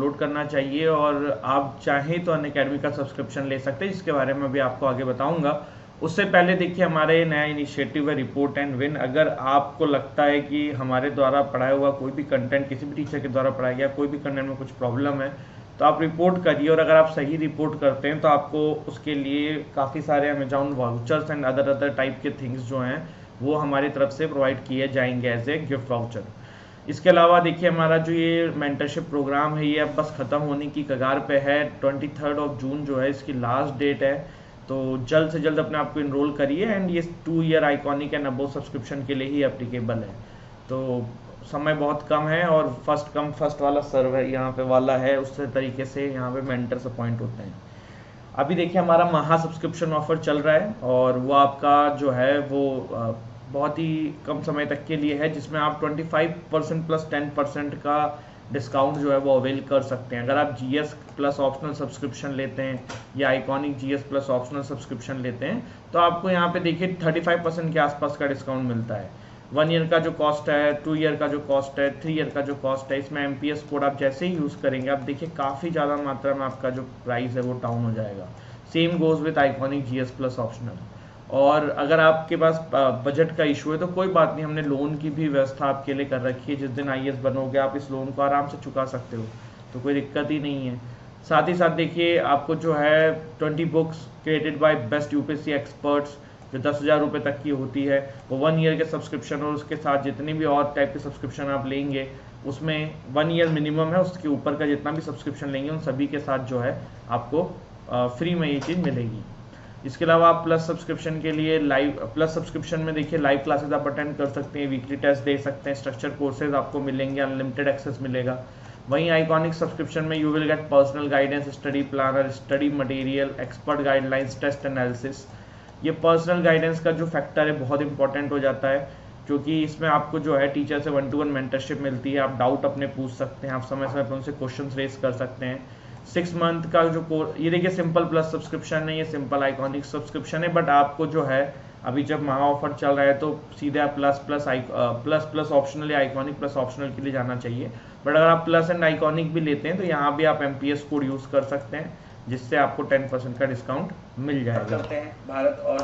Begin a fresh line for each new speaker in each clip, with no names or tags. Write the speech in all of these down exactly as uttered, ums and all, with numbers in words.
Download करना चाहिए और आप चाहें तो अनअकैडमी का सब्सक्रिप्शन ले सकते हैं, जिसके बारे में अभी आपको आगे बताऊंगा। उससे पहले देखिए हमारे नया इनिशिएटिव है रिपोर्ट एंड विन। अगर आपको लगता है कि हमारे द्वारा पढ़ाया हुआ कोई भी कंटेंट किसी भी टीचर के द्वारा पढ़ाया गया कोई भी कंटेंट में कुछ प्रॉब्लम है तो आप रिपोर्ट करिए, और अगर आप सही रिपोर्ट करते हैं तो आपको उसके लिए काफ़ी सारे Amazon vouchers and other other type के थिंग्स जो हैं वो हमारी तरफ से प्रोवाइड किए जाएंगे एज ए गिफ्ट वाउचर। इसके अलावा देखिए हमारा जो ये मेंटरशिप प्रोग्राम है ये अब बस ख़त्म होने की कगार पे है। ट्वेंटी थर्ड ऑफ जून जो है इसकी लास्ट डेट है, तो जल्द से जल्द अपने आप को इनरोल करिए। एंड ये two year iconic and above subscription के लिए ही एप्लीकेबल है, तो समय बहुत कम है और फर्स्ट कम फर्स्ट वाला सर्व है यहाँ पे वाला है, उससे तरीके से यहाँ पे मेंटर्स अपॉइंट होते हैं। अभी देखिए हमारा महा सब्सक्रिप्शन ऑफर चल रहा है और वो आपका जो है वो बहुत ही कम समय तक के लिए है, जिसमें आप पच्चीस परसेंट प्लस टेन परसेंट का डिस्काउंट जो है वो अवेल कर सकते हैं। अगर आप जीएस प्लस ऑप्शनल सब्सक्रिप्शन लेते हैं या iconic GS plus optional subscription लेते हैं तो आपको यहाँ पे देखिए पैंतीस परसेंट के आसपास का डिस्काउंट मिलता है। वन ईयर का जो कॉस्ट है, टू ईयर का जो कॉस्ट है, थ्री ईयर का जो कॉस्ट है, इसमें एमपीएस कोड आप जैसे ही यूज़ करेंगे आप देखिए काफ़ी ज़्यादा मात्रा में आपका जो प्राइस है वो डाउन हो जाएगा। Same goes with iconic GS plus optional. और अगर आपके पास बजट का इशू है तो कोई बात नहीं, हमने लोन की भी व्यवस्था आपके लिए कर रखी है। जिस दिन आईएएस बनोगे आप इस लोन को आराम से चुका सकते हो, तो कोई दिक्कत ही नहीं है। साथ ही साथ देखिए आपको जो है twenty books created by best UPSC experts जो दस हज़ार रुपये तक की होती है वो वन ईयर के सब्सक्रिप्शन, और उसके साथ जितने भी और टाइप के सब्सक्रिप्शन आप लेंगे उसमें वन ईयर मिनिमम है, उसके ऊपर का जितना भी सब्सक्रिप्शन लेंगे उन सभी के साथ जो है आपको फ्री में ये चीज़ मिलेगी। इसके अलावा आप प्लस सब्सक्रिप्शन के लिए लाइव प्लस सब्सक्रिप्शन में देखिए लाइव क्लासेस आप अटेंड कर सकते हैं, वीकली टेस्ट दे सकते हैं, स्ट्रक्चर कोर्सेज आपको मिलेंगे, अनलिमिटेड एक्सेस मिलेगा। वहीं आइकॉनिक सब्सक्रिप्शन में you will get personal guidance, study planner, study material, expert guidelines, test analysis. ये पर्सनल गाइडेंस का जो फैक्टर है बहुत इंपॉर्टेंट हो जाता है, क्योंकि इसमें आपको जो है टीचर से वन टू वन मेंटरशिप मिलती है। आप डाउट अपने पूछ सकते हैं, आप समय समय पर उनसे क्वेश्चन रेस कर सकते हैं। सिक्स मंथ का जो कोर्स, ये देखिए सिंपल प्लस सब्सक्रिप्शन है, ये सिंपल आइकॉनिक सब्सक्रिप्शन है, बट आपको जो है अभी जब महा ऑफर चल रहा है तो सीधे आप plus plus plus plus optional या आइकॉनिक प्लस ऑप्शनल के लिए जाना चाहिए। बट अगर आप प्लस एंड आइकॉनिक भी लेते हैं तो यहाँ भी आप एमपीएस कोड यूज कर सकते हैं, जिससे आपको टेन परसेंट का डिस्काउंट मिल जाएगा।
करते हैं भारत और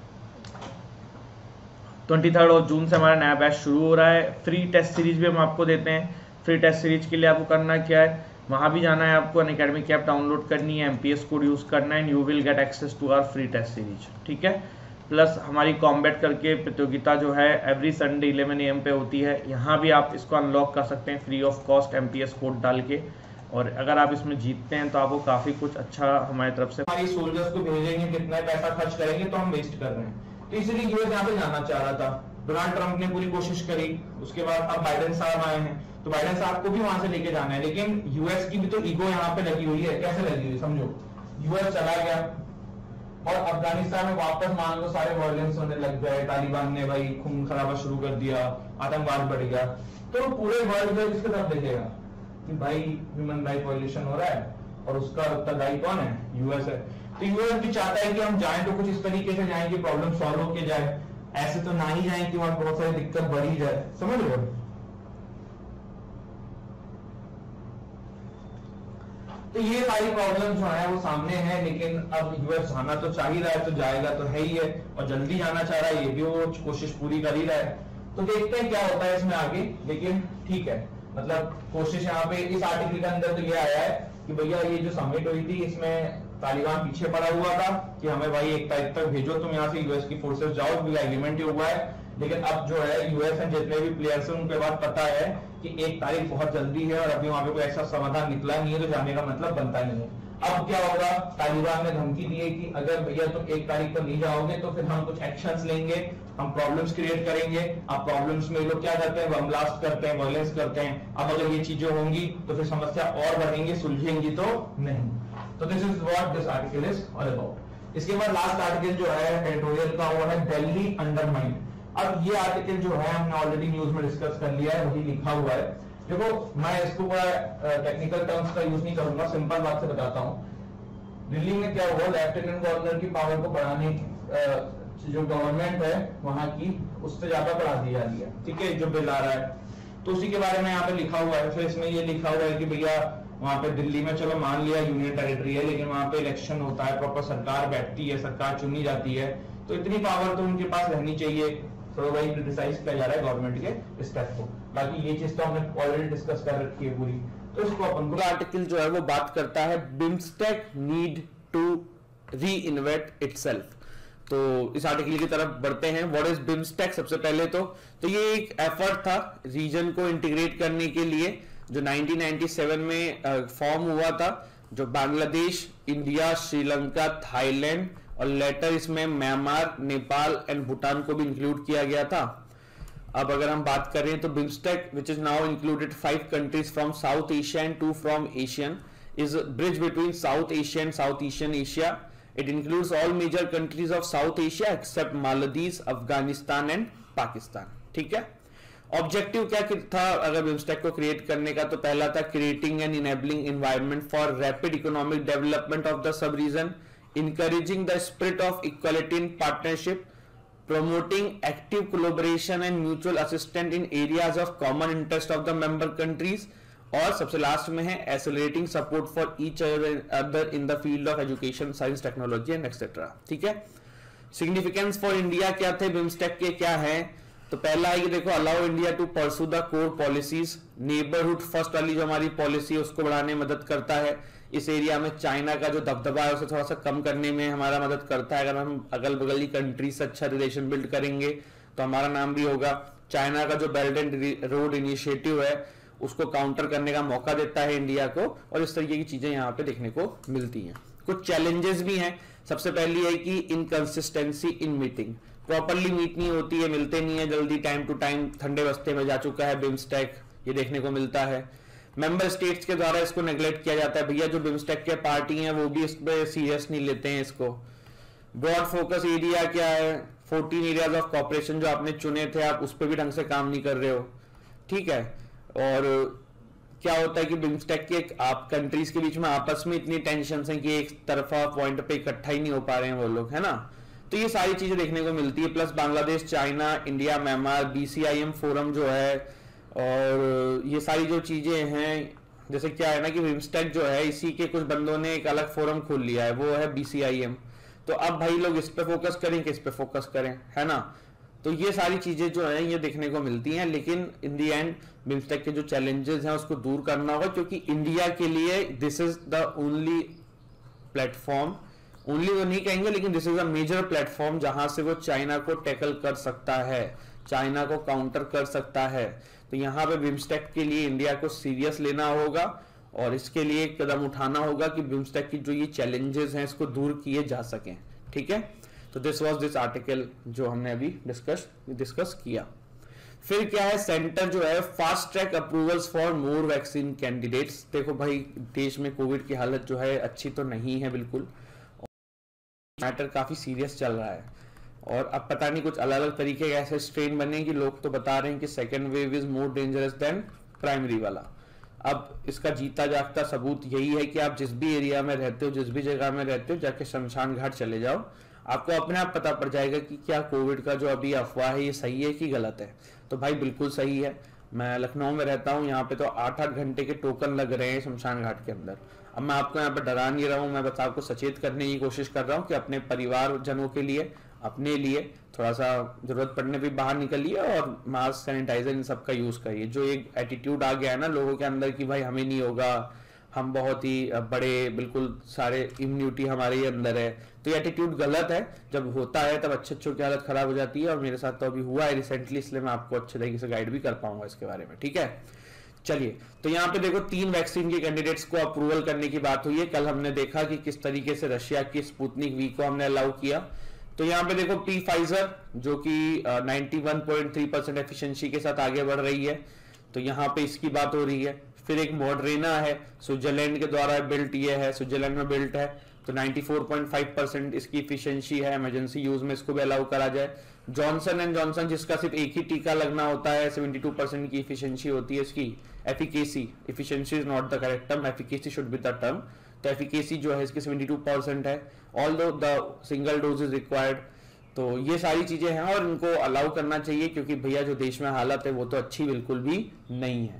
ट्वेंटी थर्ड ऑफ जून से हमारा नया बैच शुरू हो रहा है। फ्री टेस्ट सीरीज भी हम आपको देते हैं। फ्री टेस्ट सीरीज के लिए आपको करना क्या है, वहाँ भी जाना है आपको, अनअकैडमी की ऐप डाउनलोड करनी है, एमपीएस कोड यूज़ करना है, you will get access to our free test series, ठीक है। प्लस हमारी कॉम्बैट करके प्रतियोगिता जो है every Sunday eleven A M पे होती है, यहाँ भी आप इसको अनलॉक कर सकते हैं free off cost MPS code डाल के, और अगर आप इसमें जीतते हैं तो आपको काफ़ी कुछ अच्छा हमारी तरफ से।
हमारी सोल्जर्स को भेजेंगे, कितना पैसा खर्च करेंगे तो हम वेस्ट कर रहे हैं, तो इसलिए यूएस यहाँ पे जाना चाह रहा था। डोनाल्ड ट्रंप ने पूरी कोशिश करी, उसके बाद अब बाइडेन साहब आए हैं तो बाइडेन साहब को भी वहां से लेके जाना है, लेकिन यूएस की भी तो ईगो यहाँ पे लगी हुई है। कैसे लगी हुई समझो, यूएस चला गया और अफगानिस्तान में वापस मान लो सारे वायलेंस होने लग गए, तालिबान ने भाई खून खराबा शुरू कर दिया, आतंकवाद बढ़ गया, तो पूरे वर्ल्ड में इसके तरफ देखेगा कि भाई ह्यूमन राइट वायलेशन हो रहा है और उसका उत्तरदायी कौन है, यूएस है। तो यूएस भी चाहता है कि हम जाएं तो कुछ इस तरीके से जाएं कि प्रॉब्लम सॉल्व होके जाए, ऐसे तो ना ही जाए कि वहां बहुत सारी दिक्कत बढ़ी जाए, समझ रहे हो। तो ये सारी प्रॉब्लम जो है वो सामने है, लेकिन अब यूएस जाना तो चाह ही रहा है, तो जाएगा तो है ही है, और जल्दी जाना चाह रहा है, ये भी वो कोशिश पूरी कर ही रहा है। तो देखते हैं क्या होता है इसमें आगे, लेकिन ठीक है, मतलब कोशिश यहाँ पे इस आर्टिकल के अंदर तो ये आया है कि भैया ये जो समिट हुई थी इसमें तालिबान पीछे पड़ा हुआ था कि हमें भाई एक तारीख तक भेजो तुम यहाँ से यूएस की फोर्सेस जाओ, भी एग्रीमेंट ही हुआ है। लेकिन अब जो है यूएस एंड जितने भी प्लेयर्स हैं उनके बाद पता है कि एक तारीख बहुत जल्दी है और अभी वहां पे कोई ऐसा समाधान निकला नहीं है, तो जाने का मतलब बनता नहीं है। अब क्या होगा, तालिबान ने धमकी दी है कि अगर भैया तुम एक तारीख को नहीं जाओगे तो फिर हम कुछ एक्शंस लेंगे, हम प्रॉब्लम्स क्रिएट करेंगे। अब प्रॉब्लम्स में लोग क्या करते हैं, बम ब्लास्ट करते हैं, वायलेंस करते हैं। अब अगर ये चीजें होंगी तो फिर समस्या और बढ़ेंगी, सुलझेंगी तो नहीं। तो this is what this article is all about. इसके बाद लास्ट आर्टिकल जो है एडिटोरियल का वो है दिल्ली अंडरमाइन। अब ये आर्टिकल जो है हमने ऑलरेडी न्यूज में डिस्कस कर लिया है, वही लिखा हुआ है। देखो मैं इसको टेक्निकल टर्म्स का यूज नहीं करूंगा, सिंपल बात से बताता हूँ। दिल्ली में क्या हुआ, लेफ्टिनेंट गवर्नर की पावर को बढ़ाने जो गवर्नमेंट है वहां की, उससे ज्यादा बढ़ा दी जा रही है, ठीक है, जो बिल आ रहा है। तो उसी के बारे में यहाँ पे लिखा हुआ है। फिर इसमें ये लिखा हुआ है कि भैया वहां पे दिल्ली में चलो मान लिया यूनियन टेरिटरी है, लेकिन वहां पे इलेक्शन होता है, प्रॉपर सरकार बैठती है, सरकार चुनी जाती है, तो इतनी पावर तो उनके पास रहनी चाहिए। तो वही क्रिटिसाइज किया जा रहा है गवर्नमेंट के स्टेप को। बाकी ये चीज तो हमने ऑलरेडी डिस्कस कर रखी है पूरी, तो इसको अपन को
आर्टिकल जो है वो बात करता है BIMSTEC need to reinvent itself. तो इस आर्टिकल की तरफ बढ़ते हैं। What is BIMSTEC? सबसे पहले तो तो ये एक एफर्ट था रीजन को इंटीग्रेट करने के लिए, जो नाइनटीन नाइंटी सेवन में फॉर्म हुआ था, जो बांग्लादेश, इंडिया, श्रीलंका, थाईलैंड और लेटर इसमें म्यांमार, नेपाल एंड भूटान को भी इंक्लूड किया गया था। अब अगर हम बात करें तो BIMSTEC which is now included five countries from south Asia and two from Asian, is a bridge between South Asia and Southeastern Asia. It includes all major countries of South Asia except Maldives, Afghanistan and Pakistan. ठीक है। Objective क्या था अगर BIMSTEC को create करने का? तो पहला था creating and enabling environment for rapid economic development of the sub region, encouraging the spirit of equality and partnership, promoting active collaboration and mutual assistance in areas of common interest of the member countries, और सबसे last में है accelerating support for each other in the field of education, science, technology and etcetera. ठीक है। Significance for India क्या थे BIMSTEC के, क्या है? तो पहला है कि देखो allow India to pursue the core policies, neighbourhood first वाली जो हमारी पॉलिसी है उसको बढ़ाने में मदद करता है। इस एरिया में चाइना का जो दबदबा है उसे थोड़ा सा कम करने में हमारा मदद करता है। अगर हम अगल बगल की कंट्री से अच्छा रिलेशन बिल्ड करेंगे तो हमारा नाम भी होगा। चाइना का जो बेल्ट एंड रोड इनिशिएटिव है उसको काउंटर करने का मौका देता है इंडिया को, और इस तरीके की चीजें यहाँ पे देखने को मिलती हैं। कुछ चैलेंजेस भी हैं। सबसे पहली है कि inconsistency in meeting, properly meet नहीं होती है, मिलते नहीं है जल्दी, टाइम टू टाइम ठंडे बस्ते में जा चुका है बिम्स्टेक, ये देखने को मिलता है। मेंबर स्टेट्स के द्वारा इसको नेग्लेक्ट किया जाता है, भैया जो बिम्स्टेक के पार्टी हैं वो भी इस पर सीरियस नहीं लेते हैं इसको। ब्रॉड फोकस एरिया क्या है? फोर्टीन एरियाज ऑफ कॉपरेशन जो आपने चुने थे, आप उस पर भी ढंग से काम नहीं कर रहे हो। ठीक है। और क्या होता है कि बिम्स्टेक के आप कंट्रीज के बीच में आपस में इतनी टेंशन है कि एक तरफा पॉइंट पे इकट्ठा ही नहीं हो पा रहे हैं वो लोग, है ना। तो ये सारी चीजें देखने को मिलती है। Plus Bangladesh, China, India, Myanmar, BCIM forum जो है, और ये सारी जो चीजें हैं, जैसे क्या है ना कि बिम्स्टेक जो है इसी के कुछ बंदों ने एक अलग फोरम खोल लिया है, वो है बीसीआईएम। तो अब भाई लोग इस पे फोकस करें कि इस पे फोकस करें, है ना। तो ये सारी चीजें जो है ये देखने को मिलती हैं, लेकिन इन दी एंड बिम्स्टेक के जो चैलेंजेस हैं उसको दूर करना होगा, क्योंकि इंडिया के लिए this is the only platform, only वो नहीं कहेंगे लेकिन this is a major platform जहां से वो चाइना को टैकल कर सकता है, चाइना को काउंटर कर सकता है। तो यहाँ पे बिम्स्टेक के लिए इंडिया को सीरियस लेना होगा और इसके लिए कदम उठाना होगा कि बिम्स्टेक की जो ये चैलेंजेस हैं इसको दूर किए जा सकें। ठीक है। तो दिस वाज दिस आर्टिकल जो हमने अभी डिस्कस डिस्कस किया। फिर क्या है? सेंटर जो है fast track approvals for more vaccine candidates. देखो भाई देश में कोविड की हालत जो है अच्छी तो नहीं है बिल्कुल, मैटर काफी सीरियस चल रहा है, और अब पता नहीं कुछ अलग अलग तरीके के ऐसे स्ट्रेन बने कि लोग तो बता रहे हैं कि second wave is more dangerous than primary वाला। अब इसका जीता जागता सबूत यही है कि आप जिस भी एरिया में रहते हो, जिस भी जगह में रहते हो, जाके शमशान घाट चले जाओ, आपको अपने आप पता पड़ जाएगा कि क्या कोविड का जो अभी अफवाह है ये सही है कि गलत है। तो भाई बिल्कुल सही है। मैं लखनऊ में रहता हूँ, यहाँ पे तो आठ आठ घंटे के टोकन लग रहे हैं शमशान घाट के अंदर। अब मैं आपको यहाँ पे डरा नहीं रहा हूँ, मैं बस आपको सचेत करने की कोशिश कर रहा हूँ कि अपने परिवार जनों के लिए, अपने लिए थोड़ा सा जरूरत पड़ने पे बाहर निकलिए और मास्क, सैनिटाइजर इन सब का यूज करिए। जो एक एटीट्यूड आ गया है ना लोगों के अंदर कि भाई हमें नहीं होगा, हम बहुत ही बड़े, बिल्कुल सारे इम्यूनिटी हमारे ही अंदर है, तो ये एटीट्यूड गलत है। जब होता है तब अच्छे अच्छों की हालत खराब हो जाती है, और मेरे साथ तो अभी हुआ है रिसेंटली, इसलिए मैं आपको अच्छे तरीके से गाइड भी कर पाऊंगा इसके बारे में। ठीक है। चलिए, तो यहाँ पे देखो तीन वैक्सीन के कैंडिडेट्स को अप्रूवल करने की बात हुई है। कल हमने देखा कि किस तरीके से रशिया की स्पुतनिक वी को हमने अलाउ किया। तो यहाँ पे देखो पी फाइजर जो कि इक्यानवे पॉइंट तीन परसेंट एफिशिएंसी के साथ आगे बढ़ रही है, तो यहाँ पे इसकी बात हो रही है। फिर एक मॉडरेना है, स्विट्जरलैंड के द्वारा बिल्ट ये है, स्विट्जरलैंड में बिल्ट है, तो चौरानवे पॉइंट पाँच परसेंट इसकी इफिशिएंसी है, इमरजेंसी यूज में इसको भी अलाउ करा जाए। जॉनसन एंड जॉनसन जिसका सिर्फ एक ही टीका लगना होता है, बहत्तर परसेंट की इफिशिएंसी होती है इसकी। Efficacy, efficiency is not the correct term, efficacy should be the term. तो एफिकेसी जो है इसकी बहत्तर परसेंट है, although the single dose is required. तो ये सारी चीजें हैं और इनको अलाउ करना चाहिए, क्योंकि भैया जो देश में हालत है वो तो अच्छी बिल्कुल भी नहीं है।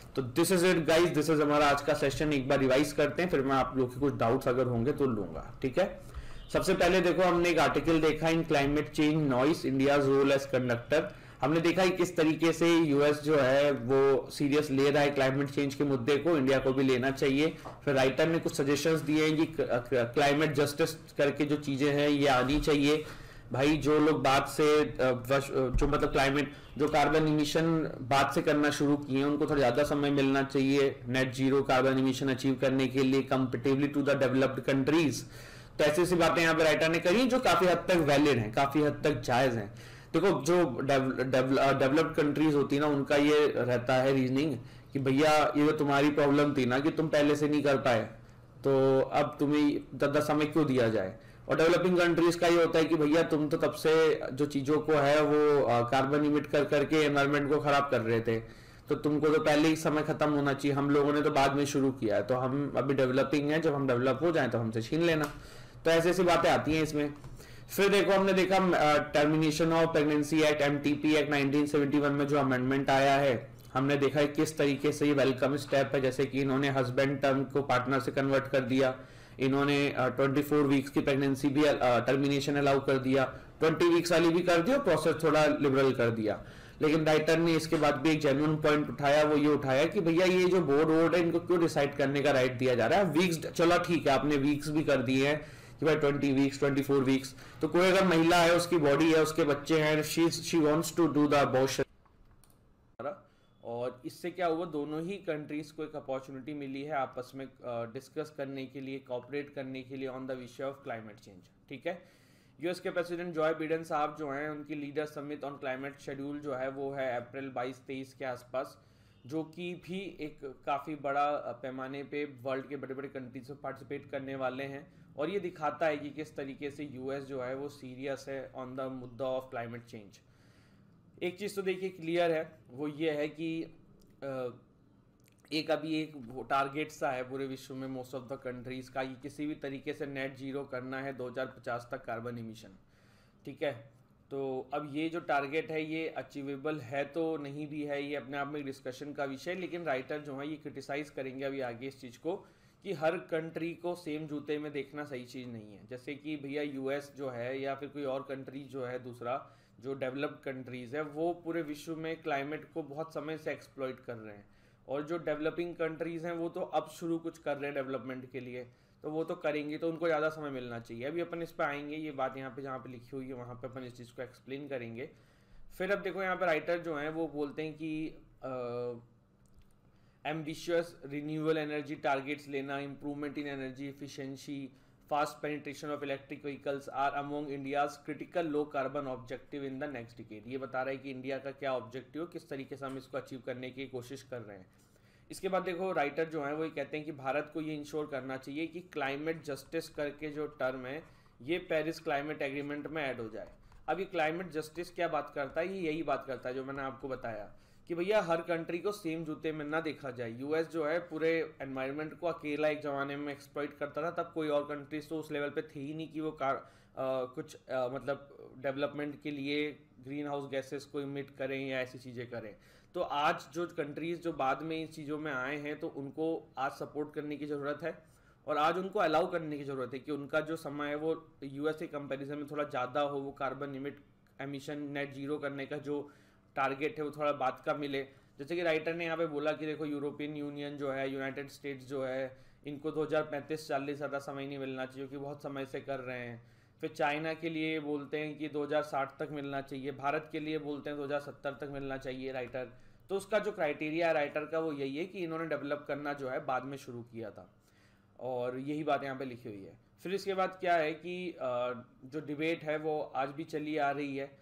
तो this is it guys, this is हमारा आज का सेशन। एक बार रिवाइज करते हैं, फिर मैं आप लोग के कुछ डाउट्स अगर होंगे तो लूंगा, ठीक है। सबसे पहले देखो, हमने एक आर्टिकल देखा in climate change noise India's role as conductor. हमने देखा कि किस तरीके से यूएस जो है वो सीरियस ले रहा है क्लाइमेट चेंज के मुद्दे को, इंडिया को भी लेना चाहिए। फिर राइटर ने कुछ सजेशंस दिए हैं कि क्लाइमेट जस्टिस करके जो चीजें हैं ये आनी चाहिए। भाई जो लोग बाद से जो मतलब क्लाइमेट जो कार्बन इमिशन बाद से करना शुरू किए हैं उनको थोड़ा ज्यादा समय मिलना चाहिए net zero carbon emission achieve करने के लिए comparatively to the developed countries. तो ऐसी ऐसी बातें यहाँ पे राइटर ने करी जो काफी हद तक वैलिड हैं, काफी हद तक जायज हैं। देखो जो डेवलप्ड कंट्रीज होती है ना, उनका ये रहता है रीजनिंग कि भैया ये जो तुम्हारी प्रॉब्लम थी ना कि तुम पहले से नहीं कर पाए, तो अब तुम्हें ज्यादा समय क्यों दिया जाए। और डेवलपिंग कंट्रीज का ये होता है कि भैया तुम तो तब से जो चीजों को है वो कार्बन इमिट कर करके एनवायरमेंट को खराब कर रहे थे, तो तुमको तो पहले ही समय खत्म होना चाहिए, हम लोगों ने तो बाद में शुरू किया है, तो हम अभी डेवलपिंग है, जब हम डेवलप हो जाए तो हमसे छीन लेना। तो ऐसी ऐसी बातें आती हैं इसमें। फिर देखो हमने देखा termination of pregnancy act MTP act nineteen seventy one में जो अमेंडमेंट आया है, हमने देखा है किस तरीके से ये वेलकम स्टेप है। जैसे कि इन्होंने हस्बैंड टर्म को पार्टनर से कन्वर्ट कर दिया, इन्होंने ट्वेंटी फोर वीक्स की प्रेगनेंसी भी टर्मिनेशन अलाउ कर दिया, ट्वेंटी वीक्स वाली भी कर दिया, प्रोसेस थोड़ा लिबरल कर दिया। लेकिन राइटर ने इसके बाद भी एक जेन्युइन पॉइंट उठाया, वो ये उठाया कि भैया ये जो बोर्ड वोर्ड है इनको क्यों डिसाइड करने का राइट दिया जा रहा है। वीक्स चलो ठीक है, आपने वीक्स भी कर दिए हैं कि भाई twenty weeks twenty four weeks, तो कोई अगर महिला है, उसकी बॉडी है, उसके बच्चे हैं, she she wants to do the abortion, और इससे क्या हुआ, दोनों ही कंट्रीज को एक अपॉर्चुनिटी मिली है आपस में डिस्कस uh, करने के लिए, कोऑपरेट करने के लिए ऑन द विषय ऑफ क्लाइमेट चेंज, ठीक है। यूएस के प्रेसिडेंट जॉय बिडेन साहब जो हैं, उनकी leader summit on climate schedule जो है वो है अप्रैल बाईस तेईस के आसपास, जो कि भी एक काफ़ी बड़ा पैमाने पे वर्ल्ड के बड़े बड़े कंट्रीज में पार्टिसिपेट करने वाले हैं। और ये दिखाता है कि किस तरीके से यूएस जो है वो सीरियस है ऑन द मुद्दा ऑफ क्लाइमेट चेंज। एक चीज़ तो देखिए क्लियर है, वो ये है कि एक अभी एक टारगेट सा है पूरे विश्व में मोस्ट ऑफ द कंट्रीज का, कि किसी भी तरीके से नेट जीरो करना है दो हज़ार पचास तक कार्बन इमिशन, ठीक है। तो अब ये जो टारगेट है ये अचीवेबल है तो नहीं भी है, ये अपने आप में डिस्कशन का विषय। लेकिन राइटर जो है ये क्रिटिसाइज करेंगे अभी आगे इस चीज़ को कि हर कंट्री को सेम जूते में देखना सही चीज़ नहीं है। जैसे कि भैया यूएस जो है या फिर कोई और कंट्री जो है, दूसरा जो डेवलप्ड कंट्रीज़ है, वो पूरे विश्व में क्लाइमेट को बहुत समय से एक्सप्लॉइट कर रहे हैं, और जो डेवलपिंग कंट्रीज़ हैं वो तो अब शुरू कुछ कर रहे हैं डेवलपमेंट के लिए, तो वो तो करेंगे, तो उनको ज़्यादा समय मिलना चाहिए। अभी अपन इस पर आएंगे, ये बात यहाँ पे जहाँ पे लिखी हुई है वहाँ पे अपन इस चीज़ को एक्सप्लेन करेंगे। फिर अब देखो यहाँ पे राइटर जो हैं वो बोलते हैं कि एम्बिशियस रिन्यूएबल एनर्जी टारगेट्स लेना, improvement in energy efficiency, fast penetration of electric vehicles are among India's critical low carbon objective in the next decade. ये बता रहा है कि इंडिया का क्या ऑब्जेक्टिव, किस तरीके से हम इसको अचीव करने की कोशिश कर रहे हैं। इसके बाद देखो राइटर जो है वो ये कहते हैं कि भारत को ये इंश्योर करना चाहिए कि क्लाइमेट जस्टिस करके जो टर्म है ये पेरिस क्लाइमेट एग्रीमेंट में ऐड हो जाए। अब ये क्लाइमेट जस्टिस क्या बात करता है, ये यही बात करता है जो मैंने आपको बताया कि भैया हर कंट्री को सेम जूते में ना देखा जाए। यूएस जो है पूरे एनवायरनमेंट को अकेला एक जमाने में एक्सप्लॉइट करता था, तब कोई और कंट्रीज तो उस लेवल पे थे ही नहीं कि वो कार आ, कुछ आ, मतलब डेवलपमेंट के लिए ग्रीन हाउस गैसेस को इमिट करें या ऐसी चीज़ें करें। तो आज जो कंट्रीज जो बाद में इन चीज़ों में आए हैं तो उनको आज सपोर्ट करने की ज़रूरत है, और आज उनको अलाउ करने की ज़रूरत है कि उनका जो समय है वो यूएस के कंपैरिजन में थोड़ा ज़्यादा हो, वो carbon emit emission net zero करने का जो टारगेट है वो थोड़ा बाद का मिले। जैसे कि राइटर ने यहाँ पे बोला कि देखो यूरोपियन यूनियन जो है, यूनाइटेड स्टेट्स जो है, इनको दो हज़ार पैंतीस चालीस ज़्यादा समय नहीं मिलना चाहिए क्योंकि बहुत समय से कर रहे हैं। फिर चाइना के लिए बोलते हैं कि दो हज़ार साठ तक मिलना चाहिए, भारत के लिए बोलते हैं दो हज़ार सत्तर तक मिलना चाहिए राइटर। तो उसका जो क्राइटेरिया है राइटर का वो यही है कि इन्होंने डेवलप करना जो है बाद में शुरू किया था, और यही बात यहाँ पे लिखी हुई है। फिर इसके बाद क्या है कि जो डिबेट है वो आज भी चली आ रही है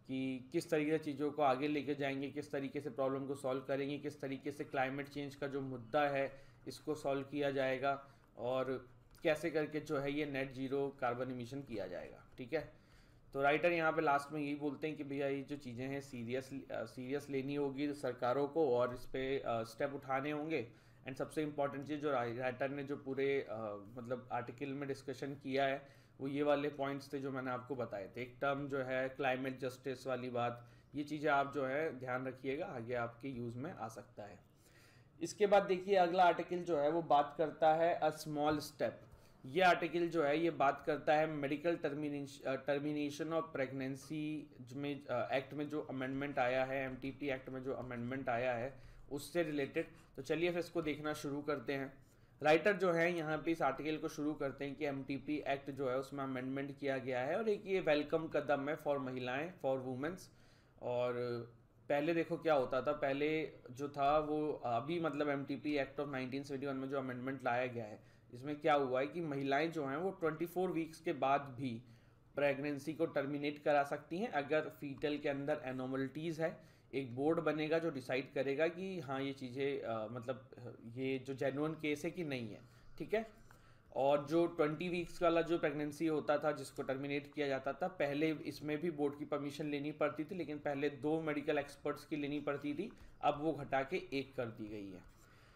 कि किस तरीके से चीज़ों को आगे लेके जाएंगे, किस तरीके से प्रॉब्लम को सॉल्व करेंगे, किस तरीके से क्लाइमेट चेंज का जो मुद्दा है इसको सॉल्व किया जाएगा, और कैसे करके जो है ये नेट जीरो कार्बन इमिशन किया जाएगा, ठीक है। तो राइटर यहाँ पे लास्ट में यही बोलते हैं कि भैया ये जो चीज़ें हैं सीरियस सीरियस लेनी होगी सरकारों को, और इस पर स्टेप उठाने होंगे। एंड सबसे इम्पॉर्टेंट चीज़ जो राइटर ने जो पूरे आ, मतलब आर्टिकल में डिस्कशन किया है वो ये वाले पॉइंट्स थे जो मैंने आपको बताए थे। एक टर्म जो है क्लाइमेट जस्टिस वाली बात, ये चीज़ें आप जो है ध्यान रखिएगा, आगे आपके यूज़ में आ सकता है। इसके बाद देखिए अगला आर्टिकल जो है वो बात करता है अ स्मॉल स्टेप। ये आर्टिकल जो है ये बात करता है मेडिकल टर्मिनेशन ऑफ प्रेगनेंसी में एक्ट में जो अमेंडमेंट आया है, एमटीपी एक्ट में जो अमेंडमेंट आया है उससे रिलेटेड। तो चलिए फिर इसको देखना शुरू करते हैं। राइटर जो है यहाँ पे इस आर्टिकल को शुरू करते हैं कि एमटीपी एक्ट जो है उसमें अमेंडमेंट किया गया है और एक ये वेलकम कदम है फॉर महिलाएं, फॉर वुमेन्स। और पहले देखो क्या होता था, पहले जो था वो अभी मतलब MTP act of nineteen seventy one में जो अमेंडमेंट लाया गया है इसमें क्या हुआ है कि महिलाएं जो हैं वो चौबीस वीक्स के बाद भी प्रेगनेंसी को टर्मिनेट करा सकती हैं अगर फीटल के अंदर एनोमलिटीज़ है। एक बोर्ड बनेगा जो डिसाइड करेगा कि हाँ ये चीज़ें मतलब ये जो जेन्युइन केस है कि नहीं है, ठीक है। और जो बीस वीक्स वाला जो प्रेगनेंसी होता था जिसको टर्मिनेट किया जाता था, पहले इसमें भी बोर्ड की परमिशन लेनी पड़ती थी, लेकिन पहले दो मेडिकल एक्सपर्ट्स की लेनी पड़ती थी, अब वो घटा के एक कर दी गई है।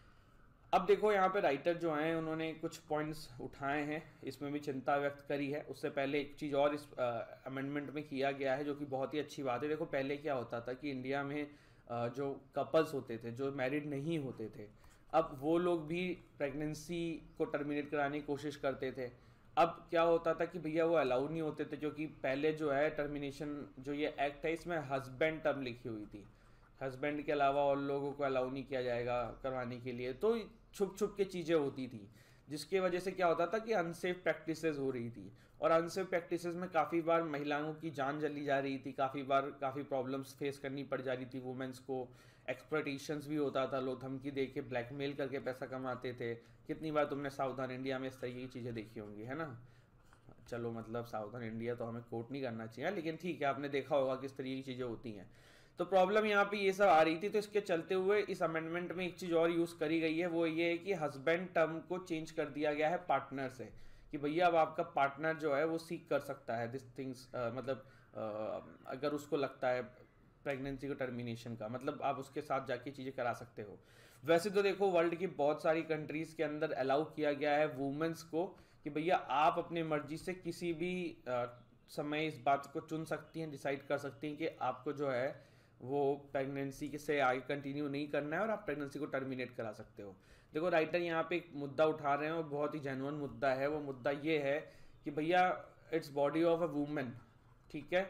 अब देखो यहाँ पे राइटर जो हैं उन्होंने कुछ पॉइंट्स उठाए हैं, इसमें भी चिंता व्यक्त करी है। उससे पहले एक चीज़ और इस अमेंडमेंट में किया गया है जो कि बहुत ही अच्छी बात है। देखो पहले क्या होता था कि इंडिया में आ, जो कपल्स होते थे जो मैरिड नहीं होते थे, अब वो लोग भी प्रेगनेंसी को टर्मिनेट कराने की कोशिश करते थे। अब क्या होता था कि भैया वो अलाउ नहीं होते थे, क्योंकि पहले जो है टर्मिनेशन जो ये एक्ट है इसमें हस्बैंड टर्म लिखी हुई थी, हस्बैंड के अलावा और लोगों को अलाउ नहीं किया जाएगा करवाने के लिए। तो छुप छुप के चीज़ें होती थी जिसकी वजह से क्या होता था कि अनसेफ प्रैक्टिसेस हो रही थी, और अनसेफ प्रैक्टिसेस में काफ़ी बार महिलाओं की जान जली जा रही थी, काफ़ी बार काफ़ी प्रॉब्लम्स फेस करनी पड़ जा रही थी वुमेन्स को। एक्सप्लॉयटेशंस भी होता था, लोग धमकी दे के ब्लैकमेल करके पैसा कमाते थे। कितनी बार तुमने सावधान इंडिया में इस तरीके की चीज़ें देखी होंगी, है ना। चलो मतलब सावधान इंडिया तो हमें कोट नहीं करना चाहिए, लेकिन ठीक है आपने देखा होगा किस तरीके की चीज़ें होती हैं। तो प्रॉब्लम यहाँ पे ये सब आ रही थी, तो इसके चलते हुए इस अमेंडमेंट में एक चीज़ और यूज़ करी गई है, वो ये है कि हस्बैंड टर्म को चेंज कर दिया गया है पार्टनर से, कि भैया अब आपका पार्टनर जो है वो सीख कर सकता है दिस थिंग्स, मतलब आ, अगर उसको लगता है प्रेगनेंसी को टर्मिनेशन का, मतलब आप उसके साथ जाके चीज़ें करा सकते हो। वैसे तो देखो वर्ल्ड की बहुत सारी कंट्रीज़ के अंदर अलाउ किया गया है वुमेन्स को कि भैया आप अपने मर्जी से किसी भी आ, समय इस बात को चुन सकती हैं, डिसाइड कर सकती हैं कि आपको जो है वो प्रेगनेंसी के से आगे कंटिन्यू नहीं करना है और आप प्रेगनेंसी को टर्मिनेट करा सकते हो। देखो राइटर यहाँ पे एक मुद्दा उठा रहे हैं और बहुत ही जेन्युइन मुद्दा है। वो मुद्दा ये है कि भैया it's body of a women, ठीक है,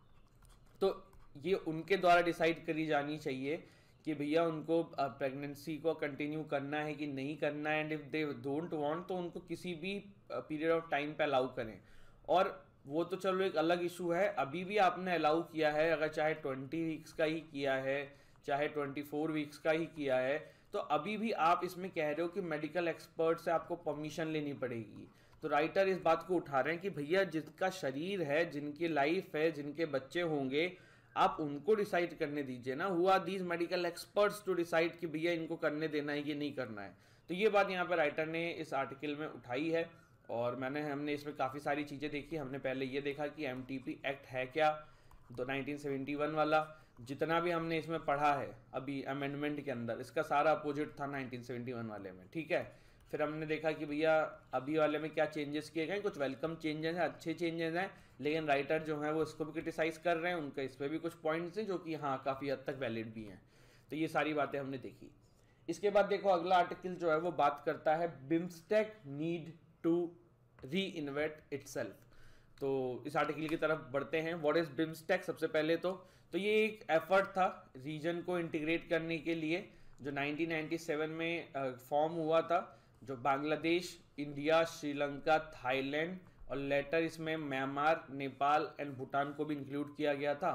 तो ये उनके द्वारा डिसाइड करी जानी चाहिए कि भैया उनको प्रेगनेंसी को कंटिन्यू करना है कि नहीं करना है, and if they don't want तो उनको किसी भी पीरियड ऑफ टाइम पे अलाउ करें। और वो तो चलो एक अलग इशू है, अभी भी आपने अलाउ किया है, अगर चाहे ट्वेंटी वीक्स का ही किया है चाहे ट्वेंटी फोर वीक्स का ही किया है, तो अभी भी आप इसमें कह रहे हो कि मेडिकल एक्सपर्ट से आपको परमिशन लेनी पड़ेगी। तो राइटर इस बात को उठा रहे हैं कि भैया जिसका शरीर है, जिनकी लाइफ है, जिनके बच्चे होंगे, आप उनको डिसाइड करने दीजिए ना। हुआ these medical experts to decide कि भैया इनको करने देना है कि नहीं करना है। तो ये बात यहाँ पर राइटर ने इस आर्टिकल में उठाई है, और मैंने हमने इसमें काफ़ी सारी चीज़ें देखी। हमने पहले ये देखा कि एमटीपी एक्ट है क्या, तो नाइनटीन सेवेंटी वन वाला जितना भी हमने इसमें पढ़ा है अभी अमेंडमेंट के अंदर, इसका सारा अपोजिट था नाइनटीन सेवेंटी वन वाले में, ठीक है। फिर हमने देखा कि भैया अभी वाले में क्या चेंजेस किए गए, कुछ वेलकम चेंजेस हैं, अच्छे चेंजेस हैं, लेकिन राइटर जो है वो इसको भी क्रिटिसाइज कर रहे हैं, उनका इस पर भी कुछ पॉइंट्स हैं जो कि हाँ काफ़ी हद तक वैलिड भी हैं। तो ये सारी बातें हमने देखी। इसके बाद देखो अगला आर्टिकल जो है वो बात करता है BIMSTEC need to reinvent itself. तो इस आर्टिकल की तरफ बढ़ते हैं। What is BIMSTEC? सबसे पहले तो तो ये एक एफर्ट था रीजन को इंटीग्रेट करने के लिए जो नाइनटीन नाइंटी सेवन में फॉर्म हुआ था, जो बांग्लादेश, इंडिया, श्रीलंका, थाईलैंड और लेटर इसमें म्यांमार, नेपाल एंड भूटान को भी इंक्लूड किया गया था।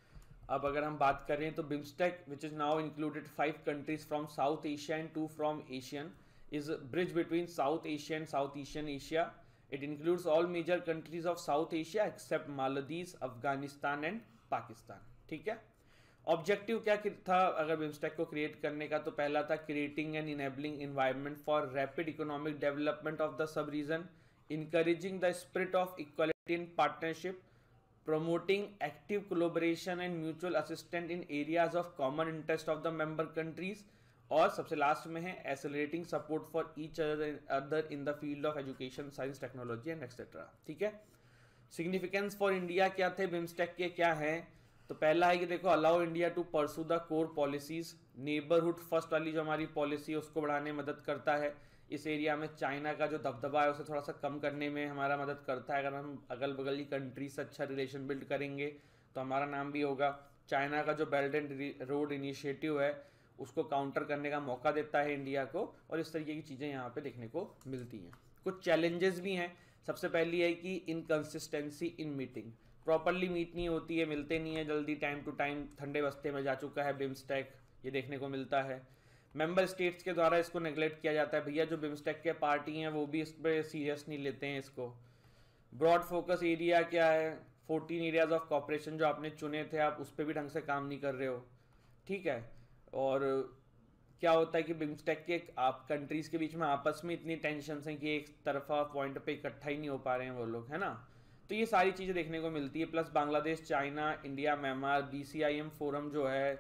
अब अगर हम बात करें तो BIMSTEC which is now included five countries from south Asia and two from Asian, is a bridge between South Asia and South Asian Asia. It includes all major countries of South Asia except Maldives, Afghanistan and Pakistan. ठीक है। Objective क्या था अगर BIMSTEC को create करने का? तो पहला था creating and enabling environment for rapid economic development of the sub region, encouraging the spirit of equality and partnership, promoting active collaboration and mutual assistance in areas of common interest of the member countries, और सबसे last में है accelerating support for each other in the field of education, science, technology and etcetera. ठीक है। Significance for India क्या थे BIMSTEC के, क्या है? तो पहला है कि देखो allow India to pursue the core policies, neighbourhood first वाली जो हमारी पॉलिसी है उसको बढ़ाने में मदद करता है। इस एरिया में चाइना का जो दबदबा है उसे थोड़ा सा कम करने में हमारा मदद करता है। अगर हम अगल बगल की कंट्री से अच्छा रिलेशन बिल्ड करेंगे तो हमारा नाम भी होगा। चाइना का जो बेल्ट एंड रोड इनिशिएटिव है उसको काउंटर करने का मौका देता है इंडिया को, और इस तरीके की चीज़ें यहाँ पे देखने को मिलती हैं। कुछ चैलेंजेस भी हैं। सबसे पहली है कि inconsistency in meeting, properly meet नहीं होती है, मिलते नहीं है जल्दी, टाइम टू टाइम ठंडे बस्ते में जा चुका है बिम्स्टेक, ये देखने को मिलता है। मेंबर स्टेट्स के द्वारा इसको नेग्लेक्ट किया जाता है। भैया जो बिम्स्टेक के पार्टी हैं वो भी इस पर सीरियस नहीं लेते हैं इसको। ब्रॉड फोकस एरिया क्या है, फोर्टीन एरियाज ऑफ कॉपरेशन जो आपने चुने थे आप उस पर भी ढंग से काम नहीं कर रहे हो, ठीक है। और क्या होता है कि बिम्स्टेक के आप कंट्रीज के बीच में आपस में इतनी टेंशन हैं कि एक तरफा पॉइंट पे इकट्ठा ही नहीं हो पा रहे हैं वो लोग, है ना। तो ये सारी चीज़ें देखने को मिलती है। Plus Bangladesh, China, India, Myanmar, BCIM forum जो है,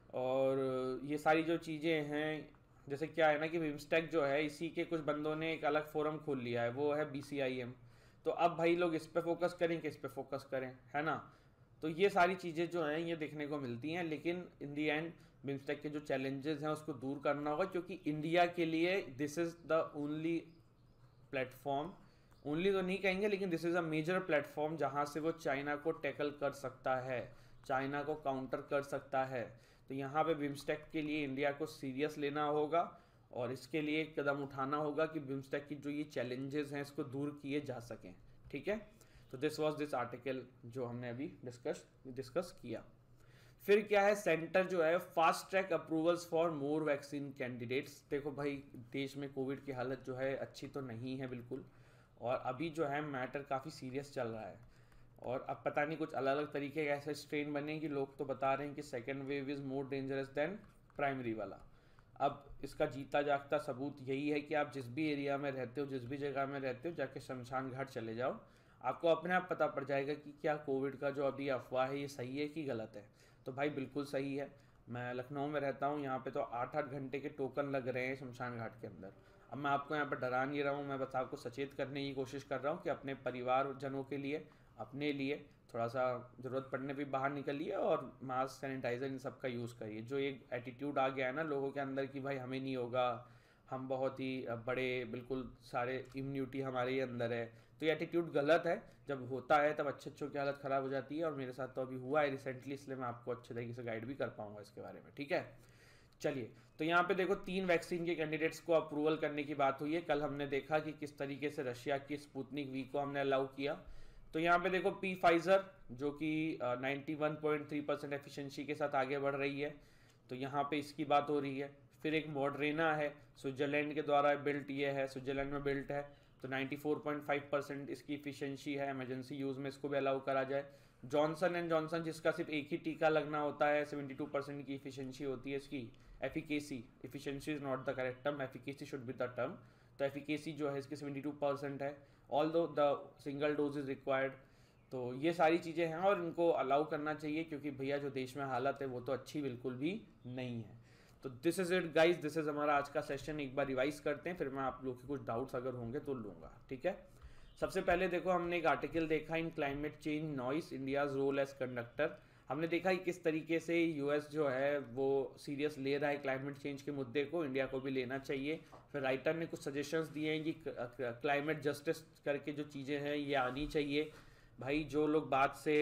और ये सारी जो चीज़ें हैं, जैसे क्या है ना कि बिम्स्टेक जो है इसी के कुछ बंदों ने एक अलग फोरम खोल लिया है, वो है बीसीआईएम। तो अब भाई लोग इस पे फोकस करें कि इस पे फोकस करें, है ना। तो ये सारी चीज़ें जो हैं ये देखने को मिलती हैं। लेकिन इन दी एंड बिम्स्टेक के जो चैलेंजेस हैं उसको दूर करना होगा, क्योंकि इंडिया के लिए this is the only platform, only तो नहीं कहेंगे लेकिन this is a major platform जहाँ से वो चाइना को टैकल कर सकता है, चाइना को काउंटर कर सकता है। तो यहाँ पे बिम्स्टेक के लिए इंडिया को सीरियस लेना होगा और इसके लिए एक कदम उठाना होगा कि बिम्स्टेक की जो ये चैलेंजेस हैं इसको दूर किए जा सकें, ठीक है। तो दिस वाज दिस आर्टिकल जो हमने अभी डिस्कस डिस्कस किया। फिर क्या है, सेंटर जो है fast track approvals for more vaccine candidates. देखो भाई देश में कोविड की हालत जो है अच्छी तो नहीं है बिल्कुल, और अभी जो है मैटर काफ़ी सीरियस चल रहा है, और अब पता नहीं कुछ अलग अलग तरीके के ऐसे स्ट्रेन बने कि लोग तो बता रहे हैं कि second wave is more dangerous than primary वाला। अब इसका जीता जागता सबूत यही है कि आप जिस भी एरिया में रहते हो, जिस भी जगह में रहते हो, जाके शमशान घाट चले जाओ, आपको अपने आप पता पड़ जाएगा कि क्या कोविड का जो अभी अफवाह है ये सही है कि गलत है। तो भाई बिल्कुल सही है। मैं लखनऊ में रहता हूँ, यहाँ पे तो आठ आठ घंटे के टोकन लग रहे हैं शमशान घाट के अंदर। अब मैं आपको यहाँ पर डरा नहीं रहा हूँ, मैं बस आपको सचेत करने की कोशिश कर रहा हूँ कि अपने परिवारजनों के लिए, अपने लिए थोड़ा सा ज़रूरत पड़ने पे बाहर निकलिए और मास्क, सैनिटाइज़र इन सब का यूज़ करिए। जो एक एटीट्यूड आ गया है ना लोगों के अंदर कि भाई हमें नहीं होगा, हम बहुत ही बड़े, बिल्कुल सारे इम्यूनिटी हमारे ही अंदर है, तो ये एटीट्यूड गलत है। जब होता है तब अच्छे अच्छों की हालत ख़राब हो जाती है, और मेरे साथ तो अभी हुआ है रिसेंटली, इसलिए मैं आपको अच्छे तरीके से गाइड भी कर पाऊँगा इसके बारे में, ठीक है। चलिए, तो यहाँ पे देखो तीन वैक्सीन के कैंडिडेट्स को अप्रूवल करने की बात हुई है। कल हमने देखा कि किस तरीके से रशिया की स्पुतनिक वी को हमने अलाउ किया। तो यहाँ पे देखो पी फाइजर जो कि ninety one point three percent efficiency के साथ आगे बढ़ रही है, तो यहाँ पे इसकी बात हो रही है। फिर एक मॉडरेना है, स्विट्जरलैंड के द्वारा बिल्ट ये है, स्विट्जरलैंड में बिल्ट है, तो ninety four point five percent इसकी इफिशिएंसी है, इमरजेंसी यूज़ में इसको भी अलाउ करा जाए। जॉनसन एंड जॉनसन जिसका सिर्फ एक ही टीका लगना होता है, सेवेंटी टू परसेंट की इफिशिएंसी होती है इसकी। Efficacy, efficiency is not the correct term, efficacy should be the term. तो एफिकेसी जो है इसकी सेवेंटी टू परसेंट है, although the single dose is required. तो ये सारी चीज़ें हैं और इनको अलाउ करना चाहिए, क्योंकि भैया जो देश में हालत है वो तो अच्छी बिल्कुल भी नहीं है। तो this is it guys, this is हमारा आज का सेशन। एक बार रिवाइज करते हैं, फिर मैं आप लोग के कुछ डाउट्स अगर होंगे तो लूँगा, ठीक है। सबसे पहले देखो हमने एक आर्टिकल देखा, in climate change noise India's role as conductor. हमने देखा कि किस तरीके से यूएस जो है वो सीरियस ले रहा है क्लाइमेट चेंज के मुद्दे को, इंडिया को भी लेना चाहिए। फिर राइटर ने कुछ सजेशंस दिए हैं कि क्लाइमेट जस्टिस करके जो चीज़ें हैं ये आनी चाहिए। भाई जो लोग बात से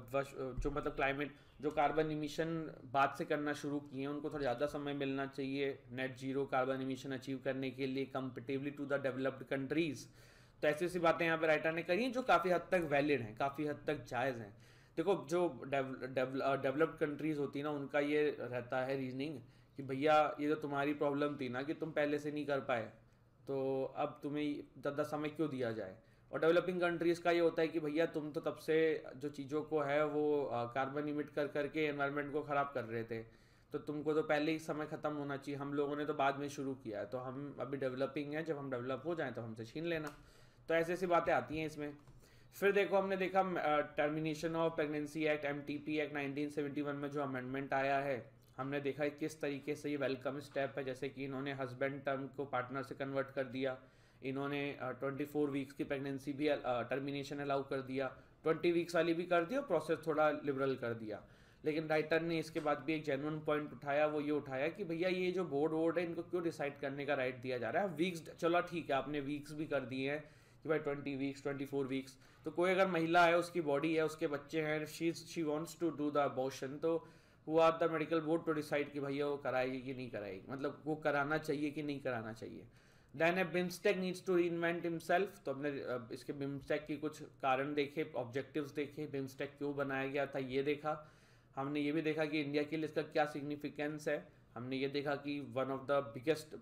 जो मतलब क्लाइमेट जो कार्बन इमिशन बात से करना शुरू किए हैं उनको थोड़ा ज़्यादा समय मिलना चाहिए net zero carbon emission achieve करने के लिए compatibly to the developed countries. तो ऐसी ऐसी बातें यहाँ पे राइटर ने करी हैं जो काफ़ी हद तक वैलिड हैं, काफ़ी हद तक जायज़ हैं। देखो जो डेवलप्ड कंट्रीज़ होती है ना, उनका ये रहता है रीजनिंग कि भैया ये तो तुम्हारी प्रॉब्लम थी ना कि तुम पहले से नहीं कर पाए, तो अब तुम्हें ज़्यादा समय क्यों दिया जाए। और डेवलपिंग कंट्रीज़ का ये होता है कि भैया तुम तो तब से जो चीज़ों को है वो कार्बन इमिट कर करके एनवायरनमेंट को ख़राब कर रहे थे, तो तुमको तो पहले ही समय ख़त्म होना चाहिए, हम लोगों ने तो बाद में शुरू किया है, तो हम अभी डेवलपिंग है, जब हम डेवलप हो जाएं तो हमसे छीन लेना। तो ऐसी ऐसी बातें आती हैं इसमें। फिर देखो हमने देखा termination of pregnancy act, M T P act nineteen seventy one में जो अमेंडमेंट आया है, हमने देखा है किस तरीके से ये वेलकम स्टेप है। जैसे कि इन्होंने हस्बैंड टर्म को पार्टनर से कन्वर्ट कर दिया, इन्होंने ट्वेंटी फोर वीक्स की प्रेगनेंसी भी टर्मिनेशन अलाउ कर दिया, ट्वेंटी वीक्स वाली भी कर दी और प्रोसेस थोड़ा लिबरल कर दिया। लेकिन राइटर ने इसके बाद भी एक जेन्युइन पॉइंट उठाया, वो ये उठाया कि भैया ये जो बोर्ड वोर्ड है इनको क्यों डिसाइड करने का राइट दिया जा रहा है। वीक्स चलो ठीक है, आपने वीक्स भी कर दिए हैं कि भाई twenty weeks twenty four weeks, तो कोई अगर महिला है, उसकी बॉडी है, उसके बच्चे हैं, she she wants to do the abortion, तो who are the medical board to decide कि भैया वो कराएगी कि नहीं कराएगी, मतलब वो कराना चाहिए कि नहीं कराना चाहिए। Then a BIMSTEC needs to reinvent himself, तो हमने इसके बिम्स्टेक की कुछ कारण देखे, ऑब्जेक्टिव्स देखे, बिम्स्टेक क्यों बनाया गया था ये देखा। हमने ये भी देखा कि इंडिया के लिए इसका क्या सिग्निफिकेंस है। हमने ये देखा कि one of the biggest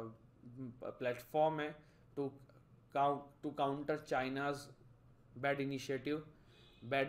platform है to to counter China's bad initiative, bad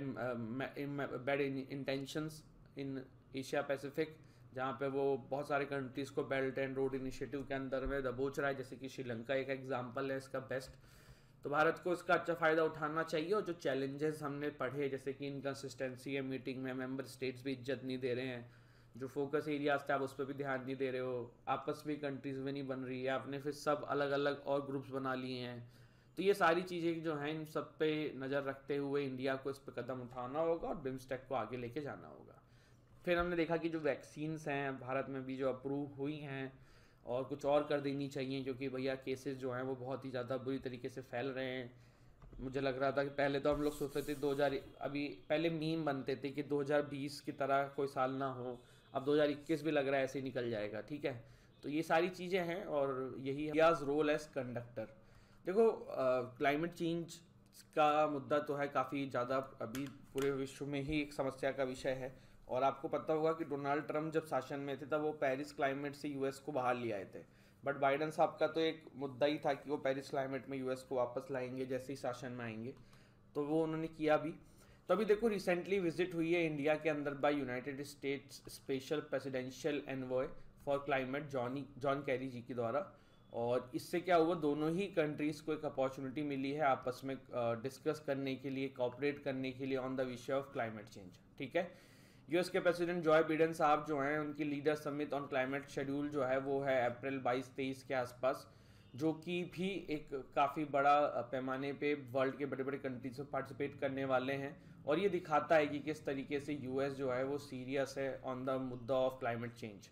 bad intentions in Asia Pacific, जहाँ पे वो बहुत सारे कंट्रीज़ को बेल्ट एंड रोड इनिशिएटिव के अंदर में दबोच रहा है, जैसे कि श्रीलंका एक एग्जांपल है इसका बेस्ट। तो भारत को इसका अच्छा फ़ायदा उठाना चाहिए, और जो चैलेंजेस हमने पढ़े जैसे कि इनकन्सिस्टेंसी है मीटिंग में, मेंबर स्टेट्स भी इज्जत नहीं दे रहे हैं, जो फोकस एरियाज थे आप उस पर भी ध्यान नहीं दे रहे हो, आपस में कंट्रीज़ में नहीं बन रही है, आपने फिर सब अलग अलग और ग्रुप्स बना लिए हैं। तो ये सारी चीज़ें जो हैं इन सब पे नज़र रखते हुए इंडिया को इस पर कदम उठाना होगा और बिम्स्टेक को आगे लेके जाना होगा। फिर हमने देखा कि जो वैक्सीन्स हैं भारत में भी जो अप्रूव हुई हैं और कुछ और कर देनी चाहिए, क्योंकि भैया केसेस जो हैं वो बहुत ही ज़्यादा बुरी तरीके से फैल रहे हैं। मुझे लग रहा था कि पहले तो हम लोग सोचते थे दो हज़ार अभी पहले मीम बनते थे कि दो हज़ार बीस की तरह कोई साल ना हो, अब दो हज़ार इक्कीस भी लग रहा है ऐसे ही निकल जाएगा। ठीक है, तो ये सारी चीज़ें हैं और यही इंडियाज़ रोल एज कंडक्टर। देखो क्लाइमेट चेंज का मुद्दा तो है काफ़ी ज़्यादा, अभी पूरे विश्व में ही एक समस्या का विषय है। और आपको पता होगा कि डोनाल्ड ट्रंप जब शासन में थे तब वो पेरिस क्लाइमेट से यूएस को बाहर ले आए थे, बट बाइडन साहब का तो एक मुद्दा ही था कि वो पेरिस क्लाइमेट में यूएस को वापस लाएंगे जैसे ही शासन में आएंगे, तो वो उन्होंने किया भी। तो अभी देखो रिसेंटली विजिट हुई है इंडिया के अंदर by United States special presidential envoy for climate Johnny John Kerry ji के द्वारा, और इससे क्या हुआ, दोनों ही कंट्रीज़ को एक अपॉर्चुनिटी मिली है आपस में डिस्कस करने के लिए, कोऑपरेट करने के लिए ऑन द विषय ऑफ क्लाइमेट चेंज। ठीक है, यूएस के प्रेसिडेंट जॉय बिडेन साहब जो हैं उनकी leader summit on climate schedule जो है वो है अप्रैल बाईस तेईस के आसपास, जो कि भी एक काफ़ी बड़ा पैमाने पे वर्ल्ड के बड़े बड़े कंट्रीज में पार्टिसिपेट करने वाले हैं, और ये दिखाता है कि किस तरीके से यूएस जो है वो सीरियस है ऑन द मुद्दा ऑफ क्लाइमेट चेंज।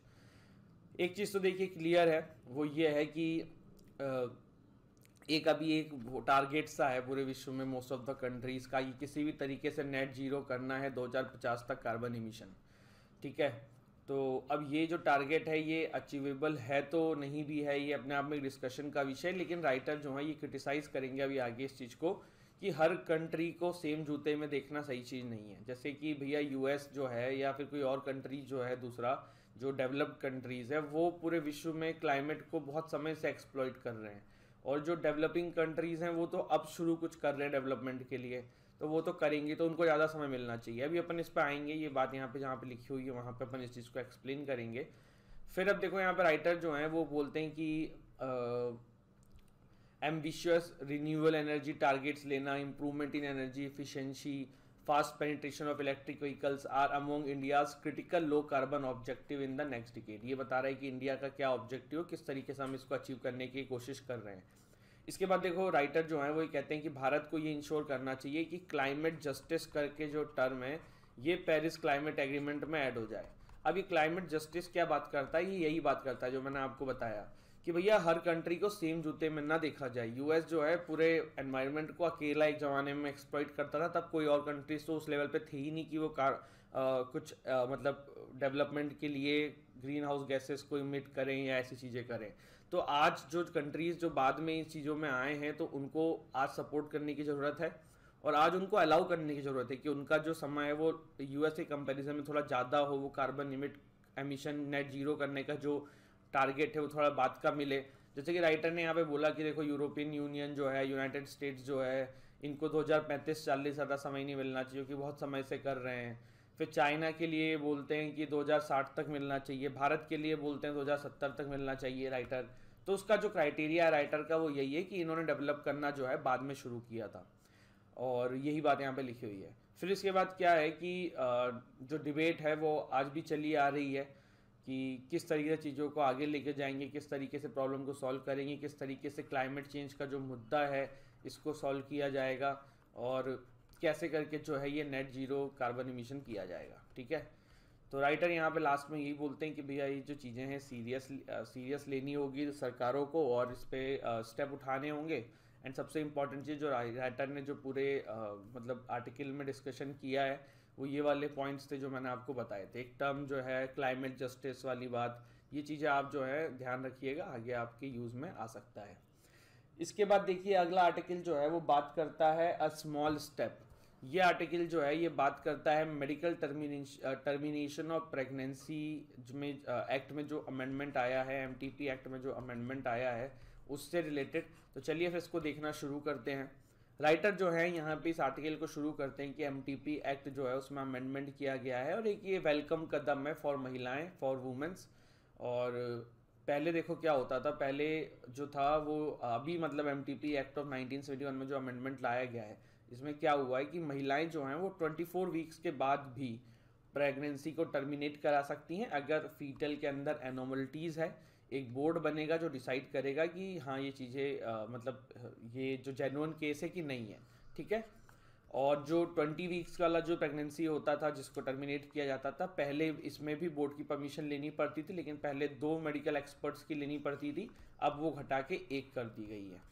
एक चीज़ तो देखिए क्लियर है, वो ये है कि आ, एक अभी एक टारगेट सा है पूरे विश्व में मोस्ट ऑफ द कंट्रीज़ का, कि किसी भी तरीके से नेट जीरो करना है दो हज़ार पचास तक कार्बन इमिशन। ठीक है, तो अब ये जो टारगेट है ये अचीवेबल है तो नहीं भी है, ये अपने आप में डिस्कशन का विषय, लेकिन राइटर जो है ये क्रिटिसाइज़ करेंगे अभी आगे इस चीज़ को कि हर कंट्री को सेम जूते में देखना सही चीज़ नहीं है। जैसे कि भैया यूएस जो है या फिर कोई और कंट्री जो है दूसरा जो डेवलप्ड कंट्रीज़ है वो पूरे विश्व में क्लाइमेट को बहुत समय से एक्सप्लॉइट कर रहे हैं, और जो डेवलपिंग कंट्रीज़ हैं वो तो अब शुरू कुछ कर रहे हैं डेवलपमेंट के लिए, तो वो तो करेंगे, तो उनको ज़्यादा समय मिलना चाहिए। अभी अपन इस पर आएंगे, ये बात यहाँ पे जहाँ पे लिखी हुई है वहाँ पे अपन इस चीज़ को एक्सप्लेन करेंगे। फिर अब देखो यहाँ पे राइटर जो हैं वो बोलते हैं कि एम्बिशियस रिन्यूएबल एनर्जी टारगेट्स लेना, improvement in energy efficiency, fast penetration of electric vehicles are among India's critical low carbon objective in the next decade. ये बता रहा है कि इंडिया का क्या ऑब्जेक्टिव है, किस तरीके से हम इसको अचीव करने की कोशिश कर रहे हैं। इसके बाद देखो राइटर जो है वो ये कहते हैं कि भारत को ये इंश्योर करना चाहिए कि क्लाइमेट जस्टिस करके जो टर्म है ये पेरिस क्लाइमेट एग्रीमेंट में ऐड हो जाए। अब ये क्लाइमेट जस्टिस क्या बात करता है, ये यही बात करता है जो मैंने आपको बताया कि भैया हर कंट्री को सेम जूते में ना देखा जाए। यूएस जो है पूरे एनवायरनमेंट को अकेला एक ज़माने में एक्सप्लॉइट करता था, तब कोई और कंट्रीज तो उस लेवल पे थे ही नहीं कि वो कार आ, कुछ आ, मतलब डेवलपमेंट के लिए ग्रीन हाउस गैसेस को इमिट करें या ऐसी चीज़ें करें। तो आज जो कंट्रीज़ जो बाद में इन चीज़ों में आए हैं तो उनको आज सपोर्ट करने की ज़रूरत है, और आज उनको अलाउ करने की ज़रूरत है कि उनका जो समय है वो यूएस के कंपैरिजन में थोड़ा ज़्यादा हो, वो carbon limit emission net zero करने का जो टारगेट है वो थोड़ा बात का मिले। जैसे कि राइटर ने यहाँ पे बोला कि देखो यूरोपियन यूनियन जो है, यूनाइटेड स्टेट्स जो है, इनको दो हज़ार पैंतीस चालीस ज़्यादा समय नहीं मिलना चाहिए क्योंकि बहुत समय से कर रहे हैं। फिर चाइना के लिए बोलते हैं कि दो हज़ार साठ तक मिलना चाहिए, भारत के लिए बोलते हैं दो हज़ार सत्तर तक मिलना चाहिए राइटर। तो उसका जो क्राइटेरिया है राइटर का वो यही है कि इन्होंने डेवलप करना जो है बाद में शुरू किया था, और यही बात यहाँ पे लिखी हुई है। फिर इसके बाद क्या है कि जो डिबेट है वो आज भी चली आ रही है कि किस तरीके से चीज़ों को आगे लेके जाएंगे, किस तरीके से प्रॉब्लम को सॉल्व करेंगे, किस तरीके से क्लाइमेट चेंज का जो मुद्दा है इसको सॉल्व किया जाएगा, और कैसे करके जो है ये नेट जीरो कार्बन इमिशन किया जाएगा। ठीक है, तो राइटर यहाँ पे लास्ट में यही बोलते हैं कि भैया ये जो चीज़ें हैं सीरियस सीरियस लेनी होगी सरकारों को और इस पर स्टेप उठाने होंगे। एंड सबसे इम्पॉर्टेंट चीज़ जो राइटर ने जो पूरे uh, मतलब आर्टिकल में डिस्कशन किया है वो ये वाले पॉइंट्स थे जो मैंने आपको बताए थे। एक टर्म जो है क्लाइमेट जस्टिस वाली बात, ये चीज़ें आप जो है ध्यान रखिएगा, आगे आपके यूज़ में आ सकता है। इसके बाद देखिए अगला आर्टिकल जो है वो बात करता है अ स्मॉल स्टेप। ये आर्टिकल जो है ये बात करता है मेडिकल टर्मिनेशन ऑफ प्रेगनेंसी में एक्ट में जो अमेंडमेंट आया है, एमटीपी एक्ट में जो अमेंडमेंट आया है उससे रिलेटेड। तो चलिए फिर इसको देखना शुरू करते हैं। राइटर जो है यहाँ पे इस आर्टिकल को शुरू करते हैं कि एमटीपी एक्ट जो है उसमें अमेंडमेंट किया गया है और एक ये वेलकम कदम है फॉर महिलाएं, फॉर वुमेन्स। और पहले देखो क्या होता था, पहले जो था वो अभी मतलब MTP act of nineteen seventy one में जो अमेंडमेंट लाया गया है इसमें क्या हुआ है कि महिलाएं जो हैं वो चौबीस वीक्स के बाद भी प्रेगनेंसी को टर्मिनेट करा सकती हैं अगर फीटल के अंदर एनोमलिटीज़ है। एक बोर्ड बनेगा जो डिसाइड करेगा कि हाँ ये चीज़ें मतलब ये जो जेन्युइन केस है कि नहीं है, ठीक है। और जो बीस वीक्स वाला जो प्रेगनेंसी होता था जिसको टर्मिनेट किया जाता था, पहले इसमें भी बोर्ड की परमिशन लेनी पड़ती थी, लेकिन पहले दो मेडिकल एक्सपर्ट्स की लेनी पड़ती थी, अब वो घटा के एक कर दी गई है।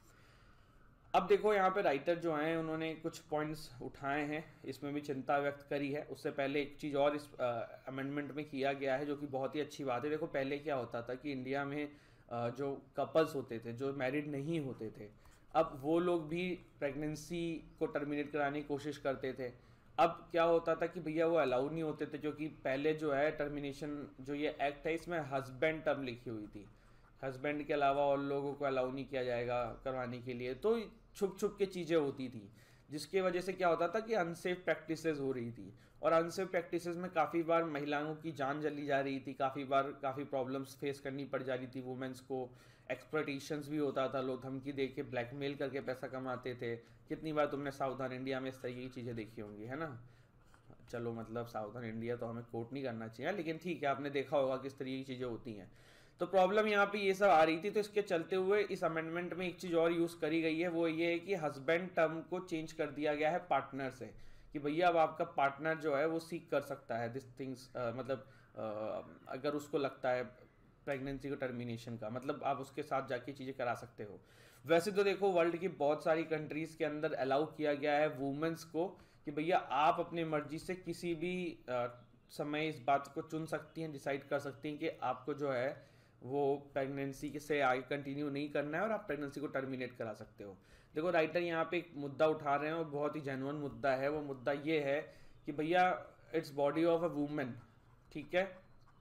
अब देखो यहाँ पे राइटर जो हैं उन्होंने कुछ पॉइंट्स उठाए हैं, इसमें भी चिंता व्यक्त करी है। उससे पहले एक चीज़ और इस अमेंडमेंट में किया गया है जो कि बहुत ही अच्छी बात है। देखो पहले क्या होता था कि इंडिया में आ, जो कपल्स होते थे जो मैरिड नहीं होते थे, अब वो लोग भी प्रेगनेंसी को टर्मिनेट कराने की कोशिश करते थे। अब क्या होता था कि भैया वो अलाउ नहीं होते थे, क्योंकि पहले जो है टर्मिनेशन जो ये एक्ट है इसमें हस्बैंड टर्म लिखी हुई थी, हस्बैंड के अलावा और लोगों को अलाउ नहीं किया जाएगा करवाने के लिए। तो छुप छुप के चीज़ें होती थी जिसकी वजह से क्या होता था कि अनसेफ प्रैक्टिसेस हो रही थी, और अनसेफ प्रैक्टिसेस में काफ़ी बार महिलाओं की जान जली जा रही थी, काफ़ी बार काफ़ी प्रॉब्लम्स फेस करनी पड़ जा रही थी वुमेन्स को। एक्सप्लॉयटेशंस भी होता था, लोग धमकी दे के ब्लैकमेल करके पैसा कमाते थे। कितनी बार तुमने सावधान इंडिया में इस तरीके की चीज़ें देखी होंगी, है ना। चलो मतलब सावधान इंडिया तो हमें कोट नहीं करना चाहिए, लेकिन ठीक है आपने देखा होगा किस तरीके की चीज़ें होती हैं। तो प्रॉब्लम यहाँ पे ये सब आ रही थी, तो इसके चलते हुए इस अमेंडमेंट में एक चीज़ और यूज़ करी गई है, वो ये है कि हस्बैंड टर्म को चेंज कर दिया गया है पार्टनर से, कि भैया अब आपका पार्टनर जो है वो सीख कर सकता है दिस थिंग्स, मतलब आ, अगर उसको लगता है प्रेगनेंसी को टर्मिनेशन का, मतलब आप उसके साथ जाके चीज़ें करा सकते हो। वैसे तो देखो वर्ल्ड की बहुत सारी कंट्रीज़ के अंदर अलाउ किया गया है वुमेन्स को कि भैया आप अपनी मर्जी से किसी भी आ, समय इस बात को चुन सकती हैं, डिसाइड कर सकती हैं कि आपको जो है वो प्रेगनेंसी से आगे कंटिन्यू नहीं करना है और आप प्रेगनेंसी को टर्मिनेट करा सकते हो। देखो राइटर यहाँ पे एक मुद्दा उठा रहे हैं और बहुत ही जेन्युइन मुद्दा है। वो मुद्दा ये है कि भैया it's body of a women, ठीक है,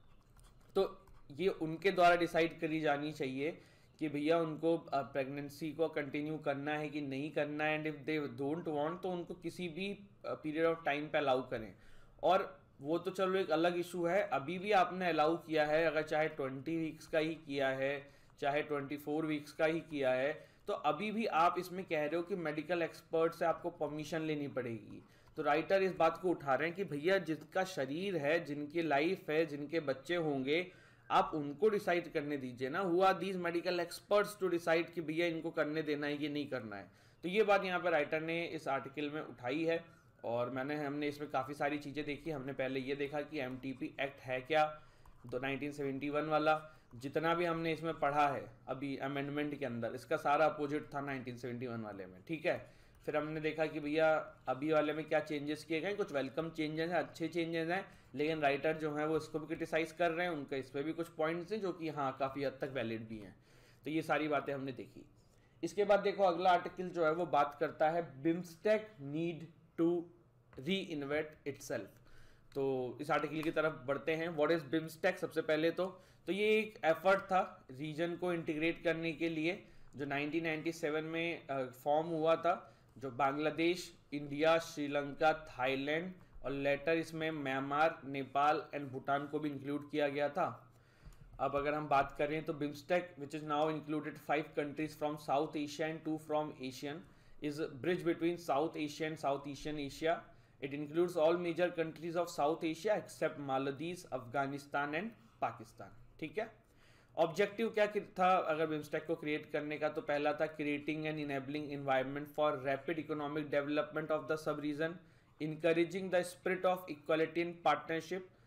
तो ये उनके द्वारा डिसाइड करी जानी चाहिए कि भैया उनको प्रेगनेंसी को कंटिन्यू करना है कि नहीं करना है। And if they don't want तो उनको किसी भी पीरियड ऑफ टाइम पे अलाउ करें। और वो तो चलो एक अलग इशू है, अभी भी आपने अलाउ किया है, अगर चाहे ट्वेंटी वीक्स का ही किया है चाहे ट्वेंटी फोर वीक्स का ही किया है, तो अभी भी आप इसमें कह रहे हो कि मेडिकल एक्सपर्ट से आपको परमिशन लेनी पड़ेगी। तो राइटर इस बात को उठा रहे हैं कि भैया जिनका शरीर है, जिनकी लाइफ है, जिनके बच्चे होंगे, आप उनको डिसाइड करने दीजिए ना। हुआ these medical experts to decide कि भैया इनको करने देना है कि नहीं करना है। तो ये बात यहाँ पर राइटर ने इस आर्टिकल में उठाई है और मैंने हमने इसमें काफ़ी सारी चीज़ें देखी। हमने पहले ये देखा कि एमटीपी एक्ट है क्या, तो नाइनटीन सेवेंटी वन वाला जितना भी हमने इसमें पढ़ा है अभी अमेंडमेंट के अंदर, इसका सारा अपोजिट था नाइनटीन सेवेंटी वन वाले में, ठीक है। फिर हमने देखा कि भैया अभी वाले में क्या चेंजेस किए गए, कुछ वेलकम चेंजेस हैं, अच्छे चेंजेस हैं, लेकिन राइटर जो है वो इसको भी क्रिटिसाइज कर रहे हैं, उनका इस पर भी कुछ पॉइंट्स हैं जो कि हाँ काफ़ी हद तक वैलिड भी हैं। तो ये सारी बातें हमने देखी। इसके बाद देखो अगला आर्टिकल जो है वो बात करता है BIMSTEC need to reinvent itself. तो इस आर्टिकल की तरफ बढ़ते हैं। What is BIMSTEC? सबसे पहले तो तो ये एक एफर्ट था रीजन को इंटीग्रेट करने के लिए जो नाइनटीन नाइंटी सेवन में फॉर्म हुआ था, जो बांग्लादेश, इंडिया, श्रीलंका, थाईलैंड और लेटर इसमें म्यांमार, नेपाल एंड भूटान को भी इंक्लूड किया गया था। अब अगर हम बात करें तो BIMSTEC which is now included five countries from south Asia and two from ASEAN, is bridge between South Asia and South Eastern Asia. It includes all major countries of South Asia except Maldives, Afghanistan and Pakistan, ठीक है। Objective क्या था अगर BIMSTEC को create करने का? तो पहला था creating and enabling environment for rapid economic development of the sub region, encouraging the spirit of equality and partnership,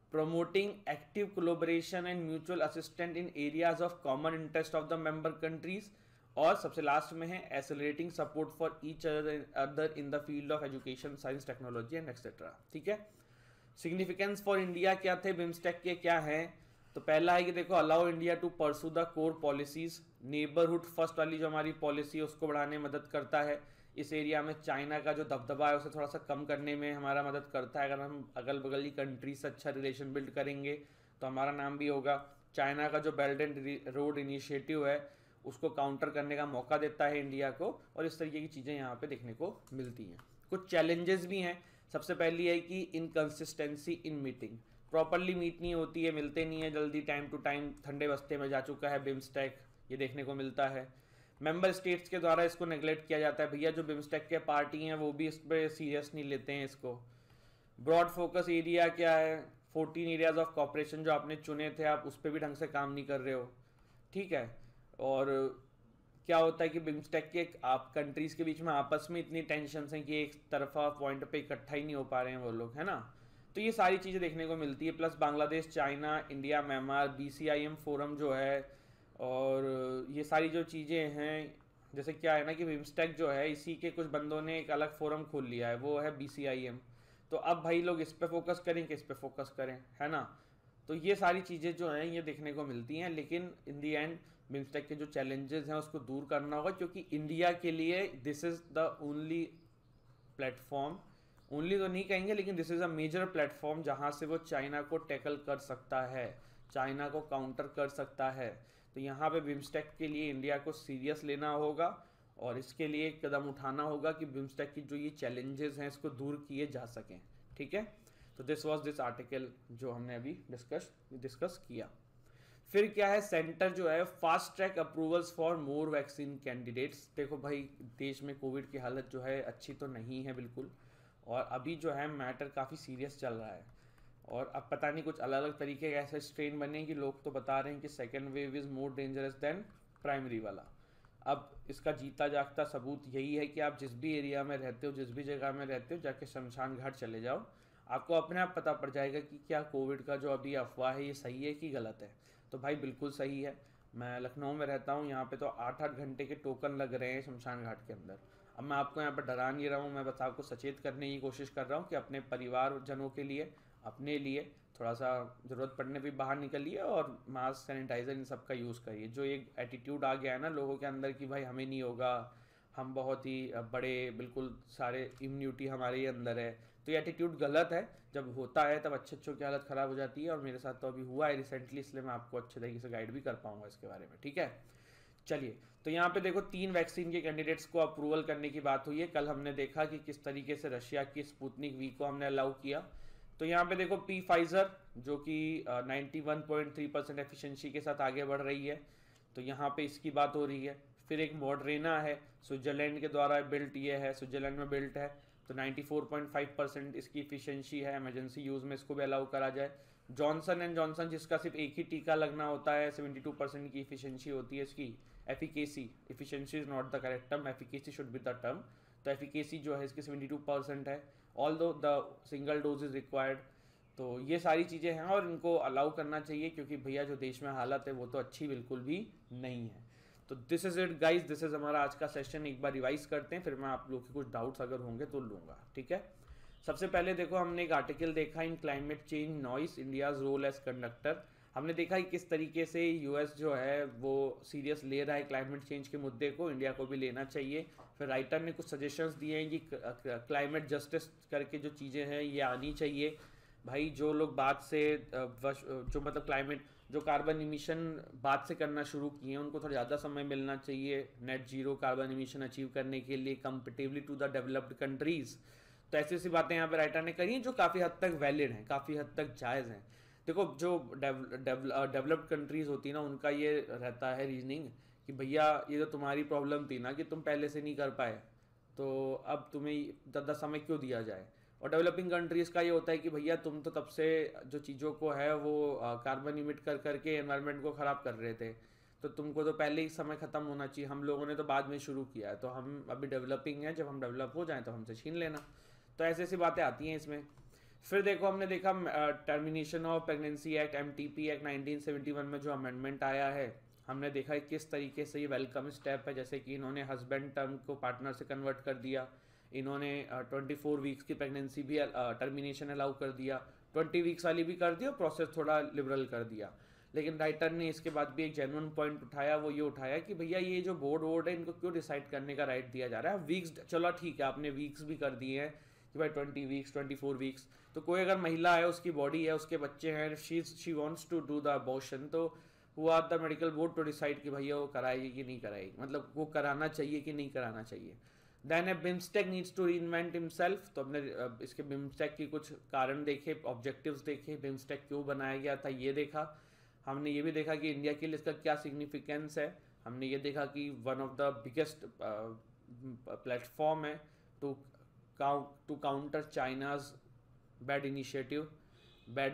promoting active collaboration and mutual assistance in areas of common interest of the member countries, और सबसे last में है accelerating support for each other in the field of education, science, technology and etc. ठीक है। Significance for India क्या थे, BIMSTEC के क्या हैं, तो पहला है कि देखो allow India to pursue the core policies, neighbourhood first वाली जो हमारी पॉलिसी है उसको बढ़ाने में मदद करता है। इस एरिया में चाइना का जो दबदबा है उसे थोड़ा सा कम करने में हमारा मदद करता है। अगर हम अगल बगल की कंट्री से अच्छा रिलेशन बिल्ड करेंगे तो हमारा नाम भी होगा। चाइना का जो बेल्ट एंड रोड इनिशिएटिव है उसको काउंटर करने का मौका देता है इंडिया को, और इस तरीके की चीज़ें यहाँ पे देखने को मिलती हैं। कुछ चैलेंजेस भी हैं। सबसे पहली है कि inconsistency in meeting, properly meet नहीं होती है, मिलते नहीं है जल्दी, टाइम टू टाइम ठंडे बस्ते में जा चुका है बिम्स्टेक, ये देखने को मिलता है। मेंबर स्टेट्स के द्वारा इसको नेग्लेक्ट किया जाता है, भैया जो बिम्स्टेक के पार्टी हैं वो भी इस पर सीरियस नहीं लेते हैं इसको। ब्रॉड फोकस एरिया क्या है, फोर्टीन एरियाज ऑफ कॉपरेशन जो आपने चुने थे आप उस पर भी ढंग से काम नहीं कर रहे हो, ठीक है। और क्या होता है कि बिम्स्टेक के आप कंट्रीज के बीच में आपस में इतनी टेंशन हैं कि एक तरफा पॉइंट पे इकट्ठा ही नहीं हो पा रहे हैं वो लोग, है ना। तो ये सारी चीज़ें देखने को मिलती है। Plus Bangladesh, China, India, Myanmar, BCIM forum जो है, और ये सारी जो चीज़ें हैं, जैसे क्या है ना कि बिम्स्टेक जो है इसी के कुछ बंदों ने एक अलग फोरम खोल लिया है, वो है बीसीआईएम। तो अब भाई लोग इस पे फोकस करें कि इस पे फोकस करें, है ना। तो ये सारी चीज़ें जो हैं ये देखने को मिलती हैं, लेकिन इन दी एंड बिम्स्टेक के जो चैलेंजेस हैं उसको दूर करना होगा, क्योंकि इंडिया के लिए this is the only platform, only तो नहीं कहेंगे लेकिन this is a major platform जहाँ से वो चाइना को टैकल कर सकता है, चाइना को काउंटर कर सकता है। तो यहाँ पे बिम्स्टेक के लिए इंडिया को सीरियस लेना होगा और इसके लिए एक कदम उठाना होगा कि बिम्स्टेक की जो ये चैलेंजेस हैं इसको दूर किए जा सकें, ठीक है। तो दिस वाज दिस आर्टिकल जो हमने अभी डिस्कस डिस्कस किया। फिर क्या है, सेंटर जो है fast track approvals for more vaccine candidates. देखो भाई देश में कोविड की हालत जो है अच्छी तो नहीं है बिल्कुल, और अभी जो है मैटर काफ़ी सीरियस चल रहा है, और अब पता नहीं कुछ अलग अलग तरीके के ऐसे स्ट्रेन बने कि लोग तो बता रहे हैं कि second wave is more dangerous than primary वाला। अब इसका जीता जागता सबूत यही है कि आप जिस भी एरिया में रहते हो, जिस भी जगह में रहते हो, जाके शमशान घाट चले जाओ, आपको अपने आप पता पड़ जाएगा कि क्या कोविड का जो अभी अफवाह है ये सही है कि गलत है। तो भाई बिल्कुल सही है। मैं लखनऊ में रहता हूँ, यहाँ पे तो आठ आठ घंटे के टोकन लग रहे हैं शमशान घाट के अंदर। अब मैं आपको यहाँ पर डरा नहीं रहा हूँ, मैं बस आपको सचेत करने की कोशिश कर रहा हूँ कि अपने परिवारजनों के लिए, अपने लिए थोड़ा सा ज़रूरत पड़ने पे बाहर निकलिए और मास्क, सैनिटाइज़र इन सब का यूज़ करिए। जो एक एटीट्यूड आ गया है ना लोगों के अंदर कि भाई हमें नहीं होगा, हम बहुत ही बड़े, बिल्कुल सारे इम्यूनिटी हमारे ही अंदर है, तो ये एटीट्यूड गलत है। जब होता है तब अच्छे अच्छों की हालत ख़राब हो जाती है, और मेरे साथ तो अभी हुआ है रिसेंटली, इसलिए मैं आपको अच्छे तरीके से गाइड भी कर पाऊँगा इसके बारे में, ठीक है। चलिए, तो यहाँ पे देखो तीन वैक्सीन के कैंडिडेट्स को अप्रूवल करने की बात हुई है। कल हमने देखा कि किस तरीके से रशिया की स्पुतनिक वी को हमने अलाउ किया। तो यहाँ पे देखो पी फाइजर जो कि ninety one point three percent efficiency के साथ आगे बढ़ रही है, तो यहाँ पे इसकी बात हो रही है। फिर एक मॉडरेना है, स्विट्जरलैंड के द्वारा बिल्ट ये है, स्विट्जरलैंड में बिल्ट है, तो ninety four point five percent इसकी इफिशिएंसी है, इमरजेंसी यूज़ में इसको भी अलाउ करा जाए। जॉनसन एंड जॉनसन जिसका सिर्फ एक ही टीका लगना होता है, सेवेंटी टू परसेंट की इफिशिएंसी होती है इसकी। Efficacy, efficiency is not the correct term, efficacy should be the term. तो एफिकेसी जो है इसकी सेवेंटी टू परसेंट है, although the single dose is required. तो ये सारी चीज़ें हैं और इनको अलाउ करना चाहिए, क्योंकि भैया जो देश में हालत है वो तो अच्छी बिल्कुल भी नहीं है। तो this is it guys, this is हमारा आज का सेशन। एक बार रिवाइज करते हैं, फिर मैं आप लोग के कुछ डाउट्स अगर होंगे तो लूँगा, ठीक है। सबसे पहले देखो हमने एक आर्टिकल देखा, in climate change noise India's role as conductor. हमने देखा कि किस तरीके से यूएस जो है वो सीरियस ले रहा है क्लाइमेट चेंज के मुद्दे को, इंडिया को भी लेना चाहिए। फिर राइटर ने कुछ सजेशंस दिए हैं कि क्लाइमेट जस्टिस करके जो चीज़ें हैं ये आनी चाहिए। भाई जो लोग बात से जो मतलब क्लाइमेट जो कार्बन इमिशन बात से करना शुरू किए हैं उनको थोड़ा ज़्यादा समय मिलना चाहिए net zero carbon emission achieve करने के लिए competitively to the developed countries. तो ऐसी ऐसी बातें यहाँ पे राइटर ने करी हैं जो काफ़ी हद तक वैलिड हैं, काफ़ी हद तक जायज़ हैं। देखो जो डेवलप्ड कंट्रीज़ होती है ना, उनका ये रहता है रीजनिंग कि भैया ये तो तुम्हारी प्रॉब्लम थी ना कि तुम पहले से नहीं कर पाए, तो अब तुम्हें ज़्यादा समय क्यों दिया जाए। और डेवलपिंग कंट्रीज़ का ये होता है कि भैया तुम तो तब से जो चीज़ों को है वो कार्बन इमिट कर करके एनवायरनमेंट को ख़राब कर रहे थे, तो तुमको तो पहले ही समय ख़त्म होना चाहिए, हम लोगों ने तो बाद में शुरू किया है, तो हम अभी डेवलपिंग है, जब हम डेवलप हो जाएं तो हमसे छीन लेना। तो ऐसी ऐसी बातें आती हैं इसमें। फिर देखो हमने देखा termination of pregnancy act M T P act nineteen seventy one में जो अमेंडमेंट आया है, हमने देखा है किस तरीके से ये वेलकम स्टेप है। जैसे कि इन्होंने हस्बैंड टर्म को पार्टनर से कन्वर्ट कर दिया, इन्होंने ट्वेंटी फोर वीक्स की प्रेगनेंसी भी टर्मिनेशन अलाउ कर दिया, ट्वेंटी वीक्स वाली भी कर दी और प्रोसेस थोड़ा लिबरल कर दिया। लेकिन राइटर ने इसके बाद भी एक जेन्युइन पॉइंट उठाया, वो ये उठाया कि भैया ये जो बोर्ड वोर्ड है इनको क्यों डिसाइड करने का राइट दिया जा रहा है। वीक्स चलो ठीक है, आपने वीक्स भी कर दिए हैं कि भाई twenty weeks twenty four weeks, तो कोई अगर महिला है, उसकी बॉडी है, उसके बच्चे हैं, she she wants to do the abortion, तो who are the medical board to decide कि भैया वो कराएगी कि नहीं कराएगी, मतलब वो कराना चाहिए कि नहीं कराना चाहिए। Then a BIMSTEC needs to reinvent himself, तो हमने इसके बिम्स्टेक के कुछ कारण देखे, ऑब्जेक्टिव्स देखे, बिम्स्टेक क्यों बनाया गया था ये देखा। हमने ये भी देखा कि इंडिया के लिए इसका क्या सिग्निफिकेंस है। हमने ये देखा कि one of the biggest platform है to to counter China's bad initiative, bad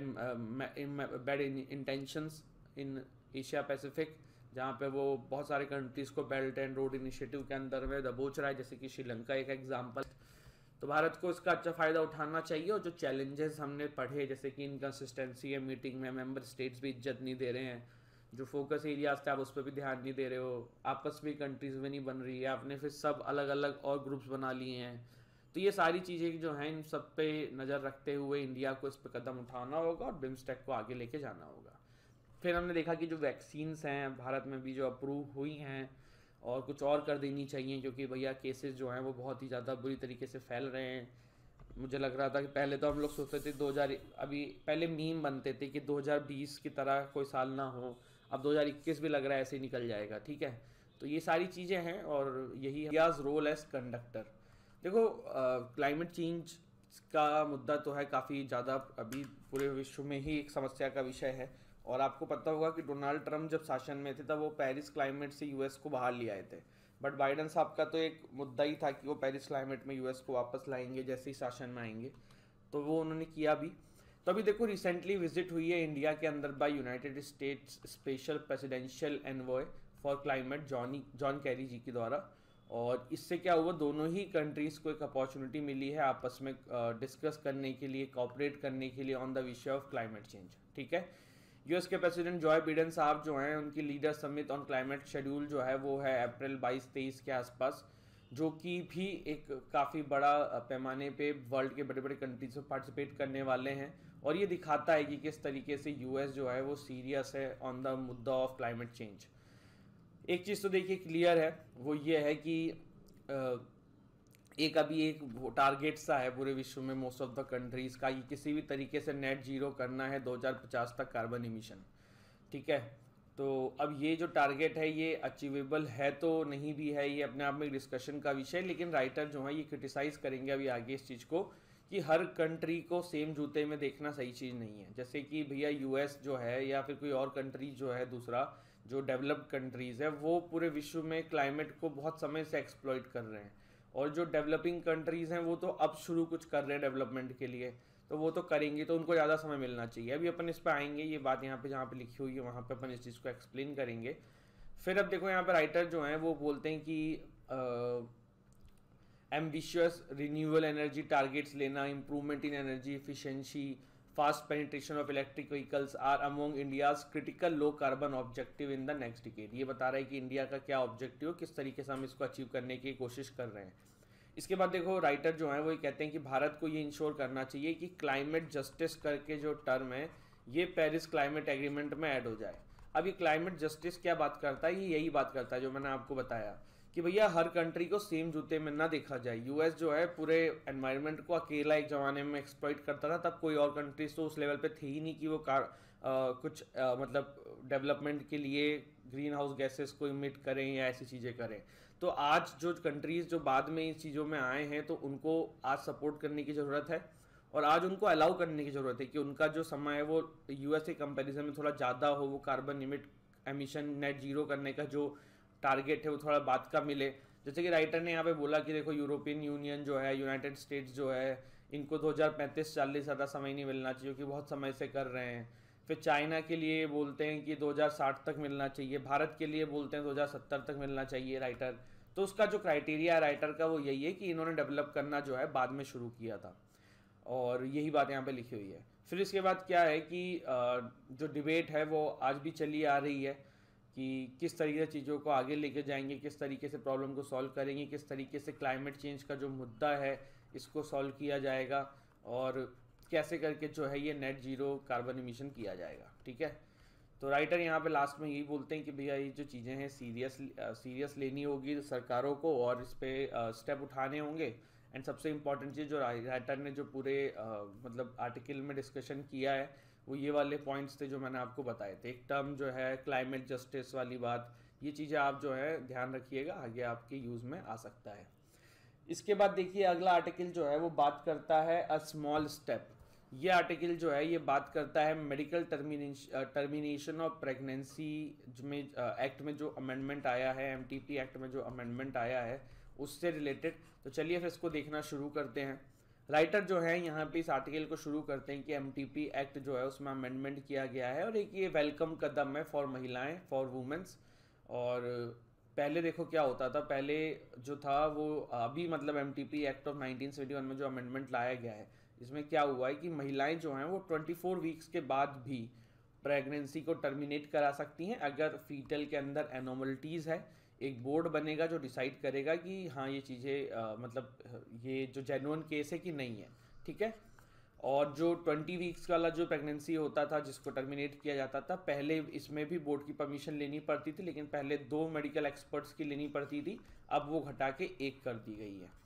bad intentions in Asia Pacific, जहाँ पे वो बहुत सारे कंट्रीज़ को बेल्ट एंड रोड इनिशिएटिव के अंदर में दबोच रहा है, जैसे कि श्रीलंका एक एग्जांपल। तो भारत को इसका अच्छा फ़ायदा उठाना चाहिए। और जो चैलेंजेस हमने पढ़े, जैसे कि इनकन्सिस्टेंसी है मीटिंग में, मेंबर स्टेट्स भी इज्जत नहीं दे रहे हैं, जो फोकस एरियाज थे आप उस पर भी ध्यान नहीं दे रहे हो, आपस में कंट्रीज़ में नहीं बन रही है, आपने फिर सब अलग अलग और ग्रुप्स बना लिए हैं। तो ये सारी चीज़ें जो हैं इन सब पे नज़र रखते हुए इंडिया को इस पर कदम उठाना होगा और बिम्स्टेक को आगे लेके जाना होगा। फिर हमने देखा कि जो वैक्सीन्स हैं भारत में भी जो अप्रूव हुई हैं और कुछ और कर देनी चाहिए, क्योंकि भैया केसेस जो हैं वो बहुत ही ज़्यादा बुरी तरीके से फैल रहे हैं। मुझे लग रहा था कि पहले तो हम लोग सोचते थे दो हज़ार अभी पहले मीम बनते थे कि दो हज़ार बीस की तरह कोई साल ना हो, अब दो हज़ार इक्कीस भी लग रहा है ऐसे ही निकल जाएगा। ठीक है, तो ये सारी चीज़ें हैं और यही इंडियाज़ रोल एज कंडक्टर। देखो क्लाइमेट चेंज का मुद्दा तो है काफ़ी ज़्यादा, अभी पूरे विश्व में ही एक समस्या का विषय है। और आपको पता होगा कि डोनाल्ड ट्रंप जब शासन में थे तब वो पेरिस क्लाइमेट से यूएस को बाहर ले आए थे, बट बाइडन साहब का तो एक मुद्दा ही था कि वो पेरिस क्लाइमेट में यूएस को वापस लाएंगे जैसे ही शासन में आएंगे, तो वो उन्होंने किया भी। तो अभी देखो रिसेंटली विजिट हुई है इंडिया के अंदर by United States special presidential envoy for climate Johnny John Kerry ji के द्वारा, और इससे क्या हुआ, दोनों ही कंट्रीज़ को एक अपॉर्चुनिटी मिली है आपस में डिस्कस करने के लिए, कोऑपरेट करने के लिए ऑन द विषय ऑफ क्लाइमेट चेंज। ठीक है, यूएस के प्रेसिडेंट जॉय बिडेन साहब जो हैं उनकी leader summit on climate schedule जो है वो है अप्रैल बाईस तेईस के आसपास, जो कि भी एक काफ़ी बड़ा पैमाने पे वर्ल्ड के बड़े बड़े कंट्रीज में पार्टिसिपेट करने वाले हैं। और ये दिखाता है कि किस तरीके से यूएस जो है वो सीरियस है ऑन द मुद्दा ऑफ क्लाइमेट चेंज। एक चीज़ तो देखिए क्लियर है, वो ये है कि एक अभी एक टारगेट सा है पूरे विश्व में मोस्ट ऑफ द कंट्रीज़ का, ये किसी भी तरीके से नेट जीरो करना है दो हज़ार पचास तक कार्बन इमिशन। ठीक है, तो अब ये जो टारगेट है ये अचीवेबल है तो नहीं भी है, ये अपने आप में डिस्कशन का विषय। लेकिन राइटर जो है ये क्रिटिसाइज़ करेंगे अभी आगे इस चीज़ को कि हर कंट्री को सेम जूते में देखना सही चीज़ नहीं है। जैसे कि भैया यूएस जो है या फिर कोई और कंट्री जो है, दूसरा जो डेवलप्ड कंट्रीज़ है, वो पूरे विश्व में क्लाइमेट को बहुत समय से एक्सप्लॉइट कर रहे हैं, और जो डेवलपिंग कंट्रीज़ हैं वो तो अब शुरू कुछ कर रहे हैं डेवलपमेंट के लिए, तो वो तो करेंगे, तो उनको ज़्यादा समय मिलना चाहिए। अभी अपन इस पर आएंगे, ये बात यहाँ पे जहाँ पे लिखी हुई है वहाँ पे अपन इस चीज़ को एक्सप्लेन करेंगे। फिर अब देखो यहाँ पे राइटर जो हैं वो बोलते हैं कि एम्बिशियस रिन्यूएबल एनर्जी टारगेट्स लेना, improvement in energy efficiency, fast penetration of electric vehicles are among India's critical low carbon objective in the next decade. ये बता रहा है कि इंडिया का क्या ऑब्जेक्टिव, किस तरीके से हम इसको अचीव करने की कोशिश कर रहे हैं। इसके बाद देखो राइटर जो है वो ये कहते हैं कि भारत को ये इंश्योर करना चाहिए कि क्लाइमेट जस्टिस करके जो टर्म है ये पेरिस क्लाइमेट एग्रीमेंट में ऐड हो जाए। अब ये क्लाइमेट जस्टिस क्या बात करता है, ये यही बात करता है जो मैंने आपको बताया कि भैया हर कंट्री को सेम जूते में ना देखा जाए। यूएस जो है पूरे एनवायरनमेंट को अकेला एक ज़माने में एक्सप्लॉइट करता था, तब कोई और कंट्रीज तो उस लेवल पे थे ही नहीं कि वो कार आ, कुछ आ, मतलब डेवलपमेंट के लिए ग्रीन हाउस गैसेस को इमिट करें या ऐसी चीज़ें करें। तो आज जो कंट्रीज़ जो बाद में इन चीज़ों में आए हैं तो उनको आज सपोर्ट करने की ज़रूरत है, और आज उनको अलाउ करने की ज़रूरत है कि उनका जो समय है वो यूएस के कंपेरिजन में थोड़ा ज़्यादा हो, वो carbon emit emission net zero करने का जो टारगेट है वो थोड़ा बात का मिले। जैसे कि राइटर ने यहाँ पे बोला कि देखो यूरोपियन यूनियन जो है, यूनाइटेड स्टेट्स जो है, इनको दो हज़ार पैंतीस चालीस ज़्यादा समय नहीं मिलना चाहिए क्योंकि बहुत समय से कर रहे हैं। फिर चाइना के लिए बोलते हैं कि दो हज़ार साठ तक मिलना चाहिए, भारत के लिए बोलते हैं दो हज़ार सत्तर तक मिलना चाहिए राइटर। तो उसका जो क्राइटेरिया राइटर का वो यही है कि इन्होंने डेवलप करना जो है बाद में शुरू किया था। और यही बात यहाँ पे लिखी हुई है। फिर इसके बाद क्या है कि जो डिबेट है वो आज भी चली आ रही है कि किस तरीके से चीज़ों को आगे लेके जाएंगे, किस तरीके से प्रॉब्लम को सॉल्व करेंगे, किस तरीके से क्लाइमेट चेंज का जो मुद्दा है इसको सॉल्व किया जाएगा और कैसे करके जो है ये नेट जीरो कार्बन इमिशन किया जाएगा। ठीक है, तो राइटर यहाँ पे लास्ट में यही बोलते हैं कि भैया ये जो चीज़ें हैं सीरियस सीरियस लेनी होगी सरकारों को और इस पर स्टेप उठाने होंगे। एंड सबसे इम्पॉर्टेंट चीज़ जो राइटर ने जो पूरे आ, मतलब आर्टिकल में डिस्कशन किया है वो ये वाले पॉइंट्स थे जो मैंने आपको बताए थे। एक टर्म जो है क्लाइमेट जस्टिस वाली बात, ये चीज़ें आप जो है ध्यान रखिएगा, आगे आपके यूज़ में आ सकता है। इसके बाद देखिए अगला आर्टिकल जो है वो बात करता है अ स्मॉल स्टेप। ये आर्टिकल जो है ये बात करता है मेडिकल टर्मिनेशन ऑफ प्रेगनेंसी में एक्ट में जो अमेंडमेंट आया है, एमटीपी एक्ट में जो अमेंडमेंट आया है उससे रिलेटेड। तो चलिए फिर इसको देखना शुरू करते हैं। राइटर जो है यहाँ पे इस आर्टिकल को शुरू करते हैं कि एमटीपी एक्ट जो है उसमें अमेंडमेंट किया गया है और एक ये वेलकम कदम है फॉर महिलाएं, फॉर वुमेन्स। और पहले देखो क्या होता था, पहले जो था वो अभी मतलब MTP act of nineteen seventy one में जो अमेंडमेंट लाया गया है इसमें क्या हुआ है कि महिलाएं जो हैं वो चौबीस वीक्स के बाद भी प्रेगनेंसी को टर्मिनेट करा सकती हैं अगर फीटल के अंदर एनोमलिटीज़ है। एक बोर्ड बनेगा जो डिसाइड करेगा कि हाँ ये चीज़ें मतलब ये जो जेन्युइन केस है कि नहीं है। ठीक है, और जो बीस वीक्स वाला जो प्रेगनेंसी होता था जिसको टर्मिनेट किया जाता था, पहले इसमें भी बोर्ड की परमिशन लेनी पड़ती थी, लेकिन पहले दो मेडिकल एक्सपर्ट्स की लेनी पड़ती थी, अब वो घटा के एक कर दी गई है।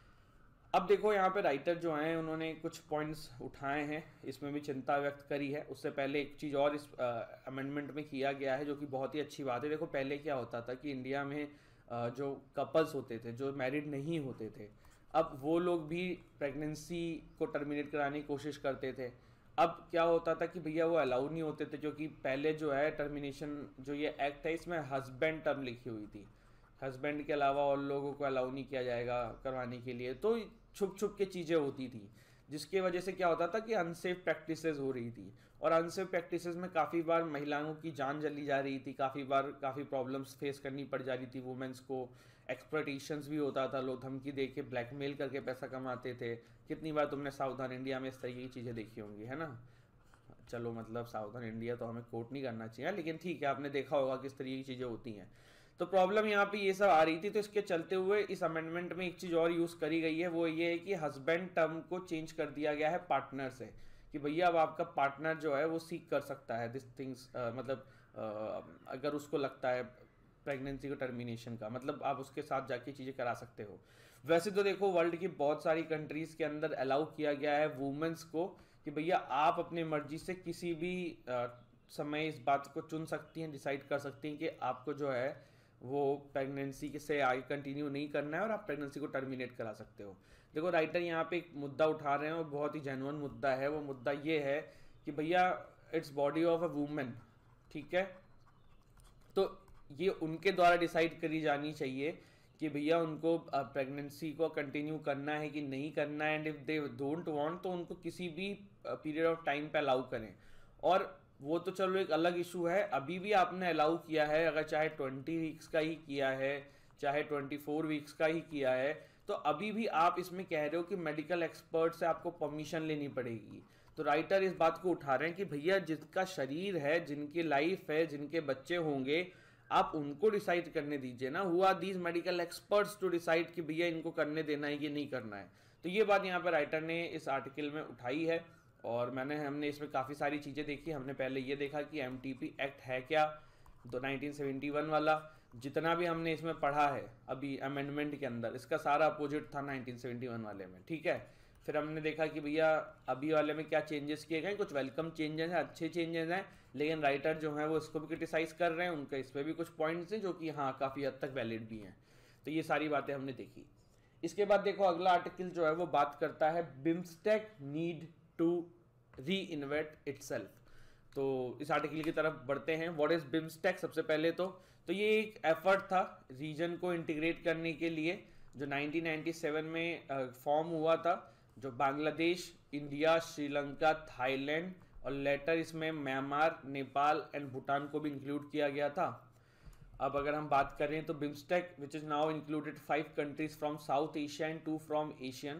अब देखो यहाँ पे राइटर जो हैं उन्होंने कुछ पॉइंट्स उठाए हैं, इसमें भी चिंता व्यक्त करी है। उससे पहले एक चीज़ और इस अमेंडमेंट में किया गया है जो कि बहुत ही अच्छी बात है। देखो पहले क्या होता था कि इंडिया में आ, जो कपल्स होते थे जो मैरिड नहीं होते थे, अब वो लोग भी प्रेगनेंसी को टर्मिनेट कराने की कोशिश करते थे। अब क्या होता था कि भैया वो अलाउ नहीं होते थे, क्योंकि पहले जो है टर्मिनेशन जो ये एक्ट है इसमें हस्बैंड टर्म लिखी हुई थी, हस्बैंड के अलावा और लोगों को अलाउ नहीं किया जाएगा करवाने के लिए। तो छुप छुप के चीज़ें होती थी जिसकी वजह से क्या होता था कि अनसेफ प्रैक्टिसेस हो रही थी और अनसेफ प्रैक्टिसेस में काफ़ी बार महिलाओं की जान जली जा रही थी, काफ़ी बार काफ़ी प्रॉब्लम्स फेस करनी पड़ जा रही थी वुमेन्स को। एक्सप्लॉयटेशंस भी होता था, लोग धमकी दे के ब्लैकमेल करके पैसा कमाते थे। कितनी बार तुमने सावधान इंडिया में इस तरीके की चीज़ें देखी होंगी, है ना। चलो मतलब सावधान इंडिया तो हमें कोट नहीं करना चाहिए, लेकिन ठीक है आपने देखा होगा किस तरीके की चीज़ें होती हैं। तो प्रॉब्लम यहाँ पे ये सब आ रही थी, तो इसके चलते हुए इस अमेंडमेंट में एक चीज़ और यूज़ करी गई है, वो ये है कि हस्बैंड टर्म को चेंज कर दिया गया है पार्टनर से, कि भैया अब आपका पार्टनर जो है वो सीख कर सकता है दिस थिंग्स, मतलब आ, अगर उसको लगता है प्रेगनेंसी को टर्मिनेशन का, मतलब आप उसके साथ जाके चीज़ें करा सकते हो। वैसे तो देखो वर्ल्ड की बहुत सारी कंट्रीज़ के अंदर अलाउ किया गया है वुमेन्स को कि भैया आप अपने मर्जी से किसी भी आ, समय इस बात को चुन सकती हैं, डिसाइड कर सकती हैं कि आपको जो है वो प्रेगनेंसी से आगे कंटिन्यू नहीं करना है और आप प्रेगनेंसी को टर्मिनेट करा सकते हो। देखो राइटर यहाँ पे एक मुद्दा उठा रहे हैं और बहुत ही जेन्युइन मुद्दा है। वो मुद्दा ये है कि भैया it's body of a women, ठीक है, तो ये उनके द्वारा डिसाइड करी जानी चाहिए कि भैया उनको प्रेगनेंसी को कंटिन्यू करना है कि नहीं करना है। And if they don't want तो उनको किसी भी पीरियड ऑफ टाइम पे अलाउ करें। और वो तो चलो एक अलग इशू है, अभी भी आपने अलाउ किया है, अगर चाहे ट्वेंटी वीक्स का ही किया है चाहे ट्वेंटी फोर वीक्स का ही किया है, तो अभी भी आप इसमें कह रहे हो कि मेडिकल एक्सपर्ट से आपको परमिशन लेनी पड़ेगी। तो राइटर इस बात को उठा रहे हैं कि भैया जिनका शरीर है, जिनकी लाइफ है, जिनके बच्चे होंगे, आप उनको डिसाइड करने दीजिए ना। हुआ these medical experts to decide कि भैया इनको करने देना है कि नहीं करना है। तो ये बात यहाँ पर राइटर ने इस आर्टिकल में उठाई है और मैंने हमने इसमें काफ़ी सारी चीज़ें देखी। हमने पहले ये देखा कि एमटीपी एक्ट है क्या, तो नाइनटीन सेवेंटी वन वाला जितना भी हमने इसमें पढ़ा है अभी अमेंडमेंट के अंदर, इसका सारा अपोजिट था नाइनटीन सेवेंटी वन वाले में, ठीक है। फिर हमने देखा कि भैया अभी वाले में क्या चेंजेस किए गए, कुछ वेलकम चेंजेस हैं, अच्छे चेंजेस हैं, लेकिन राइटर जो है वो इसको भी क्रिटिसाइज कर रहे हैं, उनका इस पर भी कुछ पॉइंट्स हैं जो कि हाँ काफ़ी हद तक वैलिड भी हैं। तो ये सारी बातें हमने देखी। इसके बाद देखो अगला आर्टिकल जो है वो बात करता है BIMSTEC need to reinvent itself. तो इस आर्टिकल की तरफ बढ़ते हैं। What is BIMSTEC? सबसे पहले तो तो ये एक एफर्ट था रीजन को इंटीग्रेट करने के लिए जो नाइनटीन नाइंटी सेवन में फॉर्म हुआ था, जो बांग्लादेश, इंडिया, श्रीलंका, थाईलैंड और लेटर इसमें म्यांमार, नेपाल एंड भूटान को भी इंक्लूड किया गया था। अब अगर हम बात करें तो BIMSTEC which is now included five countries from south Asia and two from Asian.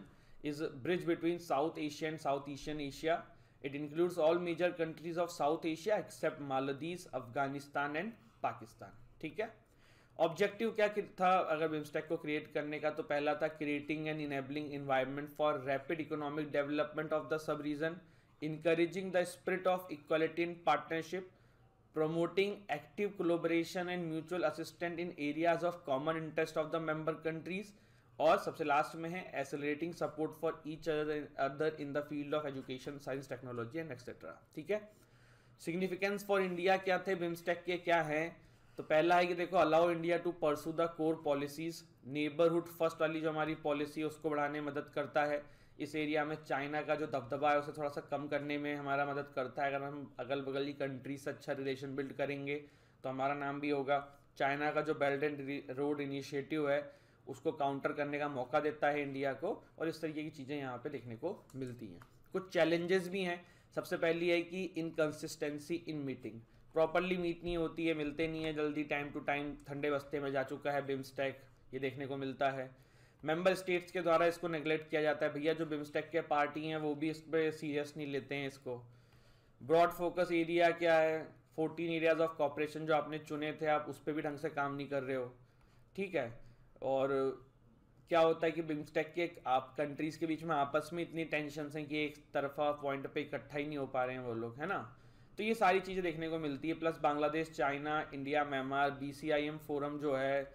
is a bridge between South Asia and Southeastern Asia. It includes all major countries of South Asia except Maldives, Afghanistan and Pakistan. ठीक है, objective क्या था अगर BIMSTEC को create करने का? तो पहला था creating and enabling environment for rapid economic development of the sub region, encouraging the spirit of equality and partnership, promoting active collaboration and mutual assistance in areas of common interest of the member countries, और सबसे last में है accelerating support for each other other in the field of education, science, technology and etc. ठीक है, significance for India क्या थे BIMSTEC के, क्या है? तो पहला है कि देखो allow India to pursue the core policies, neighbourhood first वाली जो हमारी पॉलिसी है उसको बढ़ाने में मदद करता है। इस एरिया में चाइना का जो दबदबा है उसे थोड़ा सा कम करने में हमारा मदद करता है। अगर हम अगल बगल की कंट्री से अच्छा रिलेशन बिल्ड करेंगे तो हमारा नाम भी होगा। चाइना का जो बेल्ट एंड रोड इनिशिएटिव है उसको काउंटर करने का मौका देता है इंडिया को, और इस तरीके की चीज़ें यहाँ पे देखने को मिलती हैं। कुछ चैलेंजेस भी हैं। सबसे पहली है कि inconsistency in meeting, properly meet नहीं होती है, मिलते नहीं है जल्दी, टाइम टू टाइम ठंडे बस्ते में जा चुका है बिम्स्टेक, ये देखने को मिलता है। मेंबर स्टेट्स के द्वारा इसको नेग्लेक्ट किया जाता है, भैया जो बिम्स्टेक के पार्टी हैं वो भी इस पर सीरियस नहीं लेते हैं इसको। ब्रॉड फोकस एरिया क्या है? फोर्टीन एरियाज ऑफ कॉपरेशन जो आपने चुने थे आप उस पर भी ढंग से काम नहीं कर रहे हो, ठीक है। और क्या होता है कि बिम्स्टेक के आप कंट्रीज के बीच में आपस में इतनी टेंशन हैं कि एक तरफा पॉइंट पे इकट्ठा ही नहीं हो पा रहे हैं वो लोग, है ना। तो ये सारी चीज़ें देखने को मिलती है। Plus Bangladesh, China, India, Myanmar, B C I M forum जो है,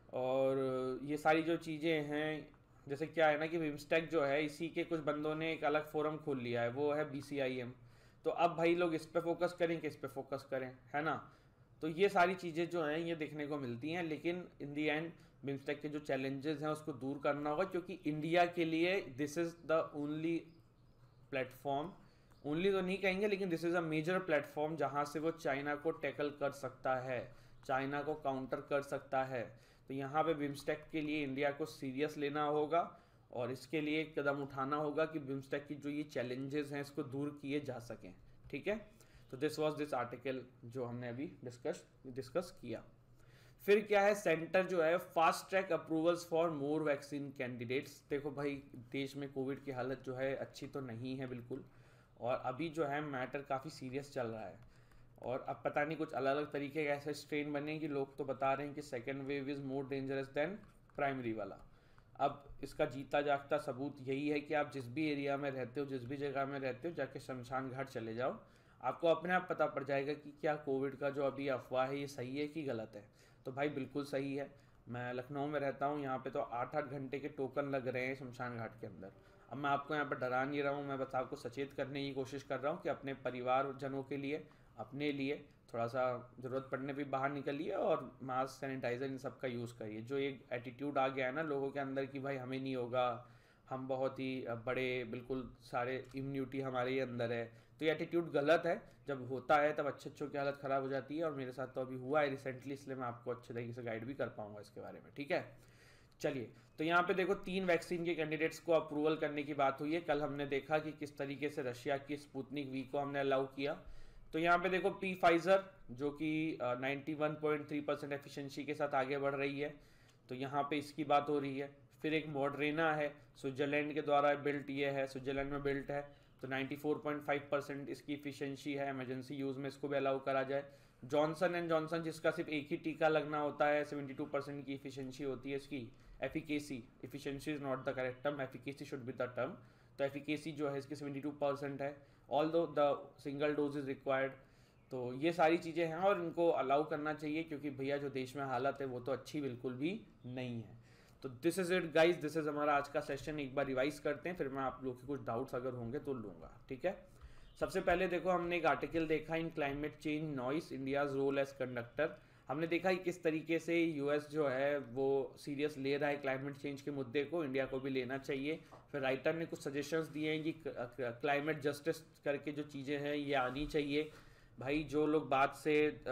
और ये सारी जो चीज़ें हैं, जैसे क्या है ना कि बिम्स्टेक जो है इसी के कुछ बंदों ने एक अलग फोरम खोल लिया है, वो है बी सी आई एम। तो अब भाई लोग इस पे फोकस करें कि इस पे फोकस करें, है ना। तो ये सारी चीज़ें जो हैं ये देखने को मिलती हैं, लेकिन इन दी एंड बिम्स्टेक के जो चैलेंजेस हैं उसको दूर करना होगा, क्योंकि इंडिया के लिए this is the only platform, only तो नहीं कहेंगे लेकिन this is a major platform जहाँ से वो चाइना को टैकल कर सकता है, चाइना को काउंटर कर सकता है। तो यहाँ पे बिम्स्टेक के लिए इंडिया को सीरियस लेना होगा और इसके लिए कदम उठाना होगा कि बिम्स्टेक की जो ये चैलेंजेस हैं इसको दूर किए जा सकें, ठीक है। तो दिस वाज दिस आर्टिकल जो हमने अभी डिस्कस डिस्कस किया। फिर क्या है, सेंटर जो है fast track approvals for more vaccine candidates. देखो भाई देश में कोविड की हालत जो है अच्छी तो नहीं है बिल्कुल, और अभी जो है मैटर काफ़ी सीरियस चल रहा है, और अब पता नहीं कुछ अलग अलग तरीके के ऐसे स्ट्रेन बने कि लोग तो बता रहे हैं कि second wave is more dangerous than primary वाला। अब इसका जीता जागता सबूत यही है कि आप जिस भी एरिया में रहते हो, जिस भी जगह में रहते हो, जाके शमशान घाट चले जाओ, आपको अपने आप पता पड़ जाएगा कि क्या कोविड का जो अभी अफवाह है ये सही है कि गलत है। तो भाई बिल्कुल सही है। मैं लखनऊ में रहता हूँ, यहाँ पे तो आठ आठ घंटे के टोकन लग रहे हैं शमशान घाट के अंदर। अब मैं आपको यहाँ पर डरा नहीं रहा हूँ, मैं बस आपको सचेत करने की कोशिश कर रहा हूँ कि अपने परिवारजनों के लिए, अपने लिए थोड़ा सा ज़रूरत पड़ने पे बाहर निकलिए और मास्क, सैनिटाइज़र इन सब का यूज़ करिए। जो एक एटीट्यूड आ गया है ना लोगों के अंदर कि भाई हमें नहीं होगा, हम बहुत ही बड़े, बिल्कुल सारे इम्यूनिटी हमारे ही अंदर है, तो ये एटीट्यूड गलत है। जब होता है तब अच्छे अच्छों की हालत ख़राब हो जाती है, और मेरे साथ तो अभी हुआ है रिसेंटली, इसलिए मैं आपको अच्छे तरीके से गाइड भी कर पाऊँगा इसके बारे में, ठीक है। चलिए, तो यहाँ पे देखो तीन वैक्सीन के कैंडिडेट्स को अप्रूवल करने की बात हुई है। कल हमने देखा कि किस तरीके से रशिया की स्पुतनिक वी को हमने अलाउ किया। तो यहाँ पे देखो पी फाइजर जो कि ninety one point three percent efficiency के साथ आगे बढ़ रही है, तो यहाँ पे इसकी बात हो रही है। फिर एक मॉडरेना है, स्विट्जरलैंड के द्वारा बिल्ट ये है, स्विट्जरलैंड में बिल्ट है, तो ninety four point five percent इसकी इफिशिएंसी है, इमरजेंसी यूज़ में इसको भी अलाउ करा जाए। जॉनसन एंड जॉनसन जिसका सिर्फ एक ही टीका लगना होता है, सेवेंटी टू परसेंट की इफिशिएंसी होती है इसकी। Efficacy, efficiency is not the correct term, efficacy should be the term. तो एफिकेसी जो है इसकी सेवेंटी टू परसेंट है, although the single dose is required. तो ये सारी चीज़ें हैं और इनको अलाउ करना चाहिए, क्योंकि भैया जो देश में हालत है वो तो अच्छी बिल्कुल भी नहीं है। तो this is it guys, this is हमारा आज का सेशन। एक बार रिवाइज करते हैं, फिर मैं आप लोग के कुछ डाउट्स अगर होंगे तो लूँगा, ठीक है। सबसे पहले देखो हमने एक आर्टिकल देखा in climate change noise India's role as conductor. हमने देखा कि किस तरीके से यूएस जो है वो सीरियस ले रहा है क्लाइमेट चेंज के मुद्दे को, इंडिया को भी लेना चाहिए। फिर राइटर ने कुछ सजेशंस दिए हैं कि क्लाइमेट जस्टिस करके जो चीज़ें हैं ये आनी चाहिए। भाई जो लोग बात से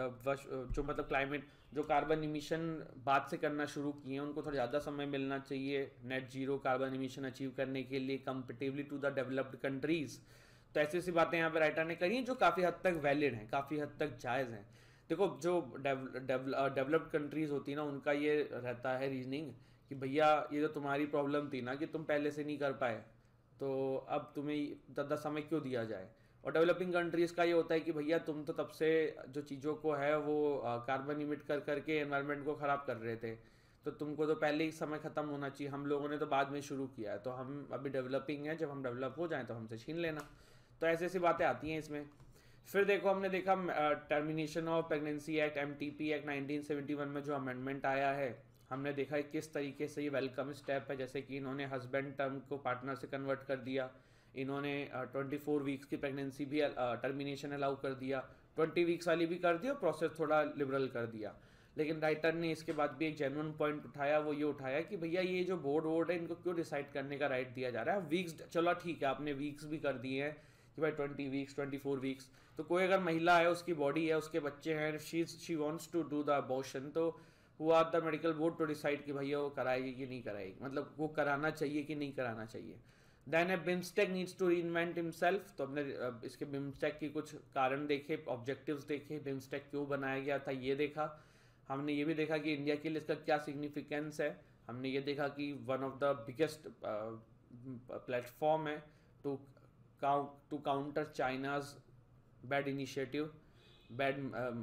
जो मतलब क्लाइमेट जो कार्बन इमिशन बात से करना शुरू किए हैं उनको थोड़ा ज़्यादा समय मिलना चाहिए net zero carbon emission achieve करने के लिए competitively to the developed countries. तो ऐसी ऐसी बातें यहाँ पे राइटर ने करी हैं जो काफ़ी हद तक वैलिड हैं, काफ़ी हद तक जायज़ हैं। देखो जो डेवलप्ड कंट्रीज़ होती है ना, उनका ये रहता है रीजनिंग कि भैया ये जो तुम्हारी प्रॉब्लम थी ना कि तुम पहले से नहीं कर पाए, तो अब तुम्हें ज़्यादा समय क्यों दिया जाए। और डेवलपिंग कंट्रीज़ का ये होता है कि भैया तुम तो तब से जो चीज़ों को है वो कार्बन इमिट कर करके एनवायरनमेंट को ख़राब कर रहे थे, तो तुमको तो पहले ही समय ख़त्म होना चाहिए, हम लोगों ने तो बाद में शुरू किया है, तो हम अभी डेवलपिंग है, जब हम डेवलप हो जाएं तो हमसे छीन लेना। तो ऐसी ऐसी बातें आती हैं इसमें। फिर देखो हमने देखा termination of pregnancy act M T P act nineteen seventy one में जो अमेंडमेंट आया है, हमने देखा है किस तरीके से ये वेलकम स्टेप है। जैसे कि इन्होंने हस्बैंड टर्म को पार्टनर से कन्वर्ट कर दिया, इन्होंने ट्वेंटी फोर वीक्स की प्रेगनेंसी भी टर्मिनेशन अलाउ कर दिया, ट्वेंटी वीक्स वाली भी कर दिया, प्रोसेस थोड़ा लिबरल कर दिया। लेकिन राइटर ने इसके बाद भी एक जेन्युइन पॉइंट उठाया, वो ये उठाया कि भैया ये जो बोर्ड वोर्ड है इनको क्यों डिसाइड करने का राइट दिया जा रहा है। वीक्स चलो ठीक है, आपने वीक्स भी कर दिए हैं कि भाई twenty weeks twenty four weeks, तो कोई अगर महिला है, उसकी बॉडी है, उसके बच्चे हैं, she she wants to do the abortion, तो वो are the medical board to decide कि भैया वो कराएगी कि नहीं कराएगी, मतलब वो कराना चाहिए कि नहीं कराना चाहिए। Then a BIMSTEC needs to reinvent himself. तो हमने इसके बिम्स्टेक की कुछ कारण देखे, ऑब्जेक्टिव्स देखे, बिम्स्टेक क्यों बनाया गया था ये देखा। हमने ये भी देखा कि इंडिया के लिए इसका क्या सिग्निफिकेंस है। हमने ये देखा कि one of the biggest platform है to to counter China's bad initiative, bad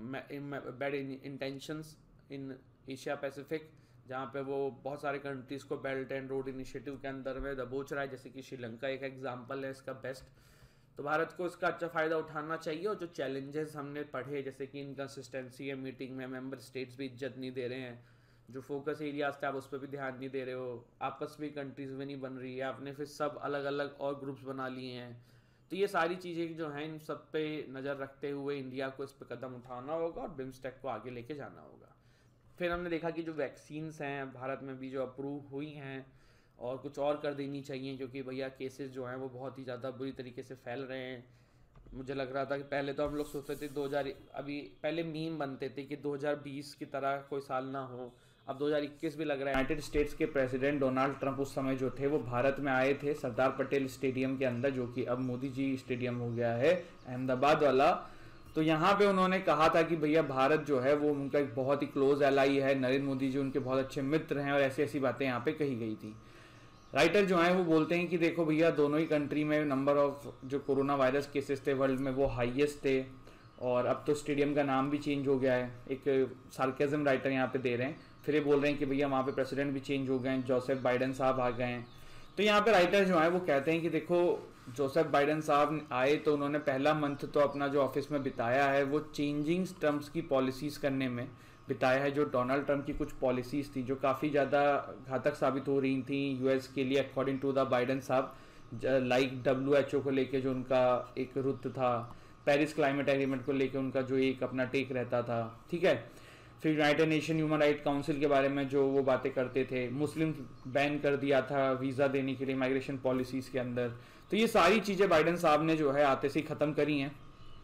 bad intentions in Asia Pacific, जहाँ पे वो बहुत सारे कंट्रीज़ को बेल्ट एंड रोड इनिशिएटिव के अंदर में दबोच रहा है, जैसे कि श्रीलंका एक एग्जांपल है इसका बेस्ट। तो भारत को इसका अच्छा फ़ायदा उठाना चाहिए। और जो चैलेंजेस हमने पढ़े, जैसे कि इनकन्सिस्टेंसी है मीटिंग में, मेंबर स्टेट्स भी इज्जत नहीं दे रहे हैं, जो फोकस एरियाज थे आप उस पर भी ध्यान नहीं दे रहे हो, आपस में कंट्रीज़ में नहीं बन रही है, आपने फिर सब अलग अलग और ग्रुप्स बना लिए हैं। तो ये सारी चीज़ें जो हैं इन सब पे नज़र रखते हुए इंडिया को इस पर कदम उठाना होगा और बिम्स्टेक को आगे लेके जाना होगा। फिर हमने देखा कि जो वैक्सीन्स हैं भारत में भी जो अप्रूव हुई हैं और कुछ और कर देनी चाहिए, क्योंकि भैया केसेस जो हैं वो बहुत ही ज़्यादा बुरी तरीके से फैल रहे हैं। मुझे लग रहा था कि पहले तो हम लोग सोचते थे दो हज़ार अभी पहले मीम बनते थे कि दो हज़ार बीस की तरह कोई साल ना हो, अब दो हज़ार इक्कीस भी लग रहा है। यूनाइटेड स्टेट्स के प्रेसिडेंट डोनाल्ड ट्रंप उस समय जो थे वो भारत में आए थे सरदार पटेल स्टेडियम के अंदर, जो कि अब मोदी जी स्टेडियम हो गया है अहमदाबाद वाला। तो यहाँ पे उन्होंने कहा था कि भैया भारत जो है वो उनका एक बहुत ही क्लोज एलाई है, नरेंद्र मोदी जी उनके बहुत अच्छे मित्र हैं, और ऐसी ऐसी बातें यहाँ पे कही गई थी। राइटर जो हैं वो बोलते हैं कि देखो भैया दोनों ही कंट्री में नंबर ऑफ जो कोरोना वायरस केसेस थे वर्ल्ड में वो हाईएस्ट थे, और अब तो स्टेडियम का नाम भी चेंज हो गया है। एक सार्केज्म राइटर यहाँ पे दे रहे हैं, फिर ये बोल रहे हैं कि भैया वहाँ पे प्रेसिडेंट भी चेंज हो गए हैं, जोसेफ बाइडेन साहब आ गए हैं। तो यहाँ पे राइटर जो है वो कहते हैं कि देखो जोसेफ बाइडेन साहब आए तो उन्होंने पहला मंथ तो अपना जो ऑफिस में बिताया है वो चेंजिंग ट्रम्प्स की पॉलिसीज़ करने में बिताया है। जो डोनाल्ड ट्रंप की कुछ पॉलिसीज़ थी जो काफ़ी ज़्यादा घातक साबित हो रही थी यूएस के लिए, अकॉर्डिंग टू द बाइडेन साहब, लाइक डब्ल्यू एच ओ को लेके जो उनका एक रुख था, पेरिस क्लाइमेट एग्रीमेंट को लेके उनका जो एक अपना टेक रहता था, ठीक है। फिर United Nation human right council के बारे में जो वो बातें करते थे, मुस्लिम बैन कर दिया था वीज़ा देने के लिए माइग्रेशन पॉलिसीज़ के अंदर। तो ये सारी चीज़ें बाइडेन साहब ने जो है आते से ही ख़त्म करी हैं।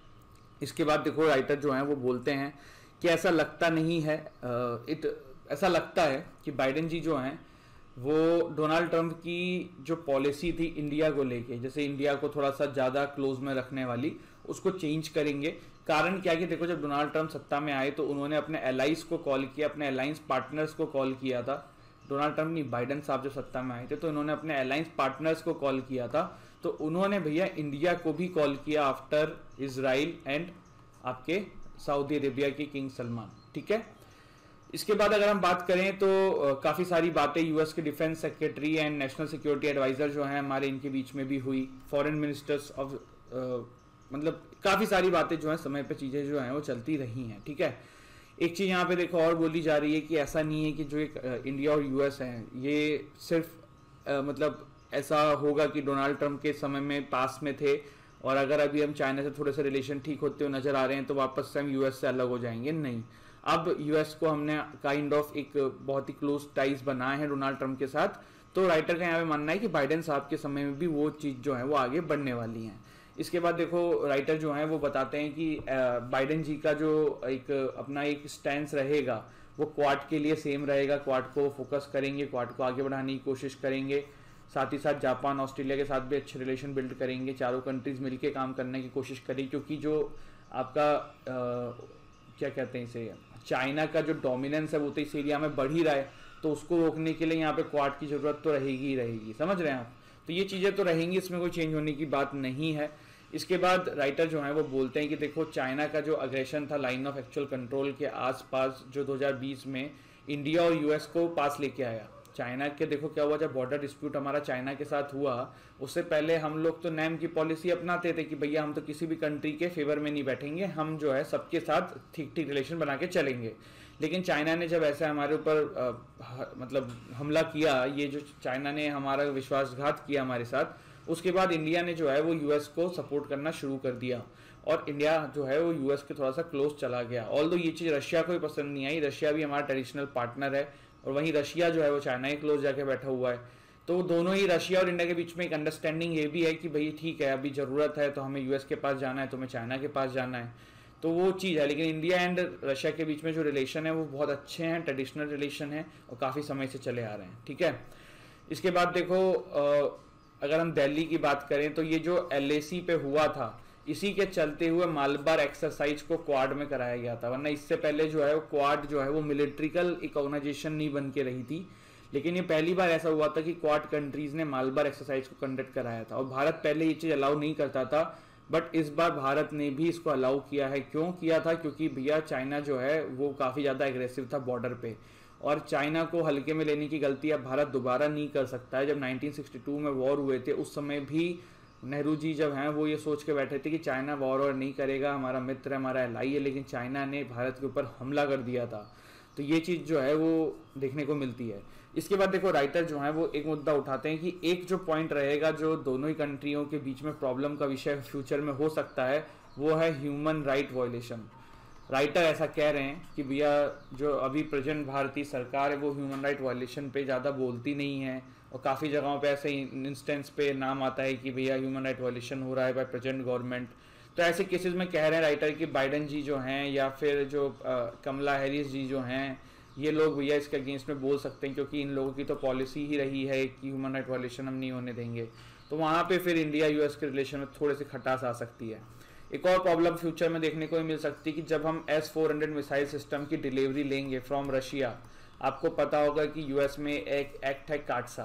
इसके बाद देखो राइटर जो हैं वो बोलते हैं कि ऐसा लगता नहीं है, इट ऐसा लगता है कि बाइडेन जी जो हैं वो डोनाल्ड ट्रंप की जो पॉलिसी थी इंडिया को लेके, जैसे इंडिया को थोड़ा सा ज़्यादा क्लोज में रखने वाली, उसको चेंज करेंगे। कारण क्या कि देखो जब डोनाल्ड ट्रंप सत्ता में आए तो उन्होंने अपने एलाइज को कॉल किया, अपने अलायंस पार्टनर्स को कॉल किया था। डोनाल्ड ट्रंप नहीं, बाइडेन साहब जब सत्ता में आए थे तो उन्होंने अपने अलायंस पार्टनर्स को कॉल किया था। तो उन्होंने भैया इंडिया को भी कॉल किया आफ्टर इजराइल एंड आपके सऊदी अरेबिया के किंग सलमान, ठीक है। इसके बाद अगर हम बात करें तो काफ़ी सारी बातें यूएस के defence secretary and national security adviser जो हैं हमारे, इनके बीच में भी हुई। फॉरेन मिनिस्टर्स ऑफ मतलब काफ़ी सारी बातें जो हैं समय पे चीज़ें जो हैं वो चलती रही हैं, ठीक है। एक चीज़ यहाँ पे देखो और बोली जा रही है कि ऐसा नहीं है कि जो एक इंडिया और यूएस हैं ये सिर्फ आ, मतलब ऐसा होगा कि डोनाल्ड ट्रंप के समय में पास में थे और अगर अभी हम चाइना से थोड़े से रिलेशन ठीक होते हुए नज़र आ रहे हैं तो वापस से हम यूएस से अलग हो जाएंगे, नहीं। अब यूएस को हमने काइंड ऑफ एक बहुत ही क्लोज टाइज बनाए हैं डोनाल्ड ट्रंप के साथ। तो राइटर का यहाँ पे मानना है कि बाइडेन साहब के समय में भी वो चीज़ जो है वो आगे बढ़ने वाली हैं। इसके बाद देखो राइटर जो हैं वो बताते हैं कि बाइडेन जी का जो एक अपना एक स्टैंस रहेगा वो क्वाड के लिए सेम रहेगा, क्वाड को फोकस करेंगे, क्वाड को आगे बढ़ाने की कोशिश करेंगे, साथ ही साथ जापान ऑस्ट्रेलिया के साथ भी अच्छे रिलेशन बिल्ड करेंगे, चारों कंट्रीज मिलके काम करने की कोशिश करेंगे, क्योंकि जो आपका आ, क्या कहते हैं इसे, चाइना का जो डोमिनेंस है वो तो इस एरिया में बढ़ ही रहा है, तो उसको रोकने के लिए यहाँ पे क्वाड की ज़रूरत तो रहेगी ही रहेगी, समझ रहे हैं आप। तो ये चीज़ें तो रहेंगी, इसमें कोई चेंज होने की बात नहीं है। इसके बाद राइटर जो है वो बोलते हैं कि देखो चाइना का जो अग्रेशन था लाइन ऑफ एक्चुअल कंट्रोल के आसपास, जो दो हज़ार बीस में इंडिया और यूएस को पास लेके आया। चाइना के देखो क्या हुआ, जब बॉर्डर डिस्प्यूट हमारा चाइना के साथ हुआ, उससे पहले हम लोग तो नैम की पॉलिसी अपनाते थे कि भैया हम तो किसी भी कंट्री के फेवर में नहीं बैठेंगे, हम जो है सबके साथ ठीक ठीक रिलेशन बना के चलेंगे। लेकिन चाइना ने जब ऐसे हमारे ऊपर मतलब हमला किया, ये जो चाइना ने हमारा विश्वासघात किया हमारे साथ, उसके बाद इंडिया ने जो है वो यूएस को सपोर्ट करना शुरू कर दिया और इंडिया जो है वो यूएस के थोड़ा सा क्लोज चला गया। ऑल्दो ये चीज़ रशिया को भी पसंद नहीं आई, रशिया भी हमारा ट्रेडिशनल पार्टनर है और वहीं रशिया जो है वो चाइना के क्लोज जाके बैठा हुआ है। तो दोनों ही रशिया और इंडिया के बीच में एक अंडरस्टैंडिंग ये भी है कि भाई ठीक है, अभी ज़रूरत है तो हमें यूएस के पास जाना है, तो हमें चाइना के पास जाना है, तो वो चीज़ है। लेकिन इंडिया एंड रशिया के बीच में जो रिलेशन है वो बहुत अच्छे हैं, ट्रेडिशनल रिलेशन है और काफ़ी समय से चले आ रहे हैं, ठीक है। इसके बाद देखो आ, अगर हम दिल्ली की बात करें तो ये जो एलएसी पे हुआ था, इसी के चलते हुए मालबार एक्सरसाइज को क्वाड में कराया गया था, वरना इससे पहले जो है वो क्वाड जो है वो मिलिट्रिकल एक ऑर्गेनाइजेशन नहीं बन के रही थी। लेकिन ये पहली बार ऐसा हुआ था कि क्वाड कंट्रीज ने मालबार एक्सरसाइज को कंडक्ट कराया था और भारत पहले ये चीज़ अलाउ नहीं करता था, बट इस बार भारत ने भी इसको अलाउ किया है। क्यों किया था? क्योंकि भैया चाइना जो है वो काफ़ी ज़्यादा एग्रेसिव था बॉर्डर पे और चाइना को हल्के में लेने की गलती अब भारत दोबारा नहीं कर सकता है। जब नाइनटीन सिक्सटी टू में वॉर हुए थे उस समय भी नेहरू जी जब हैं वो ये सोच के बैठे थे कि चाइना वॉर और नहीं करेगा, हमारा मित्र है, हमारा एलाई है, लेकिन चाइना ने भारत के ऊपर हमला कर दिया था। तो ये चीज़ जो है वो देखने को मिलती है। इसके बाद देखो राइटर जो है वो एक मुद्दा उठाते हैं कि एक जो पॉइंट रहेगा जो दोनों ही कंट्रियों के बीच में प्रॉब्लम का विषय फ्यूचर में हो सकता है, वो है ह्यूमन राइट वायलेशन। राइटर ऐसा कह रहे हैं कि भैया जो अभी प्रेजेंट भारतीय सरकार है वो ह्यूमन राइट वायलेशन पे ज़्यादा बोलती नहीं है और काफ़ी जगहों पे ऐसे इंस्टेंस पे नाम आता है कि भैया ह्यूमन राइट वायलेशन हो रहा है बाय प्रेजेंट गवर्नमेंट। तो ऐसे केसेस में कह रहे हैं राइटर कि बाइडन जी जो हैं या फिर जो आ, कमला हैरिस जी जो हैं, ये लोग भैया इसके अगेंस्ट में बोल सकते हैं क्योंकि इन लोगों की तो पॉलिसी ही रही है कि ह्यूमन राइट वायलेशन हम नहीं होने देंगे। तो वहाँ पे फिर इंडिया यूएस के रिलेशन में थोड़ी सी खटास आ सकती है। एक और प्रॉब्लम फ्यूचर में देखने को मिल सकती है कि जब हम S four hundred missile system की डिलीवरी लेंगे फ्रॉम रशिया, आपको पता होगा कि यूएस में एक एक्ट है काटसा,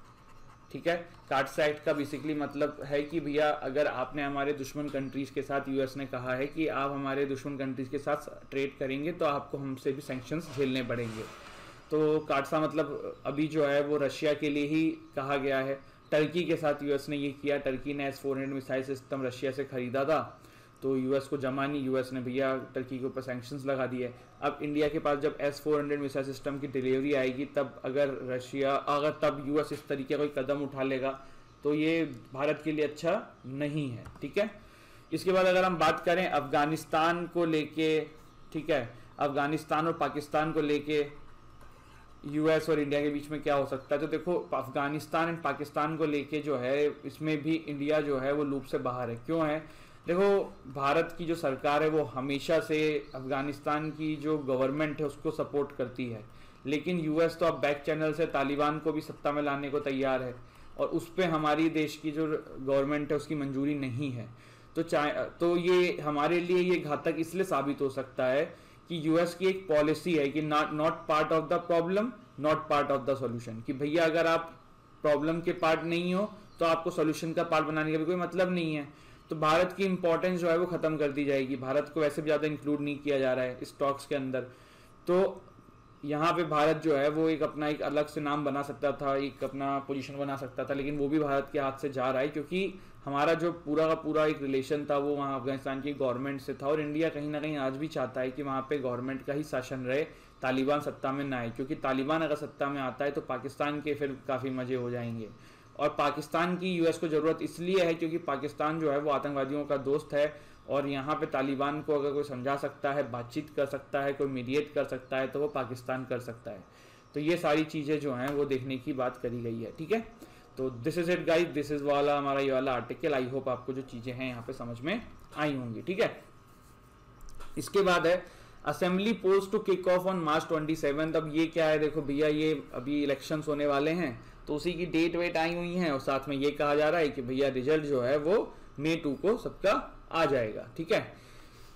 ठीक है। काटसा एक्ट का बेसिकली मतलब है कि भैया अगर आपने हमारे दुश्मन कंट्रीज के साथ, यूएस ने कहा है कि आप हमारे दुश्मन कंट्रीज के साथ ट्रेड करेंगे तो आपको हमसे भी सैंक्शंस झेलने पड़ेंगे। तो काटसा मतलब अभी जो है वो रशिया के लिए ही कहा गया है। टर्की के साथ यूएस ने ये किया, टर्की ने S four hundred missile system Russia से खरीदा था तो यूएस को जमा नहीं, यूएस ने भैया टर्की के ऊपर सैंक्शंस लगा दिए। अब इंडिया के पास जब S four hundred missile system की डिलीवरी आएगी तब अगर रशिया अगर तब यूएस इस तरीके का कोई कदम उठा लेगा तो ये भारत के लिए अच्छा नहीं है, ठीक है। इसके बाद अगर हम बात करें अफगानिस्तान को लेके, ठीक है, अफगानिस्तान और पाकिस्तान को लेके यूएस और इंडिया के बीच में क्या हो सकता है, तो देखो अफगानिस्तान एंड पाकिस्तान को लेके जो है इसमें भी इंडिया जो है वो लूप से बाहर है। क्यों है? देखो भारत की जो सरकार है वो हमेशा से अफगानिस्तान की जो गवर्नमेंट है उसको सपोर्ट करती है, लेकिन यूएस तो अब बैक चैनल से तालिबान को भी सत्ता में लाने को तैयार है और उस पर हमारी देश की जो गवर्नमेंट है उसकी मंजूरी नहीं है। तो चाहे तो ये हमारे लिए ये घातक इसलिए साबित हो सकता है कि यूएस की एक पॉलिसी है कि not not part of the problem not part of the solution, कि भैया अगर आप प्रॉब्लम के पार्ट नहीं हो तो आपको सॉल्यूशन का पार्ट बनाने का भी कोई मतलब नहीं है। तो भारत की इंपॉर्टेंस जो है वो खत्म कर दी जाएगी। भारत को वैसे भी ज़्यादा इंक्लूड नहीं किया जा रहा है इस टॉक्स के अंदर। तो यहाँ पे भारत जो है वो एक अपना एक अलग से नाम बना सकता था, एक अपना पोजीशन बना सकता था, लेकिन वो भी भारत के हाथ से जा रहा है क्योंकि हमारा जो पूरा का पूरा एक रिलेशन था वो वहाँ अफगानिस्तान की गवर्नमेंट से था और इंडिया कहीं ना कहीं आज भी चाहता है कि वहाँ पे गवर्नमेंट का ही शासन रहे, तालिबान सत्ता में ना आए, क्योंकि तालिबान अगर सत्ता में आता है तो पाकिस्तान के फिर काफ़ी मज़े हो जाएंगे। और पाकिस्तान की यूएस को ज़रूरत इसलिए है क्योंकि पाकिस्तान जो है वो आतंकवादियों का दोस्त है और यहाँ पे तालिबान को अगर कोई समझा सकता है, बातचीत कर सकता है, कोई मीडिएट कर सकता है तो वो पाकिस्तान कर सकता है। तो ये सारी चीज़ें जो हैं वो देखने की बात करी गई है, ठीक है। तो this is it guys, this is वाला हमारा ये वाला आर्टिकल। आई होप आपको जो चीज़ें हैं यहाँ पे समझ में आई होंगी, ठीक है। इसके बाद है assembly post to kick off on March twenty seventh. अब ये क्या है, देखो भैया ये अभी इलेक्शंस होने वाले हैं तो उसी की डेट वेट आई हुई हैं और साथ में ये कहा जा रहा है कि भैया रिजल्ट जो है वो मई टू को सबका आ जाएगा, ठीक है।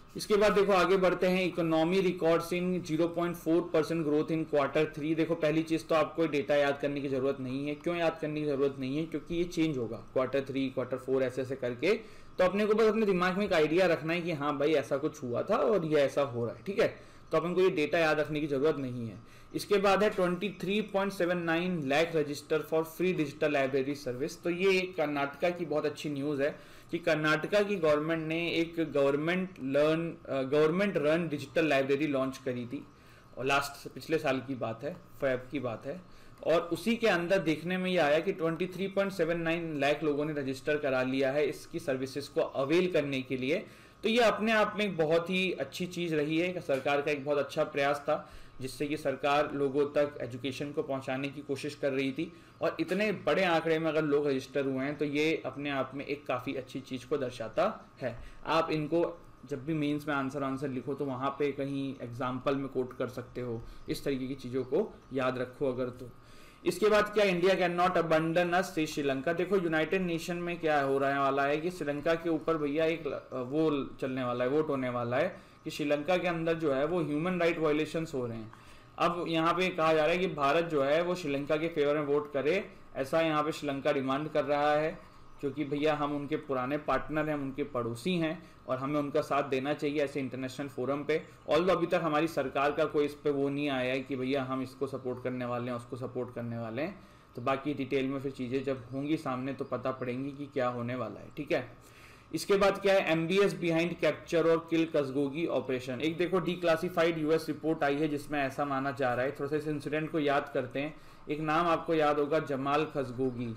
इसके बाद देखो आगे बढ़ते हैं, economy records in zero point four percent growth in quarter three. देखो पहली चीज तो आपको डेटा याद करने की जरूरत नहीं है। क्यों याद करने की जरूरत नहीं है? क्योंकि ये चेंज होगा क्वार्टर थ्री क्वार्टर फोर ऐसे ऐसे करके, तो अपने को बस अपने दिमाग में एक आइडिया रखना है कि हाँ भाई ऐसा कुछ हुआ था और ये ऐसा हो रहा है, ठीक है। तो अपन को ये डेटा याद रखने की जरूरत नहीं है। इसके बाद है तेईस पॉइंट सात नौ lakh register for free digital library service. तो ये कर्नाटका की बहुत अच्छी न्यूज़ है कि कर्नाटका की गवर्नमेंट ने एक government learn government run digital library launch करी थी, और लास्ट पिछले साल की बात है, फैब की बात है। और उसी के अंदर देखने में ये आया कि तेईस पॉइंट सात नौ लाख लोगों ने रजिस्टर करा लिया है इसकी सर्विसेज को अवेल करने के लिए। तो ये अपने आप में एक बहुत ही अच्छी चीज़ रही है, सरकार का एक बहुत अच्छा प्रयास था जिससे कि सरकार लोगों तक एजुकेशन को पहुंचाने की कोशिश कर रही थी। और इतने बड़े आंकड़े में अगर लोग रजिस्टर हुए हैं तो ये अपने आप में एक काफ़ी अच्छी चीज़ को दर्शाता है। आप इनको जब भी मेंस में आंसर आंसर लिखो तो वहाँ पे कहीं एग्जाम्पल में कोट कर सकते हो, इस तरीके की चीज़ों को याद रखो अगर तो। इसके बाद क्या, India can not abandon us says Sri Lanka. देखो यूनाइटेड नेशन में क्या हो रहा वाला है कि श्रीलंका के ऊपर भैया एक वो चलने वाला है, वोट होने वाला है कि श्रीलंका के अंदर जो है वो ह्यूमन राइट वायलेशंस हो रहे हैं। अब यहाँ पे कहा जा रहा है कि भारत जो है वो श्रीलंका के फेवर में वोट करे, ऐसा यहाँ पे श्रीलंका डिमांड कर रहा है, क्योंकि भैया हम उनके पुराने पार्टनर हैं, हम उनके पड़ोसी हैं और हमें उनका साथ देना चाहिए ऐसे इंटरनेशनल फोरम पे। ऑल्दो अभी तक हमारी सरकार का कोई इस पे वो नहीं आया है कि भैया हम इसको सपोर्ट करने वाले हैं, उसको सपोर्ट करने वाले हैं। तो बाकी डिटेल में फिर चीज़ें जब होंगी सामने तो पता पड़ेंगी कि क्या होने वाला है, ठीक है। इसके बाद क्या है, एमबीएस बिहाइंड कैप्चर और किल कसगोगी ऑपरेशन। एक देखो डिक्लासिफाइड यूएस रिपोर्ट आई है जिसमें ऐसा माना जा रहा है, थोड़ा सा इस इंसिडेंट को याद करते हैं। एक नाम आपको याद होगा, जमाल खशोगी।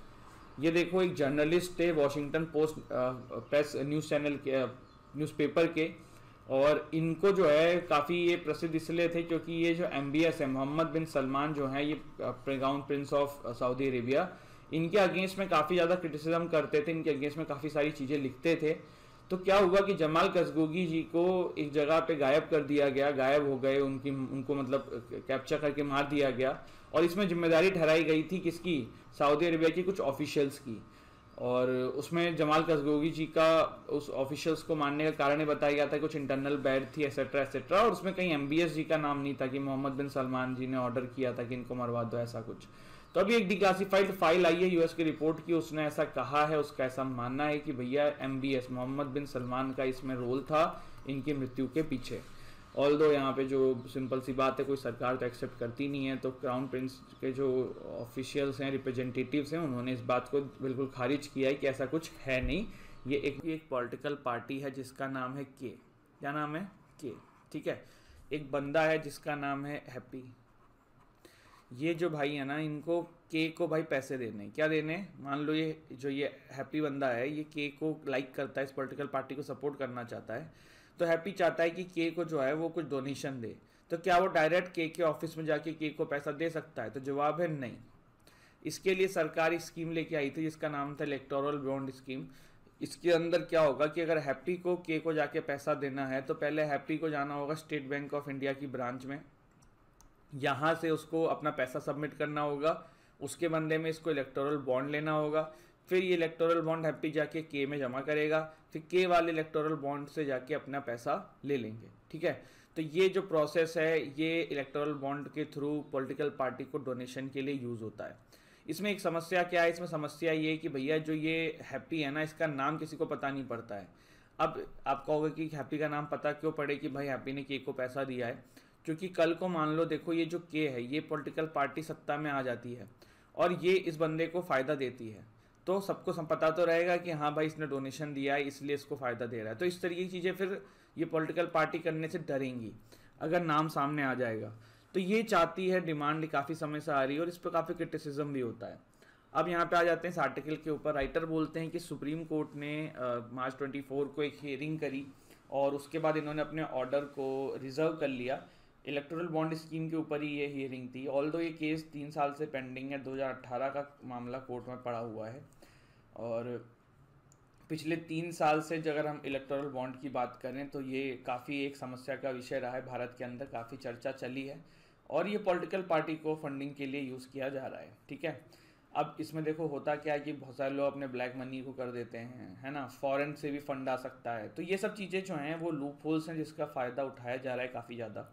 ये देखो एक जर्नलिस्ट थे Washington Post press news channel के न्यूज़पेपर के, और इनको जो है काफ़ी ये प्रसिद्ध इसलिए थे क्योंकि ये जो एमबीएस है, मोहम्मद बिन सलमान जो है, ये crown prince of Saudi Arabia, इनके अगेंस्ट में काफ़ी ज़्यादा क्रिटिसिज्म करते थे, इनके अगेंस्ट में काफ़ी सारी चीज़ें लिखते थे। तो क्या हुआ कि जमाल खशोगी जी को एक जगह पे गायब कर दिया गया, गायब हो गए, उनकी उनको मतलब कैप्चर करके मार दिया गया, और इसमें जिम्मेदारी ठहराई गई थी किसकी, सऊदी अरेबिया की कुछ ऑफिशियल्स की। और उसमें जमाल खशोगी जी का उस ऑफिशियल्स को मारने का कारण ये बताया गया था कुछ इंटरनल बैड थी एसेट्रा एसेट्रा, और उसमें कहीं एमबीएस जी का नाम नहीं था कि मोहम्मद बिन सलमान जी ने ऑर्डर किया था कि इनको मरवा दो, ऐसा कुछ। तो अभी एक डिक्लासिफाइड फाइल आई है यूएस की रिपोर्ट की, उसने ऐसा कहा है, उसका ऐसा मानना है कि भैया एमबीएस मोहम्मद बिन सलमान का इसमें रोल था इनकी मृत्यु के पीछे। ऑल्दो यहाँ पे जो सिंपल सी बात है, कोई सरकार तो एक्सेप्ट करती नहीं है, तो क्राउन प्रिंस के जो ऑफिशियल्स हैं, रिप्रेजेंटेटिव्स हैं, उन्होंने इस बात को बिल्कुल खारिज किया है कि ऐसा कुछ है नहीं। ये एक एक पॉलिटिकल पार्टी है जिसका नाम है के, क्या नाम है, के, ठीक है। एक बंदा है जिसका नाम है हैप्पी। ये जो भाई है ना, इनको के को भाई पैसे देने, क्या देने, मान लो ये जो ये हैप्पी बंदा है ये के को लाइक करता है, इस पॉलिटिकल पार्टी को सपोर्ट करना चाहता है, तो हैप्पी चाहता है कि के को जो है वो कुछ डोनेशन दे। तो क्या वो डायरेक्ट के के ऑफिस में जाके के को पैसा दे सकता है? तो जवाब है नहीं। इसके लिए सरकार एक स्कीम लेके आई थी जिसका नाम था इलेक्टोरल बॉन्ड स्कीम। इसके अंदर क्या होगा कि अगर हैप्पी को के को जाके पैसा देना है तो पहले हैप्पी को जाना होगा स्टेट बैंक ऑफ इंडिया की ब्रांच में, यहाँ से उसको अपना पैसा सबमिट करना होगा, उसके बदले में इसको इलेक्टोरल बॉन्ड लेना होगा, फिर ये इलेक्टोरल बॉन्ड हैप्पी जाके के में जमा करेगा, फिर के वाले इलेक्टोरल बॉन्ड से जाके अपना पैसा ले लेंगे, ठीक है। तो ये जो प्रोसेस है ये इलेक्टोरल बॉन्ड के थ्रू पॉलिटिकल पार्टी को डोनेशन के लिए यूज़ होता है। इसमें एक समस्या क्या है, इसमें समस्या ये है कि भैया जो ये हैप्पी है ना, इसका नाम किसी को पता नहीं पड़ता है। अब आप कहोगे कि हैप्पी का नाम पता क्यों पड़े कि भाई हैप्पी ने के को पैसा दिया है, क्योंकि कल को मान लो देखो ये जो के है ये पॉलिटिकल पार्टी सत्ता में आ जाती है और ये इस बंदे को फ़ायदा देती है, तो सबको पता तो रहेगा कि हाँ भाई इसने डोनेशन दिया है इसलिए इसको फ़ायदा दे रहा है। तो इस तरीके की चीज़ें फिर ये पॉलिटिकल पार्टी करने से डरेंगी अगर नाम सामने आ जाएगा। तो ये चाहती है, डिमांड काफ़ी समय से आ रही है और इस पर काफ़ी क्रिटिसिज्म भी होता है। अब यहाँ पे आ जाते हैं इस आर्टिकल के ऊपर। राइटर बोलते हैं कि सुप्रीम कोर्ट ने मार्च चौबीस को एक हियरिंग करी और उसके बाद इन्होंने अपने ऑर्डर को रिजर्व कर लिया। इलेक्टोरल बॉन्ड स्कीम के ऊपर ही ये हियरिंग थी। ऑल्दो ये केस तीन साल से पेंडिंग है, दो हज़ार अठारह का मामला कोर्ट में पड़ा हुआ है और पिछले तीन साल से अगर हम इलेक्टोरल बॉन्ड की बात करें तो ये काफ़ी एक समस्या का विषय रहा है भारत के अंदर, काफ़ी चर्चा चली है और ये पॉलिटिकल पार्टी को फंडिंग के लिए यूज़ किया जा रहा है, ठीक है। अब इसमें देखो होता क्या है कि बहुत सारे लोग अपने ब्लैक मनी को कर देते हैं, है ना, फॉरेन से भी फंड आ सकता है। तो ये सब चीज़ें जो हैं वो लूप होल्स हैं जिसका फ़ायदा उठाया जा रहा है काफ़ी ज़्यादा।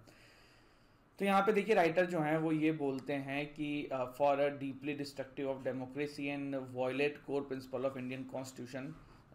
तो यहाँ पे देखिए राइटर जो हैं वो ये बोलते हैं कि for a deeply destructive of democracy and violate core principle of Indian constitution,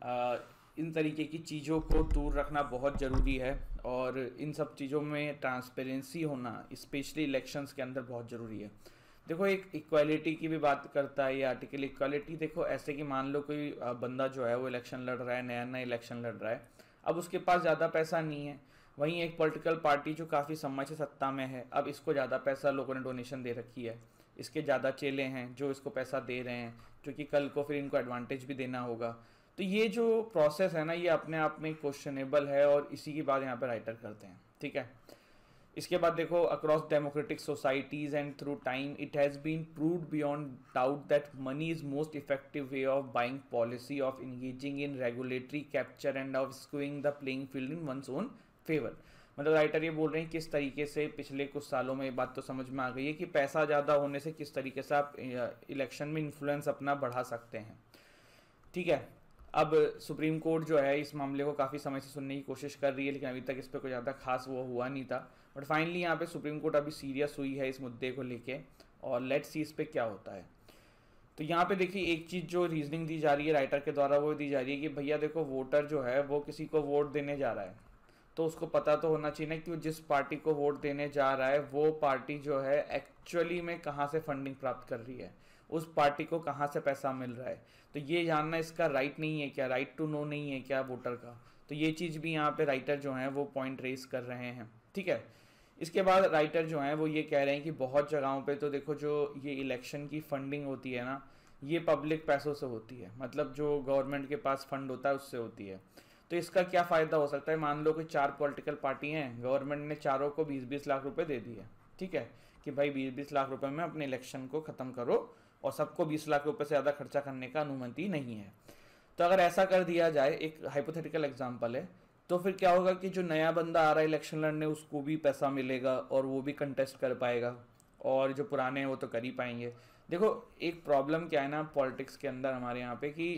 इन तरीके की चीज़ों को दूर रखना बहुत ज़रूरी है, और इन सब चीज़ों में ट्रांसपेरेंसी होना स्पेशली इलेक्शंस के अंदर बहुत ज़रूरी है। देखो एक इक्वालिटी की भी बात करता है ये आर्टिकल। इक्वालिटी देखो ऐसे कि मान लो कोई बंदा जो है वो इलेक्शन लड़ रहा है, नया नया इलेक्शन लड़ रहा है, अब उसके पास ज़्यादा पैसा नहीं है, वहीं एक पॉलिटिकल पार्टी जो काफ़ी समय से सत्ता में है, अब इसको ज़्यादा पैसा लोगों ने डोनेशन दे रखी है, इसके ज़्यादा चेले हैं जो इसको पैसा दे रहे हैं, जो कि कल को फिर इनको एडवांटेज भी देना होगा। तो ये जो प्रोसेस है ना ये अपने आप में क्वेश्चनेबल है, और इसी की बात यहाँ पर राइटर करते हैं, ठीक है। इसके बाद देखो across democratic societies and through time it has been proved beyond doubt that money is most effective way of buying policy, of engaging in regulatory capture and of skewing the playing field in one's own favour. मतलब writer ये बोल रहे हैं किस तरीके से पिछले कुछ सालों में ये बात तो समझ में आ गई है कि पैसा ज़्यादा होने से किस तरीके से आप इलेक्शन में इन्फ्लुएंस अपना बढ़ा सकते हैं, ठीक है। अब सुप्रीम कोर्ट जो है इस मामले को काफ़ी समय से सुनने की कोशिश कर रही है, लेकिन अभी तक इस पर कोई ज़्यादा खास वो हुआ नहीं था, बट फाइनली यहाँ पे सुप्रीम कोर्ट अभी सीरियस हुई है इस मुद्दे को लेके, और लेट्स सी इस पर क्या होता है। तो यहाँ पे देखिए एक चीज़ जो रीजनिंग दी जा रही है राइटर के द्वारा वो दी जा रही है कि भैया देखो वोटर जो है वो किसी को वोट देने जा रहा है, तो उसको पता तो होना चाहिए ना कि जिस पार्टी को वोट देने जा रहा है वो पार्टी जो है एक्चुअली में कहाँ से फंडिंग प्राप्त कर रही है, उस पार्टी को कहाँ से पैसा मिल रहा है। तो ये जानना इसका राइट नहीं है क्या, राइट टू नो नहीं है क्या वोटर का। तो ये चीज़ भी यहाँ पे राइटर जो हैं वो पॉइंट रेस कर रहे हैं, ठीक है। इसके बाद राइटर जो हैं वो ये कह रहे हैं कि बहुत जगहों पे तो देखो जो ये इलेक्शन की फंडिंग होती है ना ये पब्लिक पैसों से होती है, मतलब जो गवर्नमेंट के पास फंड होता है उससे होती है। तो इसका क्या फ़ायदा हो सकता है, मान लो कि चार पॉलिटिकल पार्टी हैं, गवर्नमेंट ने चारों को बीस बीस लाख रुपए दे दिए, ठीक है, कि भाई बीस बीस लाख रुपए में अपने इलेक्शन को ख़त्म करो, और सबको बीस लाख रुपए से ज़्यादा खर्चा करने का अनुमति नहीं है। तो अगर ऐसा कर दिया जाए, एक हाइपोथेटिकल एग्जांपल है, तो फिर क्या होगा कि जो नया बंदा आ रहा है इलेक्शन लड़ने उसको भी पैसा मिलेगा और वो भी कंटेस्ट कर पाएगा, और जो पुराने हैं वो तो कर ही पाएंगे। देखो एक प्रॉब्लम क्या है ना पॉलिटिक्स के अंदर हमारे यहाँ पे कि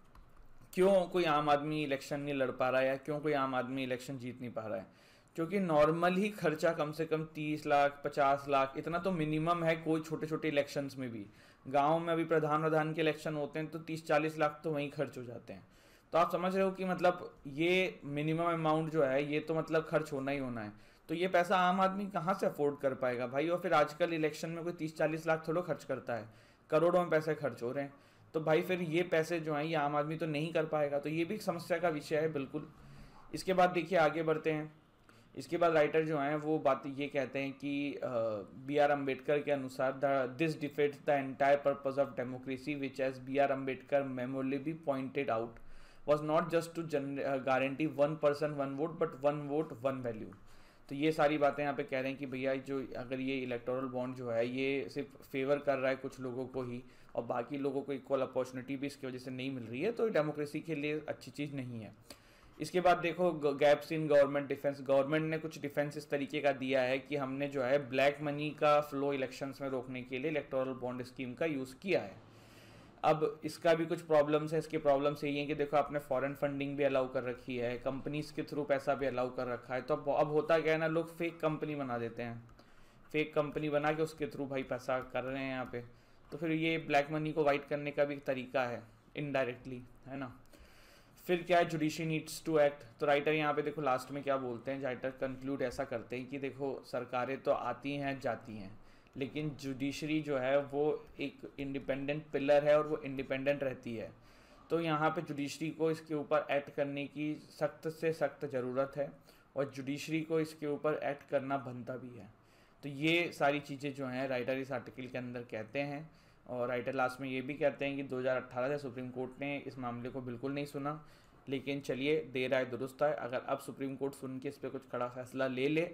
क्यों कोई आम आदमी इलेक्शन नहीं लड़ पा रहा है या क्यों कोई आम आदमी इलेक्शन जीत नहीं पा रहा है, क्योंकि नॉर्मल ही खर्चा कम से कम तीस लाख पचास लाख इतना तो मिनिमम है कोई छोटे छोटे इलेक्शंस में भी। गांव में अभी प्रधान प्रधान के इलेक्शन होते हैं तो तीस चालीस लाख तो वहीं खर्च हो जाते हैं। तो आप समझ रहे हो कि मतलब ये मिनिमम अमाउंट जो है ये तो मतलब खर्च होना ही होना है। तो ये पैसा आम आदमी कहाँ से अफोर्ड कर पाएगा भाई। और फिर आजकल इलेक्शन में कोई तीस चालीस लाख थोड़ा खर्च करता है, करोड़ों में पैसे खर्च हो रहे हैं। तो भाई फिर ये पैसे जो हैं ये आम आदमी तो नहीं कर पाएगा। तो ये भी एक समस्या का विषय है बिल्कुल। इसके बाद देखिए आगे बढ़ते हैं। इसके बाद राइटर जो हैं वो बात ये कहते हैं कि बी आर अम्बेडकर के अनुसार this defeats the entire purpose of democracy which as B R Ambedkar memorably pointed out was not just to guarantee one person one vote but one vote one value. तो ये सारी बातें यहाँ पे कह रहे हैं कि भैया जो अगर ये इलेक्टोरल बॉन्ड जो है ये सिर्फ फेवर कर रहा है कुछ लोगों को ही और बाकी लोगों को इक्वल अपॉर्चुनिटी भी इसकी वजह से नहीं मिल रही है, तो डेमोक्रेसी के लिए अच्छी चीज़ नहीं है। इसके बाद देखो gaps in government defence. Government ने कुछ डिफेंस इस तरीके का दिया है कि हमने जो है ब्लैक मनी का फ्लो इलेक्शंस में रोकने के लिए इलेक्टोरल बॉन्ड स्कीम का यूज़ किया है। अब इसका भी कुछ प्रॉब्लम्स है। इसके प्रॉब्लम्स यही हैं कि देखो आपने फॉरेन फंडिंग भी अलाउ कर रखी है, कंपनीज के थ्रू पैसा भी अलाउ कर रखा है। तो अब अब होता क्या है ना, लोग फेक कंपनी बना देते हैं, फेक कंपनी बना के उसके थ्रू भाई पैसा कर रहे हैं यहाँ पे। तो फिर ये ब्लैक मनी को वाइट करने का भी एक तरीका है इनडायरेक्टली, है ना। फिर क्या है, जुडिशरी नीड्स टू एक्ट। तो राइटर यहाँ पे देखो लास्ट में क्या बोलते हैं, राइटर कंक्लूड ऐसा करते हैं कि देखो सरकारें तो आती हैं जाती हैं, लेकिन जुडिशरी जो है वो एक इंडिपेंडेंट पिलर है और वो इंडिपेंडेंट रहती है। तो यहाँ पे जुडिशरी को इसके ऊपर एक्ट करने की सख्त से सख्त ज़रूरत है और जुडिशरी को इसके ऊपर एक्ट करना बनता भी है। तो ये सारी चीज़ें जो हैं राइटर इस आर्टिकल के अंदर कहते हैं। और राइटर लास्ट में ये भी कहते हैं कि दो हज़ार अठारह से सुप्रीम कोर्ट ने इस मामले को बिल्कुल नहीं सुना, लेकिन चलिए देर आए दुरुस्त आए। अगर अब सुप्रीम कोर्ट सुन के इस पर कुछ कड़ा फैसला ले ले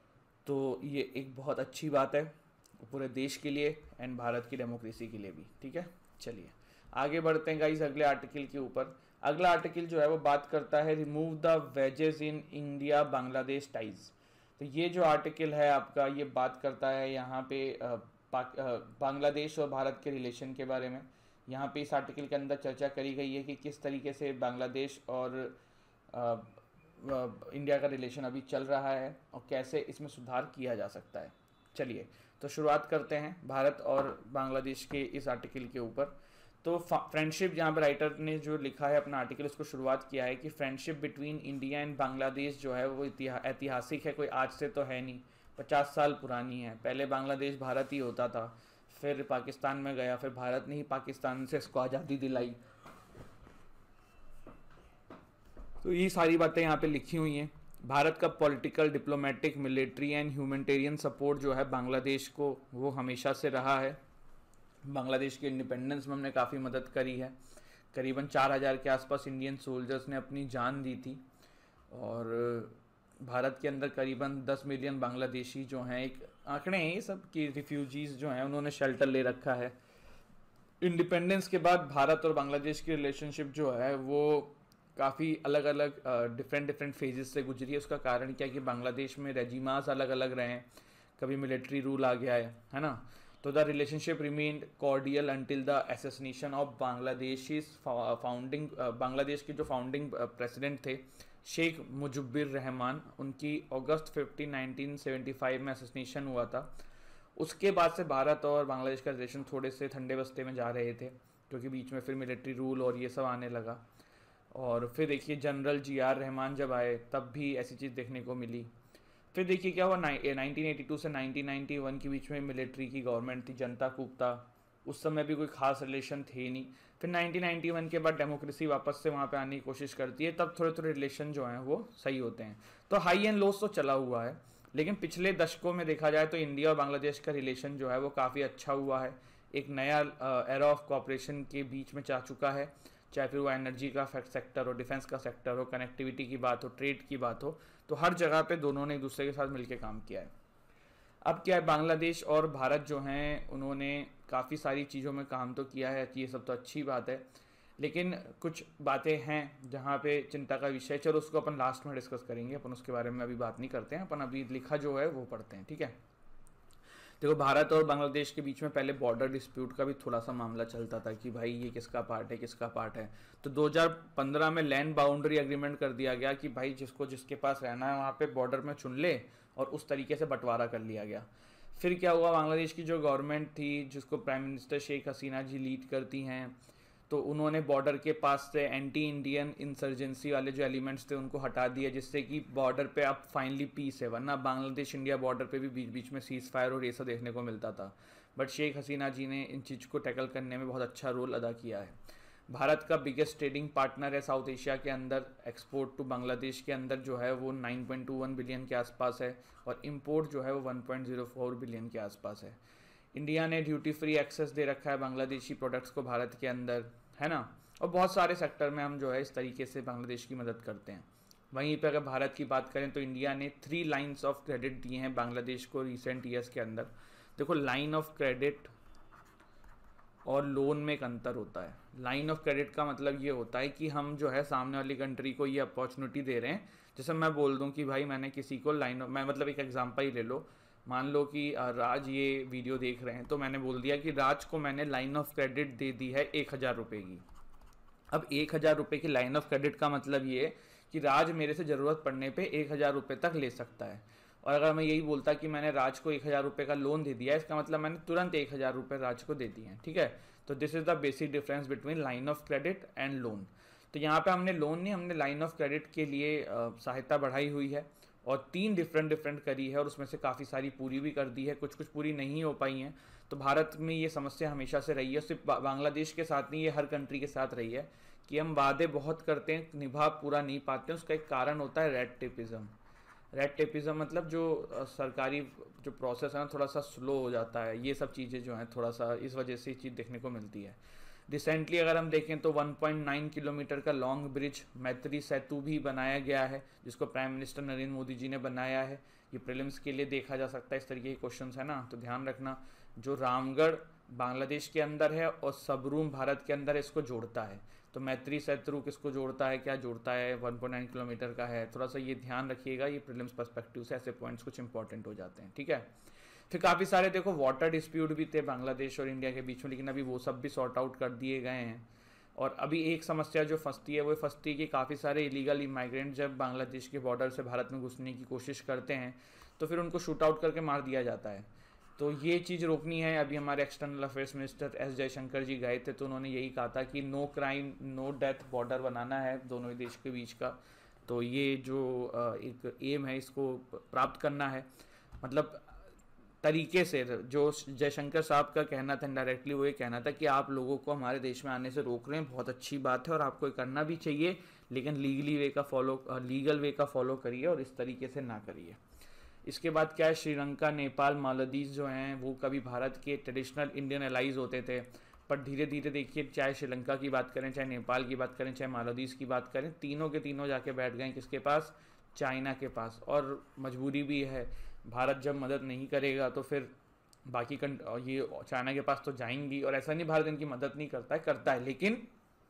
तो ये एक बहुत अच्छी बात है पूरे देश के लिए एंड भारत की डेमोक्रेसी के लिए भी। ठीक है, चलिए आगे बढ़ते हैं गाइस अगले आर्टिकल के ऊपर। अगला आर्टिकल जो है वो बात करता है remove the wedges in India Bangladesh ties. तो ये जो आर्टिकल है आपका ये बात करता है यहाँ पे बांग्लादेश और भारत के रिलेशन के बारे में। यहाँ पे इस आर्टिकल के अंदर चर्चा करी गई है कि किस तरीके से बांग्लादेश और आ, आ, इंडिया का रिलेशन अभी चल रहा है और कैसे इसमें सुधार किया जा सकता है। चलिए तो शुरुआत करते हैं भारत और बांग्लादेश के इस आर्टिकल के ऊपर। तो फ्रेंडशिप, जहाँ पर राइटर ने जो लिखा है अपना आर्टिकल, उसको शुरुआत किया है कि friendship between India and Bangladesh जो है वो ऐतिहासिक है, कोई आज से तो है नहीं, पचास साल पुरानी है। पहले बांग्लादेश भारत ही होता था, फिर पाकिस्तान में गया, फिर भारत ने ही पाकिस्तान से इसको आज़ादी दिलाई। तो ये सारी बातें यहाँ पे लिखी हुई हैं। भारत का political, diplomatic, military and humanitarian support जो है बांग्लादेश को, वो हमेशा से रहा है। बांग्लादेश के इंडिपेंडेंस में हमने काफ़ी मदद करी है। करीबन चार हज़ार के आसपास इंडियन सोल्जर्स ने अपनी जान दी थी और भारत के अंदर करीबन दस मिलियन बांग्लादेशी जो हैं, एक आंकड़े हैं ये सब कि रिफ्यूजीज़ जो हैं उन्होंने शेल्टर ले रखा है। इंडिपेंडेंस के बाद भारत और बांग्लादेश की रिलेशनशिप जो है वो काफ़ी अलग अलग डिफरेंट डिफरेंट फेजेस से गुजरी है। उसका कारण क्या है कि बांग्लादेश में रेजिमास अलग अलग रहे हैं, कभी मिलिट्री रूल आ गया है है ना। तो the relationship remained cordial until the assassination of Bangladesh founding Bangladesh के जो फाउंडिंग प्रेसिडेंट थे शेख मुजिबुर रहमान, उनकी August fifteen nineteen seventy five में असैसिनेशन हुआ था। उसके बाद से भारत और बांग्लादेश का रिलेशन थोड़े से ठंडे बस्ते में जा रहे थे, क्योंकि बीच में फिर मिलिट्री रूल और ये सब आने लगा। और फिर देखिए जनरल जी आर रहमान जब आए तब भी ऐसी चीज़ देखने को मिली। फिर देखिए क्या हुआ, नाइनटीन एटी टू से नाइनटीन नाइंटी वन के बीच में मिलिट्री की गवर्नमेंट थी, जनता कूपता, उस समय भी कोई खास रिलेशन थे नहीं। फिर नाइनटीन नाइंटी वन के बाद डेमोक्रेसी वापस से वहाँ पे आने की कोशिश करती है, तब थोड़े थोड़े रिलेशन जो हैं वो सही होते हैं। तो हाई एंड लोस तो चला हुआ है, लेकिन पिछले दशकों में देखा जाए तो इंडिया और बांग्लादेश का रिलेशन जो है वो काफ़ी अच्छा हुआ है। एक नया एरा ऑफ कॉपरेशन के बीच में जा चुका है, चाहे फिर वो एनर्जी का सेक्टर हो, डिफेंस का सेक्टर हो, कनेक्टिविटी की बात हो, ट्रेड की बात हो, तो हर जगह पे दोनों ने एक दूसरे के साथ मिलकर काम किया है। अब क्या है, बांग्लादेश और भारत जो हैं उन्होंने काफ़ी सारी चीज़ों में काम तो किया है, ये सब तो अच्छी बात है, लेकिन कुछ बातें हैं जहाँ पे चिंता का विषय। चलो उसको अपन लास्ट में डिस्कस करेंगे, अपन उसके बारे में अभी बात नहीं करते हैं, अपन अभी लिखा जो है वो पढ़ते हैं, ठीक है। देखो भारत और बांग्लादेश के बीच में पहले बॉर्डर डिस्प्यूट का भी थोड़ा सा मामला चलता था कि भाई ये किसका पार्ट है किसका पार्ट है। तो दो हज़ार पंद्रह में लैंड बाउंड्री एग्रीमेंट कर दिया गया कि भाई जिसको जिसके पास रहना है वहाँ पे बॉर्डर में चुन ले, और उस तरीके से बंटवारा कर लिया गया। फिर क्या हुआ, बांग्लादेश की जो गवर्नमेंट थी जिसको prime minister Sheikh Hasina ji lead करती हैं, तो उन्होंने बॉर्डर के पास से एंटी इंडियन इंसर्जेंसी वाले जो एलिमेंट्स थे उनको हटा दिया, जिससे कि बॉर्डर पे अब फाइनली पीस है। वरना बांग्लादेश इंडिया बॉर्डर पे भी बीच बीच में सीज फायर और ये सब देखने को मिलता था। बट शेख हसीना जी ने इन चीज़ को टैकल करने में बहुत अच्छा रोल अदा किया है। भारत का बिगेस्ट ट्रेडिंग पार्टनर है साउथ एशिया के अंदर। एक्सपोर्ट टू बांग्लादेश के अंदर जो है वो nine point two one billion के आसपास है, और इम्पोर्ट जो है वो one point zero four billion के आसपास है। इंडिया ने ड्यूटी फ्री एक्सेस दे रखा है बांग्लादेशी प्रोडक्ट्स को भारत के अंदर, है ना। और बहुत सारे सेक्टर में हम जो है इस तरीके से बांग्लादेश की मदद करते हैं। वहीं पे अगर भारत की बात करें तो इंडिया ने थ्री लाइंस ऑफ क्रेडिट दिए हैं बांग्लादेश को रिसेंट ईयर्स के अंदर। देखो लाइन ऑफ क्रेडिट और लोन में एक अंतर होता है। लाइन ऑफ क्रेडिट का मतलब ये होता है कि हम जो है सामने वाली कंट्री को ये अपॉर्चुनिटी दे रहे हैं। जैसे मैं बोल दूं कि भाई मैंने किसी को लाइन ऑफ, मैं मतलब एक एग्जांपल ही ले लो, मान लो कि राज ये वीडियो देख रहे हैं, तो मैंने बोल दिया कि राज को मैंने लाइन ऑफ क्रेडिट दे दी है एक हज़ार रुपये की। अब एक हज़ार रुपये की लाइन ऑफ क्रेडिट का मतलब ये कि राज मेरे से ज़रूरत पड़ने पे एक हज़ार रुपये तक ले सकता है। और अगर मैं यही बोलता कि मैंने राज को एक हज़ार रुपये का लोन दे दिया है, इसका मतलब मैंने तुरंत एक हज़ार रुपये राज को दे दिए हैं, ठीक है। तो this is the basic difference between line of credit and loan. तो यहाँ पे हमने लोन नहीं, हमने लाइन ऑफ क्रेडिट के लिए सहायता बढ़ाई हुई है, और तीन डिफरेंट डिफरेंट करी है, और उसमें से काफ़ी सारी पूरी भी कर दी है, कुछ कुछ पूरी नहीं हो पाई हैं। तो भारत में ये समस्या हमेशा से रही है, सिर्फ बांग्लादेश के साथ नहीं, ये हर कंट्री के साथ रही है कि हम वादे बहुत करते हैं, निभा पूरा नहीं पाते हैं। उसका एक कारण होता है रेड टेपिज्म। रेड टेपिज्म मतलब जो सरकारी जो प्रोसेस है ना थोड़ा सा स्लो हो जाता है, ये सब चीज़ें जो हैं थोड़ा सा इस वजह से ये चीज़ देखने को मिलती है। रिसेंटली अगर हम देखें तो वन पॉइंट नाइन किलोमीटर का लॉन्ग ब्रिज मैत्री सेतु भी बनाया गया है, जिसको प्राइम मिनिस्टर नरेंद्र मोदी जी ने बनाया है। ये प्रीलिम्स के लिए देखा जा सकता है, इस तरीके के क्वेश्चंस है ना, तो ध्यान रखना। जो रामगढ़ बांग्लादेश के अंदर है और सबरूम भारत के अंदर है, इसको जोड़ता है। तो मैत्री सेतु किसको जोड़ता है, क्या जोड़ता है, वन पॉइंट नाइन किलोमीटर का है, थोड़ा सा ये ध्यान रखिएगा। ये प्रीलिम्स पर्सपेक्टिव से ऐसे पॉइंट्स कुछ इंपॉर्टेंट हो जाते हैं, ठीक है। फिर काफ़ी सारे देखो वाटर डिस्प्यूट भी थे बांग्लादेश और इंडिया के बीच में, लेकिन अभी वो सब भी सॉर्ट आउट कर दिए गए हैं। और अभी एक समस्या जो फंसती है वो फंसती है कि काफ़ी सारे इलीगल इमाइग्रेंट जब बांग्लादेश के बॉर्डर से भारत में घुसने की कोशिश करते हैं तो फिर उनको शूट आउट करके मार दिया जाता है। तो ये चीज़ रोकनी है। अभी हमारे external affairs minister S Jaishankar ji गए थे तो उन्होंने यही कहा था कि no crime no death border बनाना है दोनों ही देश के बीच का। तो ये जो एक एम है इसको प्राप्त करना है, मतलब तरीके से। जो जयशंकर साहब का कहना था इनडायरेक्टली वो ये कहना था कि आप लोगों को हमारे देश में आने से रोक रहे हैं, बहुत अच्छी बात है और आपको ये करना भी चाहिए, लेकिन लीगली वे का फॉलो लीगल वे का फॉलो करिए और इस तरीके से ना करिए। इसके बाद क्या है, श्रीलंका, नेपाल, मालदीव जो हैं वो कभी भारत के ट्रेडिशनल इंडियन एलाइज होते थे, पर धीरे धीरे देखिए चाहे श्रीलंका की बात करें, चाहे नेपाल की बात करें, चाहे मालदीव की बात करें, तीनों के तीनों जाके बैठ गए किसके पास, चाइना के पास। और मजबूरी भी है, भारत जब मदद नहीं करेगा तो फिर बाकी कंट ये चाइना के पास तो जाएंगी। और ऐसा नहीं भारत इनकी मदद नहीं करता है, करता है, लेकिन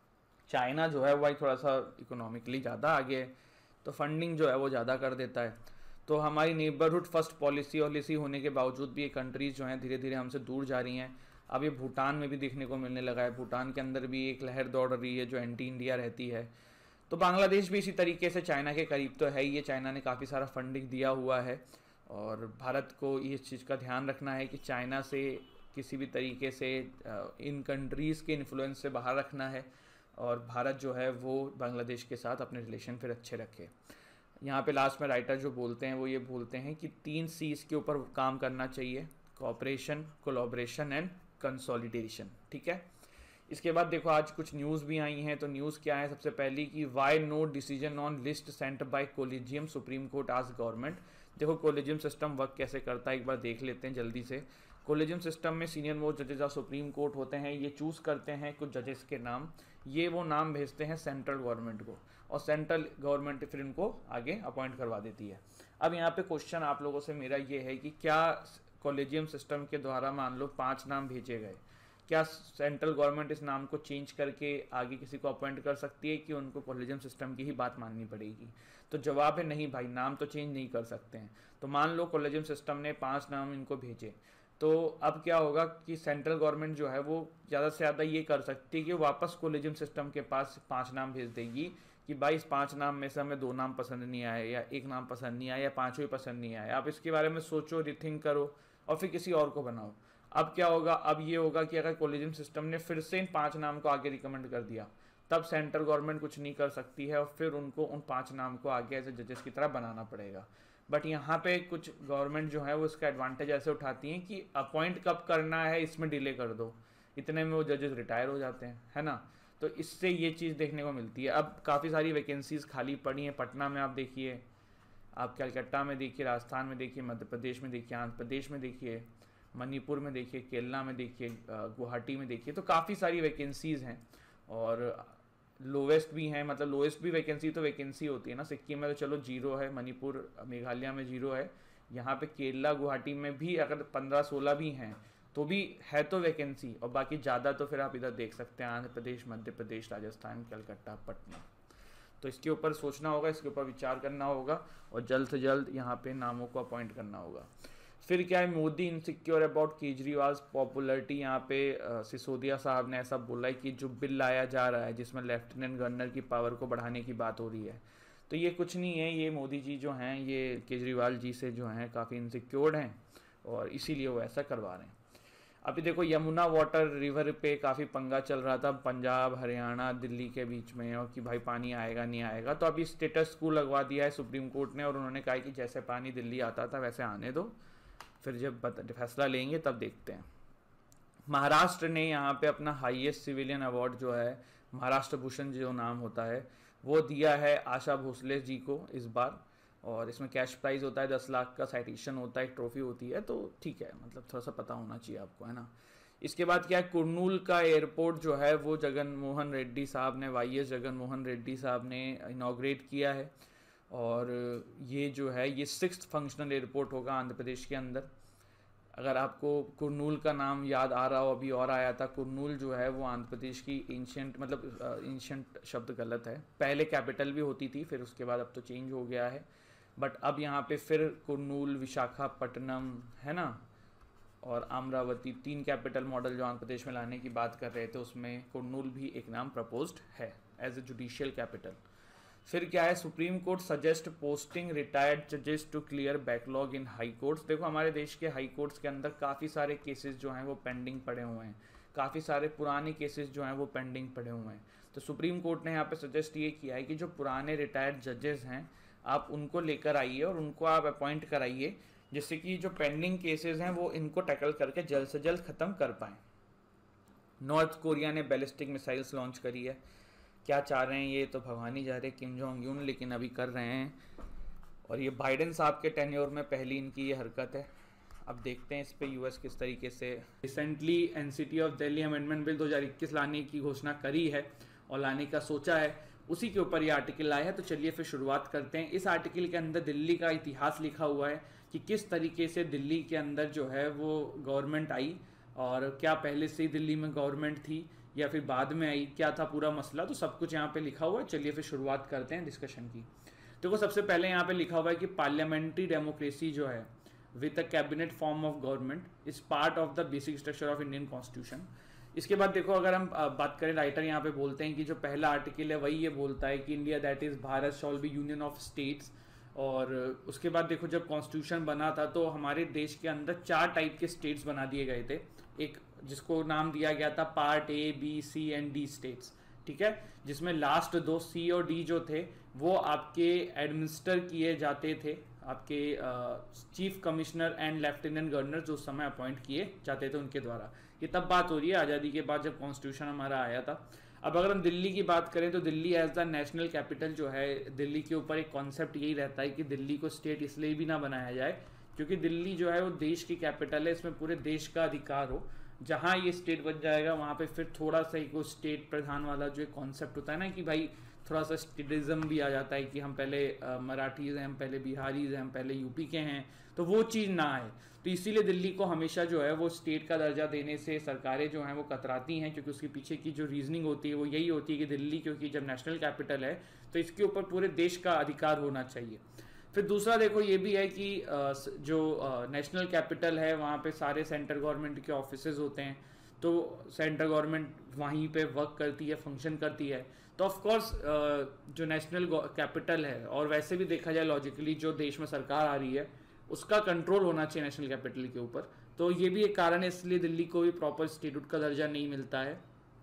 चाइना जो है वही थोड़ा सा इकोनॉमिकली ज़्यादा आगे है तो फंडिंग जो है वो ज़्यादा कर देता है। तो हमारी नेबरहुड फर्स्ट पॉलिसी पॉलिसी होने के बावजूद भी ये कंट्रीज़ जो हैं धीरे धीरे हमसे दूर जा रही हैं। अब ये भूटान में भी देखने को मिलने लगा है, भूटान के अंदर भी एक लहर दौड़ रही है जो एंटी इंडिया रहती है। तो बांग्लादेश भी इसी तरीके से चाइना के करीब तो है ही, ये चाइना ने काफ़ी सारा फंडिंग दिया हुआ है और भारत को इस चीज़ का ध्यान रखना है कि चाइना से किसी भी तरीके से इन कंट्रीज़ के इन्फ्लुएंस से बाहर रखना है और भारत जो है वो बांग्लादेश के साथ अपने रिलेशन फिर अच्छे रखे। यहाँ पे लास्ट में राइटर जो बोलते हैं वो ये बोलते हैं कि तीन सीज़ के ऊपर काम करना चाहिए, कोऑपरेशन, कोलैबोरेशन एंड कंसोलिडेशन। ठीक है, इसके बाद देखो आज कुछ न्यूज़ भी आई हैं। तो न्यूज़ क्या है, सबसे पहली कि why no decision on list sent by collegium, supreme court आज गवर्नमेंट। देखो कोलिजियम सिस्टम वर्क कैसे करता है एक बार देख लेते हैं जल्दी से। कोलिजियम सिस्टम में सीनियर मोस्ट जजेस ऑफ सुप्रीम कोर्ट होते हैं, ये चूज़ करते हैं कुछ जजेस के नाम, ये वो नाम भेजते हैं सेंट्रल गवर्नमेंट को और सेंट्रल गवर्नमेंट फिर इनको आगे अपॉइंट करवा देती है। अब यहाँ पे क्वेश्चन आप लोगों से मेरा ये है कि क्या कोलिजियम सिस्टम के द्वारा मान लो पाँच नाम भेजे गए, क्या सेंट्रल गवर्नमेंट इस नाम को चेंज करके आगे किसी को अपॉइंट कर सकती है कि उनको कोलिजियम सिस्टम की ही बात माननी पड़ेगी? तो जवाब है नहीं भाई, नाम तो चेंज नहीं कर सकते हैं। तो मान लो कोलिजियम सिस्टम ने पांच नाम इनको भेजे, तो अब क्या होगा कि सेंट्रल गवर्नमेंट जो है वो ज़्यादा से ज़्यादा ये कर सकती है कि वापस कोलिजियम सिस्टम के पास पाँच नाम भेज देगी कि भाई इस पाँच नाम में से हमें दो नाम पसंद नहीं आए या एक नाम पसंद नहीं आया या पाँचों ही पसंद नहीं आया, आप इसके बारे में सोचो, रिथिंक करो और फिर किसी और को बनाओ। अब क्या होगा, अब ये होगा कि अगर कोलिजियम सिस्टम ने फिर से इन पांच नाम को आगे रिकमेंड कर दिया तब सेंट्रल गवर्नमेंट कुछ नहीं कर सकती है और फिर उनको उन पांच नाम को आगे एज ए जजेस की तरह बनाना पड़ेगा। बट यहाँ पे कुछ गवर्नमेंट जो है वो इसका एडवांटेज ऐसे उठाती हैं कि अपॉइंट कब करना है इसमें डिले कर दो, इतने में वो जजेस रिटायर हो जाते हैं, है ना। तो इससे ये चीज़ देखने को मिलती है। अब काफ़ी सारी वैकेंसीज़ खाली पड़ी हैं, पटना में आप देखिए, आप कलकत्ता में देखिए, राजस्थान में देखिए, मध्य प्रदेश में देखिए, आंध्र प्रदेश में देखिए, मणिपुर में देखिए, केरला में देखिए, गुवाहाटी में देखिए, तो काफ़ी सारी वैकेंसीज़ हैं और लोवेस्ट भी हैं, मतलब लोवेस्ट भी वैकेंसी तो वैकेंसी होती है ना, सिक्किम में तो चलो जीरो है, मणिपुर मेघालय में जीरो है, यहाँ पे केरला गुवाहाटी में भी अगर पंद्रह सोलह भी हैं तो भी है तो वैकेंसी, और बाकी ज़्यादा तो फिर आप इधर देख सकते हैं आंध्र प्रदेश, मध्य प्रदेश, राजस्थान, कलकत्ता, पटना। तो इसके ऊपर सोचना होगा, इसके ऊपर विचार करना होगा और जल्द से जल्द यहाँ पे नामों को अपॉइंट करना होगा। फिर क्या है, Modi insecure about Kejriwal popularity. यहाँ पे सिसोदिया साहब ने ऐसा बोला है कि जो बिल लाया जा रहा है जिसमें लेफ्टिनेंट गवर्नर की पावर को बढ़ाने की बात हो रही है, तो ये कुछ नहीं है, ये मोदी जी जो हैं ये केजरीवाल जी से जो हैं काफ़ी इनसिक्योर्ड हैं और इसीलिए वो ऐसा करवा रहे हैं। अभी देखो यमुना वाटर रिवर पे काफ़ी पंगा चल रहा था पंजाब, हरियाणा, दिल्ली के बीच में, और कि भाई पानी आएगा नहीं आएगा, तो अभी स्टेटस को लगवा दिया है सुप्रीम कोर्ट ने और उन्होंने कहा कि जैसे पानी दिल्ली आता था वैसे आने दो, फिर जब फैसला लेंगे तब देखते हैं। महाराष्ट्र ने यहाँ पे अपना हाईएस्ट सिविलियन अवार्ड जो है महाराष्ट्र भूषण जो नाम होता है वो दिया है आशा भोसले जी को इस बार, और इसमें कैश प्राइज होता है दस लाख का, साइटेशन होता है, एक ट्रॉफी होती है, तो ठीक है, मतलब थोड़ा सा पता होना चाहिए आपको, है ना। इसके बाद क्या है, कुर्नूल का एयरपोर्ट जो है वो जगन मोहन रेड्डी साहब ने, वाई एस जगन मोहन रेड्डी साहब ने इनॉग्रेट किया है और ये जो है ये सिक्स्थ फंक्शनल एयरपोर्ट होगा आंध्र प्रदेश के अंदर। अगर आपको कुर्नूल का नाम याद आ रहा हो, अभी और आया था, कुर्नूल जो है वो आंध्र प्रदेश की एंशियंट, मतलब एंशियंट शब्द गलत है, पहले कैपिटल भी होती थी, फिर उसके बाद अब तो चेंज हो गया है, बट अब यहाँ पे फिर कुर्नूल, विशाखापट्टनम, है ना, और अमरावती, तीन कैपिटल मॉडल जो आंध्र प्रदेश में लाने की बात कर रहे थे, उसमें कुर्नूल भी एक नाम प्रपोज्ड है एज ए जुडिशियल कैपिटल। फिर क्या है, supreme court suggest posting retired जजेस to clear backlog in high courts. देखो हमारे देश के हाई कोर्ट्स के अंदर काफ़ी सारे केसेस जो हैं वो पेंडिंग पड़े हुए हैं, काफ़ी सारे पुराने केसेस जो हैं वो पेंडिंग पड़े हुए हैं। तो सुप्रीम कोर्ट ने यहाँ पे सजेस्ट ये किया है कि जो पुराने रिटायर्ड जजेस हैं आप उनको लेकर आइए और उनको आप अपॉइंट कराइए, जिससे कि जो पेंडिंग केसेस हैं वो इनको टैकल करके जल्द से जल्द ख़त्म कर पाएँ। नॉर्थ कोरिया ने बैलिस्टिक मिसाइल्स लॉन्च करी है, क्या चाह रहे हैं ये तो भगवान ही जा रहे किम जोंग यून, लेकिन अभी कर रहे हैं। और ये बाइडेन साहब के टेन्योर में पहली इनकी ये हरकत है। अब देखते हैं इस पे यूएस किस तरीके से। Recently NCT of Delhi amendment bill दो हज़ार इक्कीस लाने की घोषणा करी है और लाने का सोचा है, उसी के ऊपर ये आर्टिकल आया है। तो चलिए फिर शुरुआत करते हैं। इस आर्टिकल के अंदर दिल्ली का इतिहास लिखा हुआ है कि किस तरीके से दिल्ली के अंदर जो है वो गवर्नमेंट आई, और क्या पहले से ही दिल्ली में गवर्नमेंट थी या फिर बाद में आई, क्या था पूरा मसला, तो सब कुछ यहाँ पे लिखा हुआ है। चलिए फिर शुरुआत करते हैं डिस्कशन की। देखो सबसे पहले यहाँ पे लिखा हुआ है कि पार्लियामेंट्री डेमोक्रेसी जो है with a cabinet form of government is part of the basic structure of Indian constitution. इसके बाद देखो अगर हम बात करें, राइटर यहाँ पे बोलते हैं कि जो पहला आर्टिकल है वही ये बोलता है कि India that is Bharat shall be union of states. और उसके बाद देखो जब कॉन्स्टिट्यूशन बना था तो हमारे देश के अंदर चार टाइप के स्टेट्स बना दिए गए थे, एक जिसको नाम दिया गया था part A, B, C and D states, ठीक है, जिसमें लास्ट दो सी और डी जो थे वो आपके एडमिनिस्टर किए जाते थे, आपके chief commissioner and lieutenant governor जो उस समय अपॉइंट किए जाते थे उनके द्वारा। ये तब बात हो रही है आज़ादी के बाद जब कॉन्स्टिट्यूशन हमारा आया था। अब अगर हम दिल्ली की बात करें तो Delhi as the national capital जो है, दिल्ली के ऊपर एक कॉन्सेप्ट यही रहता है कि दिल्ली को स्टेट इसलिए भी ना बनाया जाए क्योंकि दिल्ली जो है वो देश की कैपिटल है, इसमें पूरे देश का अधिकार हो। जहाँ ये स्टेट बन जाएगा वहाँ पे फिर थोड़ा सा एक वो स्टेट प्रधान वाला जो एक कॉन्सेप्ट होता है ना कि भाई थोड़ा सा स्टेटिज्म भी आ जाता है कि हम पहले मराठीज हैं, हम पहले बिहारीज हैं, हम पहले यूपी के हैं, तो वो चीज़ ना आए। तो इसीलिए दिल्ली को हमेशा जो है वो स्टेट का दर्जा देने से सरकारें जो हैं वो कतराती हैं, क्योंकि उसके पीछे की जो रीजनिंग होती है वो यही होती है कि दिल्ली क्योंकि जब नेशनल कैपिटल है तो इसके ऊपर पूरे देश का अधिकार होना चाहिए। फिर दूसरा देखो ये भी है कि जो नेशनल कैपिटल है वहाँ पे सारे सेंट्रल गवर्नमेंट के ऑफिसेज होते हैं, तो सेंट्रल गवर्नमेंट वहीं पे वर्क करती है, फंक्शन करती है। तो ऑफ कोर्स जो नेशनल कैपिटल है, और वैसे भी देखा जाए लॉजिकली जो देश में सरकार आ रही है उसका कंट्रोल होना चाहिए नेशनल कैपिटल के ऊपर, तो ये भी एक कारण है इसलिए दिल्ली को भी प्रॉपर स्टेटहुड का दर्जा नहीं मिलता है।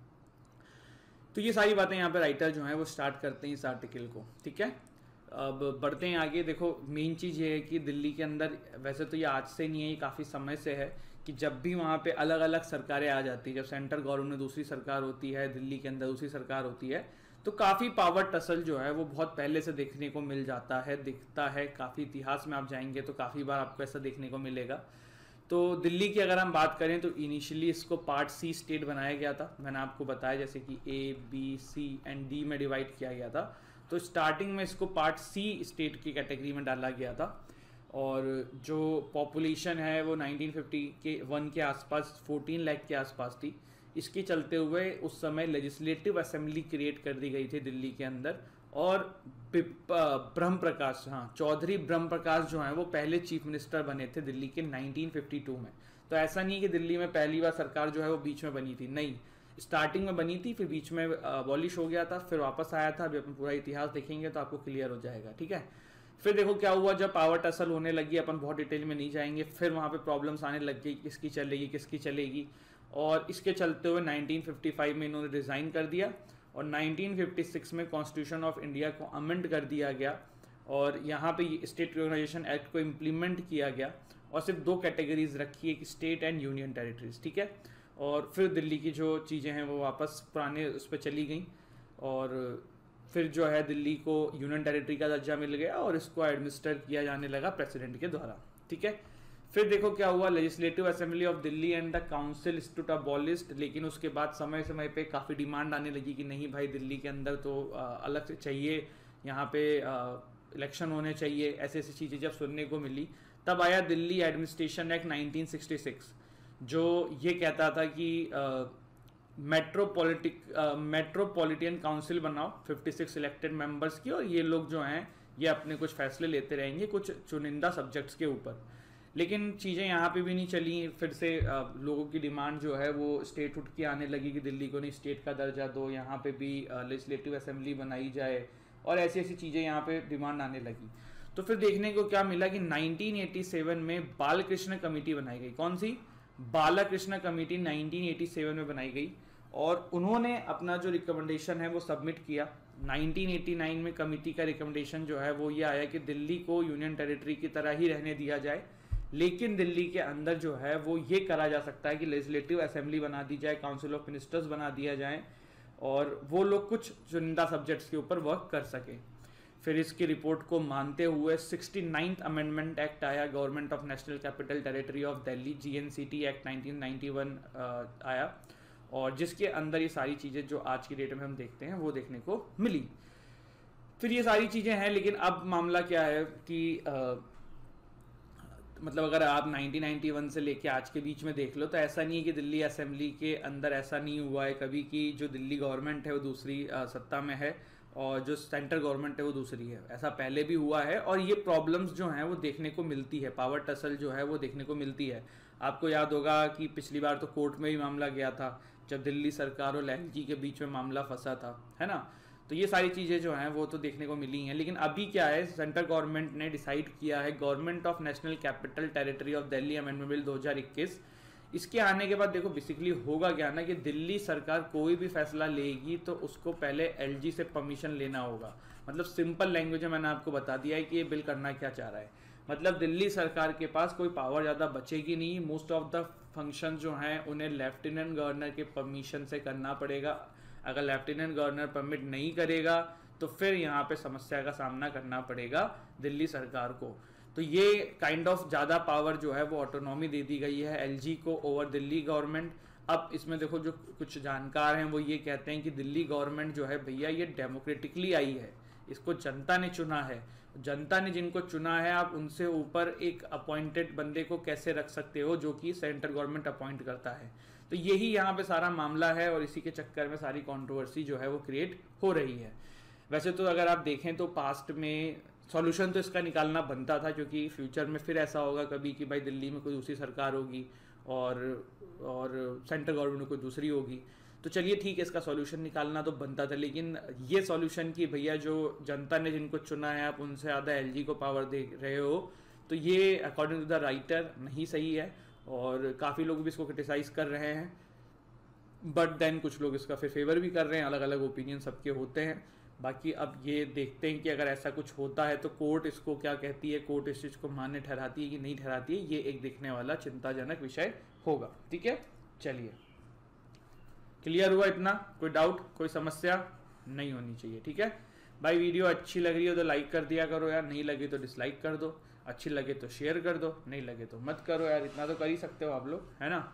तो ये सारी बातें यहाँ पे राइटर जो है वो स्टार्ट करते हैं इस आर्टिकल को, ठीक है। अब बढ़ते हैं आगे। देखो मेन चीज़ ये है कि दिल्ली के अंदर, वैसे तो ये आज से नहीं है, ये काफ़ी समय से है कि जब भी वहाँ पे अलग अलग सरकारें आ जाती है, जब सेंट्रल गवर्नमेंट में दूसरी सरकार होती है, दिल्ली के अंदर दूसरी सरकार होती है, तो काफ़ी पावर टसल जो है वो बहुत पहले से देखने को मिल जाता है, दिखता है। काफ़ी इतिहास में आप जाएंगे तो काफ़ी बार आपको ऐसा देखने को मिलेगा। तो दिल्ली की अगर हम बात करें तो इनिशियली इसको पार्ट सी स्टेट बनाया गया था, मैंने आपको बताया जैसे कि A, B, C and D में डिवाइड किया गया था। तो स्टार्टिंग में इसको पार्ट सी स्टेट की कैटेगरी में डाला गया था, और जो पॉपुलेशन है वो नाइनटीन फिफ्टी के वन के आसपास चौदह लाख के आसपास थी। इसके चलते हुए उस समय लेजिस्लेटिव असेंबली क्रिएट कर दी गई थी दिल्ली के अंदर, और ब्रह्म प्रकाश, हाँ चौधरी ब्रह्म प्रकाश जो हैं वो पहले चीफ मिनिस्टर बने थे दिल्ली के नाइनटीन फिफ्टी टू में। तो ऐसा नहीं कि दिल्ली में पहली बार सरकार जो है वो बीच में बनी थी, नहीं, स्टार्टिंग में बनी थी, फिर बीच में अबॉलिश हो गया था, फिर वापस आया था। अभी अपन पूरा इतिहास देखेंगे तो आपको क्लियर हो जाएगा, ठीक है। फिर देखो क्या हुआ, जब पावर टसल होने लगी, अपन बहुत डिटेल में नहीं जाएंगे, फिर वहाँ पे प्रॉब्लम्स आने लग गई, किसकी चलेगी किसकी चलेगी, और इसके चलते हुए नाइनटीन फिफ्टी फाइव में इन्होंने रिज़ाइन कर दिया, और नाइनटीन फिफ्टी सिक्स में कॉन्स्टिट्यूशन ऑफ इंडिया को अमेंड कर दिया गया, और यहाँ पे स्टेट रिकॉग्नाइजेशन एक्ट को इम्प्लीमेंट किया गया, और सिर्फ दो कैटेगरीज रखी, एक स्टेट एंड यूनियन टेरिटरीज, ठीक है। और फिर दिल्ली की जो चीज़ें हैं वो वापस पुराने उस पर चली गई, और फिर जो है दिल्ली को यूनियन टेरिटरी का दर्जा मिल गया, और इसको एडमिनिस्टर किया जाने लगा प्रेसिडेंट के द्वारा, ठीक है। फिर देखो क्या हुआ, legislative assembly of Delhi and the council stood abolished, लेकिन उसके बाद समय समय पे काफ़ी डिमांड आने लगी कि नहीं भाई दिल्ली के अंदर तो आ, अलग से चाहिए, यहाँ पे इलेक्शन होने चाहिए, ऐसी ऐसी चीज़ें जब सुनने को मिली, तब आया Delhi administration act nineteen sixty six, जो ये कहता था कि मेट्रोपॉलिटिक मेट्रोपॉलिटन काउंसिल बनाओ छप्पन इलेक्टेड मेंबर्स की, और ये लोग जो हैं ये अपने कुछ फैसले लेते रहेंगे कुछ चुनिंदा सब्जेक्ट्स के ऊपर। लेकिन चीज़ें यहाँ पे भी नहीं चली, फिर से लोगों की डिमांड जो है वो स्टेट उठ के आने लगी कि दिल्ली को नहीं स्टेट का दर्जा दो, यहाँ पे भी लेजिस्लेटिव असेंबली बनाई जाए, और ऐसी ऐसी चीज़ें यहाँ पे डिमांड आने लगी। तो फिर देखने को क्या मिला कि नाइनटीन एटी सेवन में बालकृष्ण कमेटी बनाई गई। कौन सी? Balakrishna committee nineteen eighty seven में बनाई गई, और उन्होंने अपना जो रिकमेंडेशन है वो सबमिट किया। नाइनटीन एटी नाइन में कमेटी का रिकमेंडेशन जो है वो ये आया कि दिल्ली को यूनियन टेरिटरी की तरह ही रहने दिया जाए, लेकिन दिल्ली के अंदर जो है वो ये करा जा सकता है कि लेजिस्लेटिव असेंबली बना दी जाए, काउंसिल ऑफ मिनिस्टर्स बना दिया जाए, और वो लोग कुछ चुनिंदा सब्जेक्ट्स के ऊपर वर्क कर सके। फिर इसकी रिपोर्ट को मानते हुए सिक्सटी नाइन्थ अमेंडमेंट एक्ट आया, government of national capital territory of Delhi, GNCT act nineteen ninety one आया, और जिसके अंदर ये सारी चीज़ें जो आज की डेट में हम देखते हैं वो देखने को मिली। फिर ये सारी चीज़ें हैं, लेकिन अब मामला क्या है कि आ, मतलब अगर आप नाइनटीन नाइंटी वन से लेके आज के बीच में देख लो, तो ऐसा नहीं है कि दिल्ली असेंबली के अंदर ऐसा नहीं हुआ है कभी कि जो दिल्ली गवर्नमेंट है वो दूसरी आ, सत्ता में है और जो सेंट्रल गवर्नमेंट है वो दूसरी है। ऐसा पहले भी हुआ है, और ये प्रॉब्लम्स जो हैं वो देखने को मिलती है, पावर टसल जो है वो देखने को मिलती है। आपको याद होगा कि पिछली बार तो कोर्ट में भी मामला गया था, जब दिल्ली सरकार और एलजी के बीच में मामला फंसा था, है ना। तो ये सारी चीज़ें जो हैं वो तो देखने को मिली हैं। लेकिन अभी क्या है, सेंट्रल गवर्नमेंट ने डिसाइड किया है, government of national capital territory of Delhi amendment bill दो हज़ार इक्कीस, इसके आने के बाद देखो बेसिकली होगा क्या ना कि दिल्ली सरकार कोई भी फैसला लेगी तो उसको पहले एलजी से परमिशन लेना होगा। मतलब सिंपल लैंग्वेज में मैंने आपको बता दिया है कि ये बिल करना क्या चाह रहा है। मतलब दिल्ली सरकार के पास कोई पावर ज़्यादा बचेगी नहीं, मोस्ट ऑफ द फंक्शन जो हैं उन्हें लेफ्टिनेंट गवर्नर के परमिशन से करना पड़ेगा। अगर लेफ्टिनेंट गवर्नर परमिट नहीं करेगा तो फिर यहाँ पे समस्या का सामना करना पड़ेगा दिल्ली सरकार को। तो ये काइंड ऑफ ज़्यादा पावर जो है वो ऑटोनॉमी दे दी गई है एलजी को ओवर दिल्ली गवर्नमेंट। अब इसमें देखो जो कुछ जानकार हैं वो ये कहते हैं कि दिल्ली गवर्नमेंट जो है भैया ये डेमोक्रेटिकली आई है, इसको जनता ने चुना है। जनता ने जिनको चुना है आप उनसे ऊपर एक अपॉइंटेड बंदे को कैसे रख सकते हो जो कि सेंट्रल गवर्नमेंट अपॉइंट करता है। तो यही यहाँ पे सारा मामला है, और इसी के चक्कर में सारी कंट्रोवर्सी जो है वो क्रिएट हो रही है। वैसे तो अगर आप देखें तो पास्ट में सॉल्यूशन तो इसका निकालना बनता था, क्योंकि फ्यूचर में फिर ऐसा होगा कभी कि भाई दिल्ली में कोई दूसरी सरकार होगी और और सेंट्रल गवर्नमेंट में कोई दूसरी होगी, तो चलिए ठीक है, इसका सॉल्यूशन निकालना तो बनता था। लेकिन ये सॉल्यूशन कि भैया जो जनता ने जिनको चुना है आप उनसे ज़्यादा एलजी को पावर दे रहे हो, तो ये अकॉर्डिंग टू द राइटर नहीं सही है, और काफ़ी लोग भी इसको क्रिटिसाइज़ कर रहे हैं, बट देन कुछ लोग इसका फिर फेवर भी कर रहे हैं। अलग अलग ओपिनियन सबके होते हैं। बाकी अब ये देखते हैं कि अगर ऐसा कुछ होता है तो कोर्ट इसको क्या कहती है, कोर्ट इस चीज़ को मान्य ठहराती है कि नहीं ठहराती है, ये एक देखने वाला चिंताजनक विषय होगा। ठीक है, चलिए क्लियर हुआ इतना? कोई डाउट, कोई समस्या नहीं होनी चाहिए। ठीक है भाई, वीडियो अच्छी लग रही हो तो लाइक कर दिया करो यार, नहीं लगे तो डिसलाइक कर दो, अच्छी लगे तो शेयर कर दो, नहीं लगे तो मत करो यार, इतना तो कर ही सकते हो आप लोग, है ना।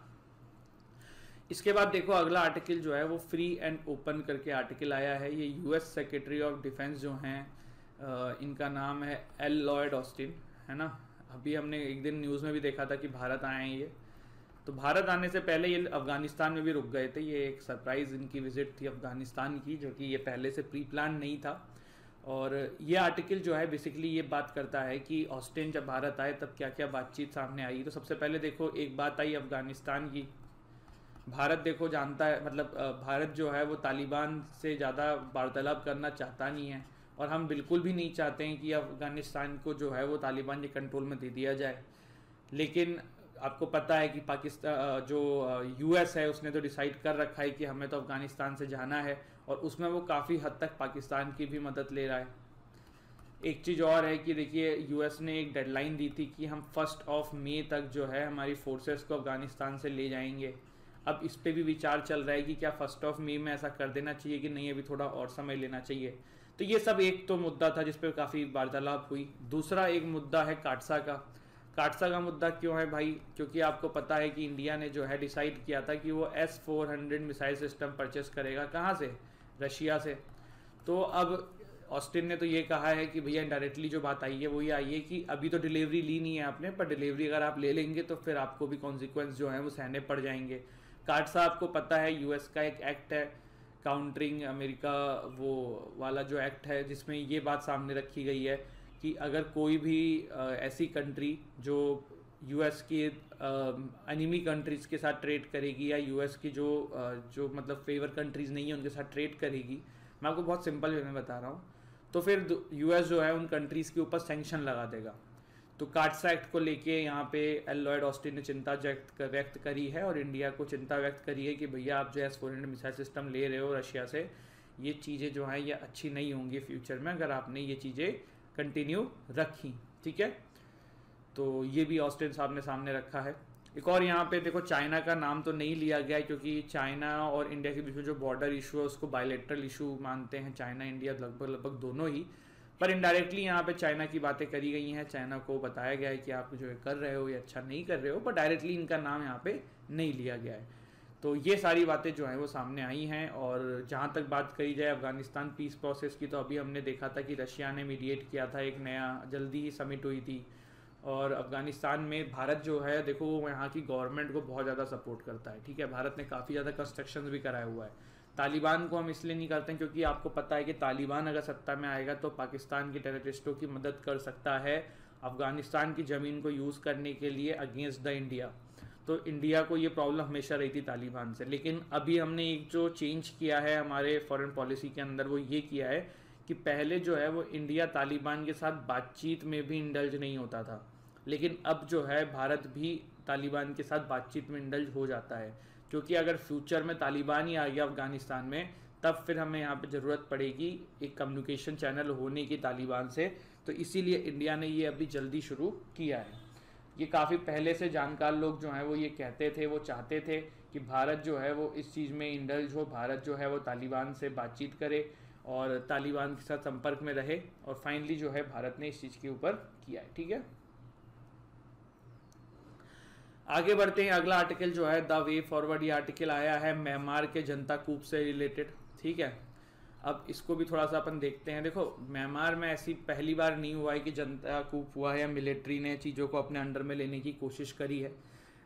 इसके बाद देखो अगला आर्टिकल जो है वो फ्री एंड ओपन करके आर्टिकल आया है। ये यूएस सेक्रेटरी ऑफ डिफेंस जो हैं, इनका नाम है एल लॉयड ऑस्टिन, है ना। अभी हमने एक दिन न्यूज़ में भी देखा था कि भारत आए हैं ये। तो भारत आने से पहले ये अफगानिस्तान में भी रुक गए थे। ये एक सरप्राइज़ इनकी विजिट थी अफगानिस्तान की, जो कि ये पहले से प्री प्लान नहीं था। और ये आर्टिकल जो है बेसिकली ये बात करता है कि ऑस्टिन जब भारत आए तब क्या क्या बातचीत सामने आई। तो सबसे पहले देखो एक बात आई अफगानिस्तान की। भारत देखो जानता है, मतलब भारत जो है वो तालिबान से ज़्यादा वार्तालाप करना चाहता नहीं है, और हम बिल्कुल भी नहीं चाहते हैं कि अफगानिस्तान को जो है वो तालिबान के कंट्रोल में दे दिया जाए। लेकिन आपको पता है कि पाकिस्तान जो यूएस है उसने तो डिसाइड कर रखा है कि हमें तो अफगानिस्तान से जाना है, और उसमें वो काफ़ी हद तक पाकिस्तान की भी मदद ले रहा है। एक चीज़ और है कि देखिए यूएस ने एक डेडलाइन दी थी कि हम फर्स्ट ऑफ मई तक जो है हमारी फोर्सेस को अफगानिस्तान से ले जाएंगे। अब इस पे भी विचार चल रहा है कि क्या फर्स्ट ऑफ मई में ऐसा कर देना चाहिए कि नहीं, अभी थोड़ा और समय लेना चाहिए। तो ये सब एक तो मुद्दा था जिस पे काफ़ी वार्तालाप हुई। दूसरा एक मुद्दा है काटसा का। काटसा का मुद्दा क्यों है भाई? क्योंकि आपको पता है कि इंडिया ने जो है डिसाइड किया था कि वो S four hundred missile system purchase करेगा। कहाँ से? रशिया से। तो अब ऑस्टिन ने तो ये कहा है कि भैया डायरेक्टली जो बात आई है वो ये आई है कि अभी तो डिलीवरी ली नहीं है आपने, पर डिलीवरी अगर आप ले लेंगे तो फिर आपको भी कॉन्सिक्वेंस जो है वो सहने पड़ जाएंगे। काटसा आपको पता है यूएस का एक एक्ट है, काउंटरिंग अमेरिका वो वाला जो एक्ट है, जिसमें ये बात सामने रखी गई है कि अगर कोई भी ऐसी कंट्री जो यूएस की एनिमी कंट्रीज़ के साथ ट्रेड करेगी या यूएस की जो जो मतलब फेवर कंट्रीज़ नहीं है उनके साथ ट्रेड करेगी, मैं आपको बहुत सिंपल वे में बता रहा हूँ, तो फिर यूएस जो है उन कंट्रीज़ के ऊपर सैंक्शन लगा देगा। तो कार्ड्स एक्ट को लेके यहाँ पे एल लॉयड ऑस्टिन ने चिंता व्यक्त व्यक्त करी है और इंडिया को चिंता व्यक्त करी है कि भैया आप जो है फोर हंड्रेड मिसाइल सिस्टम ले रहे हो रशिया से, ये चीज़ें जो हैं ये अच्छी नहीं होंगी फ्यूचर में अगर आपने ये चीज़ें कंटिन्यू रखी, ठीक है। तो ये भी ऑस्टिन साहब ने सामने रखा है। एक और यहाँ पे देखो चाइना का नाम तो नहीं लिया गया है क्योंकि चाइना और इंडिया के बीच में जो बॉर्डर इशू है उसको बायलैटरल इशू मानते हैं चाइना इंडिया लगभग लगभग दोनों ही, पर इनडायरेक्टली यहाँ पे चाइना की बातें करी गई हैं। चाइना को बताया गया है कि आप जो कर रहे हो ये अच्छा नहीं कर रहे हो, पर डायरेक्टली इनका नाम यहाँ पे नहीं लिया गया है। तो ये सारी बातें जो हैं वो सामने आई हैं। और जहाँ तक बात करी जाए अफगानिस्तान पीस प्रोसेस की, तो अभी हमने देखा था कि रशिया ने मीडिएट किया था, एक नया जल्दी ही समिट हुई थी और अफगानिस्तान में भारत जो है देखो वो यहाँ की गवर्नमेंट को बहुत ज़्यादा सपोर्ट करता है, ठीक है। भारत ने काफ़ी ज़्यादा कंस्ट्रक्शन भी कराया हुआ है। तालिबान को हम इसलिए नहीं करते हैं क्योंकि आपको पता है कि तालिबान अगर सत्ता में आएगा तो पाकिस्तान के टेररिस्टों की मदद कर सकता है अफगानिस्तान की ज़मीन को यूज़ करने के लिए अगेंस्ट द इंडिया। तो इंडिया को ये प्रॉब्लम हमेशा रही थी तालिबान से, लेकिन अभी हमने एक जो चेंज किया है हमारे फॉरेन पॉलिसी के अंदर वो ये किया है कि पहले जो है वो इंडिया तालिबान के साथ बातचीत में भी इंडल्ज नहीं होता था, लेकिन अब जो है भारत भी तालिबान के साथ बातचीत में इंडल्ज हो जाता है, क्योंकि अगर फ्यूचर में तालिबान ही आ गया अफगानिस्तान में तब फिर हमें यहाँ पे ज़रूरत पड़ेगी एक कम्युनिकेशन चैनल होने की तालिबान से। तो इसीलिए इंडिया ने ये अभी जल्दी शुरू किया है। ये काफ़ी पहले से जानकार लोग जो हैं वो ये कहते थे, वो चाहते थे कि भारत जो है वो इस चीज़ में इंडल्ज हो, भारत जो है वो तालिबान से बातचीत करे और तालिबान के साथ संपर्क में रहे, और फाइनली जो है भारत ने इस चीज़ के ऊपर किया है, ठीक है। आगे बढ़ते हैं। अगला आर्टिकल जो है द वे फॉरवर्ड, ये आर्टिकल आया है म्यांमार के जनता कूप से रिलेटेड, ठीक है। अब इसको भी थोड़ा सा अपन देखते हैं। देखो म्यांमार में ऐसी पहली बार नहीं हुआ है कि जनता कूप हुआ है या मिलिट्री ने चीज़ों को अपने अंडर में लेने की कोशिश करी है।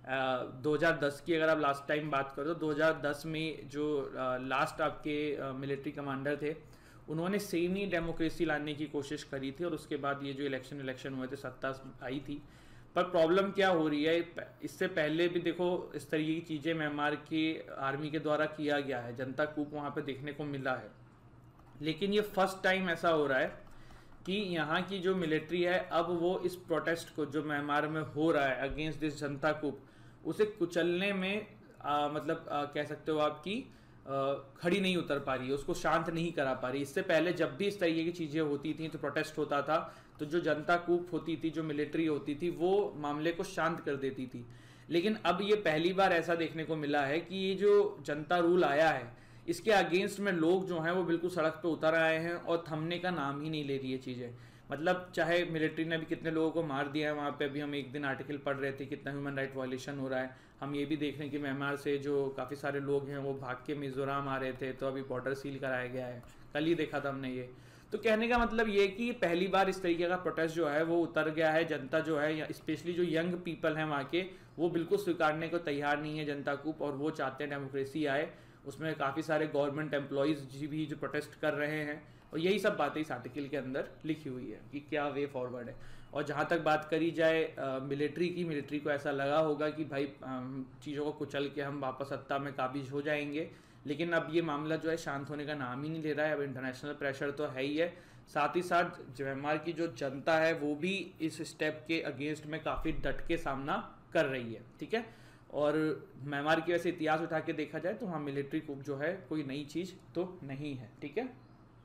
दो हज़ार दस की अगर आप लास्ट टाइम बात करो तो दो हज़ार दस में जो लास्ट आपके मिलिट्री कमांडर थे उन्होंने सेमी डेमोक्रेसी लाने की कोशिश करी थी और उसके बाद ये जो इलेक्शन इलेक्शन हुए थे सत्ता आई थी। पर प्रॉब्लम क्या हो रही है, इससे पहले भी देखो इस तरीके की चीज़ें म्यांमार की आर्मी के द्वारा किया गया है, जनता कूप वहाँ पे देखने को मिला है, लेकिन ये फर्स्ट टाइम ऐसा हो रहा है कि यहाँ की जो मिलिट्री है अब वो इस प्रोटेस्ट को जो म्यांमार में हो रहा है अगेंस्ट दिस जनता कूप उसे कुचलने में आ, मतलब आ, कह सकते हो आपकी खड़ी नहीं उतर पा रही है, उसको शांत नहीं करा पा रही। इससे पहले जब भी इस तरीके की चीज़ें होती थी तो प्रोटेस्ट होता था तो जो जनता कूप होती थी, जो मिलिट्री होती थी, वो मामले को शांत कर देती थी। लेकिन अब ये पहली बार ऐसा देखने को मिला है कि ये जो जनता रूल आया है इसके अगेंस्ट में लोग जो हैं वो बिल्कुल सड़क पे उतर आए हैं और थमने का नाम ही नहीं ले रही है चीज़ें। मतलब चाहे मिलिट्री ने भी कितने लोगों को मार दिया है वहाँ पे, अभी हम एक दिन आर्टिकल पढ़ रहे थे कितना ह्यूमन राइट वायलेशन हो रहा है। हम ये भी देख रहे हैं कि म्यांमार से जो काफ़ी सारे लोग हैं वो भाग के मिजोरम आ रहे थे तो अभी बॉर्डर सील कराया गया है, कल ही देखा था हमने ये। तो कहने का मतलब ये कि पहली बार इस तरीके का प्रोटेस्ट जो है वो उतर गया है। जनता जो है स्पेशली जो यंग पीपल हैं वहाँ के वो बिल्कुल स्वीकारने को तैयार नहीं है जनता कूप, और वो चाहते हैं डेमोक्रेसी आए। उसमें काफ़ी सारे गवर्नमेंट एम्प्लॉयज़ भी जो प्रोटेस्ट कर रहे हैं, और यही सब बातें इस आर्टिकल के अंदर लिखी हुई है कि क्या वे फॉरवर्ड है। और जहाँ तक बात करी जाए मिलिट्री की, मिलिट्री को ऐसा लगा होगा कि भाई चीज़ों को कुचल के हम वापस सत्ता में काबिज हो जाएंगे, लेकिन अब ये मामला जो है शांत होने का नाम ही नहीं ले रहा है। अब इंटरनेशनल प्रेशर तो है ही है, साथ ही साथ म्यांमार की जो जनता है वो भी इस स्टेप के अगेंस्ट में काफ़ी डट के सामना कर रही है, ठीक है। और म्यांमार की वैसे इतिहास उठा के देखा जाए तो हाँ मिलिट्री कूप जो है कोई नई चीज़ तो नहीं है, ठीक है।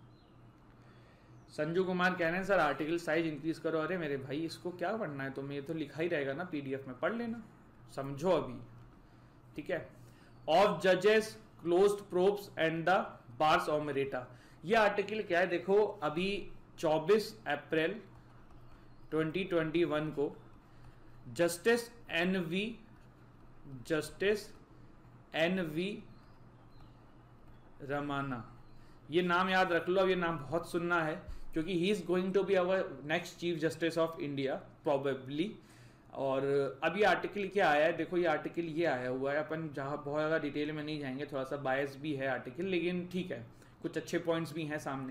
संजू कुमार कह रहे हैं सर आर्टिकल साइज इंक्रीज करो। अरे मेरे भाई इसको क्या पढ़ना है तुम्हें, ये तो लिखा ही रहेगा ना पीडीएफ में, पढ़ लेना, समझो अभी, ठीक है। ऑफ जजेस closed probes and the bars omerta, ये आर्टिकल क्या है देखो, अभी चौबीस अप्रैल दो हज़ार इक्कीस को justice N V justice N V Ramana, ये नाम याद रख लो, अब ये नाम बहुत सुनना है क्योंकि he is going to be our next chief justice of India probably. और अब ये आर्टिकल क्या आया है देखो, ये आर्टिकल ये आया हुआ है, अपन जहाँ बहुत ज़्यादा डिटेल में नहीं जाएंगे, थोड़ा सा बायस भी है आर्टिकल, लेकिन ठीक है कुछ अच्छे पॉइंट्स भी हैं सामने।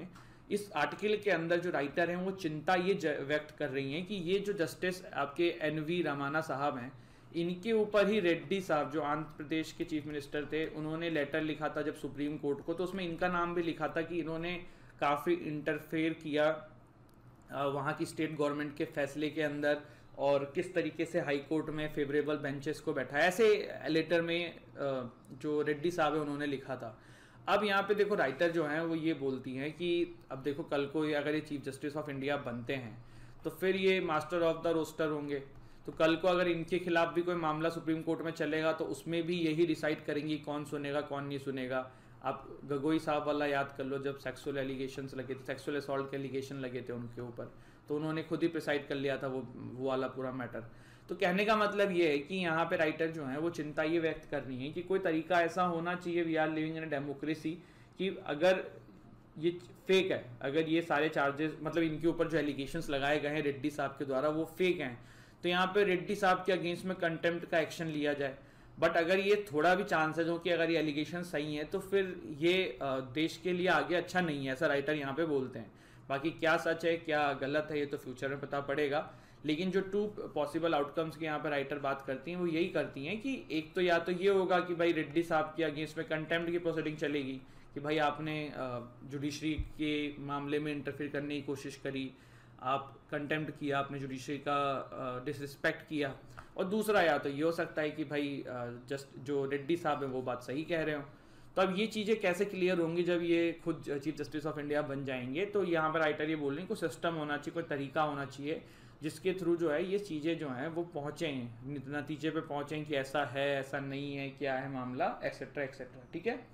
इस आर्टिकल के अंदर जो राइटर हैं वो चिंता ये व्यक्त कर रही हैं कि ये जो जस्टिस आपके एन वी रमाना साहब हैं, इनके ऊपर ही रेड्डी साहब जो आंध्र प्रदेश के चीफ मिनिस्टर थे, उन्होंने लेटर लिखा था जब सुप्रीम कोर्ट को, तो उसमें इनका नाम भी लिखा था कि इन्होंने काफ़ी इंटरफेयर किया वहाँ की स्टेट गवर्नमेंट के फैसले के अंदर और किस तरीके से हाई कोर्ट में फेवरेबल बेंचेस को बैठाया, ऐसे लेटर में जो रेड्डी साहब है उन्होंने लिखा था। अब यहाँ पे देखो राइटर जो हैं वो ये बोलती हैं कि अब देखो कल को ये अगर ये चीफ जस्टिस ऑफ इंडिया बनते हैं तो फिर ये मास्टर ऑफ द रोस्टर होंगे, तो कल को अगर इनके खिलाफ भी कोई मामला सुप्रीम कोर्ट में चलेगा तो उसमें भी यही डिसाइड करेंगी कौन सुनेगा कौन नहीं सुनेगा। आप गगोई साहब वाला याद कर लो, जब सेक्सुअल एलिगेशंस लगे थे, सेक्सुअल असॉल्ट के एलिगेशन लगे थे उनके ऊपर, तो उन्होंने खुद ही प्रिसाइड कर लिया था वो वो वाला पूरा मैटर। तो कहने का मतलब ये है कि यहाँ पे राइटर जो है वो चिंता ये व्यक्त कर रही है कि कोई तरीका ऐसा होना चाहिए, we are living in a democracy, कि अगर ये फेक है, अगर ये सारे चार्जेस मतलब इनके ऊपर जो एलिगेशंस लगाए गए हैं रेड्डी साहब के द्वारा वो फेक हैं, तो यहाँ पे रेड्डी साहब के अगेंस्ट में कंटेम्प्ट का एक्शन लिया जाए। बट अगर ये थोड़ा भी चांसेस हो कि अगर ये एलिगेशन सही है तो फिर ये देश के लिए आगे अच्छा नहीं है, ऐसा राइटर यहाँ पे बोलते हैं। बाकी क्या सच है क्या गलत है ये तो फ्यूचर में पता पड़ेगा, लेकिन जो टू पॉसिबल आउटकम्स की यहाँ पे राइटर बात करती हैं वो यही करती हैं कि एक तो या तो ये होगा कि भाई रेड्डी साहब के अगेंस्ट में कंटेम्प्ट की प्रोसीडिंग चलेगी कि भाई आपने जुडिशरी के मामले में इंटरफेयर करने की कोशिश करी, आप कंटेम्प्ट किया, आपने जुडिशरी का डिसरिस्पेक्ट किया। और दूसरा या तो ये हो सकता है कि भाई जस्ट जो रेड्डी साहब है वो बात सही कह रहे हो। तो अब ये चीज़ें कैसे क्लियर होंगी जब ये खुद चीफ जस्टिस ऑफ इंडिया बन जाएंगे, तो यहाँ पर राइटर ये बोल रहे हैं कोई सिस्टम होना चाहिए, कोई तरीका होना चाहिए जिसके थ्रू जो है ये चीज़ें जो हैं वो पहुँचें, नतीजे पे पहुँचें कि ऐसा है ऐसा नहीं है, क्या है मामला, एक्सेट्रा एक्सेट्रा। ठीक है,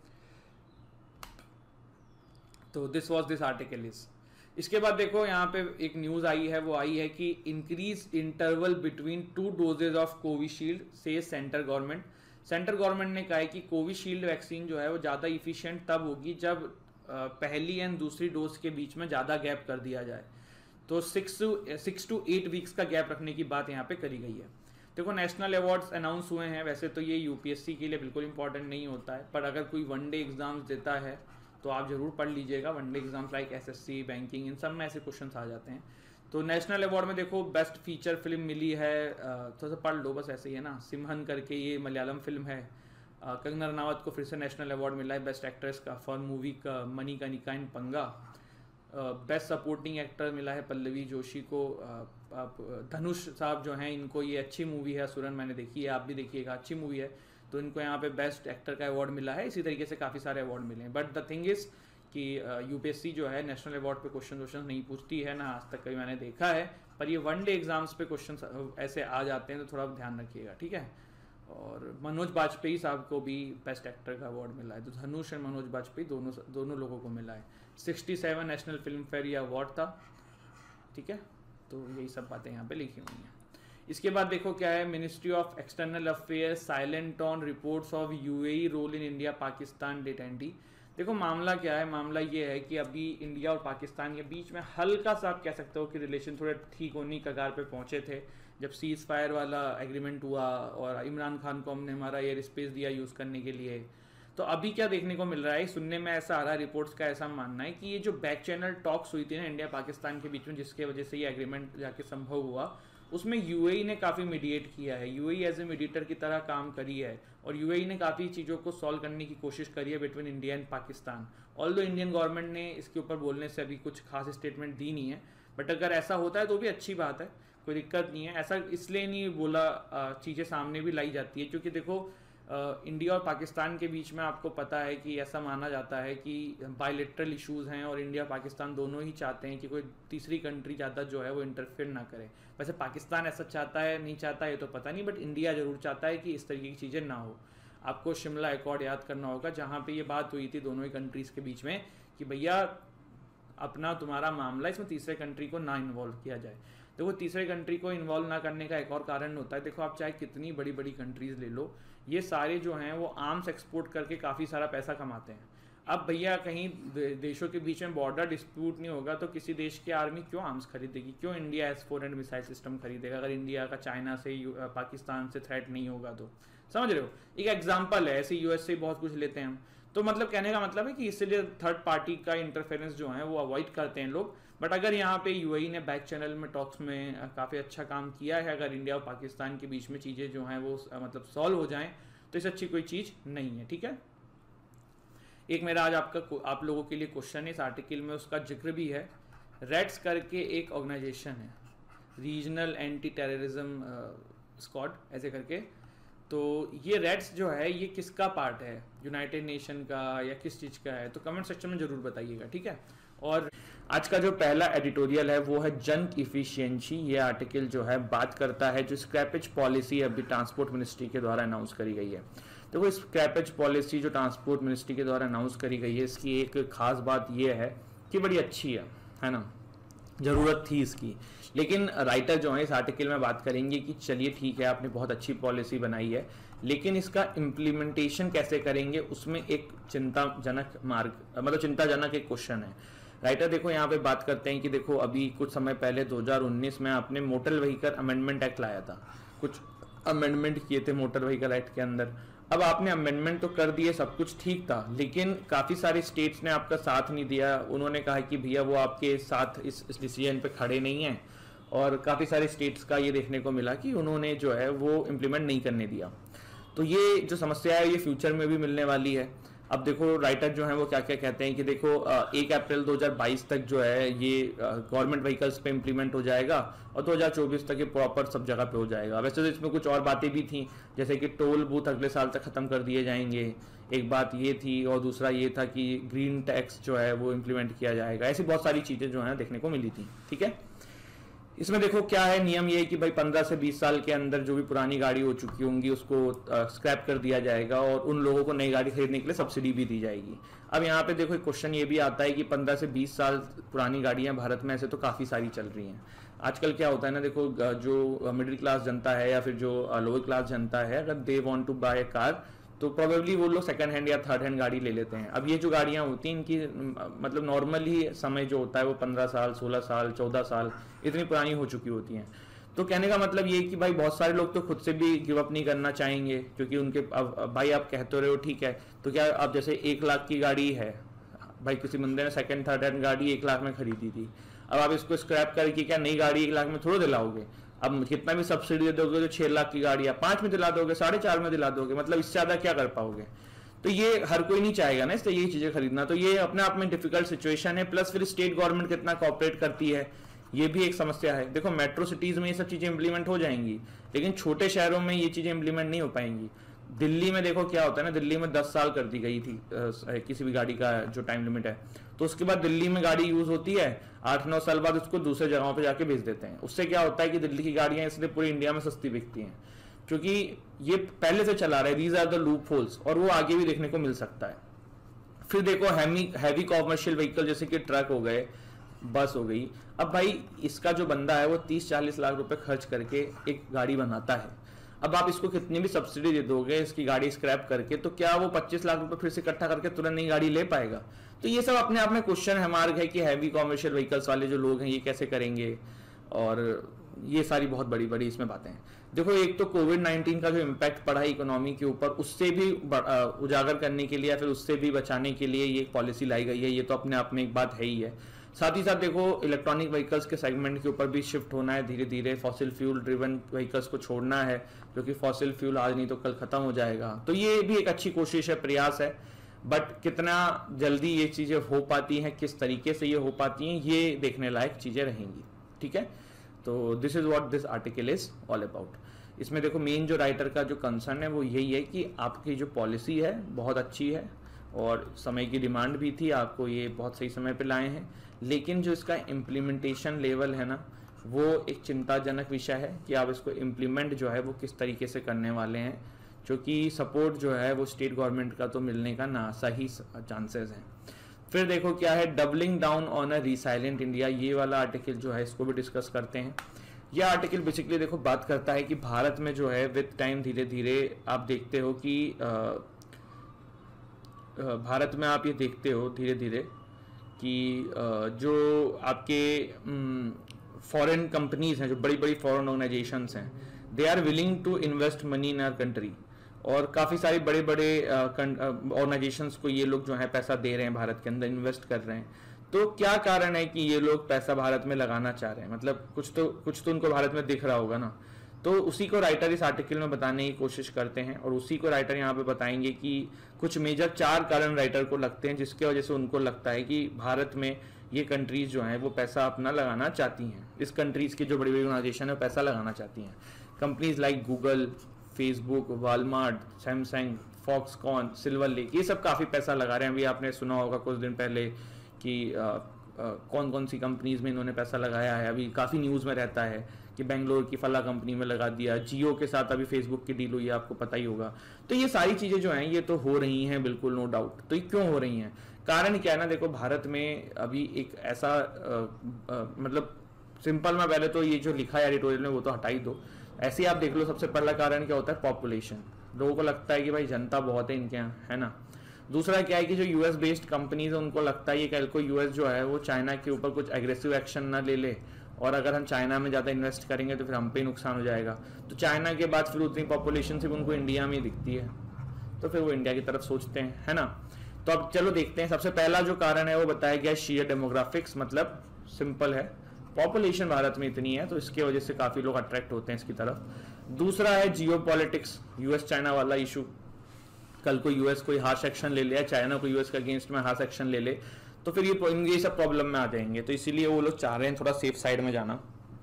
तो this was this article is. इसके बाद देखो यहाँ पे एक न्यूज़ आई है, वो आई है कि increase interval between two doses of Covishield से सेंटर गवर्नमेंट। सेंट्रल गवर्नमेंट ने कहा है कि कोविशील्ड वैक्सीन जो है वो ज़्यादा इफिशिएंट तब होगी जब पहली एंड दूसरी डोज के बीच में ज़्यादा गैप कर दिया जाए, तो six two six two eight weeks का गैप रखने की बात यहाँ पे करी गई है। देखो नेशनल अवार्ड्स अनाउंस हुए हैं, वैसे तो ये यूपीएससी के लिए बिल्कुल इंपॉर्टेंट नहीं होता है, पर अगर कोई वन डे एग्जाम्स देता है तो आप जरूर पढ़ लीजिएगा। One day exams like SSC, banking, इन सब में ऐसे क्वेश्चंस आ जाते हैं। तो नेशनल अवार्ड में देखो बेस्ट फीचर फिल्म मिली है, थोड़ा सा पढ़ लो बस ऐसे ही है ना, सिमहन करके ये मलयालम फिल्म है। कंगना रनावत को फिर से नेशनल अवार्ड मिला है बेस्ट एक्ट्रेस का फॉर मूवी का मनी का निका इन पंगा। बेस्ट सपोर्टिंग एक्टर मिला है पल्लवी जोशी को। आप धनुष साहब जो हैं इनको ये अच्छी मूवी है असुरन, मैंने देखी है, आप भी देखिएगा, अच्छी मूवी है, तो इनको यहाँ पे बेस्ट एक्टर का अवार्ड मिला है। इसी तरीके से काफ़ी सारे अवार्ड मिले हैं। बट द थिंग इज़ कि यूपीएससी जो है नेशनल अवार्ड पे क्वेश्चन क्वेश्चन नहीं पूछती है ना, आज तक कभी मैंने देखा है, पर ये वन डे एग्जाम्स पे क्वेश्चन ऐसे आ जाते हैं, तो थोड़ा ध्यान रखिएगा। ठीक है, और मनोज बाजपेयी साहब को भी बेस्ट एक्टर का अवार्ड मिला है, तो धनुष और मनोज बाजपेयी दोनों दोनों लोगों को मिला है। Sixty seven national Filmfare ये अवार्ड था। ठीक है, तो यही सब बातें यहाँ पे लिखी हुई हैं। इसके बाद देखो क्या है, ministry of external affairs silent on reports of UAE role in India Pakistan detente. देखो मामला क्या है, मामला ये है कि अभी इंडिया और पाकिस्तान के बीच में हल्का सा आप कह सकते हो कि रिलेशन थोड़े ठीक होने की कगार पे पहुंचे थे जब सीज फायर वाला एग्रीमेंट हुआ और इमरान खान को हमने हमारा एयर स्पेस दिया यूज़ करने के लिए। तो अभी क्या देखने को मिल रहा है, सुनने में ऐसा आ रहा है, रिपोर्ट्स का ऐसा मानना है कि ये जो बैक चैनल टॉक्स हुई थी ना इंडिया पाकिस्तान के बीच में, जिसके वजह से ये एग्रीमेंट जाके संभव हुआ, उसमें यूएई ने काफ़ी मीडिएट किया है, यूएई एज ए मीडिएटर की तरह काम करी है और यूएई ने काफ़ी चीज़ों को सॉल्व करने की कोशिश करी है between India and Pakistan. Although Indian government ने इसके ऊपर बोलने से अभी कुछ खास स्टेटमेंट दी नहीं है, बट अगर ऐसा होता है तो भी अच्छी बात है, कोई दिक्कत नहीं है। ऐसा इसलिए नहीं बोला, चीज़ें सामने भी लाई जाती है क्योंकि देखो इंडिया और पाकिस्तान के बीच में आपको पता है कि ऐसा माना जाता है कि बायलैटरल इश्यूज़ हैं और इंडिया पाकिस्तान दोनों ही चाहते हैं कि कोई तीसरी कंट्री ज़्यादा जो है वो इंटरफेयर ना करे। वैसे पाकिस्तान ऐसा चाहता है नहीं चाहता है तो पता नहीं, बट इंडिया ज़रूर चाहता है कि इस तरीके की चीज़ें ना हो। आपको शिमला एकॉर्ड याद करना होगा जहाँ पे ये बात हुई थी दोनों ही कंट्रीज़ के बीच में कि भैया अपना तुम्हारा मामला इसमें तीसरे कंट्री को ना इन्वॉल्व किया जाए। देखो तीसरे कंट्री को इन्वॉल्व ना करने का एक और कारण होता है, देखो आप चाहे कितनी बड़ी बड़ी कंट्रीज ले लो, ये सारे जो हैं वो आर्म्स एक्सपोर्ट करके काफ़ी सारा पैसा कमाते हैं। अब भैया कहीं देशों के बीच में बॉर्डर डिस्प्यूट नहीं होगा तो किसी देश की आर्मी क्यों आर्म्स खरीदेगी, क्यों India S four hundred missile system खरीदेगा अगर इंडिया का चाइना से पाकिस्तान से थ्रेट नहीं होगा तो। समझ रहे हो, एक एग्जाम्पल है, ऐसे यूएस से बहुत कुछ लेते हैं हम। तो मतलब कहने का मतलब है कि इसलिए थर्ड पार्टी का इंटरफेरेंस जो है वो अवॉइड करते हैं लोग। बट अगर यहाँ पे यूएई ने बैक चैनल में टॉक्स में काफ़ी अच्छा काम किया है, अगर इंडिया और पाकिस्तान के बीच में चीज़ें जो हैं वो मतलब सॉल्व हो जाएं तो इससे अच्छी कोई चीज़ नहीं है, ठीक है। एक मेरा आज आपका आप लोगों के लिए क्वेश्चन है, इस आर्टिकल में उसका जिक्र भी है। रेड्स करके एक ऑर्गेनाइजेशन है, रीजनल एंटी टेररिज्म स्क्वाड ऐसे करके, तो ये रेड्स जो है ये किसका पार्ट है, यूनाइटेड नेशन का या किस चीज़ का है, तो कमेंट सेक्शन में ज़रूर बताइएगा, ठीक है। और आज का जो पहला एडिटोरियल है वो है जंक इफिशियंसी। ये आर्टिकल जो है बात करता है जो स्क्रैपेज पॉलिसी अभी ट्रांसपोर्ट मिनिस्ट्री के द्वारा अनाउंस करी गई है। देखो इस स्क्रैपेज पॉलिसी जो ट्रांसपोर्ट मिनिस्ट्री के द्वारा अनाउंस करी गई है, इसकी एक खास बात ये है कि बड़ी अच्छी है है ना, ज़रूरत थी इसकी। लेकिन राइटर जो है इस आर्टिकल में बात करेंगे कि चलिए ठीक है आपने बहुत अच्छी पॉलिसी बनाई है, लेकिन इसका इम्प्लीमेंटेशन कैसे करेंगे उसमें एक चिंताजनक मार्ग मतलब चिंताजनक एक क्वेश्चन है। राइटर देखो यहाँ पे बात करते हैं कि देखो अभी कुछ समय पहले दो हज़ार उन्नीस में आपने मोटर व्हीकल अमेंडमेंट एक्ट लाया था, कुछ अमेंडमेंट किए थे मोटर व्हीकल एक्ट के अंदर। अब आपने अमेंडमेंट तो कर दिए, सब कुछ ठीक था, लेकिन काफ़ी सारी स्टेट्स ने आपका साथ नहीं दिया। उन्होंने कहा कि भैया वो आपके साथ इस, इस डिसीजन पे खड़े नहीं हैं, और काफ़ी सारे स्टेट्स का ये देखने को मिला कि उन्होंने जो है वो इम्प्लीमेंट नहीं करने दिया। तो ये जो समस्या है ये फ्यूचर में भी मिलने वाली है। अब देखो राइटर जो है वो क्या क्या कहते हैं कि देखो एक अप्रैल दो हज़ार बाईस तक जो है ये गवर्नमेंट व्हीकल्स पे इम्प्लीमेंट हो जाएगा और दो हज़ार चौबीस तक ये प्रॉपर सब जगह पे हो जाएगा। वैसे तो इसमें कुछ और बातें भी थी, जैसे कि टोल बूथ अगले साल तक खत्म कर दिए जाएंगे, एक बात ये थी, और दूसरा ये था कि ग्रीन टैक्स जो है वो इम्प्लीमेंट किया जाएगा। ऐसी बहुत सारी चीज़ें जो है देखने को मिली थी, ठीक है। इसमें देखो क्या है, नियम ये है कि भाई पंद्रह से बीस साल के अंदर जो भी पुरानी गाड़ी हो चुकी होंगी उसको स्क्रैप कर दिया जाएगा, और उन लोगों को नई गाड़ी खरीदने के लिए सब्सिडी भी दी जाएगी। अब यहाँ पे देखो एक क्वेश्चन ये भी आता है कि पंद्रह से बीस साल पुरानी गाड़ियां भारत में ऐसे तो काफ़ी सारी चल रही हैं। आजकल क्या होता है ना, देखो जो मिडिल क्लास जनता है या फिर जो लोअर क्लास जनता है, अगर they want to buy a car तो प्रोबेबली वो लोग सेकंड हैंड या थर्ड हैंड गाड़ी ले लेते हैं। अब ये जो गाड़ियां होती हैं इनकी मतलब नॉर्मली समय जो होता है वो पंद्रह साल, सोलह साल, चौदह साल इतनी पुरानी हो चुकी होती हैं। तो कहने का मतलब ये कि भाई बहुत सारे लोग तो खुद से भी गिव अप नहीं करना चाहेंगे, क्योंकि उनके अब भाई आप कहते रहे हो ठीक है, तो क्या आप जैसे एक लाख की गाड़ी है, भाई किसी बंदे ने सेकंड थर्ड हैंड गाड़ी एक लाख में खरीदी थी, अब आप इसको स्क्रैप करके क्या नई गाड़ी एक लाख में थोड़ा दिलाओगे? अब कितना भी सब्सिडी दे दोगे तो छह लाख की गाड़ी आप पांच में दिला दोगे, साढ़े चार में दिला दोगे, मतलब इससे ज्यादा क्या कर पाओगे? तो ये हर कोई नहीं चाहेगा ना इससे ये चीजें खरीदना, तो ये अपने आप में डिफिकल्ट सिचुएशन है। प्लस फिर स्टेट गवर्नमेंट कितना कॉपरेट करती है ये भी एक समस्या है। देखो मेट्रो सिटीज में ये सब चीजें इंप्लीमेंट हो जाएंगी, लेकिन छोटे शहरों में ये चीजें इंप्लीमेंट नहीं हो पाएंगी। दिल्ली में देखो क्या होता है ना, दिल्ली में दस साल कर दी गई थी किसी भी गाड़ी का जो टाइम लिमिट है, तो उसके बाद दिल्ली में गाड़ी यूज होती है, आठ नौ साल बाद उसको दूसरे जगहों पे जाके भेज देते हैं। उससे क्या होता है कि दिल्ली की गाड़ियां इसलिए पूरी इंडिया में सस्ती बिकती हैं, क्योंकि ये पहले से चला रहा है, these are the loopholes, और वो आगे भी देखने को मिल सकता है। फिर देखो हैवी हैवी कॉमर्शियल व्हीकल जैसे कि ट्रक हो गए, बस हो गई। अब भाई इसका जो बंदा है वो तीस चालीस लाख रुपए खर्च करके एक गाड़ी बनाता है, अब आप इसको कितनी भी सब्सिडी दे दोगे इसकी गाड़ी स्क्रैप करके, तो क्या वो पच्चीस लाख रुपए फिर से इकट्ठा करके तुरंत नई गाड़ी ले पाएगा? तो ये सब अपने आप में क्वेश्चन है, मार्ग है कि हैवी कॉमर्शियल व्हीकल्स वाले जो लोग हैं ये कैसे करेंगे, और ये सारी बहुत बड़ी बड़ी इसमें बातें हैं। देखो एक तो कोविड नाइन्टीन का जो इम्पैक्ट पड़ा है इकोनॉमी के ऊपर, उससे भी उजागर करने के लिए या फिर उससे भी बचाने के लिए ये पॉलिसी लाई गई है, ये तो अपने आप में एक बात है ही है। साथ ही साथ देखो इलेक्ट्रॉनिक व्हीकल्स के सेगमेंट के ऊपर भी शिफ्ट होना है धीरे धीरे, फॉसिल फ्यूल ड्रिवन व्हीकल्स को छोड़ना है, क्योंकि फॉसिल फ्यूल आज नहीं तो कल खत्म हो जाएगा। तो ये भी एक अच्छी कोशिश है, प्रयास है, बट कितना जल्दी ये चीजें हो पाती हैं, किस तरीके से ये हो पाती हैं, ये देखने लायक चीजें रहेंगी, ठीक है। तो this is what this article is all about. इसमें देखो मेन जो राइटर का जो कंसर्न है वो यही है कि आपकी जो पॉलिसी है बहुत अच्छी है और समय की डिमांड भी थी, आपको ये बहुत सही समय पे लाए हैं, लेकिन जो इसका इम्प्लीमेंटेशन लेवल है ना वो एक चिंताजनक विषय है कि आप इसको इम्प्लीमेंट जो है वो किस तरीके से करने वाले हैं, क्योंकि सपोर्ट जो है वो स्टेट गवर्नमेंट का तो मिलने का ना सही चांसेस हैं। फिर देखो क्या है, doubling down on a resilient India, ये वाला आर्टिकल जो है इसको भी डिस्कस करते हैं। यह आर्टिकल बेसिकली देखो बात करता है कि भारत में जो है विद टाइम धीरे धीरे आप देखते हो कि आ, भारत में आप ये देखते हो धीरे धीरे कि जो आपके फॉरेन कंपनीज हैं, जो बड़ी बड़ी फॉरेन ऑर्गेनाइजेशंस हैं, they are willing to invest money in our country, और काफ़ी सारी बड़े बड़े ऑर्गेनाइजेशंस को ये लोग जो है पैसा दे रहे हैं, भारत के अंदर इन्वेस्ट कर रहे हैं। तो क्या कारण है कि ये लोग पैसा भारत में लगाना चाह रहे हैं? मतलब कुछ तो कुछ तो उनको भारत में दिख रहा होगा ना। तो उसी को राइटर इस आर्टिकल में बताने की कोशिश करते हैं, और उसी को राइटर यहाँ पे बताएंगे कि कुछ मेजर चार कारण राइटर को लगते हैं जिसके वजह से उनको लगता है कि भारत में ये कंट्रीज जो हैं वो पैसा अपना लगाना चाहती हैं। इस कंट्रीज की जो बड़ी बड़ी ऑर्गेनाइजेशन है वो पैसा लगाना चाहती हैं। Companies like Google, Facebook, Walmart, Samsung, Foxconn, Silver Lake, ये सब काफ़ी पैसा लगा रहे हैं। अभी आपने सुना होगा कुछ दिन पहले कि आ, आ, कौन कौन सी कंपनीज में इन्होंने पैसा लगाया है। अभी काफ़ी न्यूज़ में रहता है कि बेंगलोर की फला कंपनी में लगा दिया, जियो के साथ अभी फेसबुक की डील हुई है, आपको पता ही होगा। तो ये सारी चीज़ें जो हैं ये तो हो रही हैं, बिल्कुल नो डाउट। तो ये क्यों हो रही हैं? कारण क्या है ना, देखो भारत में अभी एक ऐसा आ, आ, मतलब सिंपल में पहले तो ये जो लिखा है एडिटोरियल में वो तो हटा ही दो। ऐसे ही आप देख लो, सबसे पहला कारण क्या होता है? पॉपुलेशन। लोगों को लगता है कि भाई जनता बहुत है इनके यहाँ, है ना। दूसरा क्या है कि जो यूएस बेस्ड कंपनीज है उनको लगता है ये कल को यूएस जो है वो चाइना के ऊपर कुछ एग्रेसिव एक्शन ना ले ले, और अगर हम चाइना में ज़्यादा इन्वेस्ट करेंगे तो फिर हम पे नुकसान हो जाएगा। तो चाइना के बाद फिर उतनी पॉपुलेशन सिर्फ उनको इंडिया में दिखती है, तो फिर वो इंडिया की तरफ सोचते हैं, है ना। तो अब चलो देखते हैं। सबसे पहला जो कारण है वो बताया गया शेयर डेमोग्राफिक्स, मतलब सिंपल है, पॉपुलेशन भारत में इतनी है तो इसके वजह से काफ़ी लोग अट्रैक्ट होते हैं इसकी तरफ। दूसरा है जियो पॉलिटिक्स, यूएस चाइना वाला इशू। कल को यूएस कोई हार्श एक्शन ले ले या चाइना को यूएस के अगेंस्ट में हार्श एक्शन ले ले तो फिर ये ये सब प्रॉब्लम में आ जाएंगे, तो इसीलिए वो लोग चाह रहे हैं थोड़ा सेफ साइड में जाना।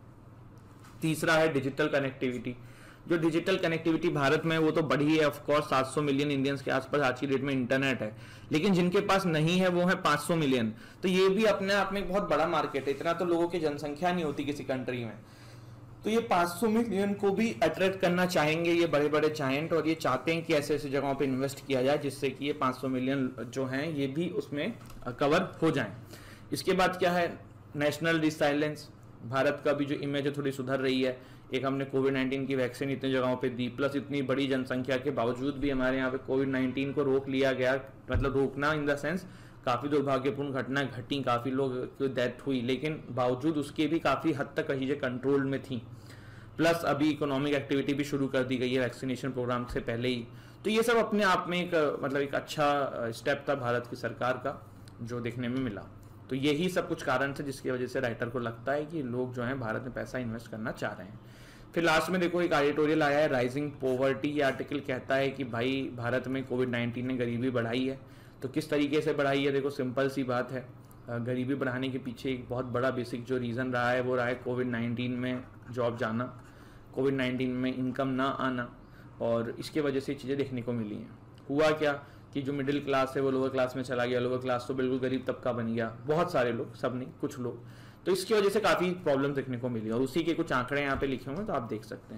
तीसरा है डिजिटल कनेक्टिविटी। जो डिजिटल कनेक्टिविटी भारत में वो तो बढ़ी है, ऑफ कोर्स सात सौ मिलियन इंडियंस के आसपास आज की डेट में इंटरनेट है, लेकिन जिनके पास नहीं है वो है पाँच सौ मिलियन। तो ये भी अपने आप में एक बहुत बड़ा मार्केट है, इतना तो लोगों की जनसंख्या नहीं होती किसी कंट्री में। तो ये पाँच सौ मिलियन को भी अट्रैक्ट करना चाहेंगे ये बड़े बड़े जायंट, और ये चाहते हैं कि ऐसे ऐसे जगहों पे इन्वेस्ट किया जाए जिससे कि ये पाँच सौ मिलियन जो हैं ये भी उसमें कवर हो जाएं। इसके बाद क्या है? National resilience. भारत का भी जो इमेज है थोड़ी सुधर रही है। एक हमने कोविड नाइन्टीन की वैक्सीन इतनी जगहों पे दी, प्लस इतनी बड़ी जनसंख्या के बावजूद भी हमारे यहाँ पे कोविड नाइन्टीन को रोक लिया गया। मतलब रोकना इन द सेंस काफ़ी दुर्भाग्यपूर्ण घटना घटी, काफ़ी लोग की डेथ हुई, लेकिन बावजूद उसके भी काफ़ी हद तक चीज़ें कंट्रोल में थी। प्लस अभी इकोनॉमिक एक्टिविटी भी शुरू कर दी गई है वैक्सीनेशन प्रोग्राम से पहले ही। तो ये सब अपने आप में एक मतलब एक अच्छा स्टेप था भारत की सरकार का जो देखने में मिला। तो यही सब कुछ कारण थे जिसकी वजह से राइटर को लगता है कि लोग जो हैं भारत में पैसा इन्वेस्ट करना चाह रहे हैं। फिर लास्ट में देखो एक एडिटोरियल आया है राइजिंग पॉवर्टी। ये आर्टिकल कहता है कि भाई भारत में कोविड नाइन्टीन ने गरीबी बढ़ाई है। तो किस तरीके से बढ़ाई है? देखो सिंपल सी बात है, गरीबी बढ़ाने के पीछे एक बहुत बड़ा बेसिक जो रीज़न रहा है वो रहा है कोविड नाइन्टीन में जॉब जाना, कोविड नाइन्टीन में इनकम ना आना, और इसके वजह से चीज़ें देखने को मिली हैं। हुआ क्या कि जो मिडिल क्लास है वो लोअर क्लास में चला गया, लोअर क्लास तो बिल्कुल गरीब तबका बन गया, बहुत सारे लोग, सब नहीं कुछ लोग। तो इसकी वजह से काफ़ी प्रॉब्लम देखने को मिली, और उसी के कुछ आंकड़े यहाँ पे लिखे हुए हैं तो आप देख सकते हैं।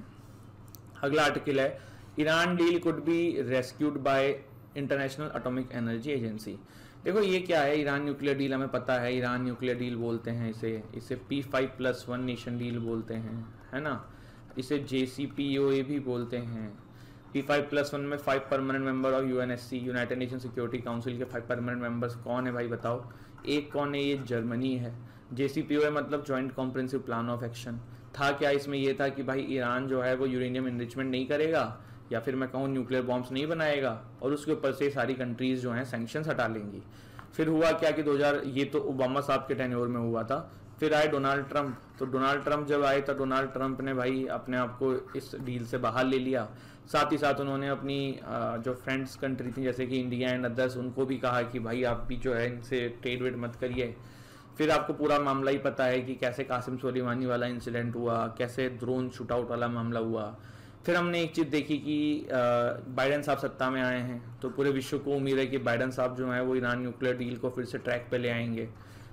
अगला आर्टिकल है Iran deal could be rescued by International Atomic Energy Agency. देखो ये क्या है? ईरान न्यूक्लियर डील हमें पता है, ईरान न्यूक्लियर डील बोलते हैं इसे, इसे P five plus one nation deal बोलते हैं, है ना। इसे जे सी पी ओ ए भी बोलते हैं। पी फाइव प्लस वन में five permanent member of U N S C, United Nation Security Council के फाइव परमानेंट मेंबर्स कौन है भाई बताओ? एक कौन है? ये जर्मनी है। जे सी पी ओ ए मतलब joint comprehensive plan of action. था क्या इसमें? ये था कि भाई ईरान जो है वो यूरेनियम इनरिचमेंट नहीं करेगा, या फिर मैं कहूँ न्यूक्लियर बॉम्ब्स नहीं बनाएगा, और उसके ऊपर से सारी कंट्रीज जो हैं सैंक्शंस हटा लेंगी। फिर हुआ क्या कि दो हज़ार ये तो ओबामा साहब के टेन्योर में हुआ था। फिर आए डोनाल्ड ट्रंप। तो डोनाल्ड ट्रंप जब आए तो डोनाल्ड ट्रंप ने भाई अपने आप को इस डील से बाहर ले लिया। साथ ही साथ उन्होंने अपनी जो फ्रेंड्स कंट्री थी जैसे कि इंडिया एंड अदर्स, उनको भी कहा कि भाई आप भी जो है इनसे ट्रेड वेड मत करिए। फिर आपको पूरा मामला ही पता है कि कैसे कासिम सोलेमानी वाला इंसिडेंट हुआ, कैसे ड्रोन शूटआउट वाला मामला हुआ। फिर हमने एक चीज़ देखी कि बाइडेन साहब सत्ता में आए हैं, तो पूरे विश्व को उम्मीद है कि बाइडेन साहब जो है वो ईरान न्यूक्लियर डील को फिर से ट्रैक पे ले आएंगे।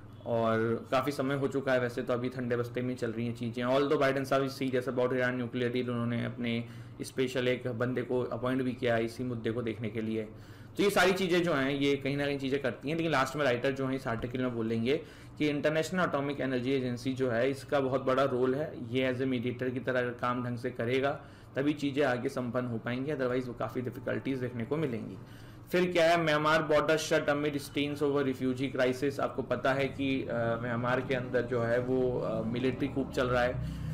और काफ़ी समय हो चुका है वैसे तो, अभी ठंडे बस्ते में चल रही हैं चीज़ें। ऑल दो बाइडेन साहब is serious about Iran nuclear deal, उन्होंने अपने स्पेशल एक बंदे को अपॉइंट भी किया इसी मुद्दे को देखने के लिए। तो ये सारी चीज़ें जो हैं ये कहीं ना कहीं चीज़ें करती हैं, लेकिन लास्ट में राइटर जो है इस आर्टिकल में बोलेंगे कि इंटरनेशनल एटॉमिक एनर्जी एजेंसी जो है इसका बहुत बड़ा रोल है। ये एज ए मीडिएटर की तरह अगर काम ढंग से करेगा तभी चीज़ें आगे संपन्न हो पाएंगी, अदरवाइज वो काफ़ी डिफिकल्टीज देखने को मिलेंगी। फिर क्या है? म्यांमार बॉर्डर शट अमिड स्टेन्स ओवर रिफ्यूजी क्राइसिस। आपको पता है कि म्यांमार के अंदर जो है वो मिलिट्री कूप चल रहा है।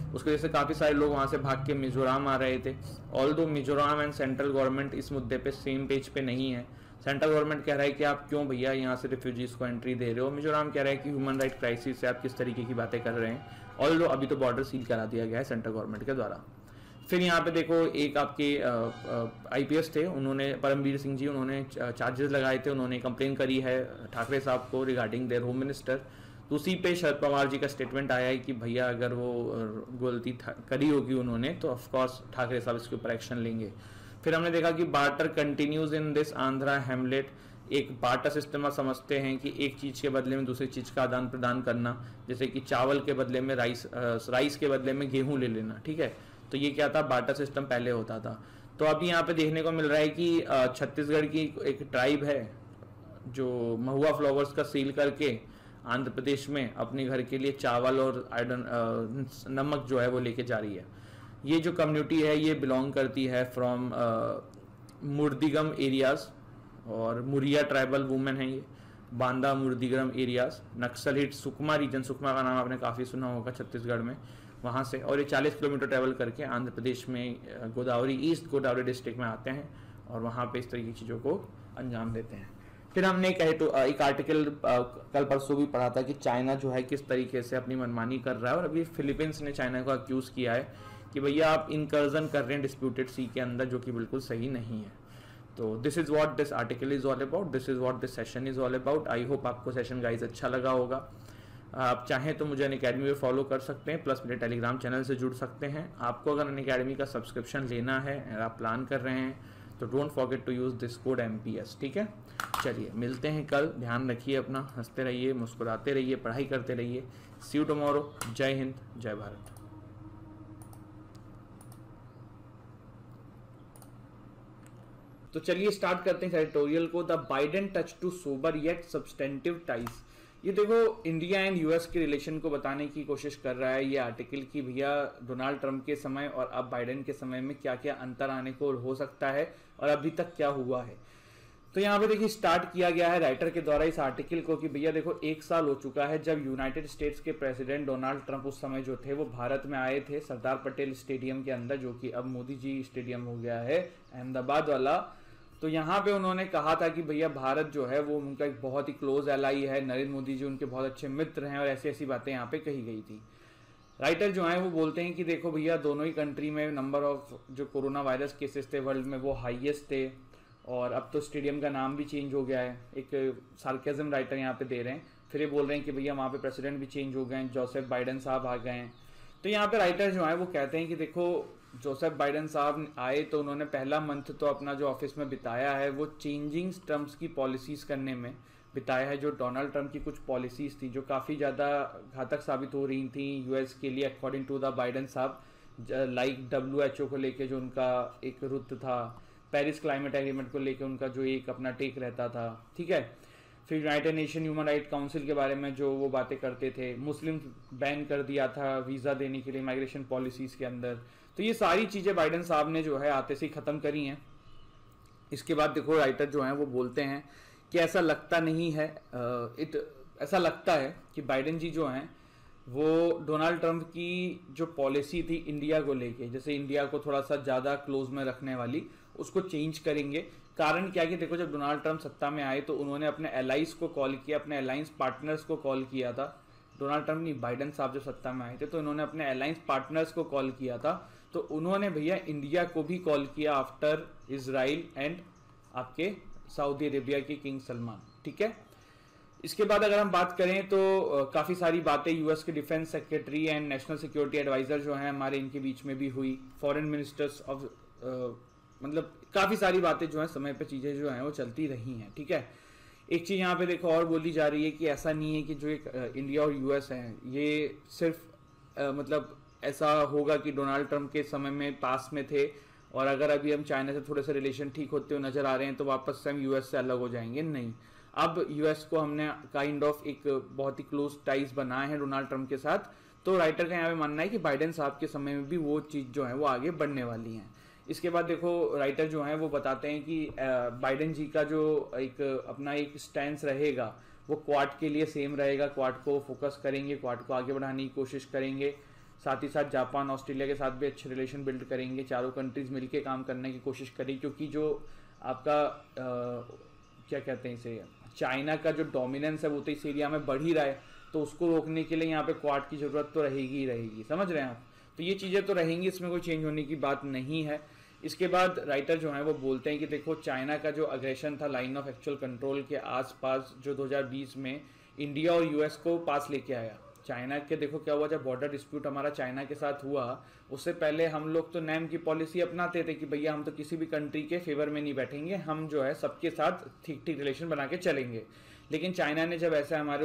उसकी वजह से काफ़ी सारे लोग वहाँ से भाग के मिजोरम आ रहे थे। ऑल दो मिजोरम एंड सेंट्रल गवर्नमेंट इस मुद्दे पे सेम पेज पे नहीं है। सेंट्रल गवर्नमेंट कह रहा है कि आप क्यों भैया यहाँ से रिफ्यूजीज को एंट्री दे रहे हो, मिजोरम कह रहा है कि ह्यूमन राइट क्राइसिस से आप किस तरीके की बातें कर रहे हैं। ऑल दो अभी तो बॉर्डर सील करा दिया गया है सेंट्रल गवर्नमेंट के द्वारा। फिर यहाँ पे देखो एक आपके आईपीएस थे, उन्होंने परमवीर सिंह जी, उन्होंने चार्जेस लगाए थे, उन्होंने कंप्लेन करी है ठाकरे साहब को रिगार्डिंग देयर होम मिनिस्टर। तो उसी पे शरद पवार जी का स्टेटमेंट आया है कि भैया अगर वो गलती करी होगी उन्होंने तो ऑफकोर्स ठाकरे साहब इसके ऊपर एक्शन लेंगे। फिर हमने देखा कि barter continues in this Andhra hamlet. एक बार्टर सिस्टम आप समझते हैं कि एक चीज के बदले में दूसरी चीज का आदान प्रदान करना, जैसे कि चावल के बदले में राइस, राइस के बदले में गेहूं ले लेना, ठीक है। तो ये क्या था, बार्टर सिस्टम पहले होता था। तो अभी यहाँ पे देखने को मिल रहा है कि छत्तीसगढ़ की एक ट्राइब है जो महुआ फ्लावर्स का सील करके आंध्र प्रदेश में अपने घर के लिए चावल और आयरन नमक जो है वो लेके जा रही है। ये जो कम्युनिटी है ये बिलोंग करती है फ्रॉम मुर्दिगम एरियाज, और मुरिया ट्राइबल वुमेन है ये, Banda Murdigam areas, Naxal hit Sukma region, Sukma का नाम आपने काफ़ी सुना होगा छत्तीसगढ़ में, वहाँ से। और ये चालीस किलोमीटर ट्रैवल करके आंध्र प्रदेश में गोदावरी, ईस्ट गोदावरी डिस्ट्रिक्ट में आते हैं और वहाँ पे इस तरह की चीज़ों को अंजाम देते हैं। फिर हमने कहे तो एक आर्टिकल कल परसों भी पढ़ा था कि चाइना जो है किस तरीके से अपनी मनमानी कर रहा है, और अभी फिलीपींस ने चाइना को अक्यूज़ किया है कि भैया आप इनकर्जन कर रहे हैं डिस्प्यूटेड सी के अंदर, जो कि बिल्कुल सही नहीं है। तो this is what this article is all about, this is what this session is all about. I hope आपको सेशन गाइज अच्छा लगा होगा। आप चाहें तो मुझे अनअकैडमी में फॉलो कर सकते हैं, प्लस मेरे टेलीग्राम चैनल से जुड़ सकते हैं। आपको अगर अनअकैडमी का सब्सक्रिप्शन लेना है और आप प्लान कर रहे हैं तो don't forget to use this code M P S, ठीक है। चलिए मिलते हैं कल, ध्यान रखिए अपना, हंसते रहिए, मुस्कुराते रहिए, पढ़ाई करते रहिए। See you tomorrow. Jai Hind, जय भारत। तो चलिए स्टार्ट करते हैं एडिटोरियल को। The Biden touch to sober yet substantive ties. ये देखो इंडिया एंड यूएस के रिलेशन को बताने की कोशिश कर रहा है ये आर्टिकल कि भैया डोनाल्ड ट्रंप के समय और अब बाइडेन के समय में क्या क्या अंतर आने को हो सकता है और अभी तक क्या हुआ है। तो यहाँ पे देखिए स्टार्ट किया गया है राइटर के द्वारा इस आर्टिकल को कि भैया देखो एक साल हो चुका है जब यूनाइटेड स्टेट्स के प्रेसिडेंट डोनाल्ड ट्रंप उस समय जो थे वो भारत में आए थे सरदार पटेल स्टेडियम के अंदर, जो कि अब मोदी जी स्टेडियम हो गया है अहमदाबाद वाला। तो यहाँ पे उन्होंने कहा था कि भैया भारत जो है वो उनका एक बहुत ही क्लोज एलाई है, नरेंद्र मोदी जी उनके बहुत अच्छे मित्र हैं, और ऐसी ऐसी बातें यहाँ पे कही गई थी। राइटर जो है वो बोलते हैं कि देखो भैया दोनों ही कंट्री में नंबर ऑफ जो कोरोना वायरस केसेस थे वर्ल्ड में वो हाईएस्ट थे, और अब तो स्टेडियम का नाम भी चेंज हो गया है। एक सार्केज्म राइटर यहाँ पे दे रहे हैं। फिर ये बोल रहे हैं कि भैया वहाँ पे प्रेसिडेंट भी चेंज हो गए हैं, जोसेफ बाइडेन साहब आ गए हैं। तो यहाँ पे राइटर जो है वो कहते हैं कि देखो जोसेफ बाइडेन साहब आए तो उन्होंने पहला मंथ तो अपना जो ऑफिस में बिताया है वो चेंजिंग ट्रम्प्स की पॉलिसीज़ करने में बिताया है। जो डोनाल्ड ट्रंप की कुछ पॉलिसीज़ थी जो काफ़ी ज़्यादा घातक साबित हो रही थी यूएस के लिए अकॉर्डिंग टू द बाइडेन साहब, लाइक डब्ल्यू एच ओ को लेके जो उनका एक रुख था, पेरिस क्लाइमेट एग्रीमेंट को लेके उनका जो एक अपना टेक रहता था, ठीक है। फिर United Nation human right council के बारे में जो वो बातें करते थे, मुस्लिम बैन कर दिया था वीज़ा देने के लिए माइग्रेशन पॉलिसीज़ के अंदर। तो ये सारी चीज़ें बाइडेन साहब ने जो है आते से ही ख़त्म करी हैं। इसके बाद देखो राइटर जो हैं वो बोलते हैं कि ऐसा लगता नहीं है, इट ऐसा लगता है कि बाइडेन जी जो हैं वो डोनाल्ड ट्रंप की जो पॉलिसी थी इंडिया को लेके, जैसे इंडिया को थोड़ा सा ज़्यादा क्लोज में रखने वाली, उसको चेंज करेंगे। कारण क्या कि देखो जब डोनाल्ड ट्रंप सत्ता में आए तो उन्होंने अपने एलाइज को कॉल किया, अपने अलायंस पार्टनर्स को कॉल किया था। डोनाल्ड ट्रंप नहीं, बाइडेन साहब जब सत्ता में आए थे तो उन्होंने अपने अलायंस पार्टनर्स को कॉल किया था। तो उन्होंने भैया इंडिया को भी कॉल किया आफ्टर इजराइल एंड आपके सऊदी अरेबिया के किंग सलमान, ठीक है। इसके बाद अगर हम बात करें तो काफ़ी सारी बातें यूएस के defence secretary and national security adviser जो हैं हमारे, इनके बीच में भी हुई। फॉरेन मिनिस्टर्स ऑफ मतलब काफ़ी सारी बातें जो हैं समय पे चीज़ें जो हैं वो चलती रही हैं, ठीक है। एक चीज़ यहाँ पे देखो और बोली जा रही है कि ऐसा नहीं है कि जो एक इंडिया और यूएस हैं ये सिर्फ आ, मतलब ऐसा होगा कि डोनाल्ड ट्रंप के समय में पास में थे और अगर अभी हम चाइना से थोड़े से रिलेशन ठीक होते हुए नज़र आ रहे हैं तो वापस से हम यूएस से अलग हो जाएंगे, नहीं। अब यूएस को हमने काइंड ऑफ एक बहुत ही क्लोज टाइज बनाए हैं डोनाल्ड ट्रंप के साथ। तो राइटर का यहाँ पे मानना है कि बाइडेन साहब के समय में भी वो चीज़ जो है वो आगे बढ़ने वाली हैं। इसके बाद देखो राइटर जो हैं वो बताते हैं कि बाइडेन जी का जो एक अपना एक स्टैंस रहेगा वो क्वाड के लिए सेम रहेगा, क्वाड को फोकस करेंगे, क्वाड को आगे बढ़ाने की कोशिश करेंगे। साथ ही साथ जापान ऑस्ट्रेलिया के साथ भी अच्छे रिलेशन बिल्ड करेंगे, चारों कंट्रीज मिलके काम करने की कोशिश करेंगे, क्योंकि जो आपका आ, क्या कहते हैं इसे, चाइना का जो डोमिनेंस है वो तो इस एरिया में बढ़ ही रहा है, तो उसको रोकने के लिए यहाँ पे क्वाड की जरूरत तो रहेगी ही रहेगी, समझ रहे हैं आप। तो ये चीज़ें तो रहेंगी, इसमें कोई चेंज होने की बात नहीं है। इसके बाद राइटर जो है वो बोलते हैं कि देखो चाइना का जो अग्रेशन था लाइन ऑफ एक्चुअल कंट्रोल के आसपास, जो दो हज़ार बीस में इंडिया और यूएस को पास लेके आया। चाइना के देखो क्या हुआ, जब बॉर्डर डिस्प्यूट हमारा चाइना के साथ हुआ, उससे पहले हम लोग तो नैम की पॉलिसी अपनाते थे कि भैया हम तो किसी भी कंट्री के फेवर में नहीं बैठेंगे, हम जो है सबके साथ ठीक ठीक रिलेशन बना के चलेंगे। लेकिन चाइना ने जब ऐसा हमारे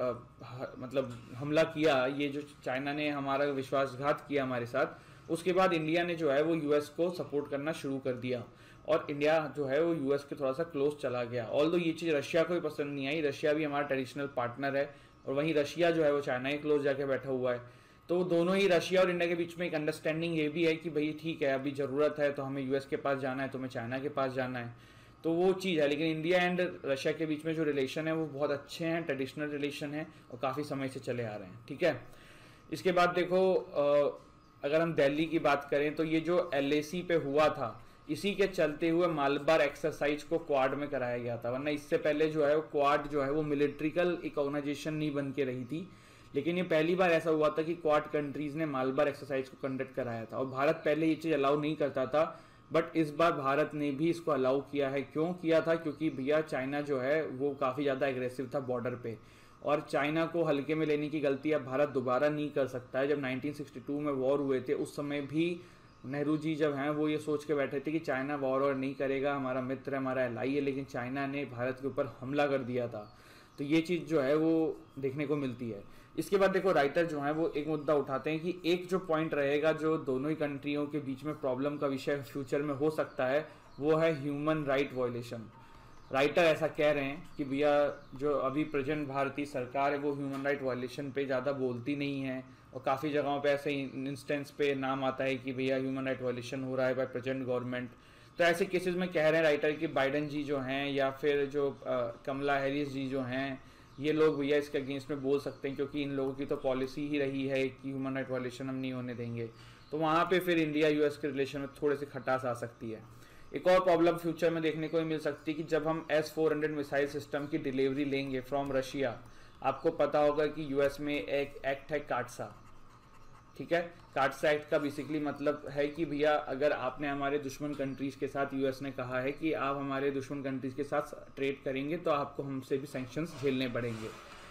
ऊपर मतलब हमला किया, ये जो चाइना ने हमारा विश्वासघात किया हमारे साथ, उसके बाद इंडिया ने जो है वो यूएस को सपोर्ट करना शुरू कर दिया और इंडिया जो है वो यूएस के थोड़ा सा क्लोज चला गया। ऑल्दो ये चीज़ रशिया को भी पसंद नहीं आई, रशिया भी हमारा ट्रेडिशनल पार्टनर है और वहीं रशिया जो है वो चाइना के क्लोज जाके बैठा हुआ है। तो दोनों ही रशिया और इंडिया के बीच में एक अंडरस्टैंडिंग ये भी है कि भाई ठीक है, अभी ज़रूरत है तो हमें यूएस के पास जाना है, तो हमें चाइना के पास जाना है, तो वो चीज़ है। लेकिन इंडिया एंड रशिया के बीच में जो रिलेशन है वो बहुत अच्छे हैं, ट्रेडिशनल रिलेशन है और काफ़ी समय से चले आ रहे हैं, ठीक है। इसके बाद देखो आ, अगर हम दिल्ली की बात करें तो ये जो एलएसी पे हुआ था, इसी के चलते हुए मालबार एक्सरसाइज को क्वाड में कराया गया था, वरना इससे पहले जो है वो क्वाड जो है वो मिलिट्रिकल एक ऑर्गेनाइजेशन नहीं बन के रही थी। लेकिन ये पहली बार ऐसा हुआ था कि क्वाड कंट्रीज ने मालबार एक्सरसाइज को कंडक्ट कराया था और भारत पहले ये चीज़ अलाउ नहीं करता था, बट इस बार भारत ने भी इसको अलाउ किया है। क्यों किया था? क्योंकि भैया चाइना जो है वो काफ़ी ज़्यादा एग्रेसिव था बॉर्डर पे, और चाइना को हल्के में लेने की गलती अब भारत दोबारा नहीं कर सकता है। जब नाइनटीन सिक्सटी टू में वॉर हुए थे उस समय भी नेहरू जी जब हैं वो ये सोच के बैठे थे कि चाइना वॉर और नहीं करेगा, हमारा मित्र है, हमारा एलाई है, लेकिन चाइना ने भारत के ऊपर हमला कर दिया था। तो ये चीज़ जो है वो देखने को मिलती है। इसके बाद देखो राइटर जो है वो एक मुद्दा उठाते हैं कि एक जो पॉइंट रहेगा जो दोनों ही कंट्रियों के बीच में प्रॉब्लम का विषय फ्यूचर में हो सकता है, वो है ह्यूमन राइट वायलेशन। राइटर ऐसा कह रहे हैं कि भैया जो अभी प्रेजेंट भारतीय सरकार है वो ह्यूमन राइट वायलेशन पे ज़्यादा बोलती नहीं है, और काफ़ी जगहों पे ऐसे इंस्टेंस पे नाम आता है कि भैया ह्यूमन राइट वायलेशन हो रहा है बाय प्रेजेंट गवर्नमेंट। तो ऐसे केसेस में कह रहे हैं राइटर कि बाइडन जी जो हैं या फिर जो आ, कमला हैरिस जी जो हैं, ये लोग भैया इसके अगेंस्ट में बोल सकते हैं, क्योंकि इन लोगों की तो पॉलिसी ही रही है कि ह्यूमन राइट वायलेशन हम नहीं होने देंगे। तो वहाँ पे फिर इंडिया यूएस के रिलेशन में थोड़े से खटास आ सकती है। एक और प्रॉब्लम फ्यूचर में देखने को मिल सकती है कि जब हम S four hundred missile system की डिलीवरी लेंगे फ्रॉम रशिया, आपको पता होगा कि यूएस में एक एक्ट है काटसा, ठीक है। काटसा एक्ट का बेसिकली मतलब है कि भैया अगर आपने हमारे दुश्मन कंट्रीज के साथ, यूएस ने कहा है कि आप हमारे दुश्मन कंट्रीज के साथ ट्रेड करेंगे तो आपको हमसे भी सैंक्शंस झेलने पड़ेंगे।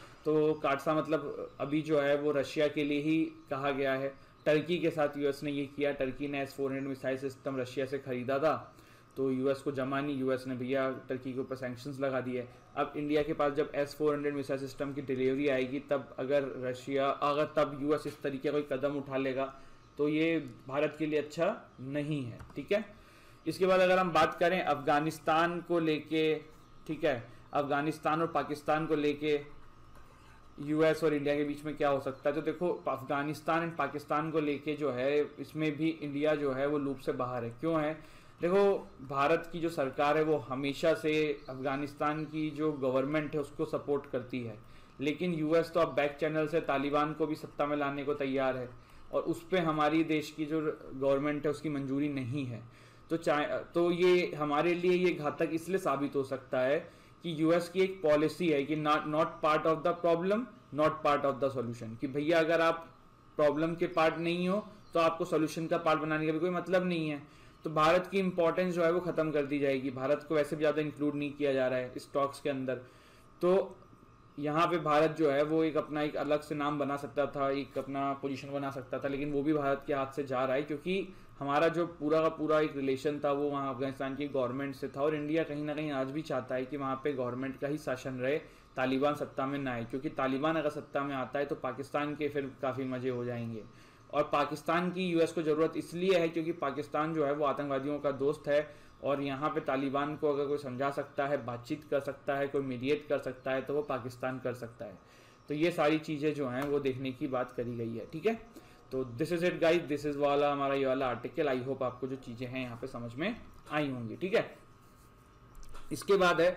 तो काटसा मतलब अभी जो है वो रशिया के लिए ही कहा गया है। टर्की के साथ यूएस ने ये किया, टर्की ने S four hundred missile system Russia से खरीदा था, तो यूएस को जमा नहीं, यूएस ने भैया टर्की के ऊपर सैंक्शंस लगा दिए। अब इंडिया के पास जब S four hundred missile system की डिलीवरी आएगी, तब अगर रशिया अगर तब यूएस इस तरीके का कोई कदम उठा लेगा तो ये भारत के लिए अच्छा नहीं है, ठीक है। इसके बाद अगर हम बात करें अफगानिस्तान को लेके, ठीक है, अफगानिस्तान और पाकिस्तान को लेके यूएस और इंडिया के बीच में क्या हो सकता है, तो देखो अफगानिस्तान एंड पाकिस्तान को लेके जो है इसमें भी इंडिया जो है वो लूप से बाहर है। क्यों है? देखो भारत की जो सरकार है वो हमेशा से अफगानिस्तान की जो गवर्नमेंट है उसको सपोर्ट करती है, लेकिन यूएस तो अब बैक चैनल से तालिबान को भी सत्ता में लाने को तैयार है और उस पर हमारी देश की जो गवर्नमेंट है उसकी मंजूरी नहीं है। तो चाहे तो ये हमारे लिए ये घातक इसलिए साबित हो सकता है कि यूएस की एक पॉलिसी है कि not not part of the problem not part of the solution, कि भैया अगर आप प्रॉब्लम के पार्ट नहीं हो तो आपको सॉल्यूशन का पार्ट बनाने का भी कोई मतलब नहीं है। तो भारत की इंपॉर्टेंस जो है वो खत्म कर दी जाएगी, भारत को वैसे भी ज़्यादा इंक्लूड नहीं किया जा रहा है इस टॉक्स के अंदर। तो यहाँ पे भारत जो है वो एक अपना एक अलग से नाम बना सकता था, एक अपना पोजीशन बना सकता था, लेकिन वो भी भारत के हाथ से जा रहा है, क्योंकि हमारा जो पूरा का पूरा एक रिलेशन था वो वहाँ अफगानिस्तान की गवर्नमेंट से था, और इंडिया कहीं ना कहीं आज भी चाहता है कि वहाँ पे गवर्नमेंट का ही शासन रहे, तालिबान सत्ता में ना आए, क्योंकि तालिबान अगर सत्ता में आता है तो पाकिस्तान के फिर काफ़ी मजे हो जाएंगे। और पाकिस्तान की यूएस को ज़रूरत इसलिए है क्योंकि पाकिस्तान जो है वो आतंकवादियों का दोस्त है, और यहाँ पे तालिबान को अगर कोई समझा सकता है, बातचीत कर सकता है, कोई मीडिएट कर सकता है तो वो पाकिस्तान कर सकता है। तो ये सारी चीज़ें जो हैं वो देखने की बात करी गई है, ठीक है। तो this is it guys, this is वाला हमारा ये वाला आर्टिकल। आई होप आपको जो चीज़ें हैं यहाँ पे समझ में आई होंगी, ठीक है। इसके बाद है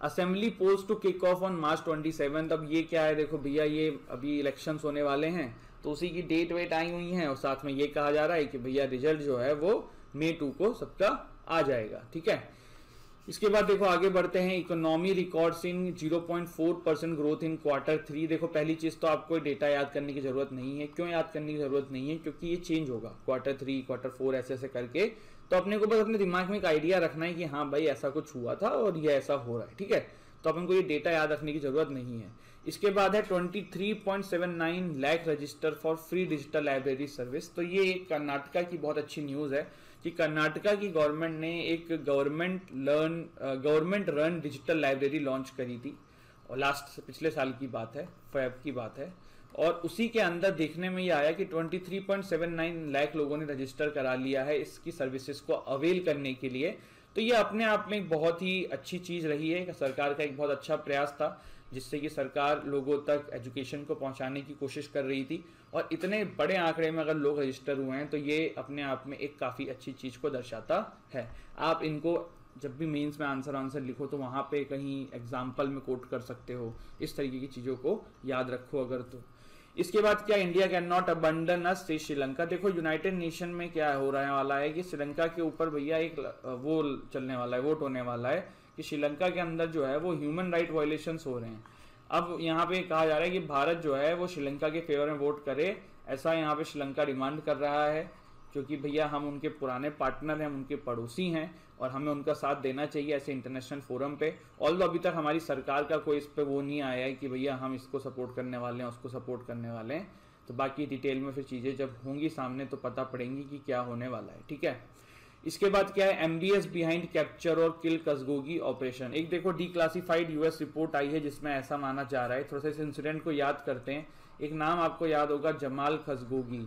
assembly polls to kick off on March twenty seven. अब ये क्या है, देखो भैया ये अभी इलेक्शंस होने वाले हैं तो उसी की डेट वेट आई हुई है और साथ में ये कहा जा रहा है कि भैया रिजल्ट जो है वो मई टू को सबका आ जाएगा, ठीक है। इसके बाद देखो आगे बढ़ते हैं, economy records in zero point four percent growth in quarter three. देखो पहली चीज तो आपको डेटा याद करने की जरूरत नहीं है। क्यों याद करने की जरूरत नहीं है? क्योंकि ये चेंज होगा क्वार्टर थ्री क्वार्टर फोर ऐसे ऐसे करके, तो अपने को बस अपने दिमाग में एक आइडिया रखना है कि हाँ भाई ऐसा कुछ हुआ था और ये ऐसा हो रहा है, ठीक है। तो अपन को ये डेटा याद रखने की जरूरत नहीं है। इसके बाद है तेईस पॉइंट सात नौ lakh register for free digital library service. तो ये कर्नाटका की बहुत अच्छी न्यूज है कि कर्नाटका की गवर्नमेंट ने एक government learn government run digital library launch करी थी और लास्ट पिछले साल की बात है, फैब की बात है। और उसी के अंदर देखने में ये आया कि तेईस पॉइंट सात नौ लाख लोगों ने रजिस्टर करा लिया है इसकी सर्विसेज को अवेल करने के लिए। तो ये अपने आप में एक बहुत ही अच्छी चीज रही है, सरकार का एक बहुत अच्छा प्रयास था जिससे कि सरकार लोगों तक एजुकेशन को पहुंचाने की कोशिश कर रही थी। और इतने बड़े आंकड़े में अगर लोग रजिस्टर हुए हैं तो ये अपने आप में एक काफ़ी अच्छी चीज़ को दर्शाता है। आप इनको जब भी मेंस में आंसर आंसर लिखो तो वहाँ पे कहीं एग्जाम्पल में कोट कर सकते हो, इस तरीके की चीज़ों को याद रखो अगर तो। इसके बाद क्या, India can not abandon us says Sri Lanka. देखो यूनाइटेड नेशन में क्या हो रहा वाला है कि श्रीलंका के ऊपर भैया एक वो चलने वाला है, वोट होने वाला है कि श्रीलंका के अंदर जो है वो ह्यूमन राइट वायलेशंस हो रहे हैं। अब यहाँ पे कहा जा रहा है कि भारत जो है वो श्रीलंका के फेवर में वोट करे, ऐसा यहाँ पे श्रीलंका डिमांड कर रहा है, क्योंकि भैया हम उनके पुराने पार्टनर हैं, हम उनके पड़ोसी हैं और हमें उनका साथ देना चाहिए ऐसे इंटरनेशनल फोरम पे। ऑल्दो अभी तक हमारी सरकार का कोई इस पे वो नहीं आया है कि भैया हम इसको सपोर्ट करने वाले हैं, उसको सपोर्ट करने वाले हैं। तो बाकी डिटेल में फिर चीज़ें जब होंगी सामने तो पता पड़ेंगी कि क्या होने वाला है, ठीक है। इसके बाद क्या है, एमबीएस बिहाइंड कैप्चर और किल कसगोगी ऑपरेशन। एक देखो डिक्लासिफाइड यूएस रिपोर्ट आई है जिसमें ऐसा माना जा रहा है, थोड़ा सा इस इंसिडेंट को याद करते हैं। एक नाम आपको याद होगा, जमाल खशोगी।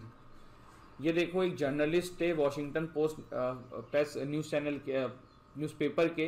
ये देखो एक जर्नलिस्ट थे Washington Post press news channel के न्यूज़पेपर के,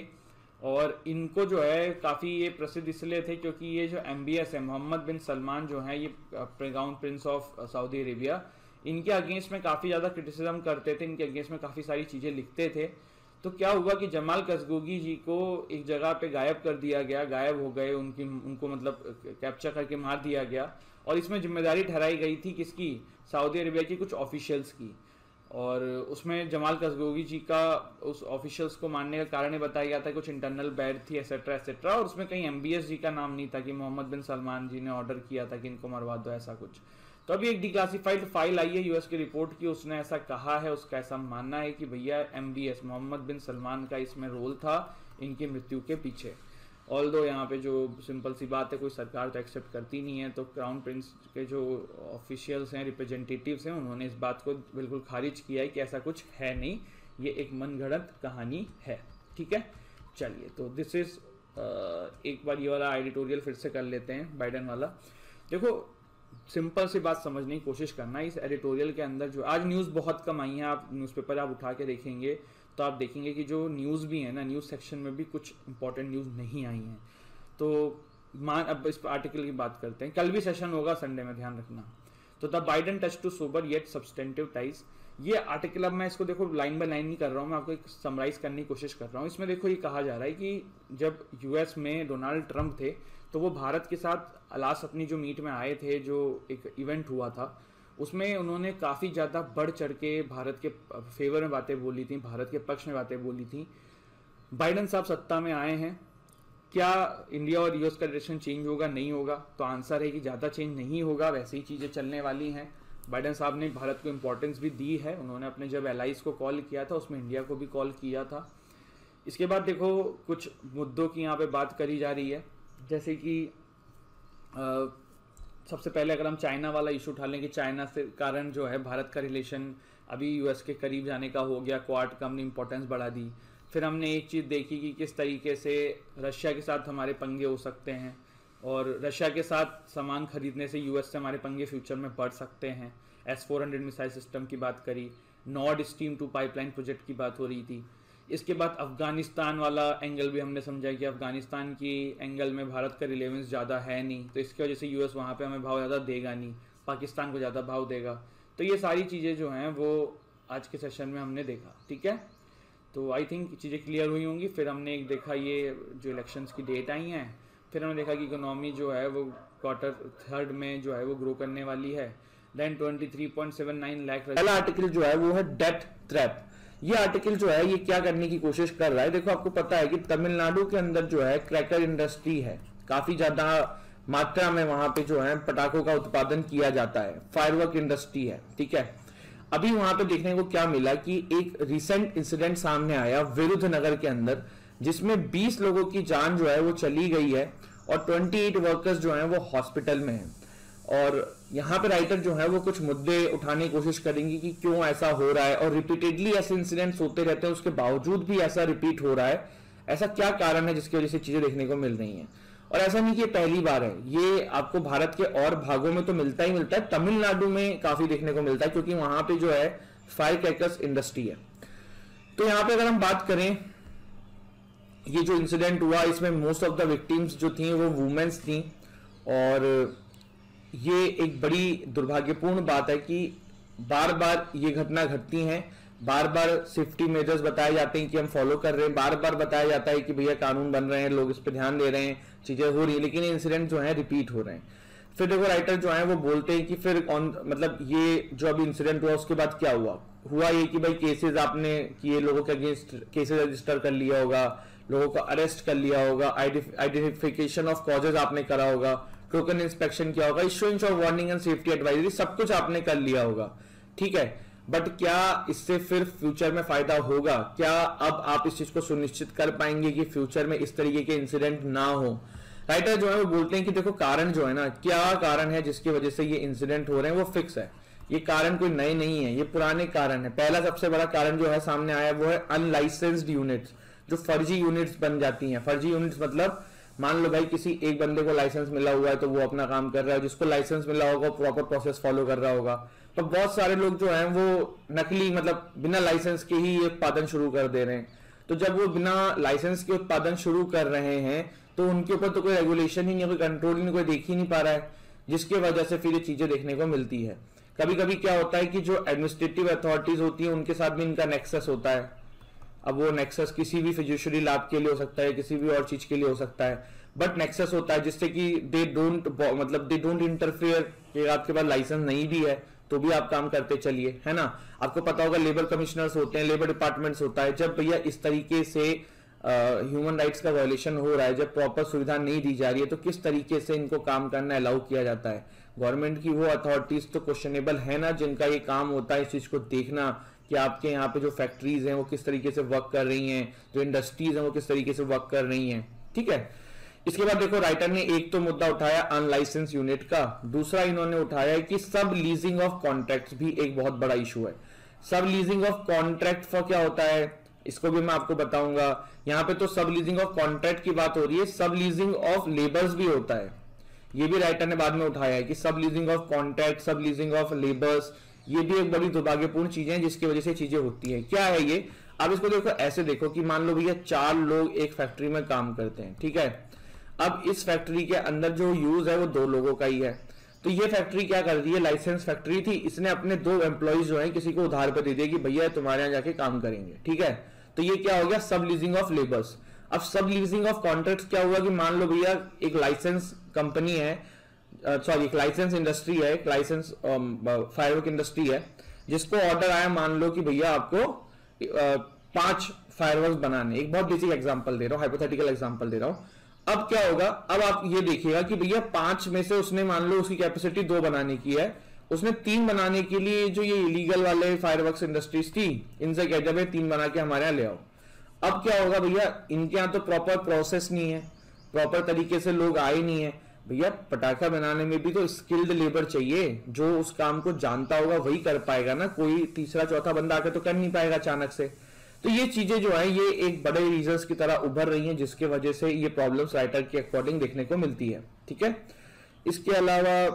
और इनको जो है काफ़ी ये प्रसिद्ध इसलिए थे क्योंकि ये जो एमबीएस है, मोहम्मद बिन सलमान जो है, ये crown prince of Saudi Arabia, इनके अगेंस्ट में काफ़ी ज़्यादा क्रिटिसिज्म करते थे, इनके अगेंस्ट में काफ़ी सारी चीज़ें लिखते थे। तो क्या हुआ कि जमाल खशोगी जी को एक जगह पे गायब कर दिया गया, गायब हो गए, उनकी उनको मतलब कैप्चर करके मार दिया गया। और इसमें जिम्मेदारी ठहराई गई थी किसकी, सऊदी अरेबिया की कुछ ऑफिशियल्स की। और उसमें जमाल खशोगी जी का उस ऑफिशियल्स को मारने का कारण ये बताया गया था कुछ इंटरनल बैड थी एसेट्रा एसेट्रा, और उसमें कहीं एमबीएस जी का नाम नहीं था कि मोहम्मद बिन सलमान जी ने ऑर्डर किया था कि इनको मरवा दो, ऐसा कुछ। तो अभी एक डिक्लासिफाइड फाइल आई है यूएस की रिपोर्ट की, उसने ऐसा कहा है, उसका ऐसा मानना है कि भैया एमबीएस मोहम्मद बिन सलमान का इसमें रोल था इनकी मृत्यु के पीछे। ऑल्दो यहाँ पे जो सिंपल सी बात है, कोई सरकार तो एक्सेप्ट करती नहीं है, तो क्राउन प्रिंस के जो ऑफिशियल्स हैं, रिप्रेजेंटेटिव्स हैं, उन्होंने इस बात को बिल्कुल खारिज किया है कि ऐसा कुछ है नहीं, ये एक मनगढ़ंत कहानी है, ठीक है। चलिए, तो दिस इज एक बार ये वाला एडिटोरियल फिर से कर लेते हैं, बाइडेन वाला। देखो सिंपल सी बात समझने की कोशिश करना, इस एडिटोरियल के अंदर जो आज न्यूज़ बहुत कम आई है, आप न्यूज़पेपर आप उठा के देखेंगे तो आप देखेंगे कि जो न्यूज़ भी है ना, न्यूज़ सेक्शन में भी कुछ इंपॉर्टेंट न्यूज़ नहीं आई हैं। तो मान अब इस आर्टिकल की बात करते हैं, कल भी सेशन होगा संडे में, ध्यान रखना। तो the Biden touch to sober yet substantive ties, ये आर्टिकल अब मैं इसको देखो लाइन बाय लाइन नहीं कर रहा हूँ, मैं आपको एक समराइज करने की कोशिश कर रहा हूँ। इसमें देखो ये कहा जा रहा है कि जब यूएस में डोनाल्ड ट्रंप थे तो वो भारत के साथ लास्ट अपनी जो मीट में आए थे, जो एक इवेंट हुआ था, उसमें उन्होंने काफ़ी ज़्यादा बढ़ चढ़ के भारत के फेवर में बातें बोली थी, भारत के पक्ष में बातें बोली थी। बाइडेन साहब सत्ता में आए हैं, क्या इंडिया और यूएस का रिलेशन चेंज होगा, नहीं होगा? तो आंसर है कि ज़्यादा चेंज नहीं होगा, वैसे ही चीज़ें चलने वाली हैं। बाइडेन साहब ने भारत को इम्पोर्टेंस भी दी है, उन्होंने अपने जब एलाइज को कॉल किया था उसमें इंडिया को भी कॉल किया था। इसके बाद देखो कुछ मुद्दों की यहाँ पे बात करी जा रही है, जैसे कि आ, सबसे पहले अगर हम चाइना वाला इशू उठा लें कि चाइना से कारण जो है भारत का रिलेशन अभी यूएस के करीब जाने का हो गया, क्वाड का हमने इंपॉर्टेंस बढ़ा दी। फिर हमने एक चीज़ देखी कि किस तरीके से रशिया के साथ हमारे पंगे हो सकते हैं और रशिया के साथ सामान खरीदने से यूएस से हमारे पंगे फ्यूचर में बढ़ सकते हैं। S four hundred missile system की बात करी, Nord Stream two pipeline project की बात हो रही थी। इसके बाद अफगानिस्तान वाला एंगल भी हमने समझा कि अफगानिस्तान की एंगल में भारत का रिलेवेंस ज़्यादा है नहीं, तो इसकी वजह से यूएस वहाँ पे हमें भाव ज़्यादा देगा नहीं, पाकिस्तान को ज़्यादा भाव देगा। तो ये सारी चीज़ें जो हैं वो आज के सेशन में हमने देखा, ठीक है। तो आई थिंक चीज़ें क्लियर हुई होंगी। फिर हमने एक देखा ये जो इलेक्शंस की डेट आई हैं, फिर हमने देखा कि इकोनॉमी जो है वो क्वार्टर थर्ड में जो है वो ग्रो करने वाली है। देन तेईस पॉइंट सात नौ लाख। पहला आर्टिकल जो है वो है डेट ट्रैप। ये आर्टिकल जो है ये क्या करने की कोशिश कर रहा है, देखो आपको पता है कि तमिलनाडु के अंदर जो है क्रैकर इंडस्ट्री है, काफी ज्यादा मात्रा में वहां पे जो है पटाखों का उत्पादन किया जाता है, फायरवर्क इंडस्ट्री है, ठीक है। अभी वहां पे देखने को क्या मिला कि एक रिसेंट इंसिडेंट सामने आया विरुद्धनगर के अंदर, जिसमें बीस लोगों की जान जो है वो चली गई है और अट्ठाईस वर्कर्स जो हैं वो हॉस्पिटल में हैं। और यहाँ पे राइटर जो है वो कुछ मुद्दे उठाने की कोशिश करेंगे कि क्यों ऐसा हो रहा है और रिपीटेडली ऐसे इंसिडेंट्स होते रहते हैं, उसके बावजूद भी ऐसा रिपीट हो रहा है, ऐसा क्या कारण है जिसकी वजह से चीजें देखने को मिल रही हैं। और ऐसा नहीं कि पहली बार है, ये आपको भारत के और भागों में तो मिलता ही मिलता है, तमिलनाडु में काफी देखने को मिलता है क्योंकि वहां पे जो है फायर क्रैकर्स इंडस्ट्री है। तो यहाँ पे अगर हम बात करें, ये जो इंसिडेंट हुआ इसमें मोस्ट ऑफ द विक्टिम्स जो थी वो वुमेन्स थी और ये एक बड़ी दुर्भाग्यपूर्ण बात है कि बार बार ये घटना घटती हैं, बार बार सेफ्टी मेजर्स बताए जाते हैं कि हम फॉलो कर रहे हैं, बार बार बताया जाता है कि भैया कानून बन रहे हैं, लोग इस पर ध्यान दे रहे हैं, चीजें हो रही है, लेकिन ये इंसिडेंट जो है रिपीट हो रहे हैं। फिर देखो राइटर जो है वो बोलते हैं कि फिर ऑन मतलब ये जो अभी इंसिडेंट हुआ उसके बाद क्या हुआ हुआ ये कि भाई केसेस आपने किए, लोगों के अगेंस्ट केसेस रजिस्टर कर लिया होगा, लोगों को अरेस्ट कर लिया होगा, आइडेंटिफिकेशन ऑफ कॉजेज आपने करा होगा, टोकन इंस्पेक्शन किया होगा, issuance of warning and safety advisory, सब कुछ आपने कर लिया होगा, ठीक है। बट क्या इससे फिर फ्यूचर में फायदा होगा? क्या अब आप इस चीज को सुनिश्चित कर पाएंगे कि फ्यूचर में इस तरीके के इंसिडेंट ना हो? राइटर जो है वो बोलते हैं कि देखो कारण जो है ना, क्या कारण है जिसकी वजह से ये इंसिडेंट हो रहे हैं वो फिक्स है, ये कारण कोई नए नहीं है, ये पुराने कारण है। पहला सबसे बड़ा कारण जो है सामने आया वो है अनलाइसेंस्ड यूनिट्स, जो फर्जी यूनिट्स बन जाती हैं। फर्जी यूनिट्स मतलब मान लो भाई किसी एक बंदे को लाइसेंस मिला हुआ है तो वो अपना काम कर रहा है, जिसको लाइसेंस मिला होगा प्रॉपर प्रोसेस फॉलो कर रहा होगा। तो बहुत सारे लोग जो हैं वो नकली मतलब बिना लाइसेंस के ही उत्पादन शुरू कर दे रहे हैं। तो जब वो बिना लाइसेंस के उत्पादन शुरू कर रहे हैं तो उनके ऊपर तो कोई रेगुलेशन ही नहीं, कोई कंट्रोल ही नहीं, कोई देख ही नहीं पा रहा है, जिसकी वजह से फिर ये चीजें देखने को मिलती है। कभी कभी क्या होता है कि जो एडमिनिस्ट्रेटिव अथॉरिटीज होती है उनके साथ भी इनका नेक्सस होता है। अब वो नेक्सस किसी भी फिजुशरी लाभ के लिए हो सकता है, किसी भी और चीज के लिए हो सकता है, बट नेक्सस होता है जिससे कि दे डोंट मतलब दे डोंट इंटरफेयर कि आपके पास लाइसेंस नहीं भी है तो भी आप काम करते चलिए, है ना। आपको पता होगा लेबर कमिश्नर्स होते हैं, लेबर डिपार्टमेंट्स होता है। जब भैया इस तरीके से ह्यूमन राइट्स का वायलेशन हो रहा है, जब प्रॉपर सुविधा नहीं दी जा रही है, तो किस तरीके से इनको काम करना अलाउ किया जाता है? गवर्नमेंट की वो अथॉरिटीज तो क्वेश्चनेबल है ना, जिनका ये काम होता है इस चीज को देखना कि आपके यहाँ पे जो फैक्ट्रीज हैं वो किस तरीके से वर्क कर रही हैं, जो इंडस्ट्रीज हैं वो किस तरीके से वर्क कर रही हैं, ठीक है। इसके बाद देखो राइटर ने एक तो मुद्दा उठाया अनलाइसेंस यूनिट का, दूसरा इन्होंने उठाया कि सब लीजिंग ऑफ कॉन्ट्रैक्ट भी एक बहुत बड़ा इशू है। सब लीजिंग ऑफ कॉन्ट्रैक्ट फॉर क्या होता है इसको भी मैं आपको बताऊंगा। यहाँ पे तो सब लीजिंग ऑफ कॉन्ट्रैक्ट की बात हो रही है, सब लीजिंग ऑफ लेबर्स भी होता है, ये भी राइटर ने बाद में उठाया है कि sub leasing of contract, sub leasing of labours, ये भी एक बड़ी दुर्भाग्यपूर्ण चीजें हैं जिसकी वजह से चीजें होती है। क्या है ये? अब इसको देखो ऐसे देखो कि मान लो भैया चार लोग एक फैक्ट्री में काम करते हैं, ठीक है। अब इस फैक्ट्री के अंदर जो यूज है वो दो लोगों का ही है। तो ये फैक्ट्री क्या कर रही है, लाइसेंस फैक्ट्री थी, इसने अपने दो एम्प्लॉइज जो है किसी को उधार पर दे दिया कि भैया तुम्हारे यहाँ जाके काम करेंगे, ठीक है। तो ये क्या हो गया, सब लीजिंग ऑफ लेबर्स। अब सब लीजिंग ऑफ कॉन्ट्रैक्ट क्या हुआ कि मान लो भैया एक लाइसेंस कंपनी है, सॉरी एक लाइसेंस इंडस्ट्री है, एक लाइसेंस फायरवर्क इंडस्ट्री है, जिसको ऑर्डर आया मान लो कि भैया आपको uh, पांच फायरवर्क बनाने, एक बहुत बेसिक एग्जांपल दे रहा हूं, हाइपोथेटिकल एग्जांपल दे रहा हूं। अब क्या होगा, अब आप ये देखिएगा कि भैया पांच में से उसने मान लो उसकी कैपेसिटी दो बनाने की है, उसने तीन बनाने के लिए जो ये इलीगल वाले फायरवर्क्स इंडस्ट्रीज थी इनसे कह दिया भाई तीन बना के हमारे यहाँ ले आओ। अब क्या होगा भैया, इनके यहाँ तो प्रॉपर प्रोसेस नहीं है, प्रॉपर तरीके से लोग आए नहीं है। भैया पटाखा बनाने में भी तो स्किल्ड लेबर चाहिए, जो उस काम को जानता होगा वही कर पाएगा ना, कोई तीसरा चौथा बंदा आकर तो कर नहीं पाएगा अचानक से। तो ये चीजें जो है ये एक बड़े रीजंस की तरह उभर रही हैं जिसके वजह से ये प्रॉब्लम्स राइटर के अकॉर्डिंग देखने को मिलती है, ठीक है। इसके अलावा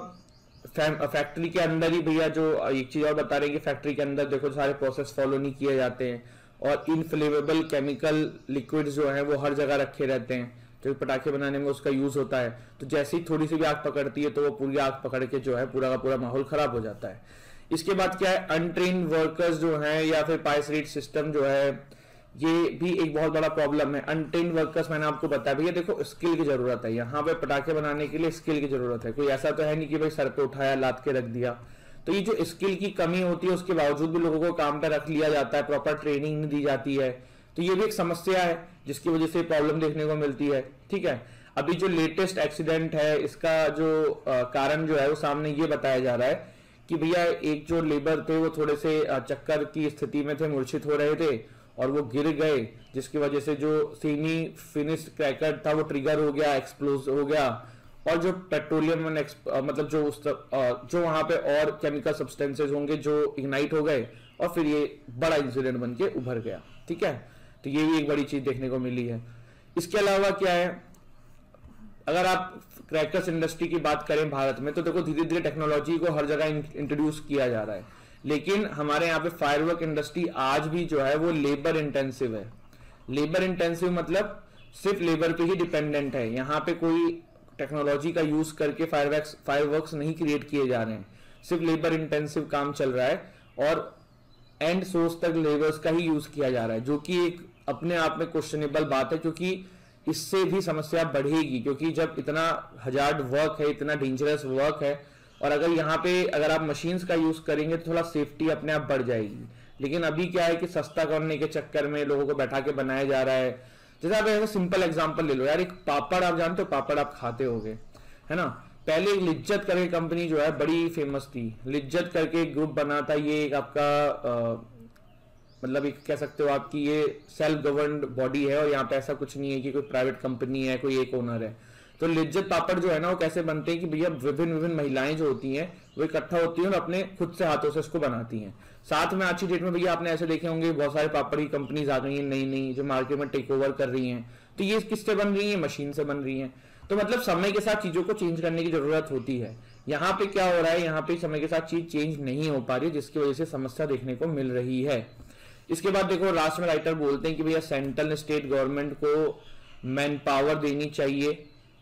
फैक्ट्री के अंदर ही भैया जो एक चीज और बता रहे हैं कि फैक्ट्री के अंदर देखो सारे प्रोसेस फॉलो नहीं किए जाते हैं और इनफ्लेमेबल केमिकल लिक्विड्स जो है वो हर जगह रखे रहते हैं, जो पटाखे बनाने में उसका यूज होता है। तो जैसे ही थोड़ी सी भी आग पकड़ती है तो वो पूरी आग पकड़ के जो है पूरा का पूरा माहौल खराब हो जाता है। इसके बाद क्या है, अनट्रेन्ड वर्कर्स जो है या फिर पाइस रेट सिस्टम जो है ये भी एक बहुत बड़ा प्रॉब्लम है। अनट्रेन्ड वर्कर्स, मैंने आपको बताया भैया देखो स्किल की जरूरत है, यहाँ पे पटाखे बनाने के लिए स्किल की जरूरत है। कोई ऐसा तो है नहीं कि भाई सर पे उठाया लाद के रख दिया। तो ये जो स्किल की कमी होती है उसके बावजूद भी लोगों को काम पे रख लिया जाता है, प्रॉपर ट्रेनिंग नहीं दी जाती है। तो ये भी एक समस्या है जिसकी वजह से प्रॉब्लम देखने को मिलती है। ठीक है, अभी जो लेटेस्ट एक्सीडेंट है इसका जो आ, कारण जो है वो सामने ये बताया जा रहा है कि भैया एक जो लेबर थे वो थोड़े से चक्कर की स्थिति में थे, मूर्छित हो रहे थे और वो गिर गए, जिसकी वजह से जो सेमी फिनिश क्रैकर था वो ट्रिगर हो गया, एक्सप्लोज हो गया और जो पेट्रोलियम मतलब जो उस जो वहां पे और केमिकल सब्सटेंसेस होंगे जो इग्नाइट हो गए और फिर ये बड़ा इंसिडेंट बन के उभर गया। ठीक है, तो ये भी एक बड़ी चीज देखने को मिली है। इसके अलावा क्या है, अगर आप क्रैकर्स इंडस्ट्री की बात करें भारत में तो देखो धीरे धीरे टेक्नोलॉजी को हर जगह इंट्रोड्यूस किया जा रहा है, लेकिन हमारे यहाँ पे फायरवर्क इंडस्ट्री आज भी जो है वो लेबर इंटेंसिव है। लेबर इंटेंसिव मतलब सिर्फ लेबर पे ही डिपेंडेंट है। यहाँ पे कोई टेक्नोलॉजी का यूज करके फायरवर्क्स फायरवर्क्स नहीं क्रिएट किए जा रहे हैं, सिर्फ लेबर इंटेंसिव काम चल रहा है और एंड सोर्स तक लेबर्स का ही यूज किया जा रहा है, जो कि एक अपने आप में क्वेश्चनेबल बात है, क्योंकि इससे भी समस्या बढ़ेगी। क्योंकि जब इतना हजार्ड वर्क है, इतना डेंजरस वर्क है और अगर यहाँ पे अगर आप मशीन्स का यूज करेंगे तो थोड़ा सेफ्टी अपने आप बढ़ जाएगी। लेकिन अभी क्या है कि सस्ता करने के चक्कर में लोगों को बैठा के बनाया जा रहा है। जैसे आप एक सिंपल एग्जांपल ले लो यार, एक पापड़ आप जानते हो, पापड़ आप खाते होगे है ना। पहले लिज्जत करके कंपनी जो है बड़ी फेमस थी, लिज्जत करके एक ग्रुप बना था, ये एक आपका आ, मतलब एक कह सकते हो आपकी ये सेल्फ गवर्नड बॉडी है और यहाँ पे ऐसा कुछ नहीं है कि कोई प्राइवेट कंपनी है, कोई एक ओनर है। तो लिज्जत पापड़ जो है ना वो कैसे बनते हैं कि भैया विभिन्न विभिन्न महिलाएं जो होती हैं वो इकट्ठा होती हैं और अपने खुद से हाथों से इसको बनाती हैं। साथ में आज की डेट में भैया आपने ऐसे देखे होंगे बहुत सारे पापड़ की कंपनीज आ गई हैं नई नई जो मार्केट में टेक ओवर कर रही हैं। तो ये किससे बन रही है? मशीन से बन रही है। तो मतलब समय के साथ चीजों को चेंज करने की जरूरत होती है। यहाँ पे क्या हो रहा है, यहाँ पे समय के साथ चीज चेंज नहीं हो पा रही है, जिसकी वजह से समस्या देखने को मिल रही है। इसके बाद देखो लास्ट में राइटर बोलते हैं कि भैया सेंट्रल स्टेट गवर्नमेंट को मैन पावर देनी चाहिए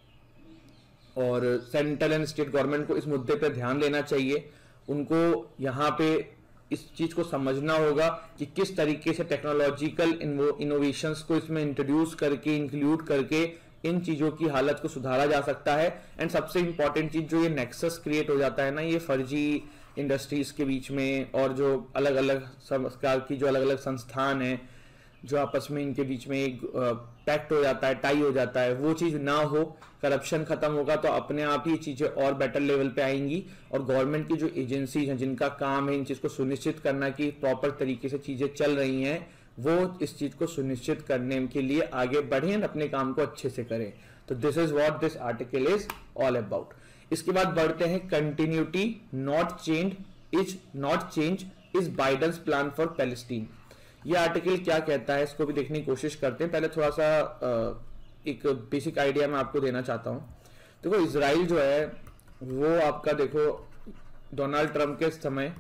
और सेंट्रल एंड स्टेट गवर्नमेंट को इस मुद्दे पे ध्यान देना चाहिए। उनको यहाँ पे इस चीज को समझना होगा कि किस तरीके से टेक्नोलॉजिकल इनोवेशंस को इसमें इंट्रोड्यूस करके इंक्लूड करके इन चीजों की हालत को सुधारा जा सकता है। एंड सबसे इंपॉर्टेंट चीज जो ये नेक्सस क्रिएट हो जाता है ना ये फर्जी इंडस्ट्रीज के बीच में और जो अलग अलग संस्कार की जो अलग अलग संस्थान है जो आपस में इनके बीच में एक पैक्ट हो जाता है, टाई हो जाता है, वो चीज ना हो, करप्शन खत्म होगा तो अपने आप ही चीजें और बेटर लेवल पे आएंगी। और गवर्नमेंट की जो एजेंसीज हैं जिनका काम है इन चीज को सुनिश्चित करना कि प्रॉपर तरीके से चीजें चल रही हैं, वो इस चीज को सुनिश्चित करने के लिए आगे बढ़े और अपने काम को अच्छे से करें। तो this is what this article is all about. इसके बाद बढ़ते हैं continuity not change is not change is Biden's plan for Palestine. ये आर्टिकल क्या कहता है इसको भी देखने की कोशिश करते हैं। पहले थोड़ा सा एक बेसिक आइडिया मैं आपको देना चाहता हूं। देखो इजराइल जो है वो आपका देखो डोनाल्ड ट्रंप के समय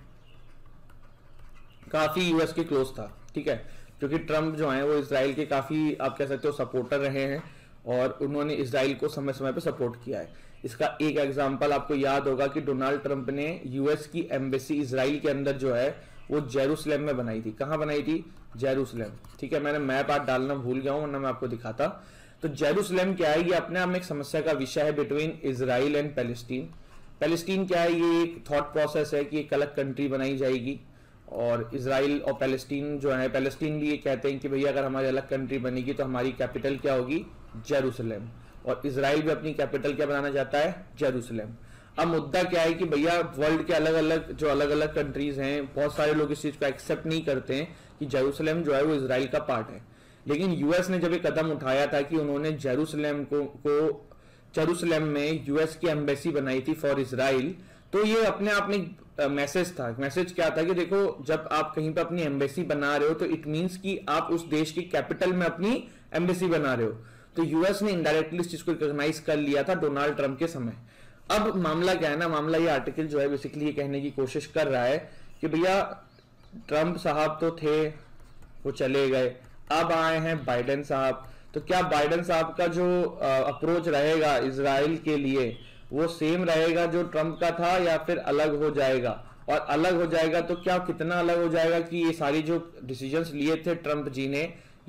काफी यूएस के क्लोज था, ठीक है, क्योंकि ट्रंप जो है वो इजराइल के काफी आप कह सकते हो सपोर्टर रहे हैं और उन्होंने इजराइल को समय समय पे सपोर्ट किया है। इसका एक एग्जांपल आपको याद होगा कि डोनाल्ड ट्रंप ने यूएस की एम्बेसी इजराइल के अंदर जो है वो जेरूसलेम में बनाई थी। कहां बनाई थी? जेरूसलेम, ठीक है। मैंने मैप आज डालना भूल गया हूं वरना मैं आपको दिखाता। तो जेरूसलेम क्या है, ये अपने आप में एक समस्या का विषय है between Israel and Palestine. Palestine क्या है, ये एक थॉट प्रोसेस है कि एक अलग कंट्री बनाई जाएगी और इजराइल और पैलेस्टीन जो है, पैलेस्टीन भी ये कहते हैं कि भैया अगर हमारी अलग कंट्री बनेगी तो हमारी कैपिटल क्या होगी? जेरूसलेम। और इजराइल भी अपनी कैपिटल क्या बनाना चाहता है? जेरूसलेम। अब मुद्दा क्या है कि भैया वर्ल्ड के अलग अलग जो अलग अलग कंट्रीज हैं बहुत सारे लोग इस चीज को एक्सेप्ट नहीं करते हैं कि जेरूसलेम जो है वो इजराइल का पार्ट है। लेकिन यूएस ने जब एक कदम उठाया था कि उन्होंने जेरूसलेम को, को जेरूसलेम में यूएस की एम्बेसी बनाई थी फॉर इजराइल, तो ये अपने आप में मैसेज था। मैसेज क्या था कि देखो जब आप कहीं पर अपनी एम्बेसी बना रहे हो तो इट मींस कि आप उस देश की कैपिटल में अपनी एम्बेसी बना रहे हो। तो यूएस ने इनडायरेक्टली इस चीज को रिकॉग्नाइज कर लिया था डोनाल्ड ट्रंप के समय। अब मामला क्या है ना, मामला ये आर्टिकल जो है बेसिकली ये कहने की कोशिश कर रहा है कि भैया ट्रंप साहब तो थे वो चले गए, अब आए हैं बाइडेन साहब। तो क्या बाइडेन साहब का जो अप्रोच रहेगा इजराइल के लिए वो सेम रहेगा जो ट्रंप का था या फिर अलग हो जाएगा? और अलग हो जाएगा तो क्या कितना अलग हो जाएगा कि ये सारी जो डिसीजंस लिए थे ट्रंप जी ने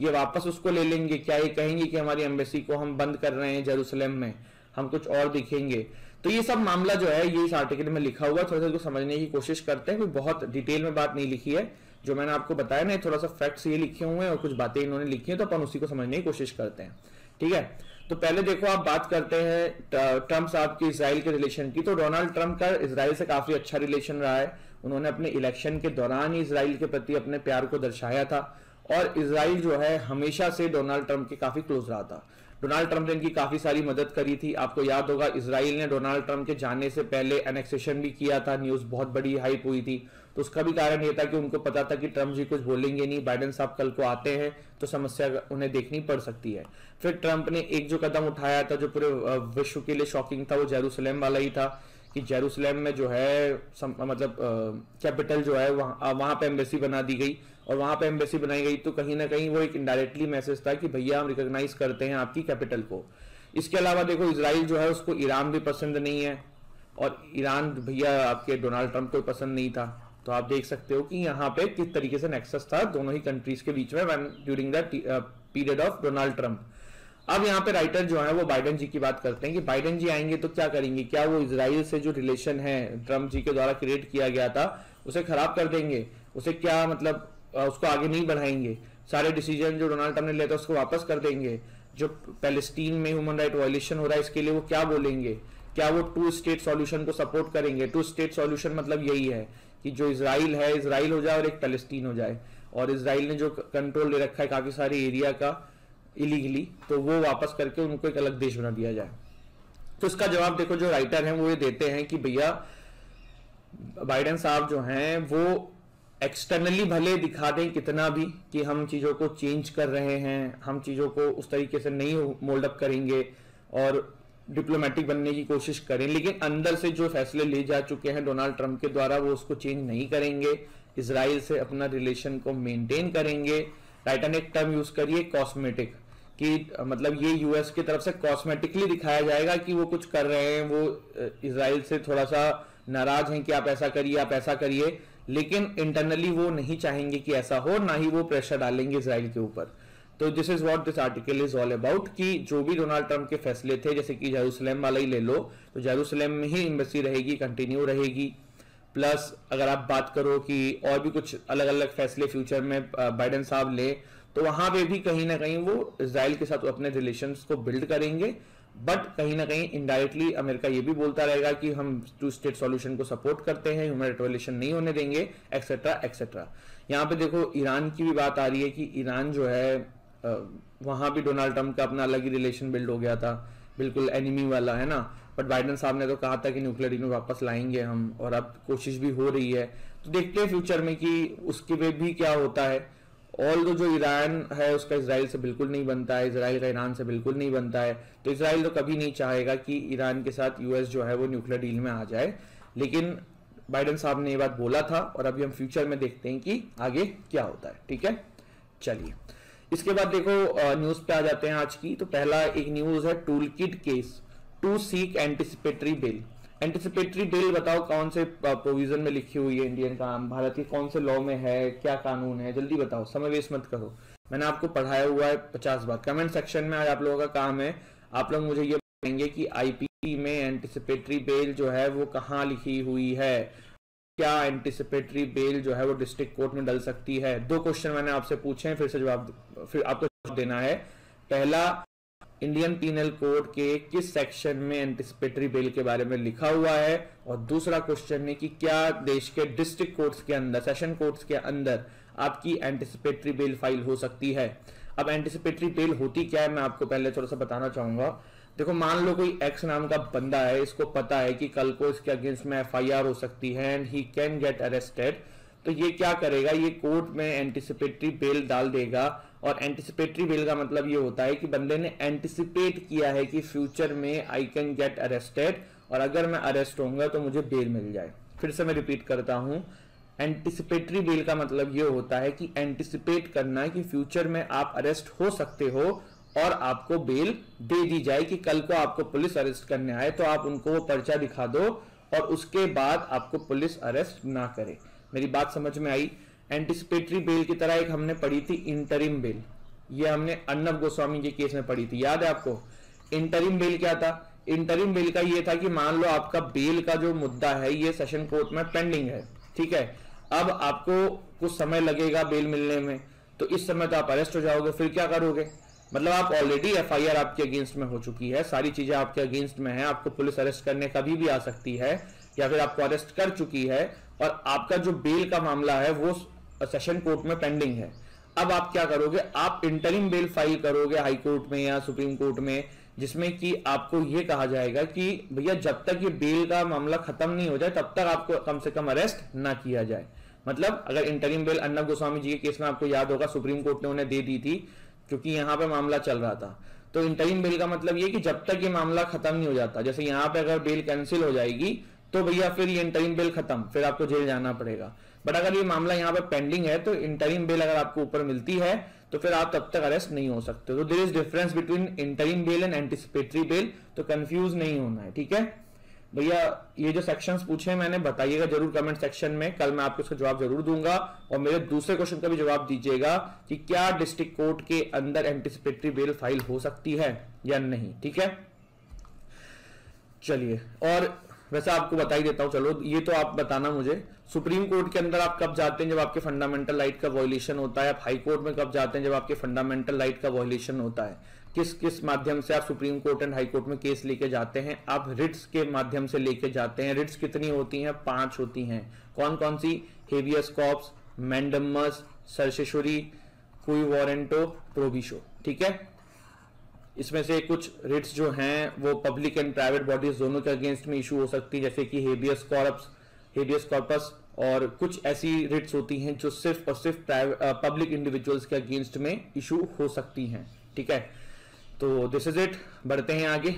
ये वापस उसको ले लेंगे? क्या ये कहेंगे कि हमारी एम्बेसी को हम बंद कर रहे हैं जेरूसलम में, हम कुछ और दिखेंगे? तो ये सब मामला जो है ये इस आर्टिकल में लिखा हुआ, थोड़ा सा इसको समझने की कोशिश करते हैं। कोई बहुत डिटेल में बात नहीं लिखी है, जो मैंने आपको बताया ना, थोड़ा सा फैक्ट्स ये लिखे हुए हैं और कुछ बातें इन्होंने लिखी हैं, तो अपन उसी को समझने की कोशिश करते हैं। ठीक है, तो पहले देखो आप बात करते हैं ट्रम्प साहब की इसराइल के रिलेशन की। तो डोनाल्ड ट्रम्प का इसराइल से काफी अच्छा रिलेशन रहा है। उन्होंने अपने इलेक्शन के दौरान ही इसराइल के प्रति अपने प्यार को दर्शाया था, और इसराइल जो है हमेशा से डोनाल्ड ट्रम्प के काफी क्लोज रहा था। डोनाल्ड ट्रम्प ने इनकी काफी सारी मदद करी थी। आपको याद होगा इसराइल ने डोनाल्ड ट्रम्प के जाने से पहले एनेक्सेशन भी किया था, न्यूज बहुत बड़ी हाइप हुई थी। तो उसका भी कारण ये था कि उनको पता था कि ट्रम्प जी कुछ बोलेंगे नहीं, बाइडेन साहब कल को आते हैं तो समस्या उन्हें देखनी पड़ सकती है। फिर ट्रम्प ने एक जो कदम उठाया था जो पूरे विश्व के लिए शॉकिंग था, वो जेरूसलम वाला ही था कि जेरूसलम में जो है सम, मतलब कैपिटल जो है वहां वहां पे एम्बेसी बना दी गई, और वहां पे एम्बेसी बनाई गई तो कहीं ना कहीं वो एक इनडायरेक्टली मैसेज था कि भैया हम रिकॉग्नाइज करते हैं आपकी कैपिटल को। इसके अलावा देखो इसराइल जो है उसको ईरान भी पसंद नहीं है, और ईरान भैया आपके डोनाल्ड ट्रम्प को पसंद नहीं था। तो आप देख सकते हो कि यहाँ पे किस तरीके से नेक्सस था दोनों ही कंट्रीज के बीच में during the period of Donald Trump. अब यहाँ पे राइटर जो है वो बाइडेन जी की बात करते हैं कि बाइडेन जी आएंगे तो क्या करेंगे, क्या वो इसराइल से जो रिलेशन है ट्रम्प जी के द्वारा क्रिएट किया गया था उसे खराब कर देंगे, उसे क्या मतलब उसको आगे नहीं बढ़ाएंगे, सारे डिसीजन जो डोनाल्ड ट्रम्प ने लिया था उसको वापस कर देंगे, जो पैलेस्टीन में ह्यूमन राइट वायलेशन हो रहा है इसके लिए वो क्या बोलेंगे, क्या वो टू स्टेट सॉल्यूशन को सपोर्ट करेंगे? टू स्टेट सॉल्यूशन मतलब यही है कि जो इसराइल है इसराइल हो जाए और एक पैलेस्टीन हो जाए, और इसराइल ने जो कंट्रोल ले रखा है काफी सारे एरिया का इलीगली, तो वो वापस करके उनको एक अलग देश बना दिया जाए। तो इसका जवाब देखो जो राइटर हैं वो ये देते हैं कि भैया बाइडेन साहब जो हैं वो एक्सटर्नली भले दिखा दें कितना भी कि हम चीजों को चेंज कर रहे हैं, हम चीजों को उस तरीके से नहीं मोल्ड अप करेंगे और डिप्लोमेटिक बनने की कोशिश करें, लेकिन अंदर से जो फैसले ले जा चुके हैं डोनाल्ड ट्रम्प के द्वारा वो उसको चेंज नहीं करेंगे, इसराइल से अपना रिलेशन को मेंटेन करेंगे। राइटर ने एक टर्म यूज करिए कॉस्मेटिक, कि मतलब ये यूएस की तरफ से कॉस्मेटिकली दिखाया जाएगा कि वो कुछ कर रहे हैं, वो इसराइल से थोड़ा सा नाराज हैं कि आप ऐसा करिए आप ऐसा करिए, लेकिन इंटरनली वो नहीं चाहेंगे कि ऐसा हो, ना ही वो प्रेशर डालेंगे इसराइल के ऊपर। तो this is what this article is all about, कि जो भी डोनाल्ड ट्रम्प के फैसले थे, जैसे कि जेरूसलम वाला ही ले लो, तो जेरूसलम में ही एम्बेसी रहेगी, कंटिन्यू रहेगी। प्लस अगर आप बात करो कि और भी कुछ अलग अलग फैसले फ्यूचर में बाइडेन साहब ले, तो वहां पे भी कहीं ना कहीं वो इजराइल के साथ अपने रिलेशंस को बिल्ड करेंगे, बट कहीं ना कहीं इनडायरेक्टली अमेरिका ये भी बोलता रहेगा कि हम टू स्टेट सॉल्यूशन को सपोर्ट करते हैं, ह्यूमन राइट वायलेशन नहीं होने देंगे, एक्सेट्रा एक्सेट्रा। यहाँ पे देखो ईरान की भी बात आ रही है कि ईरान जो है वहां भी डोनाल्ड ट्रम्प का अपना अलग ही रिलेशन बिल्ड हो गया था, बिल्कुल एनिमी वाला, है ना। बट बाइडेन साहब ने तो कहा था कि न्यूक्लियर डील वापस लाएंगे हम, और अब कोशिश भी हो रही है। तो देखते हैं फ्यूचर में कि उसके वे भी क्या होता है। ऑल दो जो ईरान है उसका इसराइल से बिल्कुल नहीं बनता है, इसराइल का ईरान से बिल्कुल नहीं बनता है, तो इसराइल तो कभी नहीं चाहेगा कि ईरान के साथ यूएस जो है वो न्यूक्लियर डील में आ जाए, लेकिन बाइडेन साहब ने ये बात बोला था, और अभी हम फ्यूचर में देखते हैं कि आगे क्या होता है। ठीक है, चलिए इसके बाद देखो न्यूज पे आ जाते हैं आज की। तो पहला एक न्यूज है toolkit case to seek anticipatory bail. Anticipatory bail बताओ कौन से प्रोविजन में लिखी हुई है, इंडियन का भारत के कौन से लॉ में है, क्या कानून है, जल्दी बताओ, समय वेस्ट मत करो। मैंने आपको पढ़ाया हुआ है पचास बार। कमेंट सेक्शन में आज आप लोगों का काम है, आप लोग मुझे ये बताएंगे कि आईपीसी में एंटिसिपेटरी बेल जो है वो कहाँ लिखी हुई है, क्या एंटिसिपेटरी बेल जो है वो डिस्ट्रिक्ट कोर्ट में डल सकती है। दो क्वेश्चन मैंने आपसे पूछे हैं, फिर से जवाब फिर आपको जवाब देना है। पहला, इंडियन पीनल कोड के किस सेक्शन में एंटिसिपेटरी बेल के बारे में लिखा हुआ है, और दूसरा क्वेश्चन है कि क्या देश के डिस्ट्रिक्ट कोर्ट्स के अंदर, सेशन कोर्ट्स के अंदर आपकी एंटिसिपेटरी बेल फाइल हो सकती है। अब एंटिसिपेटरी बेल होती क्या है मैं आपको पहले थोड़ा सा बताना चाहूंगा। देखो मान लो कोई एक्स नाम का बंदा है, इसको पता है कि कल को इसके अगेंस्ट में एफ आई आर हो सकती है and he can get arrested, तो ये क्या करेगा, ये कोर्ट में एंटिसिपेटरी बेल डाल देगा। और एंटिसिपेटरी बेल का मतलब ये होता है कि बंदे ने एंटिसिपेट किया है कि फ्यूचर में आई कैन गेट अरेस्टेड, और अगर मैं अरेस्ट होऊंगा तो मुझे बेल मिल जाए। फिर से मैं रिपीट करता हूं, एंटिसिपेटरी बेल का मतलब ये होता है कि एंटिसिपेट करना है कि फ्यूचर में आप अरेस्ट हो सकते हो और आपको बेल दे दी जाए, कि कल को आपको पुलिस अरेस्ट करने आए तो आप उनको वो पर्चा दिखा दो और उसके बाद आपको पुलिस अरेस्ट ना करे। मेरी बात समझ में आई। एंटिसिपेटरी बेल की तरह एक हमने पढ़ी थी इंटरिम बेल, ये हमने अर्नब गोस्वामी के केस में पढ़ी थी, याद है आपको। इंटरिम बेल क्या था? इंटरिम बेल का ये था कि मान लो आपका बेल का जो मुद्दा है ये सेशन कोर्ट में पेंडिंग है, ठीक है, अब आपको कुछ समय लगेगा बेल मिलने में, तो इस समय तो आप अरेस्ट हो जाओगे, फिर क्या करोगे? मतलब आप ऑलरेडी एफआईआर आपके अगेंस्ट में हो चुकी है, सारी चीजें आपके अगेंस्ट में है, आपको पुलिस अरेस्ट करने कभी भी आ सकती है या फिर आपको अरेस्ट कर चुकी है, और आपका जो बेल का मामला है वो सेशन कोर्ट में पेंडिंग है। अब आप क्या करोगे? आप इंटरिम बेल फाइल करोगे हाई कोर्ट में या सुप्रीम कोर्ट में, जिसमें कि आपको यह कहा जाएगा कि भैया जब तक ये बेल का मामला खत्म नहीं हो जाए तब तक आपको कम से कम अरेस्ट ना किया जाए। मतलब अगर इंटरिम बेल अर्नब गोस्वामी जी के केस में आपको याद होगा सुप्रीम कोर्ट ने उन्हें दे दी थी क्योंकि यहां पे मामला चल रहा था, तो इंटरिम बेल का मतलब ये कि जब तक ये मामला खत्म नहीं हो जाता, जैसे यहां पे अगर बेल कैंसिल हो जाएगी तो भैया फिर ये इंटरिम बेल खत्म, फिर आपको जेल जाना पड़ेगा। बट अगर ये मामला यहाँ पे पेंडिंग है तो इंटरिम बेल अगर आपको ऊपर मिलती है तो फिर आप तब तक अरेस्ट नहीं हो सकते। तो there is difference between interim bail and anticipatory bail, तो कंफ्यूज नहीं होना है, ठीक है भैया। ये जो सेक्शंस पूछे मैंने बताइएगा जरूर कमेंट सेक्शन में, कल मैं आपको इसका जवाब जरूर दूंगा। और मेरे दूसरे क्वेश्चन का भी जवाब दीजिएगा कि क्या डिस्ट्रिक्ट कोर्ट के अंदर एंटिसिपेटरी बेल फाइल हो सकती है या नहीं, ठीक है। चलिए, और वैसे आपको बता ही देता हूं, चलो ये तो आप बताना मुझे, सुप्रीम कोर्ट के अंदर आप कब जाते हैं जब आपके फंडामेंटल राइट का वायलेशन होता है, आप हाई कोर्ट में कब जाते हैं जब आपके फंडामेंटल राइट का वायलेशन होता है, किस किस माध्यम से आप supreme court and high court में केस लेके जाते हैं? आप रिट्स के माध्यम से लेके जाते हैं। रिट्स कितनी होती हैं? पांच होती हैं। कौन कौन सी? Habeas corpus, mandamus, certiorari, quo warranto, प्रोबिशो, ठीक है। इसमें से कुछ रिट्स जो हैं वो पब्लिक एंड प्राइवेट बॉडीज दोनों के अगेंस्ट में इशू हो सकती है, जैसे कि हेबियस कॉर्पस, हेबियस कॉर्पस, और कुछ ऐसी रिट्स होती हैं जो सिर्फ और सिर्फ पब्लिक इंडिविजुअल्स के अगेंस्ट में इशू हो सकती हैं, ठीक है। तो दिस इज इट, बढ़ते हैं आगे।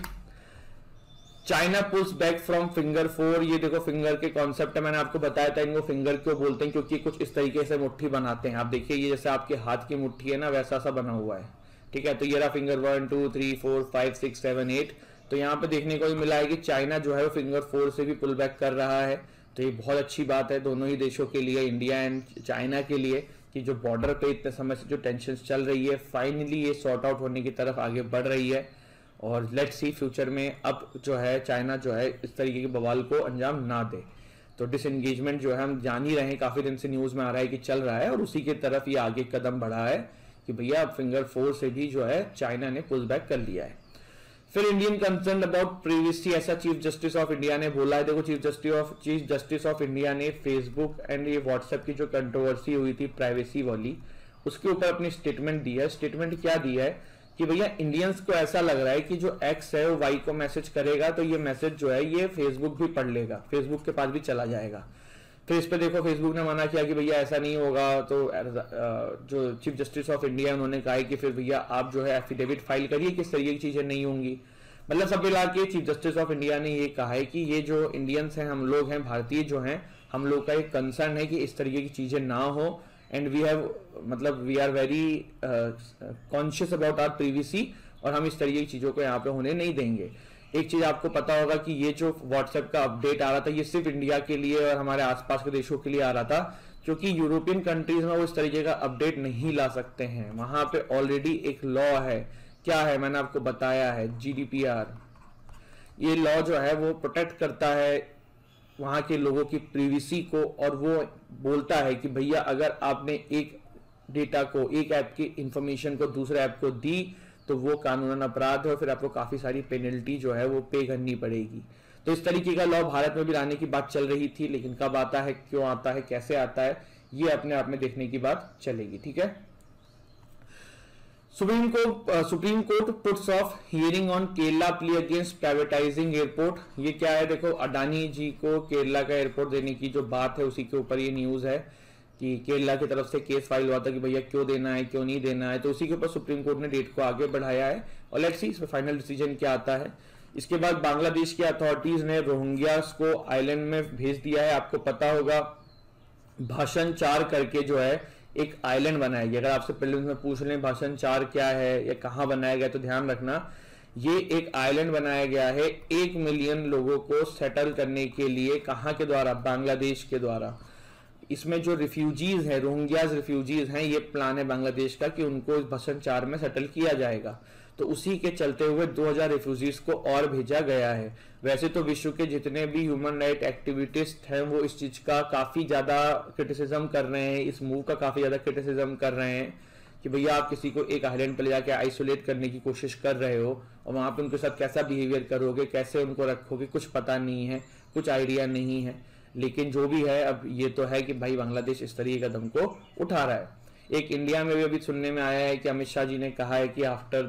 China pulls back from finger four, ये देखो फिंगर के कॉन्सेप्ट है, मैंने आपको बताया था इनको फिंगर क्यों बोलते हैं, क्योंकि कुछ इस तरीके से मुट्ठी बनाते हैं। आप देखिए ये जैसे आपके हाथ की मुट्ठी है ना, वैसा सा बना हुआ है, ठीक है। तो ये रहा finger one two three four five six seven eight. तो यहाँ पे देखने को मिला है कि चाइना जो है वो फिंगर फोर से भी पुल बैक कर रहा है, तो ये बहुत अच्छी बात है दोनों ही देशों के लिए, इंडिया एंड चाइना के लिए, कि जो बॉर्डर पे इतने समय से जो टेंशन चल रही है फाइनली ये सॉर्ट आउट होने की तरफ आगे बढ़ रही है। और लेट्स सी फ्यूचर में अब जो है चाइना जो है इस तरीके के बवाल को अंजाम ना दे। तो डिसएंगेजमेंट जो है हम जान ही रहे हैं, काफी दिन से न्यूज में आ रहा है कि चल रहा है, और उसी की तरफ ये आगे कदम बढ़ा है कि भैया अब फिंगर फोर से भी जो है चाइना ने पुल बैक कर लिया है। फिर इंडियन कंसर्न अबाउट प्रीवियसली, ऐसा चीफ जस्टिस ऑफ इंडिया ने बोला है। देखो chief justice of chief justice of India ने फेसबुक एंड ये व्हाट्सएप की जो कंट्रोवर्सी हुई थी प्राइवेसी वाली, उसके ऊपर अपनी स्टेटमेंट दी है। स्टेटमेंट क्या दी है कि भैया इंडियंस को ऐसा लग रहा है कि जो एक्स है वो वाई को मैसेज करेगा तो ये मैसेज जो है ये फेसबुक भी पढ़ लेगा, फेसबुक के पास भी चला जाएगा। फिर इस पे देखो फेसबुक ने मना किया कि भैया ऐसा नहीं होगा, तो जो चीफ जस्टिस ऑफ इंडिया उन्होंने कहा है कि फिर भैया आप जो है एफिडेविट फाइल करिए किस तरीके की चीजें नहीं होंगी। मतलब सब मिला के चीफ जस्टिस ऑफ इंडिया ने ये कहा है कि ये जो इंडियंस हैं, हम लोग हैं, भारतीय जो हैं, हम लोग का एक कंसर्न है कि इस तरीके की चीजें ना हो, एंड वी हैव मतलब we are very conscious about our privacy, और हम इस तरीके की चीजों को यहाँ पे होने नहीं देंगे। एक चीज आपको पता होगा कि ये जो व्हाट्सएप का अपडेट आ रहा था ये सिर्फ इंडिया के लिए और हमारे आसपास के देशों के लिए आ रहा था, क्योंकि यूरोपियन कंट्रीज में वो इस तरीके का अपडेट नहीं ला सकते हैं। वहां पे ऑलरेडी एक लॉ है, क्या है मैंने आपको बताया है, जीडीपीआर। ये लॉ जो है वो प्रोटेक्ट करता है वहां के लोगों की प्रीविसी को, और वो बोलता है कि भैया अगर आपने एक डेटा को, एक ऐप की इंफॉर्मेशन को दूसरे ऐप को दी तो वो कानूनन अपराध है, और फिर आपको काफी सारी पेनल्टी जो है वो पे करनी पड़ेगी। तो इस तरीके का लॉ भारत में भी लाने की बात चल रही थी, लेकिन कब आता है, क्यों आता है, कैसे आता है, ये अपने आप में देखने की बात चलेगी, ठीक है। Supreme court supreme court puts off hearing on Kerala plea against privatising airport. ये क्या है, देखो अडानी जी को केरला का एयरपोर्ट देने की जो बात है उसी के ऊपर ये न्यूज है कि केरला की तरफ से केस फाइल हुआ था कि भैया क्यों देना है, क्यों नहीं देना है, तो उसी के ऊपर सुप्रीम कोर्ट ने डेट को आगे बढ़ाया है, और लेट्स सी इसमें फाइनल डिसीजन क्या आता है। इसके बाद बांग्लादेश की अथॉरिटीज ने रोहिंग्यास को आइलैंड में भेज दिया है। आपको पता होगा भाषण चार करके जो है एक आइलैंड बनाया गया। अगर आपसे प्रीलिम्स में पूछ लें भाषण चार क्या है या कहाँ बनाया गया, तो ध्यान रखना ये एक आइलैंड बनाया गया है एक मिलियन लोगों को सेटल करने के लिए। कहाँ के द्वारा? बांग्लादेश के द्वारा। इसमें जो रिफ्यूजीज है, रोहिंग्याज रिफ्यूजीज हैं, ये प्लान है बांग्लादेश का कि उनको इस भसन चार में सेटल किया जाएगा। तो उसी के चलते हुए दो हज़ार रिफ्यूजीज को और भेजा गया है। वैसे तो विश्व के जितने भी ह्यूमन राइट एक्टिविटिस्ट हैं वो इस चीज का काफी ज्यादा क्रिटिसिज्म कर रहे हैं, इस मूव का काफी ज्यादा क्रिटिसिज्म कर रहे हैं कि भैया आप किसी को एक आइलैंड पर ले जाके आइसोलेट करने की कोशिश कर रहे हो और वहां पे उनके साथ कैसा बिहेवियर करोगे, कैसे उनको रखोगे, कुछ पता नहीं है, कुछ आइडिया नहीं है। लेकिन जो भी है, अब ये तो है कि भाई बांग्लादेश इस तरीके के कदम को उठा रहा है। एक इंडिया में भी अभी सुनने में आया है कि अमित शाह जी ने कहा है कि आफ्टर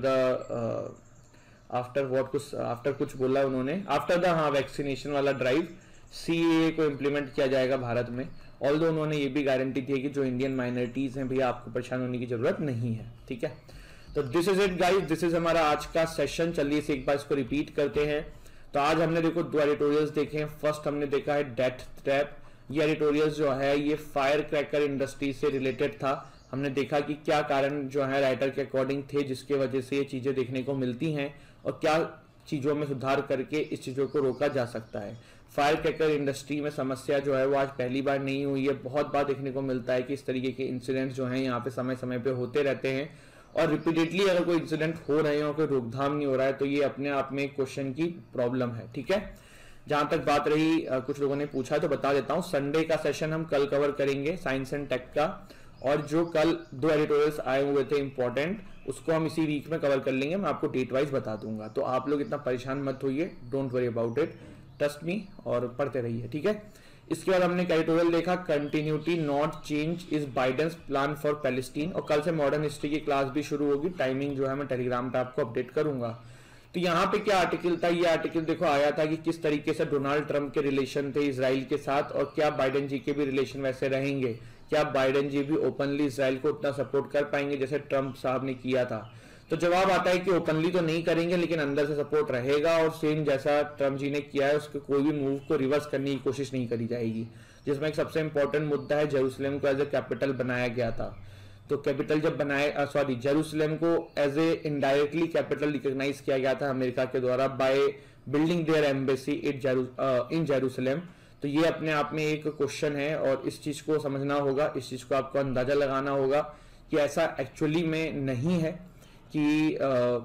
द आफ्टर व्हाट कुछ आफ्टर कुछ बोला उन्होंने, आफ्टर द हाँ वैक्सीनेशन वाला ड्राइव सीएए को इम्प्लीमेंट किया जाएगा भारत में। ऑल्दो उन्होंने ये भी गारंटी दी है कि जो इंडियन माइनॉरिटीज हैं भैया आपको परेशान होने की जरूरत नहीं है। ठीक है, तो this is it guys, this is हमारा आज का सेशन। चलिए इसे एक बार इसको रिपीट करते हैं। तो आज हमने देखो दो एडिटोरियल्स देखे हैं। फर्स्ट हमने देखा है डेथ ट्रैप। ये एडिटोरियल्स जो है ये फायर क्रैकर इंडस्ट्री से रिलेटेड था। हमने देखा कि क्या कारण जो है राइटर के अकॉर्डिंग थे जिसके वजह से ये चीजें देखने को मिलती हैं और क्या चीजों में सुधार करके इस चीजों को रोका जा सकता है। फायर क्रैकर इंडस्ट्री में समस्या जो है वो आज पहली बार नहीं हुई है, बहुत बार देखने को मिलता है कि इस तरीके के इंसिडेंट्स जो हैं यहाँ पे समय समय पे होते रहते हैं और रिपीटेडली अगर कोई इंसिडेंट हो रहे हैं और कोई रोकथाम नहीं हो रहा है तो ये अपने आप में एक क्वेश्चन की प्रॉब्लम है। ठीक है, जहां तक बात रही, आ, कुछ लोगों ने पूछा तो बता देता हूं, संडे का सेशन हम कल कवर करेंगे साइंस एंड टेक का, और जो कल दो एडिटोरियल्स आए हुए थे इंपॉर्टेंट उसको हम इसी वीक में कवर कर लेंगे। मैं आपको डेट वाइज बता दूंगा, तो आप लोग इतना परेशान मत होइए, don't worry about it, trust me, और पढ़ते रहिए। ठीक है, इसके बाद हमने एडिटोरियल देखा continuity not change is Biden's plan for Palestine, और कल से मॉडर्न हिस्ट्री की क्लास भी शुरू होगी। टाइमिंग जो है मैं टेलीग्राम पे आपको अपडेट करूंगा। तो यहाँ पे क्या आर्टिकल था, ये आर्टिकल देखो आया था कि किस तरीके से डोनाल्ड ट्रंप के रिलेशन थे इजराइल के साथ और क्या बाइडेन जी के भी रिलेशन वैसे रहेंगे, क्या बाइडेन जी भी ओपनली इजराइल को उतना सपोर्ट कर पाएंगे जैसे ट्रंप साहब ने किया था। तो जवाब आता है कि ओपनली तो नहीं करेंगे लेकिन अंदर से सपोर्ट रहेगा और सेम जैसा ट्रंप जी ने किया है उसके कोई भी मूव को रिवर्स करने की कोशिश नहीं करी जाएगी। जिसमें एक सबसे इंपॉर्टेंट मुद्दा है जेरूसलम को एज ए कैपिटल बनाया गया था। तो कैपिटल जब बनाया, सॉरी जेरूसलम को as a indirectly capital recognise किया गया था अमेरिका के द्वारा by building their embassy in Jerusalem. तो ये अपने आप में एक क्वेश्चन है और इस चीज को समझना होगा, इस चीज को आपको अंदाजा लगाना होगा कि ऐसा एक्चुअली में नहीं है कि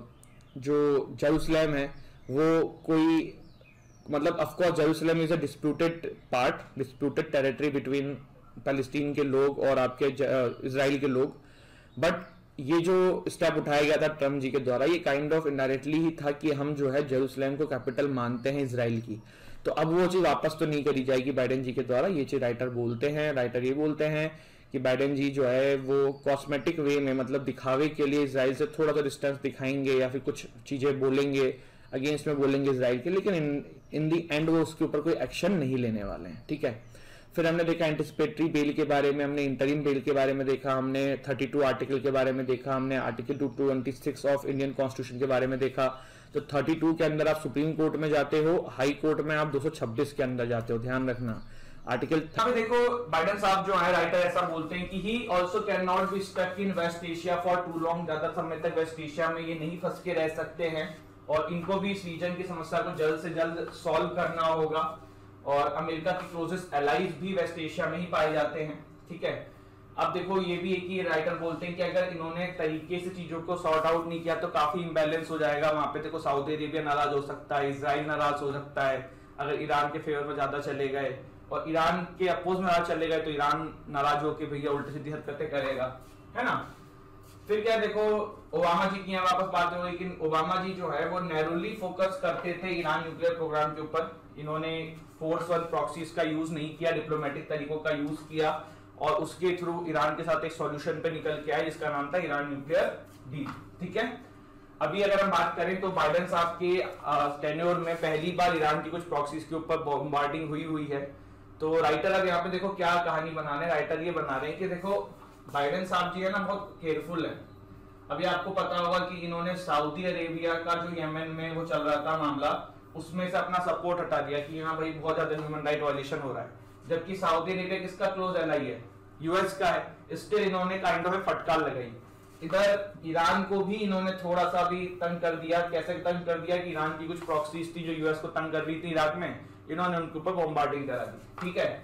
जो जेरूसलम है वो कोई, मतलब of course Jerusalem is a disputed part, disputed territory between Palestine के लोग और आपके इजराइल के लोग, बट ये जो स्टेप उठाया गया था ट्रम्प जी के द्वारा ये काइंड ऑफ इनडायरेक्टली ही था कि हम जो है जेरूसलम को कैपिटल मानते हैं इजराइल की। तो अब वो चीज वापस तो नहीं करी जाएगी बाइडेन जी के द्वारा, ये चीज राइटर बोलते हैं। राइटर ये बोलते हैं कि बाइडेन जी जो है वो कॉस्मेटिक वे में, मतलब दिखावे के लिए इजराइल से थोड़ा सा डिस्टेंस दिखाएंगे या फिर कुछ चीजें बोलेंगे अगेंस्ट में बोलेंगे इजराइल के, लेकिन इन इन दी एंड वो उसके ऊपर कोई एक्शन नहीं लेने वाले हैं। ठीक है, फिर हमने देखा एंटिसिपेटरी बेल के बारे में, हमने इंटरिम बेल के बारे में देखा, हमने बत्तीस आर्टिकल के बारे में देखा, हमने article two twenty six of Indian constitution के बारे में देखा। तो बत्तीस के अंदर आप सुप्रीम कोर्ट में जाते हो, हाई कोर्ट में आप दो सौ छब्बीस के अंदर जाते हो, ध्यान रखना। आर्टिकल
देखो बाइडेन साहब जो है राइटर ऐसा बोलते हैं कि he also can not be stuck in West Asia for too long, ज्यादा समय तक वेस्ट एशिया में ये नहीं फंस के रह सकते हैं और इनको भी इस रीजन की समस्या को जल्द से जल्द सॉल्व करना होगा। और अमेरिका के क्लोजेस्ट एलाइज भी वेस्ट एशिया में ही पाए जाते हैं। ठीक है, अब देखो ये भी एक ही राइटर बोलते हैं कि अगर इन्होंने तरीके से चीजों को सॉर्ट आउट नहीं किया तो काफी इम्बैलेंस हो जाएगा वहां पे। देखो सऊदी अरेबिया नाराज हो सकता है, इजराइल नाराज हो सकता है अगर ईरान के फेवर में ज्यादा चले गए, और ईरान के अपोज में ज्यादा चले गए तो ईरान नाराज होकर भैया उल्टी सीधी हरकतें करेगा, है ना। फिर क्या देखो ओबामा जी की यहाँ वापस बात हो, लेकिन ओबामा जी जो है वो नैरोली फोकस करते थे ईरान न्यूक्लियर प्रोग्राम के ऊपर। इन्होंने फोर्स वन प्रॉक्सीज का यूज नहीं किया, डिप्लोमेटिक तरीकों का यूज किया और उसके थ्रू ईरान के साथ एक सॉल्यूशन पे निकल के आए जिसका नाम था ईरान न्यूक्लियर डील। ठीक है, अभी अगर हम बात करें तो बाइडेन साहब के टेन्योर में पहली बार ईरान की कुछ प्रॉक्सीज के ऊपर बॉम्बार्डिंग हुई हुई है। तो राइटर अब यहाँ पे देखो क्या कहानी बना रहे हैं, राइटर ये बना रहे हैं कि देखो बाइडेन साहब जी है ना बहुत केयरफुल है। अभी आपको पता होगा कि इन्होंने सऊदी अरेबिया का जो यमन में वो चल रहा था मामला, उसमें से अपना सपोर्ट हटा दिया कि हाँ भाई बहुत ज्यादा ह्यूमन राइट वायलेशन हो रहा है, जबकि सऊदी अरेबिया किसका क्लोज एलाई है, यूएस का है। स्टिल इन्होंने काइंड ऑफ फटकार लगाई। इधर ईरान को भी इन्होंने थोड़ा सा भी तंग कर दिया। कैसे तंग कर दिया कि ईरान की कुछ प्रॉक्सीज थी जो यूएस को तंग कर रही थी इराक में, इन्होंने उनके ऊपर बॉम्बार्डिंग करा दी। ठीक है,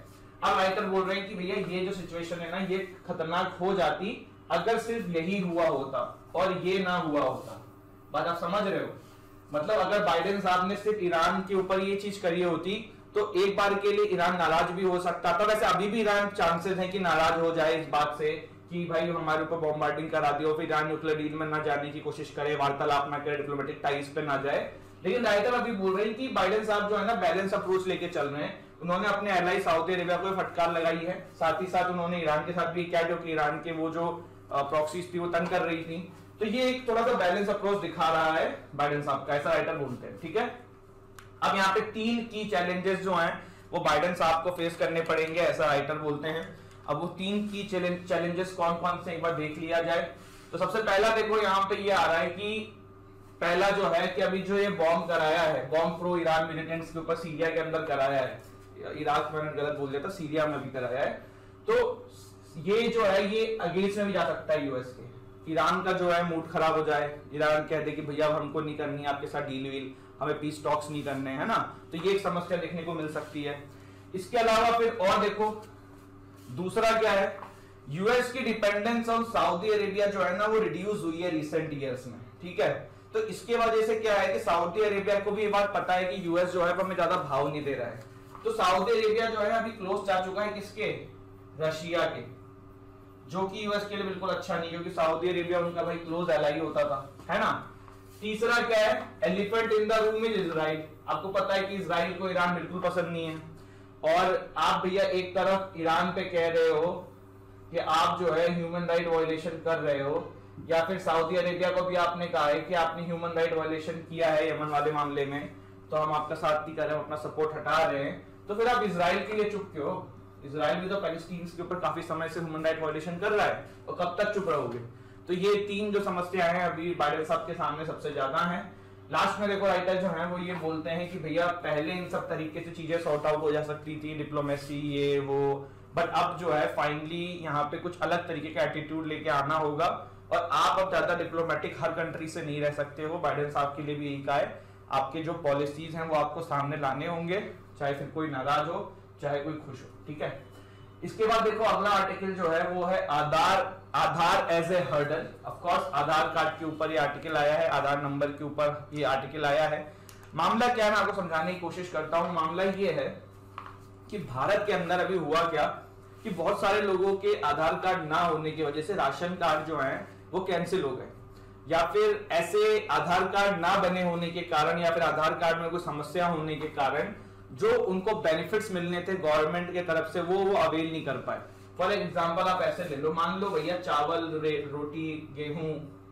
अब राइटर बोल रहे हैं कि भैया ये जो सिचुएशन है ना ये खतरनाक हो जाती अगर सिर्फ यही हुआ होता और ये ना हुआ होता। बात आप समझ रहे हो? मतलब अगर बाइडेन साहब ने सिर्फ ईरान के ऊपर ये चीज करी होती तो एक बार के लिए ईरान नाराज भी हो सकता था। वैसे अभी भी ईरान चांसेस है कि नाराज हो जाए इस बात से कि भाई हमारे ऊपर बॉम्बार्डिंग करा दिया, फिर ईरान न्यूक्लियर डील में ना जाने की कोशिश करे, वार्तालाप ना करे, डिप्लोमेटिक टाइज पे ना जाए। लेकिन राइटर अभी बोल रहे हैं कि बाइडेन साहब जो है ना बैलेंस अप्रोच लेके चल रहे हैं। उन्होंने अपने एलाई सऊदी अरेबिया को फटकार लगाई है, साथ ही साथ उन्होंने ईरान के साथ भी क्या जो कि ईरान के वो जो प्रॉक्सीज थी वो तंग कर रही थी। तो ये एक थोड़ा सा बैलेंस अप्रोच दिखा रहा है बाइडेन साहब का, ऐसा राइटर बोलते हैं। ठीक है, अब यहाँ पे तीन की चैलेंजेस जो हैं वो बाइडेन साहब को फेस करने पड़ेंगे, ऐसा राइटर बोलते हैं। अब वो तीन की चैलेंजेस कौन कौन से एक बार देख लिया जाए। तो सबसे पहला देखो यहाँ पे ये आ रहा है कि पहला जो है कि अभी जो ये बॉम्ब कराया है, बॉम्ब प्रो ईरान मिलिटेंट्स के ऊपर सीरिया के अंदर कराया है, इराक में गलत बोल दिया था, सीरिया में भी कराया है। तो ये जो है ये अगेंस्ट में भी जा सकता है यूएस के। ईरान का जो है मूड खराब हो जाए, ईरान कह दे कि भैया हमको नहीं करनी है आपके साथ डील वील, हमें पीस टॉक्स नहीं करने हैं ना। तो ये एक समस्या देखने को मिल सकती है। इसके अलावा फिर और देखो दूसरा क्या है, यूएस की डिपेंडेंस ऑन सऊदी अरेबिया जो है ना वो रिड्यूस हुई है रिसेंट ईयर्स में। ठीक है, तो इसके वजह से क्या है कि सऊदी अरेबिया को भी ये बात पता है कि यूएस जो है वो हमें ज्यादा भाव नहीं दे रहा है। तो सऊदी अरेबिया जो है अभी क्लोज जा चुका है किसके, रशिया के, जो कि यूएस के लिए बिल्कुल अच्छा नहीं, क्योंकि सऊदी अरेबिया उनका भाई क्लोज एलाई होता था, है ना। तीसरा क्या है, elephant in the room is Israel. आपको पता है कि इजराइल को ईरान बिल्कुल पसंद नहीं है, और आप भैया एक तरफ ईरान पे कह रहे हो कि आप जो है ह्यूमन राइट वायलेशन कर रहे हो, या फिर सऊदी अरेबिया को भी आपने कहा है कि आपने ह्यूमन राइट वायलेशन किया है यमन वाले मामले में, तो हम आपका साथ नहीं कर रहे हैं, अपना सपोर्ट हटा रहे हैं। तो फिर आप इजराइल के लिए चुप क्यों? इजराइल भी तो पैलेस्टीन के ऊपर काफी समय से ह्यूमन राइट वायलेशन कर रहा है, और कब तक चुप रहोगे? तो ये तीन जो समस्याएं हैं अभी बाइडेन साहब के सामने सबसे ज्यादा हैं। लास्ट में देखो राइटर जो है वो ये बोलते हैं कि भैया पहले इन सब तरीके से चीजें सॉर्ट आउट हो जा सकती थी, डिप्लोमेसी ये वो, बट अब जो है फाइनली यहाँ पे कुछ अलग तरीके का एटीट्यूड लेके आना होगा, और आप अब ज्यादा डिप्लोमेटिक हर कंट्री से नहीं रह सकते हो। बाइडेन साहब के लिए भी यही कहा है, आपके जो पॉलिसीज हैं वो आपको सामने लाने होंगे, चाहे फिर कोई नाराज हो चाहे कोई खुश हो। ठीक है, इसके बाद देखो अगला आर्टिकल जो है वो है Aadhaar Aadhaar as a hurdle. Of course Aadhaar card के ऊपर ये आर्टिकल आया है, आधार नंबर के ऊपर ये आर्टिकल आया है। मामला क्या है मैं आपको समझाने की कोशिश करता हूं। मामला ये है कि भारत के अंदर अभी हुआ क्या कि बहुत सारे लोगों के आधार कार्ड ना होने की वजह से राशन कार्ड जो है वो कैंसिल हो गए, या फिर ऐसे आधार कार्ड ना बने होने के कारण, या फिर आधार कार्ड में कोई समस्या होने के कारण जो उनको बेनिफिट्स मिलने थे गवर्नमेंट के तरफ से वो वो अवेल नहीं कर पाए। फॉर एग्जांपल आप ऐसे ले लो, मान लो भैया चावल, रोटी, गेहूं,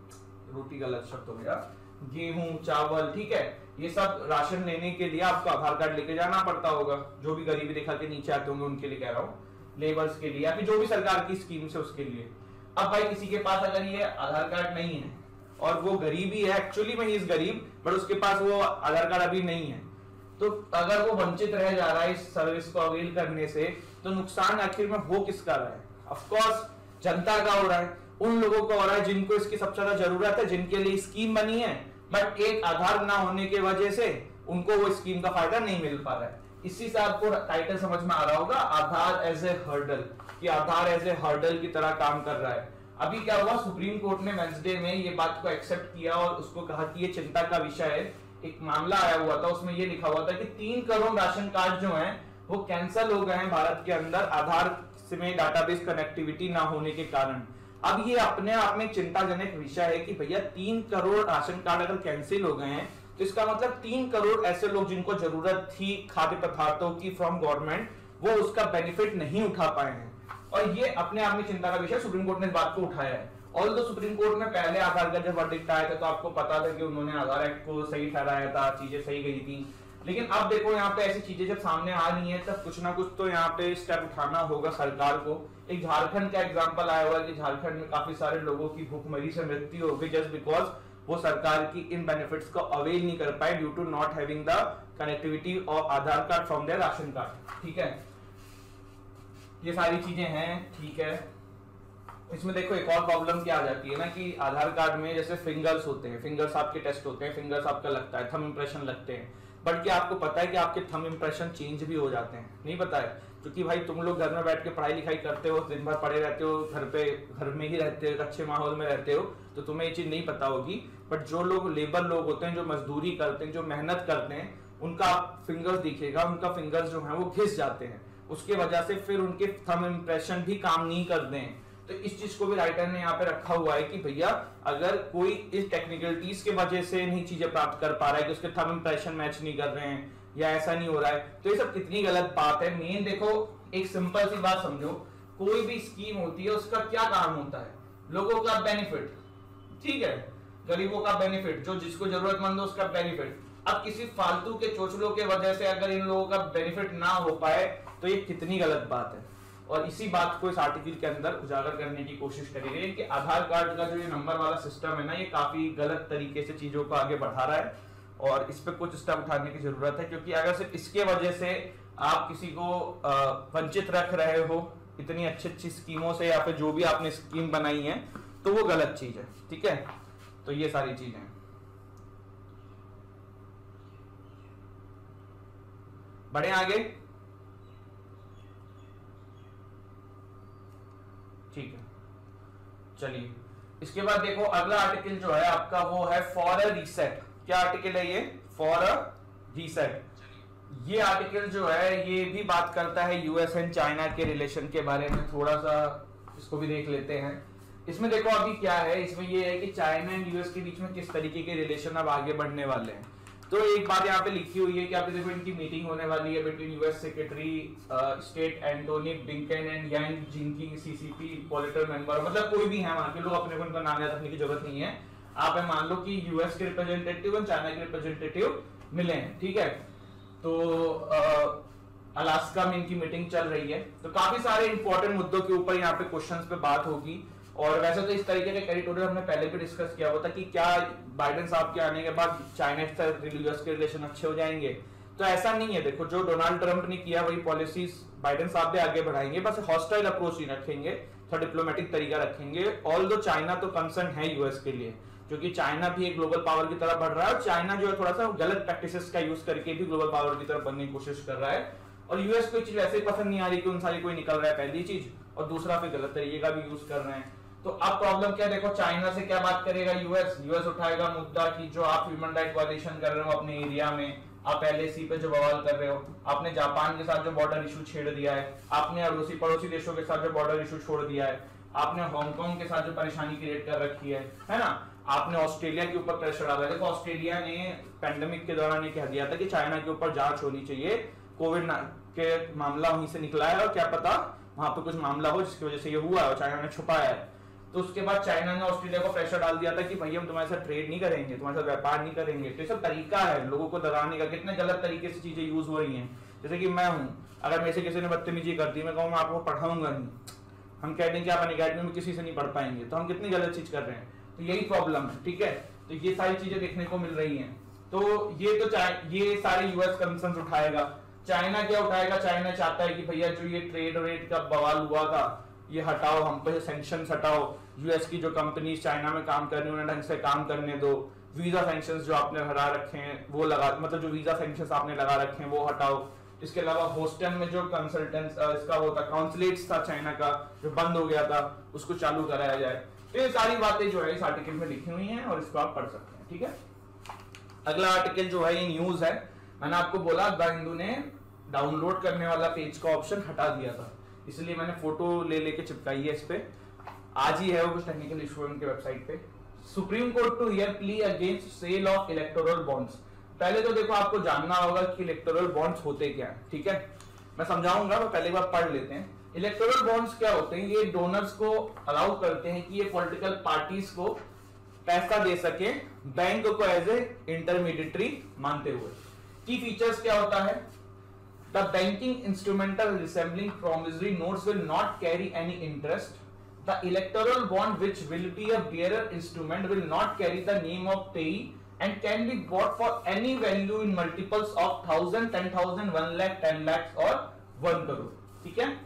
रोटी गलत शब्द हो गया, गेहूं, चावल, ठीक है, ये सब राशन लेने के लिए आपको आधार कार्ड लेके जाना पड़ता होगा। जो भी गरीबी रेखा के नीचे आते होंगे उनके लिए कह रहा हूँ, लेबर्स के लिए, या फिर जो भी सरकार की स्कीम से उसके लिए। अब भाई किसी के पास अगर ये आधार कार्ड नहीं है और वो गरीब ही है, एक्चुअली में ही इस गरीब, बट उसके पास वो आधार कार्ड अभी नहीं है, तो अगर वो वंचित रह जा रहा है इस सर्विस को अवेल करने से, तो नुकसान आखिर में हो किसका रहा है? ऑफ कोर्स जनता का हो रहा है, उन लोगों का हो रहा है जिनको इसकी सबसे ज्यादा जरूरत है, जिनके लिए स्कीम बनी है, बट एक आधार ना होने की वजह से उनको वो स्कीम का फायदा नहीं मिल पा रहा है। इसी से आपको टाइटल समझ में आ रहा होगा, आधार एज ए हर्डल, कि आधार एज ए हर्डल की तरह काम कर रहा है। अभी क्या हुआ, सुप्रीम कोर्ट ने वेंसडे में ये बात को एक्सेप्ट किया और उसको कहा कि ये चिंता का विषय है। एक मामला आया हुआ था, उसमें ये लिखा हुआ था कि तीन करोड़ राशन कार्ड जो हैं वो कैंसिल हो गए हैं भारत के अंदर आधार में डाटाबेस कनेक्टिविटी ना होने के कारण। अब ये अपने आप में चिंताजनक विषय है कि भैया तीन करोड़ राशन कार्ड अगर कैंसिल हो गए हैं तो इसका मतलब तीन करोड़ ऐसे लोग जिनको जरूरत थी खाद्य पदार्थों की फ्रॉम गवर्नमेंट, वो उसका बेनिफिट नहीं उठा पाए हैं, और ये अपने आप में चिंता का विषय। सुप्रीम कोर्ट ने इस बात को उठाया है। ऑल तो सुप्रीम कोर्ट में पहले आधार का जब वर्डिक्ट आया था तो आपको पता था कि उन्होंने आधार एक्ट को सही ठहराया था, चीजें सही गई थी, लेकिन अब देखो यहाँ पे ऐसी चीजें जब सामने आ रही हैं तब कुछ ना कुछ तो यहाँ पे स्टेप उठाना होगा सरकार को। एक झारखंड का एग्जांपल आया हुआ है कि झारखंड में काफी सारे लोगों की भूखमरी से मृत्यु हो गई जस्ट बिकॉज वो सरकार की इन बेनिफिट्स को अवेल नहीं कर पाए due to not having the connectivity of Aadhaar card from their ration card. ठीक है, ये सारी चीजें हैं, ठीक है। इसमें देखो एक और प्रॉब्लम क्या आ जाती है ना कि आधार कार्ड में जैसे फिंगर्स होते हैं, फिंगर्स आपके टेस्ट होते हैं, फिंगर्स आपका लगता है, थंब इंप्रेशन लगते हैं, बट क्या आपको पता है कि आपके थंब इंप्रेशन चेंज भी हो जाते हैं? नहीं पता है क्योंकि भाई तुम लोग घर में बैठ के पढ़ाई लिखाई करते हो, दिन भर पड़े रहते हो, घर पे घर में ही रहते हो, अच्छे माहौल में रहते हो, तो तुम्हें ये चीज नहीं पता होगी। बट जो लोग लेबर लोग होते हैं, जो मजदूरी करते हैं, जो मेहनत करते हैं, उनका फिंगर्स दिखेगा, उनका फिंगर्स जो है वो घिस जाते हैं, उसके वजह से फिर उनके थंब इंप्रेशन भी काम नहीं करते हैं। तो इस चीज को भी राइटर ने यहाँ पे रखा हुआ है कि भैया अगर कोई इस टेक्निकलिटीज के वजह से नहीं चीजें प्राप्त कर पा रहा है, कि उसके थंब इंप्रेशन मैच नहीं कर रहे हैं या ऐसा नहीं हो रहा है, तो ये सब कितनी गलत बात है। मेन देखो, एक सिंपल सी बात समझो, कोई भी स्कीम होती है उसका क्या काम होता है, लोगों का बेनिफिट, ठीक है, गरीबों का बेनिफिट, जो जिसको जरूरतमंद हो उसका बेनिफिट। अब किसी फालतू के चोचलों के वजह से अगर इन लोगों का बेनिफिट ना हो पाए तो ये कितनी गलत बात है। और इसी बात को इस आर्टिकल के अंदर उजागर करने की कोशिश करी गई कि आधार कार्ड का जो ये नंबर वाला सिस्टम है ना, ये काफी गलत तरीके से चीजों को आगे बढ़ा रहा है और इस पे कुछ स्टेप उठाने की जरूरत है। क्योंकि अगर सिर्फ इसके वजह से आप किसी को वंचित रख रहे हो इतनी अच्छी अच्छी स्कीमों से, या फिर जो भी आपने स्कीम बनाई है, तो वो गलत चीज है, ठीक है। तो ये सारी चीजें बढ़े आगे, ठीक है। चलिए इसके बाद देखो अगला आर्टिकल जो है आपका वो है फॉर अ रीसेट। क्या आर्टिकल है ये? For a reset. ये आर्टिकल जो है ये भी बात करता है यूएस एंड चाइना के रिलेशन के बारे में, थोड़ा सा इसको भी देख लेते हैं। इसमें देखो अभी क्या है, इसमें ये है कि चाइना एंड यूएस के बीच में किस तरीके के रिलेशन अब आगे बढ़ने वाले हैं। तो एक बात यहाँ पे लिखी हुई है कि आप देखो इनकी मीटिंग होने वाली है between US secretary state Antony Blinken and Yang जिंकिंग सीसीपी पॉलिटिकल मेंबर, मतलब कोई भी है वहां के लोग, अपने को उनका नाम याद रखने की जरूरत नहीं है। आप मान लो कि यूएस के रिप्रेजेंटेटिव और चाइना के रिप्रेजेंटेटिव मिले हैं, ठीक है। तो अलास्का में इनकी मीटिंग चल रही है, तो काफी सारे इंपॉर्टेंट मुद्दों के ऊपर यहाँ पे क्वेश्चंस पे बात होगी। और वैसे तो इस तरीके के एडिटोरियल हमने पहले भी डिस्कस किया हुआ था कि क्या बाइडेन साहब के आने के बाद चाइना से यूएस के रिलेशन अच्छे हो जाएंगे, तो ऐसा नहीं है। देखो जो डोनाल्ड ट्रंप ने किया वही पॉलिसीज बाइडेन साहब भी आगे बढ़ाएंगे, बस हॉस्टाइल अप्रोच नहीं रखेंगे, थोड़ा डिप्लोमेटिक तरीका रखेंगे। ऑल दो चाइना तो कंसर्न है यूएस के लिए, क्योंकि चाइना भी एक ग्लोबल पावर की तरफ बढ़ रहा है और चाइना जो है थोड़ा सा गलत प्रैक्टिसेस का यूज करके भी ग्लोबल पावर की तरफ बनने की कोशिश कर रहा है। और यूएस को चीज वैसे ही पसंद नहीं आ रही कि उन सारी कोई निकल रहा है, पहली चीज, और दूसरा फिर गलत तरीके का भी यूज कर रहे हैं। तो अब प्रॉब्लम क्या, देखो चाइना से क्या बात करेगा यूएस, यूएस उठाएगा मुद्दा कि जो आप ह्यूमन राइट वायलेशन कर रहे हो अपने एरिया में, आप एलएसी पे जो बवाल कर रहे हो, आपने जापान के साथ जो बॉर्डर इशू छेड़ दिया है, आपने अड़ोसी पड़ोसी देशों के साथ जो बॉर्डर इशू छोड़ दिया है, आपने हांगकांग के साथ जो परेशानी क्रिएट कर रखी है, है ना, आपने ऑस्ट्रेलिया के ऊपर प्रेशर डाला। देखो ऑस्ट्रेलिया ने पैंडेमिक के दौरान ये कह दिया था कि चाइना के ऊपर जांच होनी चाहिए, कोविड के मामला वहीं से निकला है और क्या पता वहां पे कुछ मामला हो जिसकी वजह से ये हुआ और चाइना ने छुपाया है। तो उसके बाद चाइना ने ऑस्ट्रेलिया को प्रेशर डाल दिया था कि भैया हम तुम्हारे साथ ट्रेड नहीं करेंगे, तुम्हारे साथ व्यापार नहीं करेंगे। तो ये सब तरीका है लोगों को डराने का, कितने गलत तरीके से चीजें यूज हो रही हैं। जैसे कि मैं हूं, अगर मेरे से किसी ने बदतमीजी कर दी, मैं कहूँ मैं आपको पढ़ाऊंगा नहीं, हम कह दें कि आप अकेडमी में किसी से नहीं पढ़ पाएंगे, तो हम कितनी गलत चीज कर रहे हैं। तो यही प्रॉब्लम है, ठीक है। तो ये सारी चीजें देखने को मिल रही हैं। तो ये तो ये सारे यूएस कंसर्न्स उठाएगा। चाइना क्या उठाएगा, चाइना चाहता है कि भैया जो ये ट्रेड रेट का बवाल हुआ था ये हटाओ, हम पे सैंक्शंस हटाओ, यूएस की जो कंपनीज चाइना में काम कर रही है उन्हें ढंग से काम करने दो, वीजा सैंक्शंस जो आपने हटा रखे हैं वो लगा, मतलब जो वीजा सैंक्शंस आपने लगा रखे हैं वो हटाओ। इसके अलावा होस्टन में जो कंसल्टेंट्स इसका वो था कॉन्सुलेट्स था चाइना का जो बंद हो गया था उसको चालू कराया जाए। तो ये सारी बातें जो है इस आर्टिकल में लिखी हुई हैं और इसको आप पढ़ सकते हैं, ठीक है। अगला आर्टिकल जो है ये न्यूज है। मैंने आपको बोला द हिंदू ने डाउनलोड करने वाला पेज का ऑप्शन हटा दिया था, इसलिए मैंने फोटो ले लेके चिपकाई है इस पे। आज ही है वो कुछ टेक्निकल इशू उनके वेबसाइट पे। Supreme Court to hear plea against sale of electoral bonds. पहले तो देखो आपको जानना होगा कि इलेक्टोरल बॉन्ड्स होते क्या है, ठीक है। मैं समझाऊंगा, तो पहले बार पढ़ लेते हैं। इलेक्टोरल बॉन्ड्स क्या होते हैं, ये डोनर्स को अलाउ करते हैं कि ये पॉलिटिकल पार्टीज को पैसा दे सके बैंक को एज ए इंटरमीडिएटरी मानते हुए। की फीचर्स क्या होता है, the banking instrumental resembling promissory notes will not carry any interest. The electoral bond, which will be a bearer instrument, will not carry the name of payee and can be bought for any value in multiples of thousand, ten thousand, one lakh, ten lakhs और one crore, ठीक है।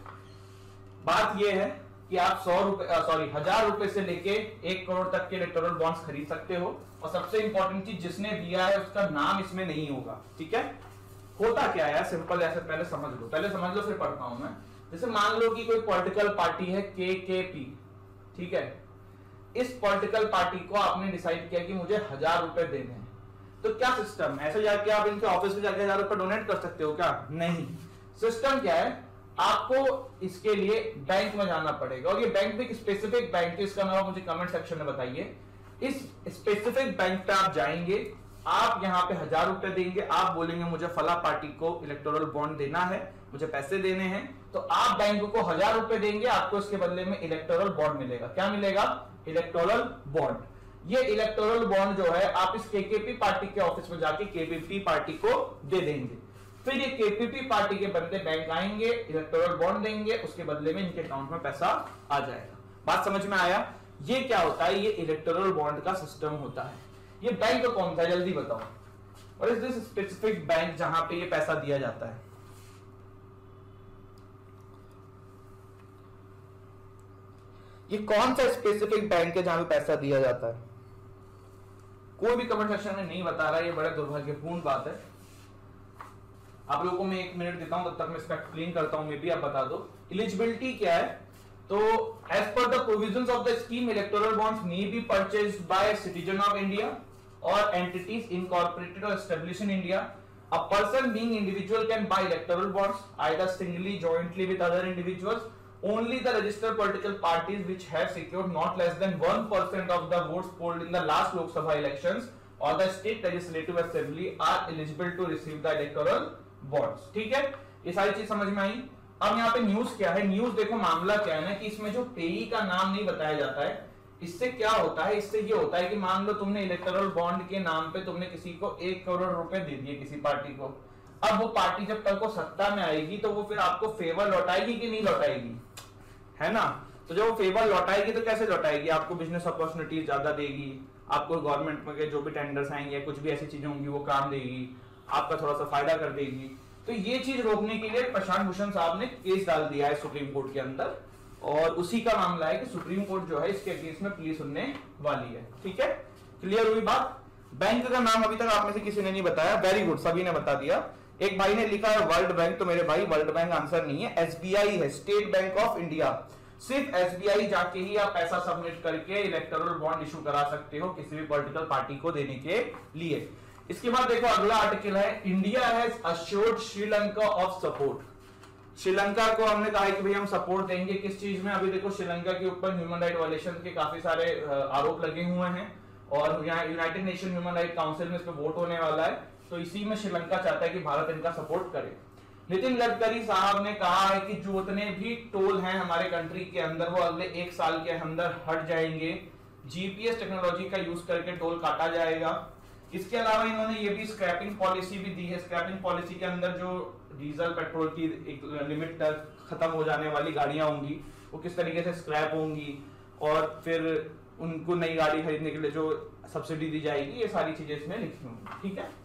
बात यह है कि आप सौ रुपए सॉरी हजार रुपए से लेके एक करोड़ तक के इलेक्टोरल बॉन्ड्स खरीद सकते हो, और सबसे इंपॉर्टेंट चीज जिसने दिया है उसका नाम इसमें नहीं होगा, ठीक है। होता क्या है, सिंपल ऐसे पहले समझ लो, पहले समझ लो फिर पढ़ता हूं मैं। जैसे मान लो कि कोई पॉलिटिकल पार्टी है के के पी, ठीक है, इस पॉलिटिकल पार्टी को आपने डिसाइड किया कि मुझे हजार रुपए देने हैं, तो क्या सिस्टम, ऐसे जाके आप इनके ऑफिस में जाके हजार रुपए डोनेट कर सकते हो क्या? नहीं। सिस्टम क्या है, आपको इसके लिए बैंक में जाना पड़ेगा, और ये बैंक भी स्पेसिफिक बैंक है, इसका नाम मुझे कमेंट सेक्शन में बताइए। इस स्पेसिफिक बैंक पे आप जाएंगे, आप यहाँ पे हजार रुपए देंगे, आप बोलेंगे मुझे फला पार्टी को इलेक्टोरल बॉन्ड देना है, मुझे पैसे देने हैं, तो आप बैंक को हजार रुपए देंगे, आपको इसके बदले में इलेक्टोरल बॉन्ड मिलेगा। क्या मिलेगा? Electoral bond. ये इलेक्टोरल बॉन्ड जो है आप इस केकेपी पार्टी के ऑफिस में जाके केपीपी पार्टी को दे देंगे, फिर ये केपीपी पार्टी के बंदे बैंक आएंगे, इलेक्टोरल बॉन्ड देंगे, उसके बदले में इनके अकाउंट में पैसा आ जाएगा। बात समझ में आया? ये क्या होता है, ये इलेक्टोरल बॉन्ड का सिस्टम होता है। ये बैंक कौन सा है जल्दी बताओ, और इज दिस स्पेसिफिक बैंक जहां पे ये पैसा दिया जाता है? ये कौन सा स्पेसिफिक बैंक है जहां पे पैसा दिया जाता है? कोई भी कमेंट सेक्शन में नहीं बता रहा, ये बड़ा दुर्भाग्यपूर्ण बात है। आप लोगों को मैं एक मिनट देता हूं, तब तक मैं इसका एक्सप्लेन करता हूं, मे भी आप बता दो। एलिजिबिलिटी क्या है? तो as per the provisions of the scheme, electoral bonds may be purchased by citizen of India or entities incorporated or established in India. A person being individual can buy electoral bonds either singly, jointly with other individuals. Only the registered political parties which have secured not less than one percent of the votes polled in the last Lok Sabha elections or the state legislative assembly are eligible to receive the electoral bonds. ठीक है, ये सारी चीज समझ में आई। अब यहाँ पे न्यूज क्या है? न्यूज देखो, मामला क्या है ना कि इसमें जो पेई का नाम नहीं बताया जाता है, इससे क्या होता है, इससे ये होता है कि मान लो तुमने इलेक्टोरल बॉन्ड के नाम पे तुमने किसी को एक करोड़ रुपए दे दिए किसी पार्टी को, अब वो पार्टी जब कल को सत्ता में आएगी तो वो फिर आपको फेवर लौटाएगी कि नहीं लौटाएगी, है ना? तो जब वो फेवर लौटाएगी तो कैसे लौटाएगी? आपको बिजनेस अपॉर्चुनिटीज ज्यादा देगी, आपको गवर्नमेंट में जो भी टेंडर्स आएंगे, कुछ भी ऐसी चीजें होंगी वो काम देगी, आपका थोड़ा सा फायदा कर देगी। तो ये चीज रोकने के लिए प्रशांत भूषण साहब ने केस डाल दिया है सुप्रीम कोर्ट के अंदर, और उसी का मामला है कि सुप्रीम कोर्ट जो है इसके केस में प्ली सुनने वाली है। ठीक है, क्लियर हुई बात? बैंक का नाम अभी तक आप में से किसी ने नहीं बताया, वेरी गुड, सभी ने बता दिया। एक भाई ने लिखा है वर्ल्ड बैंक, तो मेरे भाई वर्ल्ड बैंक आंसर नहीं है, एसबीआई है, स्टेट बैंक ऑफ इंडिया। सिर्फ एसबीआई जाके ही आप पैसा सबमिट करके इलेक्टोरल बॉन्ड इशू करा सकते हो किसी भी पॉलिटिकल पार्टी को देने के लिए। इसके बाद देखो अगला आर्टिकल है, India has assured Sri Lanka of support. Sri Lanka को हमने कहा है कि भाई हम सपोर्ट देंगे, किस चीज में? अभी देखो श्रीलंका के ऊपर ह्यूमन राइट वायलेशन के काफी सारे आरोप लगे हुए हैं, और यहाँ United Nation human right Council में इस पर वोट होने वाला है, तो इसी में श्रीलंका चाहता है कि भारत इनका सपोर्ट करे। नितिन गडकरी साहब ने कहा है कि जो उतने भी टोल हैं हमारे कंट्री के अंदर वो अगले एक साल के अंदर हट जाएंगे, जीपीएस टेक्नोलॉजी का यूज करके टोल काटा जाएगा। इसके अलावा इन्होंने ये भी स्क्रैपिंग पॉलिसी भी दी है। स्क्रैपिंग पॉलिसी के अंदर जो डीजल पेट्रोल की एक लिमिट तक खत्म हो जाने वाली गाड़ियां होंगी वो किस तरीके से स्क्रैप होंगी, और फिर उनको नई गाड़ी खरीदने के लिए जो सब्सिडी दी जाएगी, ये सारी चीजें इसमें लिखी होंगी। ठीक है,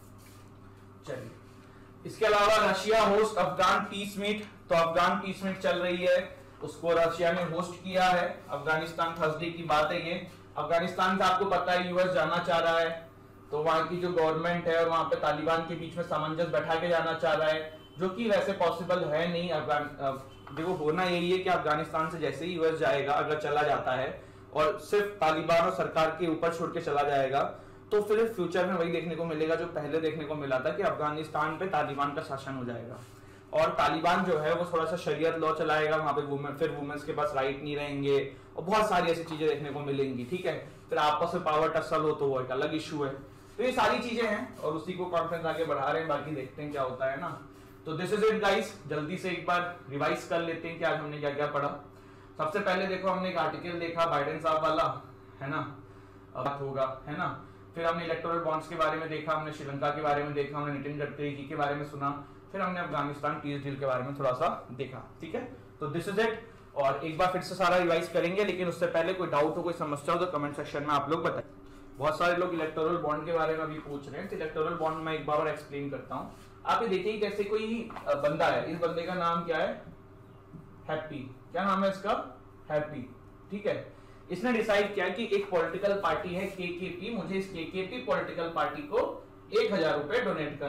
चलिए। इसके अलावा Russia host Afghan peace meet, तो अफगान पीस मीट चल रही है, उसको रशिया ने होस्ट किया है। अफगानिस्तान थर्सडे की बात है ये। अफगानिस्तान से आपको पता है यूएस जाना चाह रहा है, तो वहां की जो गवर्नमेंट है और वहां पे तालिबान के बीच में सामंजस्य बैठा के जाना चाह रहा है, जो कि वैसे पॉसिबल है नहीं। अफगान देखो होना यही है कि अफगानिस्तान से जैसे ही यूएस जाएगा, अगर चला जाता है और सिर्फ तालिबान और सरकार के ऊपर छोड़ के चला जाएगा, तो फिर फ्यूचर में वही देखने को मिलेगा जो पहले देखने को मिला था कि अफगानिस्तान पे तालिबान का शासन हो जाएगा, और तालिबान जो है वो थोड़ा सा शरीयत लॉ चलाएगा वहां पे, वुमेन फिर वुमेन्स के पास राइट नहीं रहेंगे, और बहुत सारी ऐसी चीजें देखने को मिलेंगी। ठीक है, फिर आपस में पावर टसल हो तो वो एक अलग इशू है। तो ये सारी चीजें हैं और उसी को कॉन्फ्रेंस आगे बढ़ा रहे हैं, बाकी देखते हैं क्या होता है ना। तो दिस इज इट गाइस, जल्दी से एक बार रिवाइज कर लेते हैं कि आज हमने क्या क्या पढ़ा। सबसे पहले देखो हमने एक आर्टिकल देखा बाइडेन साहब वाला, है ना, बात होगा, है ना। फिर हमने इलेक्टोरल बॉन्ड्स के बारे में देखा, हमने श्रीलंका के बारे में देखा, हमने नितिन गडकरी के बारे में सुना, फिर हमने अफगानिस्तान पीस डील के बारे में थोड़ा सा देखा। ठीक है, तो दिस इज इट, और एक बार फिर से सारा रिवाइज करेंगे, लेकिन उससे पहले कोई डाउट हो, कोई समस्या हो तो कमेंट सेक्शन में आप लोग बताएं। बहुत सारे लोग इलेक्टोरल बॉन्ड के बारे में अभी पूछ रहे हैं, तो इलेक्टोरल बॉन्ड मैं एक बार और एक्सप्लेन करता हूँ। आप ये देखिए जैसे कोई बंदा है, इस बंदे का नाम क्या है? हैप्पी। क्या नाम है इसका? हैप्पी। ठीक है, इसने डिसाइड किया कि एक पॉलिटिकल पार्टी है केकेपी, मुझे इस केकेपी पॉलिटिकल पार्टी को एक हजार रुपए डोनेट करने हैं।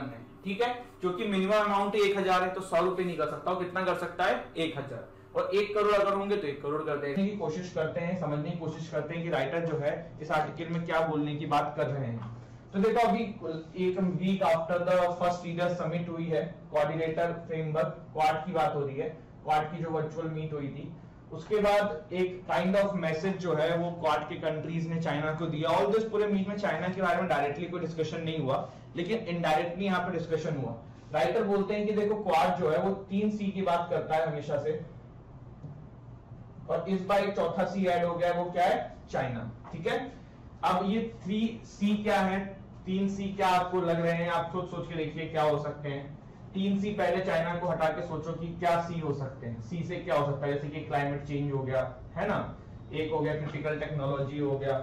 ठीक है, क्योंकि मिनिमम अमाउंट एक हजार है तो सौ रुपए नहीं कर सकता, वो कितना कर सकता है, एक हजार, और एक करोड़ अगर होंगे तो एक करोड़ कर देने की कोशिश करते हैं, समझने की कोशिश करते हैं कि राइटर जो है इस आर्टिकल में क्या बोलने की बात कर रहे हैं। तो देखो अभी एक week after the first leader summit हुई है, कोऑर्डिनेटर फ्रेमवर्क क्वाड की बात हो रही है, क्वाड की जो वर्चुअल मीट हुई थी, उसके बाद एक काइंड ऑफ मैसेज जो है वो क्वाड के कंट्रीज ने चाइना को दिया। ऑल दिस पूरे मीट में चाइना के बारे में डायरेक्टली कोई डिस्कशन नहीं हुआ, लेकिन इनडायरेक्टली यहाँ पे डिस्कशन हुआ। राइटर बोलते हैं कि देखो क्वाड जो है वो तीन सी की बात करता है हमेशा से, और इस बार एक चौथा सी ऐड हो गया, वो क्या है, चाइना। ठीक है, अब ये थ्री सी क्या है, तीन सी क्या आपको लग रहे हैं, आप खुद सोच के देखिए क्या हो सकते हैं। तीन सी पहले चाइना को हटा के सोचो कि क्या सी हो सकते हैं, सी से क्या हो सकता है, जैसे कि क्लाइमेट चेंज हो गया है ना, एक हो गया क्रिटिकल टेक्नोलॉजी हो गया,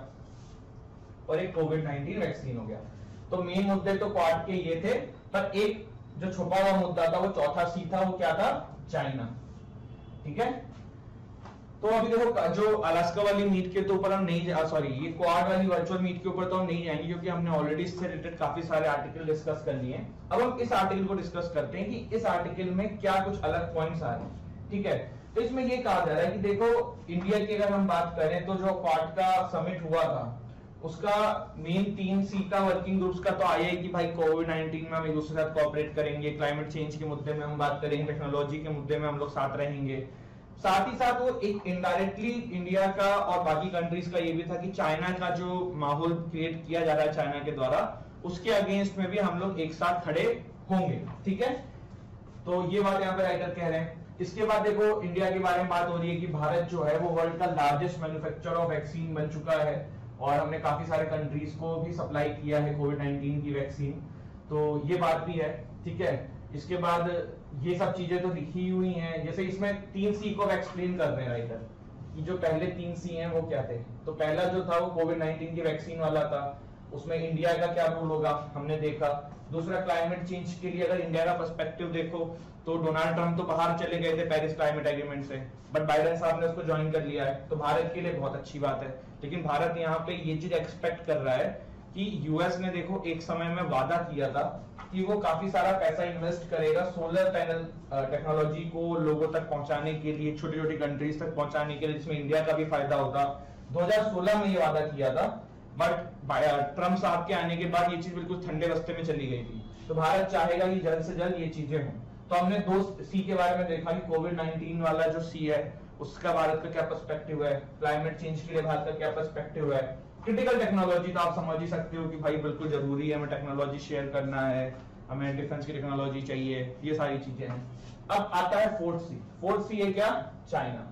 और एक कोविड नाइनटीन वैक्सीन हो गया। तो मेन मुद्दे तो क्वाड के ये थे, पर एक जो छुपा हुआ मुद्दा था वो चौथा सी था, वो क्या था, चाइना। ठीक है, तो अभी देखो जो अलास्का वाली मीट के तो ऊपर हम नहीं, सॉरी ये क्वाड वाली वर्चुअल मीट के ऊपर तो हम नहीं जाएंगे, क्योंकि हमने ऑलरेडी इससे रिलेटेड काफी सारे आर्टिकल डिस्कस कर लिए हैं। अब हम इस आर्टिकल को डिस्कस करते हैं कि इस आर्टिकल में क्या कुछ अलग पॉइंट्स आ रहे हैं। ठीक है, तो इसमें ये कहा जा रहा है कि देखो इंडिया की अगर हम बात करें तो जो क्वाड का समिट हुआ था उसका मेन तीन सी का वर्किंग ग्रुप्स का तो आया है कि भाई कोविड नाइनटीन में हम एक दूसरे के साथ कोऑपरेट करेंगे, क्लाइमेट चेंज के मुद्दे में हम बात करेंगे, टेक्नोलॉजी के मुद्दे में हम लोग साथ रहेंगे। साथ ही साथ वो एक इनडायरेक्टली इंडिया का और बाकी कंट्रीज का ये भी था कि चाइना का जो माहौल क्रिएट किया जा रहा है चाइना के द्वारा, उसके अगेंस्ट में भी हम लोग एक साथ खड़े होंगे। ठीक है, तो ये बात यहाँ पे राइटर कह रहे हैं। इसके बाद देखो इंडिया के बारे में बात हो रही है कि भारत जो है वो वर्ल्ड का लार्जेस्ट मैन्युफैक्चरर ऑफ वैक्सीन बन चुका है, और हमने काफी सारे कंट्रीज को भी सप्लाई किया है कोविड नाइनटीन की वैक्सीन, तो ये बात भी है। ठीक है, इसके बाद ये सब चीजें तो लिखी हुई हैं, जैसे इसमें तीन सी को एक्सप्लेन कर रहे हैं राइटर कि जो पहले तीन सी हैं वो क्या थे। तो पहला जो था वो कोविड नाइनटीन की वैक्सीन वाला था, उसमें इंडिया का क्या रोल होगा हमने देखा। दूसरा क्लाइमेट चेंज के लिए अगर इंडिया का पर्सपेक्टिव देखो तो डोनाल्ड ट्रंप तो बाहर चले गए थे पेरिस क्लाइमेट एग्रीमेंट से, बट बाइडेन साहब ने उसको ज्वाइन कर लिया है, तो भारत के लिए बहुत अच्छी बात है। लेकिन भारत यहाँ पे ये चीज एक्सपेक्ट कर रहा है कि यूएस ने देखो एक समय में वादा किया था कि वो काफी सारा पैसा इन्वेस्ट करेगा सोलर पैनल टेक्नोलॉजी को लोगों तक पहुंचाने के लिए, छोटी छोटी कंट्रीज तक पहुंचाने के लिए, जिसमें इंडिया का भी फायदा होता। दो हज़ार सोलह में ये वादा किया था, बट ट्रम्प साहब के आने के बाद ये चीज बिल्कुल ठंडे रास्ते में चली गई थी। तो भारत चाहेगा कि जल्द से जल्द ये चीजें हों। तो हमने दो सी के बारे में देखा कि कोविड नाइनटीन वाला जो सी है उसका भारत का क्या पर्सपेक्टिव है, क्लाइमेट चेंज के लिए भारत का क्या पर्सपेक्टिव है, क्रिटिकल टेक्नोलॉजी तो आप समझ ही सकते हो कि भाई बिल्कुल जरूरी है, हमें टेक्नोलॉजी शेयर करना है, हमें डिफेंस की टेक्नोलॉजी चाहिए, ये सारी चीजें हैं। अब आता है फोर्थ सी। फोर्थ सी है क्या, चाइना।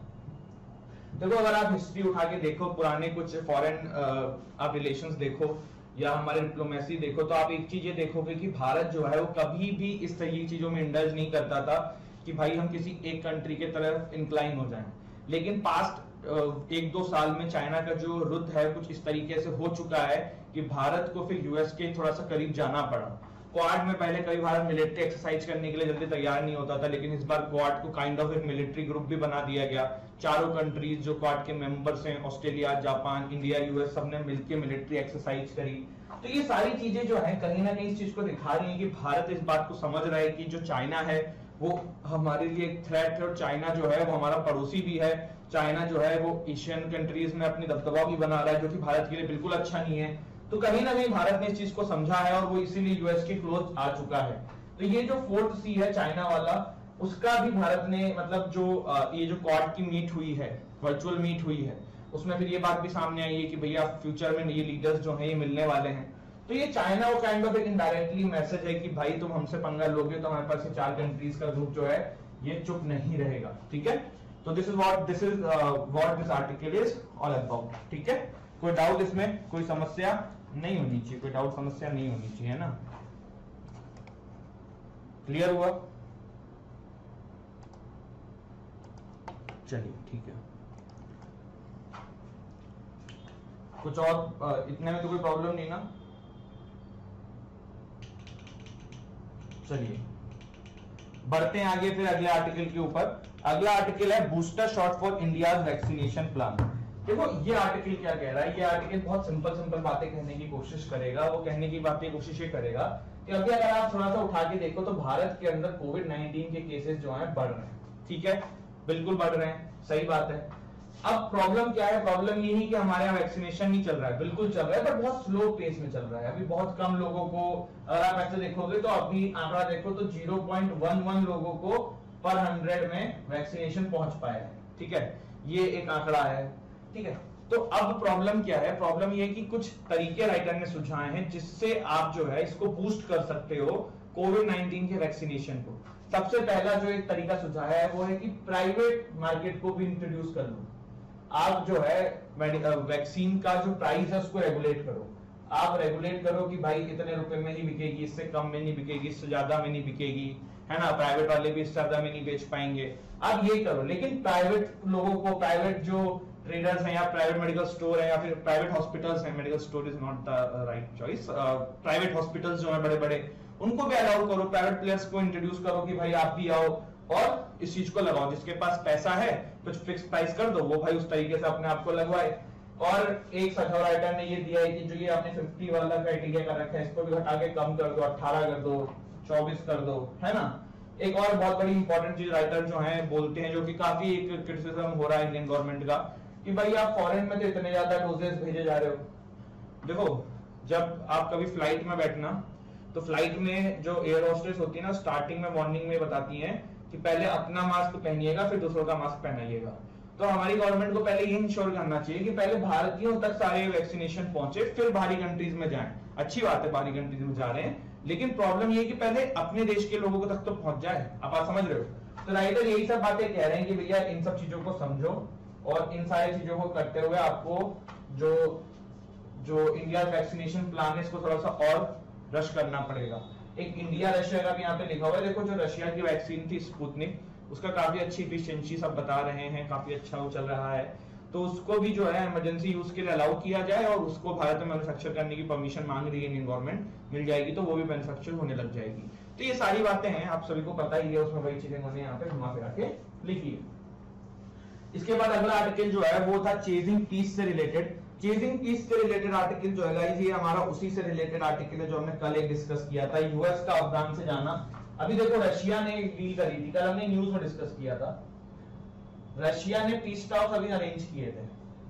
देखो अगर आप हिस्ट्री उठा के देखो, पुराने कुछ फॉरेन आप रिलेशंस देखो या हमारे डिप्लोमेसी देखो, तो आप एक चीज ये देखोगे कि भारत जो है वो कभी भी इस तरह की चीजों में इंडल्ज नहीं करता था कि भाई हम किसी एक कंट्री के तरफ इंक्लाइन हो जाएं। लेकिन पास्ट एक दो साल में चाइना का जो रुख है कुछ इस तरीके से हो चुका है कि भारत को फिर यूएस के थोड़ा सा करीब जाना पड़ा। क्वाड में पहले कभी भारत मिलिट्री एक्सरसाइज करने के लिए जल्दी तैयार नहीं होता था, लेकिन इस बार क्वाड को काइंड ऑफ एक मिलिट्री ग्रुप भी बना दिया गया। चारों कंट्रीज जो क्वाड के मेंबर्स हैं, ऑस्ट्रेलिया, जापान, इंडिया, यूएस, सबने मिलकर मिलिट्री एक्सरसाइज करी। तो ये सारी चीजें जो है कहीं ना कहीं इस चीज को दिखा रही है कि भारत इस बात को समझ रहा है कि जो चाइना है वो हमारे लिए एक थ्रेट है, और चाइना जो है वो हमारा पड़ोसी भी है। चाइना जो है वो एशियन कंट्रीज में अपनी दबदबा भी बना रहा है, जो कि भारत के लिए बिल्कुल अच्छा नहीं है। तो कहीं ना कहीं भारत ने इस चीज को समझा है और वो इसीलिए यूएस के क्लोज आ चुका है। तो ये जो फोर्थ सी है चाइना वाला, उसका भी भारत ने मतलब जो ये जो क्वाड की मीट हुई है, वर्चुअल मीट हुई है, उसमें फिर ये बात भी सामने आई है कि भैया फ्यूचर में ये लीडर्स जो है ये मिलने वाले हैं। तो ये चाइना वो काइंड ऑफ एक इनडायरेक्टली मैसेज है कि भाई तुम हमसे पंगा लोगे तो हमारे पास ये चार कंट्रीज का ग्रुप जो है ये चुप नहीं रहेगा। ठीक है, तो this is what this is what this article is all about. ठीक है, कोई डाउट इसमें, कोई समस्या नहीं होनी चाहिए, कोई डाउट समस्या नहीं होनी चाहिए, है ना। क्लियर हुआ? चलिए ठीक है, कुछ और इतने में तो कोई प्रॉब्लम नहीं ना। चलिए बढ़ते हैं आगे फिर अगले आर्टिकल के ऊपर। अगला आर्टिकल है booster shot for India vaccination plan. देखो ये आर्टिकल क्या कह रहा है, ये आर्टिकल बहुत सिंपल सिंपल बातें कहने की कोशिश करेगा। वो कहने की बातें कोशिश ये करेगा कि अभी अगर आप थोड़ा सा उठा के देखो तो भारत के अंदर कोविड नाइनटीन के केसेस जो हैं बढ़ रहे हैं, ठीक है, बिल्कुल बढ़ रहे हैं, सही बात है। अब प्रॉब्लम क्या है, प्रॉब्लम ये ही कि हमारे यहाँ वैक्सीनेशन नहीं चल रहा है, बिल्कुल चल रहा है पर बहुत स्लो पेस में चल रहा है। अभी बहुत कम लोगों को, अगर आप ऐसे देखोगे तो अभी आंकड़ा देखो तो ज़ीरो पॉइंट वन वन लोगों को पर हंड्रेड में वैक्सीनेशन पहुंच पाया है, ठीक है, ये एक आंकड़ा है, ठीक है। तो अब प्रॉब्लम क्या है, प्रॉब्लम ये है कि कुछ तरीके राइटर ने सुझाए हैं जिससे आप जो है इसको बूस्ट कर सकते हो कोविड नाइनटीन के वैक्सीनेशन को। सबसे पहला जो एक तरीका सुझाया है वो है कि प्राइवेट मार्केट को भी इंट्रोड्यूस कर लो। आप जो है वैक्सीन का जो प्राइस है उसको रेगुलेट करो। आप रेगुलेट करो कि भाई इतने रुपए में ही बिकेगी, इससे कम में नहीं बिकेगी, इससे ज्यादा में नहीं बिकेगी, है ना, प्राइवेट वाले भी इससे ज्यादा में नहीं बेच पाएंगे। आप ये करो, लेकिन प्राइवेट लोगों को, प्राइवेट जो ट्रेडर्स हैं या प्राइवेट मेडिकल स्टोर है या फिर प्राइवेट हॉस्पिटल्स हैं, medical store is not the right choice, private hospitals जो है बड़े बड़े, उनको भी अलाउ करो, प्राइवेट प्लेयर्स को इंट्रोड्यूस करो कि भाई आप भी आओ और इस चीज को लगाओ। जिसके पास पैसा है कुछ फिक्स प्राइस कर दो, वो भाई उस तरीके से अपने आप को लगवाए। और एक सखा राइटर ने ये दिया है कि जो ये आपने फिफ्टी वाला क्राइटेरिया कर रखा है इसको भी घटा के कम कर दो, अठारह कर दो, चौबीस कर दो, है ना। एक और बहुत बड़ी इंपॉर्टेंट चीज राइटर जो है बोलते हैं, जो कि काफी एक क्रिटिसिज्म हो रहा है इंडियन गवर्नमेंट का, कि भाई आप फॉरेन में तो इतने ज्यादा डोजेस भेजे जा रहे हो। देखो जब आप कभी फ्लाइट में बैठना तो फ्लाइट में जो एयर होस्टेस होती है ना, स्टार्टिंग में वार्निंग में बताती हैं कि पहले अपना मास्क पहनिएगा फिर दूसरों का मास्क पहनाइएगा। तो हमारी गवर्नमेंट को पहले ये इंश्योर करना चाहिए कि पहले भारतीयों तक सारे वैक्सीनेशन पहुंचे, फिर बाहरी कंट्रीज में जाएं। अच्छी बात है बाहरी कंट्रीज में जा रहे हैं, लेकिन प्रॉब्लम ये कि पहले अपने देश के लोगों तक तो पहुंच जाए। आप बात समझ रहे हो। तो राइटर यही सब बातें कह रहे हैं कि भैया इन सब चीजों को समझो और इन सारी चीजों को करते हुए आपको जो जो इंडिया वैक्सीनेशन प्लान है इसको थोड़ा सा और रश करना पड़ेगा। एक इंडिया रशिया का भी यहाँ पे लिखा हुआ है, देखो जो रशिया की वैक्सीन थी स्पुतनिक, उसका काफी अच्छी इफिशिएंसी सब बता रहे हैं, काफी अच्छा वो चल रहा है, तो उसको भी जो है इमरजेंसी यूज के लिए अलाउ किया जाए और उसको भारत में मैन्युफैक्चर करने की परमिशन मांग रही है इंडियन गवर्नमेंट, मिल जाएगी तो वो भी मैन्युफैक्चर होने लग जाएगी। तो ये सारी बातें हैं, आप सभी को पता ही है, उसमें वही चीजें उन्होंने यहाँ पे घुमा फिरा के लिखी है। इसके बाद अगला आर्टिकल जो है वो था चेजिंग पीस से रिलेटेड। चेजिंग पीस से रिलेटेड आर्टिकल जो है गाइस ये हमारा उसी से रिलेटेड आर्टिकल है जो हमने कल एक डिस्कस किया था, यूएस का अफगान से जाना। अभी देखो रशिया ने एक डील करी थी, कल हमने न्यूज में डिस्कस किया था, रशिया ने पीस टॉक्स अभी अरेंज किए थे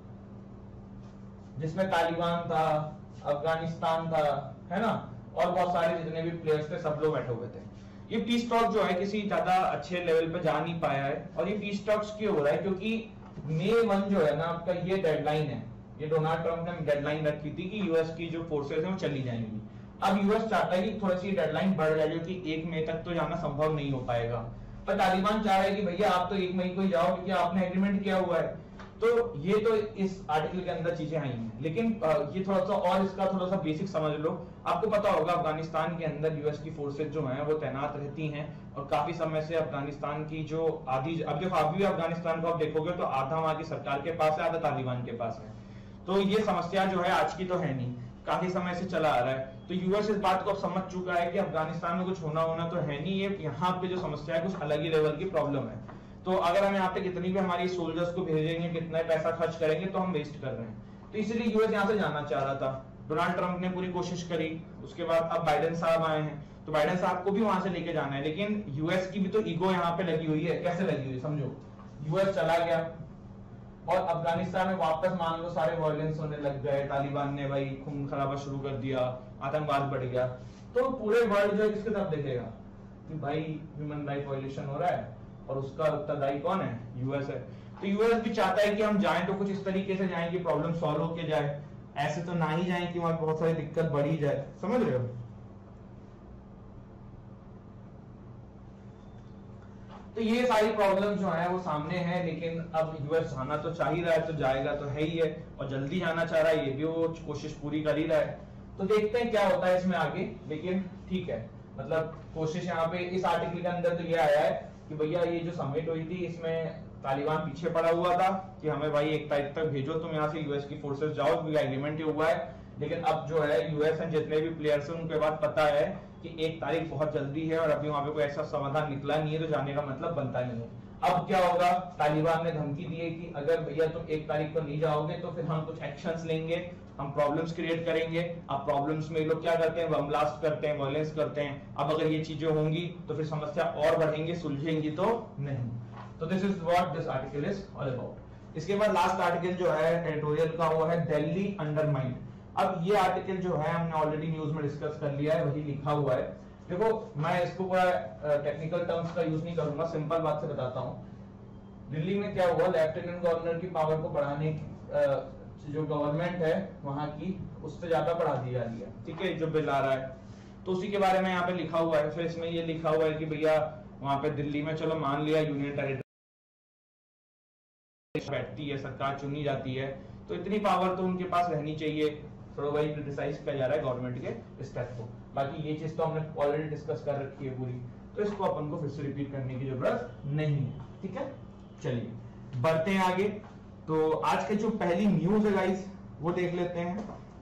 जिसमें तालिबान था, अफगानिस्तान था, है ना, और बहुत सारे जितने भी प्लेयर्स थे सब लोग बैठे हुए थे। ये पीस टॉक जो है किसी ज्यादा अच्छे लेवल पे जा नहीं पाया है। और ये पीस टॉक्स क्यों हो रहा है, क्योंकि मई वन जो है ना आपका ये डेडलाइन है, ये डोनाल्ड ट्रंप ने डेडलाइन रखी थी कि यूएस की जो फोर्सेस हैं वो चली जाएंगी। अब यूएस चाहता है कि थोड़ी सी डेडलाइन बढ़ जाए, जो कि एक मई तक तो जाना संभव नहीं हो पाएगा, पर तालिबान चाह रहे हैं कि भैया आप तो एक मई को ही जाओ क्योंकि आपने एग्रीमेंट किया हुआ है। तो ये तो इस आर्टिकल के अंदर चीजें आई हैं, लेकिन ये थोड़ा सा और इसका थोड़ा सा बेसिक समझ लो। आपको पता होगा अफगानिस्तान के अंदर यूएस की फोर्सेज जो हैं वो तैनात रहती हैं और काफी समय से अफगानिस्तान की जो आधी, अब देखो अभी भी अफगानिस्तान को आप देखोगे तो आधा वहां की सरकार के पास है, आधा तालिबान के पास है। तो ये समस्या जो है आज की तो है नहीं, काफी समय से चला आ रहा है। तो यूएस इस बात को अब समझ चुका है कि अफगानिस्तान में कुछ होना होना तो है नहीं, ये यहाँ पे जो समस्या है कुछ अलग ही लेवल की प्रॉब्लम है। तो अगर हम यहाँ पे कितनी भी हमारी सोल्जर्स को भेजेंगे, कितना पैसा खर्च करेंगे तो हम वेस्ट कर रहे हैं। तो इसीलिए यूएस यहाँ से जाना चाह रहा था, डोनाल्ड ट्रंप ने पूरी कोशिश करी, उसके बाद अब बाइडेन साहब आए हैं, तो बाइडेन साहब को भी वहां से लेके जाना है। लेकिन यूएस की भी तो ईगो यहाँ पे लगी हुई है। कैसे लगी हुई है समझो, यूएस चला गया और अफगानिस्तान में वापस मान लो सारे वायलेंस होने लग गए, तालिबान ने भाई खून खराबा शुरू कर दिया, आतंकवाद बढ़ गया, तो पूरे वर्ल्ड जो है किसकी तरफ देखेगा कि भाई ह्यूमन राइट वायलेशन हो रहा है और उसका उत्तरदायी कौन है, यूएस है। तो यूएस भी चाहता है कि हम जाएं तो कुछ इस तरीके से जाएं कि प्रॉब्लम सॉल्व होके जाए, ऐसे तो ना ही जाएं कि वहां बहुत सारी दिक्कत बढ़ी जाए, समझ रहे हो। तो ये सारी प्रॉब्लम जो है वो सामने है, लेकिन अब यूएस जाना तो चाह ही रहा है, तो जाएगा तो है ही है, और जल्दी जाना चाह रहा है, ये भी वो कोशिश पूरी कर ही रहा है। तो देखते हैं क्या होता है इसमें आगे, लेकिन ठीक है, मतलब कोशिश यहाँ पे इस आर्टिकल के अंदर तो ये आया है कि भैया ये जो समिट हुई थी इसमें तालिबान पीछे पड़ा हुआ था कि हमें भाई एक तारीख तक भेजो, तुम यहाँ से यूएस की फोर्सेस जाओ, क्योंकि एग्रीमेंट ही हुआ है। लेकिन अब जो है यूएस एंड जितने भी प्लेयर्स हैं उनके बाद पता है कि एक तारीख बहुत जल्दी है और अभी वहां पे कोई ऐसा समाधान निकला नहीं है, तो जाने का मतलब बनता नहीं है। अब क्या होगा, तालिबान ने धमकी दी है कि अगर भैया तुम एक तारीख को नहीं जाओगे तो फिर हम कुछ एक्शंस लेंगे, हम प्रॉब्लम्स क्रिएट करेंगे। अब प्रॉब्लम्स में लोग क्या करते हैं, बम ब्लास्ट करते हैं, वायलेंस करते हैं। अब अगर ये चीजें होंगी तो फिर समस्या और बढ़ेंगी, सुलझेंगी तो नहीं। तो this is what this article is all about. इसके बाद लास्ट आर्टिकल जो है एडिटोरियल का वो है दिल्ली अंडरमाइंड। अब ये आर्टिकल जो है हमने ऑलरेडी न्यूज में डिस्कस कर लिया है, वही लिखा हुआ है। देखो मैं इसको पूरा टेक्निकल टर्म्स का यूज नहीं करूंगा, सिंपल बात से बताता हूं। दिल्ली में क्या हुआ, लेफ्टिनेंट गवर्नर की पावर को बढ़ाने की जो गवर्नमेंट है वहां की, उससे ज्यादा बढ़ा दी जा रही है, ठीक है, जो बिल आ रहा है। तो उसी के बारे में यहाँ पे लिखा हुआ है। फिर इसमें ये लिखा हुआ है कि भैया वहां पे दिल्ली में चलो मान लिया यूनियन टेरिटरी बैठती है, सरकार चुनी जाती है, तो इतनी पावर तो उनके पास रहनी चाहिए। थोड़ा वही क्रिटिसाइज किया जा रहा है गवर्नमेंट के स्टेप को। बाकी ये चीज तो हमने ऑलरेडी डिस्कस कर रखी है पूरी, तो इसको अपन को फिर से रिपीट करने की जरूरत नहीं है, ठीक है। चलिए बढ़ते हैं आगे। तो आज के जो पहली न्यूज है गाइस वो देख लेते हैं।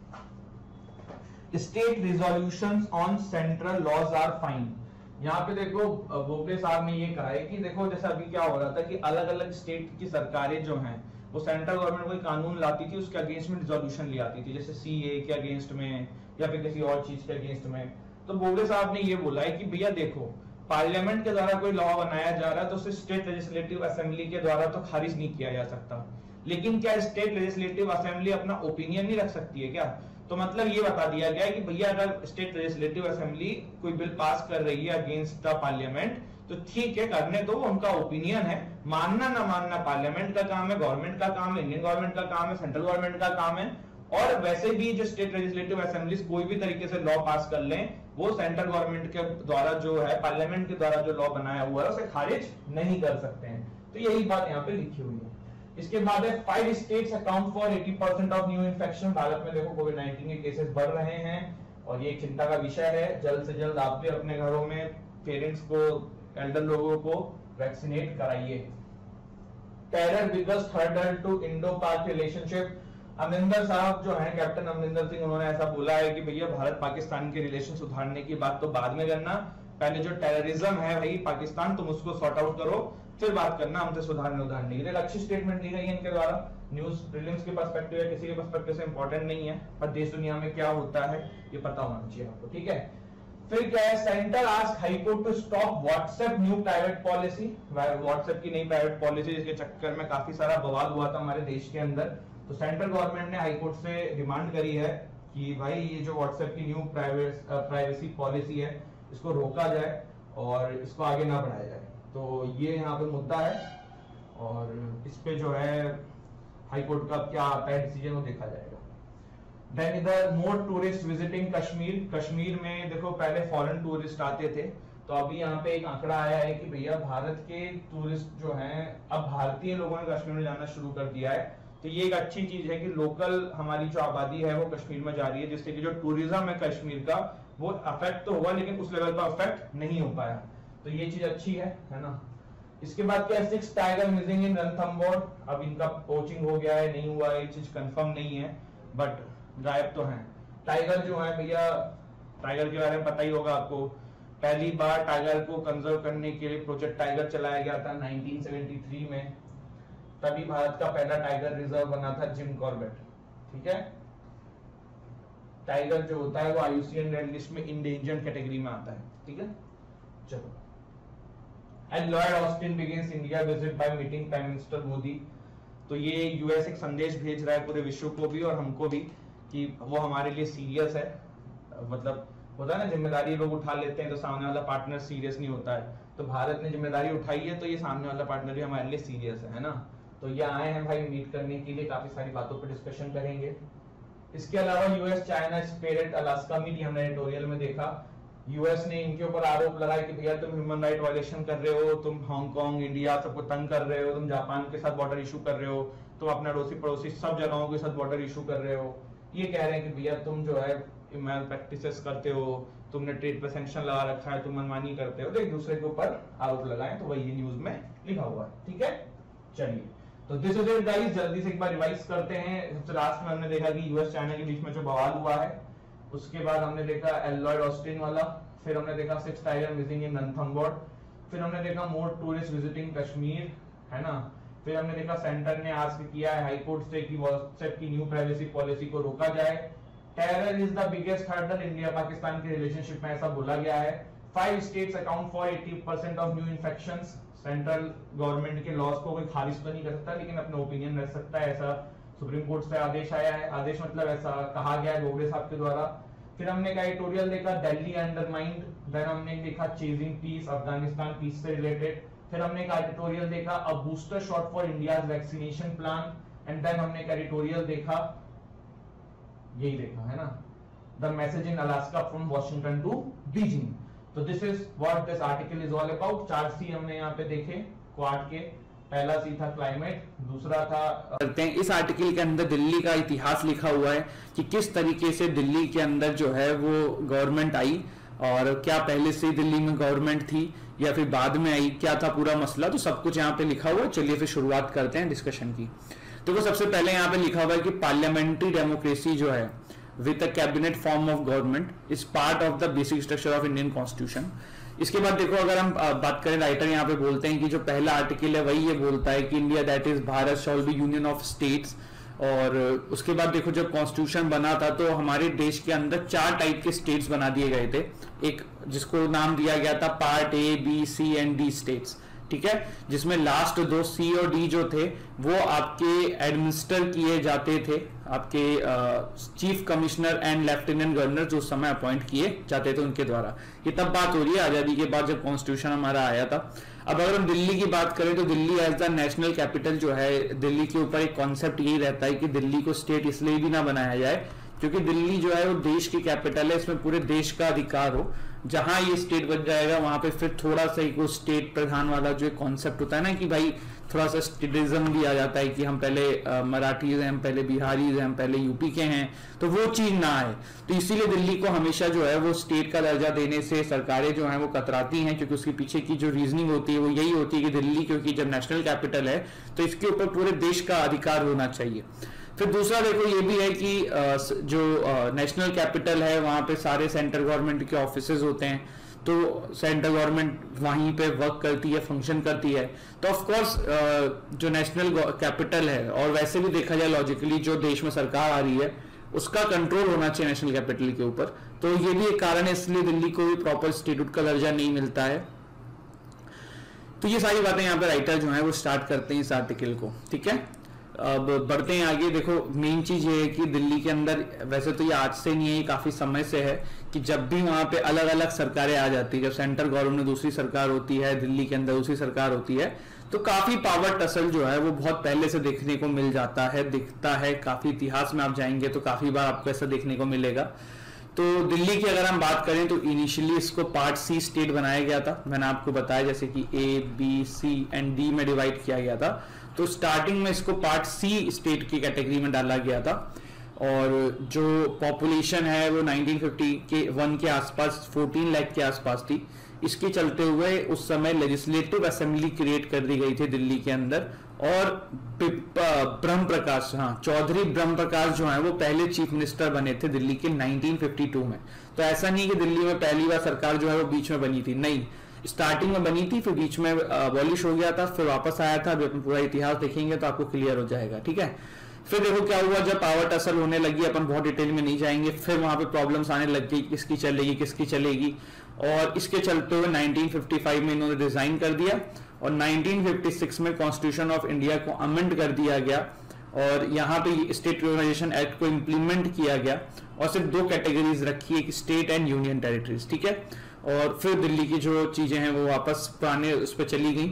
State resolutions on central laws are fine. यहाँ पे देखो बोबडे साहब ने ये कहा है कि देखो जैसे अभी क्या हो रहा था कि अलग अलग स्टेट की सरकारें जो हैं वो सेंट्रल गवर्नमेंट कोई कानून लाती थी, उसके अगेंस्ट में रिजोल्यूशन ले आती थी, जैसे सीए के अगेंस्ट में या फिर किसी और चीज के अगेंस्ट में। तो बोबडे साहब ने ये बोला है कि भैया देखो पार्लियामेंट के द्वारा कोई लॉ बनाया जा रहा है तो उसे स्टेट लेजिस्लेटिव असेंबली के द्वारा तो खारिज नहीं किया जा सकता, लेकिन क्या स्टेट लेजिस्लेटिव असेंबली अपना ओपिनियन नहीं रख सकती है क्या? तो मतलब ये बता दिया गया है कि भैया अगर स्टेट लेजिस्लेटिव असेंबली कोई बिल पास कर रही है अगेंस्ट द पार्लियामेंट तो ठीक है, करने दो, उनका ओपिनियन है, मानना ना मानना पार्लियामेंट का काम है, गवर्नमेंट का काम है, इंडियन गवर्नमेंट का काम है, सेंट्रल गवर्नमेंट का काम है। और वैसे भी जो स्टेट लेजिस्लेटिव असेंबलीज कोई भी तरीके से लॉ पास कर लें, वो सेंट्रल गवर्नमेंट के द्वारा जो है, पार्लियामेंट के द्वारा जो लॉ बनाया हुआ है उसे खारिज नहीं कर सकते हैं। तो यही बात यहाँ पे लिखी हुई है। इसके बाद है फाइव स्टेट्स अकाउंट फॉर अस्सी percent of new infection. Bharat में देखो कोविड नाइनटीन के केसेस बढ़ रहे हैं और ये एक चिंता का विषय है। जल्द से जल्द आप भी अपने घरों में पेरेंट्स को, एल्डर लोगों को वैक्सीनेट कराइए। Terror biggest hurdle to Indo Pak relationship. Amarinder साहब जो हैं, कैप्टन अमरिंदर सिंह, उन्होंने ऐसा बोला है कि भैया भारत पाकिस्तान के रिलेशन सुधारने की बात तो बाद में करना, पहले जो टेररिज्म है भाई पाकिस्तान, तुम उसको सॉर्ट आउट करो, फिर बात करना हमसे सुधारने उधारने के लिए। अच्छी स्टेटमेंट दी गई है इनके द्वारा। न्यूज प्रीलिम्स के पर्सपेक्टिव या किसी के पर्सपेक्टिव से इंपॉर्टेंट नहीं है, पर देश दुनिया में क्या होता है ये पता होना चाहिए आपको, ठीक है। फिर क्या है, centre ask High Court to stop WhatsApp new private policy. WhatsApp की नई प्राइवेट पॉलिसी जिसके चक्कर में काफी सारा बवाल हुआ था हमारे देश के अंदर। तो सेंट्रल गवर्नमेंट ने हाई कोर्ट से डिमांड करी है कि भाई ये जो व्हाट्सएप की न्यू प्राइवेट प्राइवेसी पॉलिसी है इसको रोका जाए और इसको आगे ना बढ़ाया जाए। तो ये यहाँ पे मुद्दा है और इस पे जो है हाई कोर्ट का क्या आता है डिसीजन वो देखा जाएगा। देन इधर more tourist visiting Kashmir. Kashmir में देखो पहले फॉरेन टूरिस्ट आते थे, तो अभी यहाँ पे एक आंकड़ा आया है कि भैया भारत के टूरिस्ट जो हैं अब भारतीय लोगों ने कश्मीर में जाना शुरू कर दिया है। तो ये एक अच्छी चीज है कि लोकल हमारी जो आबादी है वो कश्मीर में जा रही है, जिससे कि जो टूरिज्म है कश्मीर का वो अफेक्ट तो हुआ लेकिन उस लेवल पर अफेक्ट नहीं हो पाया। तो ये चीज अच्छी है, है ना। इसके बाद क्या, six tiger missing in Ranthambore. अब इनका पोचिंग हो गया है, नहीं हुआ है, ये चीज कंफर्म नहीं है, बट गायब तो हैं। टाइगर जो है भैया, टाइगर के बारे में पता ही होगा आपको, पहली बार टाइगर को कंजर्व करने के लिए प्रोजेक्ट टाइगर चलाया गया था नाइनटीन सेवेंटी थ्री में। तभी भारत का पहला टाइगर रिजर्व बना था जिम कॉर्बेट, ठीक है। टाइगर जो होता है वो आईयूसीएन रेड लिस्ट में इंडेंजर्ड कैटेगरी में आता है, ठीक है। चलो, and Lloyd Austin begins India visit by meeting prime minister Modi. तो ये यूएस एक संदेश भेज रहा है पूरे विश्व को भी और हमको भी कि वो हमारे लिए सीरियस है। मतलब होता है ना, जिम्मेदारी लोग उठा लेते हैं तो सामने वाला पार्टनर सीरियस नहीं होता है। तो भारत ने जिम्मेदारी उठाई है तो ये सामने वाला पार्टनर भी हमारे लिए सीरियस है, है ना। तो ये आए हैं भाई मीट करने के लिए, काफी सारी बातों पर डिस्कशन करेंगे। इसके अलावा US China spirit Alaska meet, हमने एडिटोरियल में देखा। यूएस ने इनके ऊपर आरोप लगाया कि भैया तुम ह्यूमन राइट वायलेशन कर रहे हो, तुम हांगकांग, इंडिया सबको तंग कर रहे हो, तुम जापान के साथ बॉर्डर इशू कर रहे हो, तुम अपने अड़ोसी पड़ोसी सब जगहों के साथ बॉर्डर इशू कर रहे हो। ये कह रहे हैं कि भैया तुम जो है मैल प्रैक्टिसेस करते हो, तुमने ट्रेड पे सैंक्शन लगा रखा है, तुम मनमानी करते हो। तो एक दूसरे के ऊपर आरोप लगाए, तो वही न्यूज में लिखा हुआ है, ठीक है। चलिए, तो दिस इज इट गाइस। जल्दी से एक बार रिवाइज करते हैं। सबसे लास्ट में हमने देखा कि यूएस चाइना के बीच में जो बवाल हुआ है, उसके बाद हमने देखा लॉयड ऑस्टिन वाला, फिर हमने देखा six tiger missing in Ranthambore, फिर हमने देखा मोर टूरिस्ट विजिटिंग कश्मीर, है ना। फिर हमने देखा सेंटर ने आस्क किया है हाई कोर्ट से कि व्हाट्सएप की न्यू प्राइवेसी पॉलिसी को रोका जाए। Terror is the biggest hurdle India Pakistan के रिलेशनशिप में, ऐसा बोला गया है। Five states account for eighty percent of new infections. Central government के लॉस को कोई खारिज तो नहीं कर सकता, लेकिन अपने ओपिनियन रख सकता है, ऐसा सुप्रीम कोर्ट से आदेश आया है। आदेश मतलब ऐसा कहा गया है बोबडे साहब के द्वारा। फिर हमने एक एडिटोरियल देखा दिल्ली अंडरमाइंड। देन हमने देखा चेजिंग पीस, अफगानिस्तान पीस से रिलेटेड। फिर हमने एक एडिटोरियल देखा a booster shot for India's vaccination plan. And then हमने एक एडिटोरियल देखा, यही देखा है ना, the message in Alaska from Washington to Beijing. तो this is what this article is all about. चार सी हमने यहाँ पे देखे क्वाड के। पहला सी था क्लाइमेट, दूसरा था
करते हैं इस आर्टिकल के अंदर दिल्ली का इतिहास लिखा हुआ है कि किस तरीके से दिल्ली के अंदर जो है वो गवर्नमेंट आई, और क्या पहले से दिल्ली में गवर्नमेंट थी या फिर बाद में आई, क्या था पूरा मसला, तो सब कुछ यहाँ पे लिखा हुआ है। चलिए फिर शुरुआत करते हैं डिस्कशन की। तो वो सबसे पहले यहाँ पे लिखा हुआ है कि पार्लियामेंट्री डेमोक्रेसी जो है with a cabinet form of government is part of the basic structure of Indian constitution. इसके बाद देखो, अगर हम बात करें, राइटर यहाँ पे बोलते हैं कि जो पहला आर्टिकल है वही ये बोलता है कि India that is Bharat shall be union of states. और उसके बाद देखो, जब कॉन्स्टिट्यूशन बना था तो हमारे देश के अंदर चार टाइप के स्टेट्स बना दिए गए थे। एक जिसको नाम दिया गया था part A, B, C and D states, ठीक है, जिसमें लास्ट दो सी और डी जो थे वो आपके एडमिनिस्टर किए जाते थे, आपके chief commissioner and lieutenant governor जो उस समय अपॉइंट किए जाते थे उनके द्वारा। ये तब बात हो रही है आजादी के बाद जब कॉन्स्टिट्यूशन हमारा आया था। अब अगर हम दिल्ली की बात करें तो Delhi as the national capital जो है, दिल्ली के ऊपर एक कॉन्सेप्ट यही रहता है कि दिल्ली को स्टेट इसलिए भी ना बनाया जाए क्योंकि दिल्ली जो है वो देश की कैपिटल है, इसमें पूरे देश का अधिकार हो। जहां ये स्टेट बन जाएगा वहां पे फिर थोड़ा सा एक स्टेट प्रधान वाला जो कॉन्सेप्ट होता है ना कि भाई थोड़ा सा स्टेटिज्म भी आ जाता है कि हम पहले मराठीज हैं, हम पहले बिहारीज हैं, हम पहले यूपी के हैं, तो वो चीज ना आए। तो इसीलिए दिल्ली को हमेशा जो है वो स्टेट का दर्जा देने से सरकारें जो हैं वो कतराती हैं, क्योंकि उसके पीछे की जो रीजनिंग होती है वो यही होती है कि दिल्ली क्योंकि जब नेशनल कैपिटल है तो इसके ऊपर पूरे देश का अधिकार होना चाहिए। फिर दूसरा देखो ये भी है कि जो नेशनल कैपिटल है वहां पे सारे सेंट्रल गवर्नमेंट के ऑफिसेज होते हैं, तो सेंट्रल गवर्नमेंट वहीं पे वर्क करती है, फंक्शन करती है। तो ऑफ कोर्स जो नेशनल कैपिटल है, और वैसे भी देखा जाए लॉजिकली जो देश में सरकार आ रही है उसका कंट्रोल होना चाहिए नेशनल कैपिटल के ऊपर। तो ये भी एक कारण है इसलिए दिल्ली को भी प्रॉपर स्टेटहुड का दर्जा नहीं मिलता है। तो ये सारी बातें यहाँ पे राइटर जो है वो स्टार्ट करते हैं इस आर्टिकल को, ठीक है। अब बढ़ते हैं आगे। देखो मेन चीज ये है कि दिल्ली के अंदर, वैसे तो ये आज से नहीं है, ये काफी समय से है कि जब भी वहां पे अलग अलग सरकारें आ जाती है, जब सेंट्रल गवर्नमेंट में दूसरी सरकार होती है, दिल्ली के अंदर दूसरी सरकार होती है, तो काफी पावर टसल जो है वो बहुत पहले से देखने को मिल जाता है, दिखता है। काफी इतिहास में आप जाएंगे तो काफी बार आपको ऐसा देखने को मिलेगा। तो दिल्ली की अगर हम बात करें तो इनिशियली इसको पार्ट सी स्टेट बनाया गया था, मैंने आपको बताया जैसे कि A, B, C and D में डिवाइड किया गया था। तो स्टार्टिंग में इसको पार्ट सी स्टेट की कैटेगरी में डाला गया था, और जो पॉपुलेशन है वो नाइनटीन फिफ्टी के वन के आसपास चौदह लाख के आसपास थी। इसके चलते हुए उस समय लेजिस्लेटिव असेंबली क्रिएट कर दी गई थी दिल्ली के अंदर, और ब्रह्म प्रकाश, हाँ चौधरी ब्रह्म प्रकाश जो है वो पहले चीफ मिनिस्टर बने थे दिल्ली के नाइनटीन फिफ्टी टू में। तो ऐसा नहीं कि दिल्ली में पहली बार सरकार जो है वो बीच में बनी थी, नहीं, स्टार्टिंग में बनी थी, फिर बीच में अबॉलिश हो गया था, फिर वापस आया था। अभी अपन पूरा इतिहास देखेंगे तो आपको क्लियर हो जाएगा, ठीक है। फिर देखो क्या हुआ, जब पावर टसल होने लगी, अपन बहुत डिटेल में नहीं जाएंगे, फिर वहां पे प्रॉब्लम्स आने लग गई, किसकी चलेगी किसकी चलेगी, और इसके चलते हुए नाइनटीन फिफ्टी फाइव में इन्होंने रिजाइन कर दिया, और नाइनटीन फिफ्टी सिक्स में कॉन्स्टिट्यूशन ऑफ इंडिया को अमेंड कर दिया गया, और यहाँ पे स्टेट रिकॉग्नाइजेशन एक्ट को इम्प्लीमेंट किया गया, और सिर्फ दो कैटेगरीज रखी, एक स्टेट एंड यूनियन टेरिटरीज, ठीक है। और फिर दिल्ली की जो चीजें हैं वो वापस पुराने उस पर चली गई,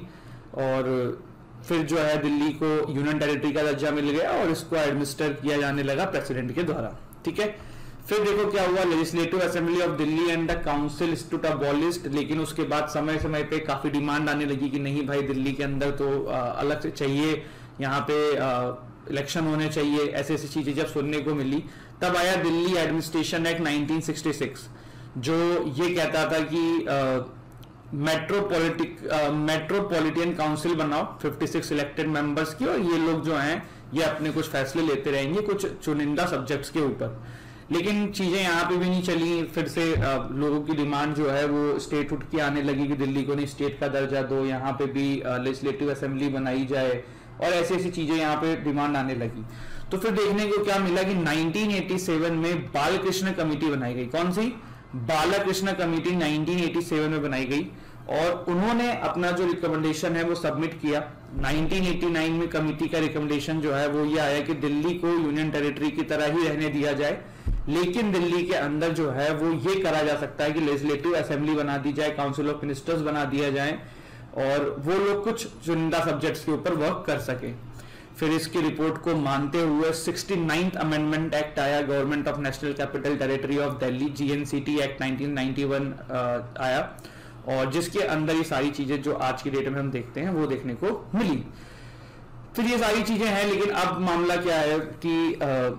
और फिर जो है दिल्ली को यूनियन टेरिटरी का दर्जा मिल गया, और इसको एडमिनिस्टर किया जाने लगा प्रेसिडेंट के द्वारा, ठीक है। फिर देखो क्या हुआ, legislative assembly of Delhi and the council stood abolished, लेकिन उसके बाद समय समय पे काफी डिमांड आने लगी कि नहीं भाई दिल्ली के अंदर तो आ, अलग से चाहिए, यहाँ पे इलेक्शन होने चाहिए, ऐसी ऐसी चीजें जब सुनने को मिली, तब आया Delhi administration act nineteen sixty six, जो ये कहता था कि मेट्रोपॉलिटिक मेट्रोपॉलिटन काउंसिल बनाओ छप्पन इलेक्टेड मेंबर्स की, और ये लोग जो हैं ये अपने कुछ फैसले लेते रहेंगे कुछ चुनिंदा सब्जेक्ट्स के ऊपर। लेकिन चीजें यहाँ पे भी नहीं चली, फिर से लोगों की डिमांड जो है वो स्टेट उठ के आने लगी कि दिल्ली को नहीं स्टेट का दर्जा दो, यहाँ पे भी लेजिस्लेटिव असेंबली बनाई जाए, और ऐसी ऐसी चीजें यहाँ पे डिमांड आने लगी। तो फिर देखने को क्या मिला कि नाइनटीन एटी सेवन में बालकृष्ण कमेटी बनाई गई। कौन सी? Balakrishna committee nineteen eighty seven में बनाई गई, और उन्होंने अपना जो रिकमेंडेशन है वो सबमिट किया। नाइनटीन एटी नाइन में कमेटी का रिकमेंडेशन जो है वो ये आया कि दिल्ली को यूनियन टेरिटरी की तरह ही रहने दिया जाए, लेकिन दिल्ली के अंदर जो है वो ये करा जा सकता है कि लेजिस्लेटिव असेंबली बना दी जाए, काउंसिल ऑफ मिनिस्टर्स बना दिया जाए, और वो लोग कुछ चुनिंदा सब्जेक्ट्स के ऊपर वर्क कर सके। फिर इसकी रिपोर्ट को मानते हुए सिक्सटी नाइन्थ अमेंडमेंट एक्ट आया, government of national capital territory of Delhi, GNCT act nineteen ninety one आया, और जिसके अंदर ये सारी चीजें जो आज की डेट में हम देखते हैं वो देखने को मिली। फिर ये सारी चीजें हैं, लेकिन अब मामला क्या है कि आ,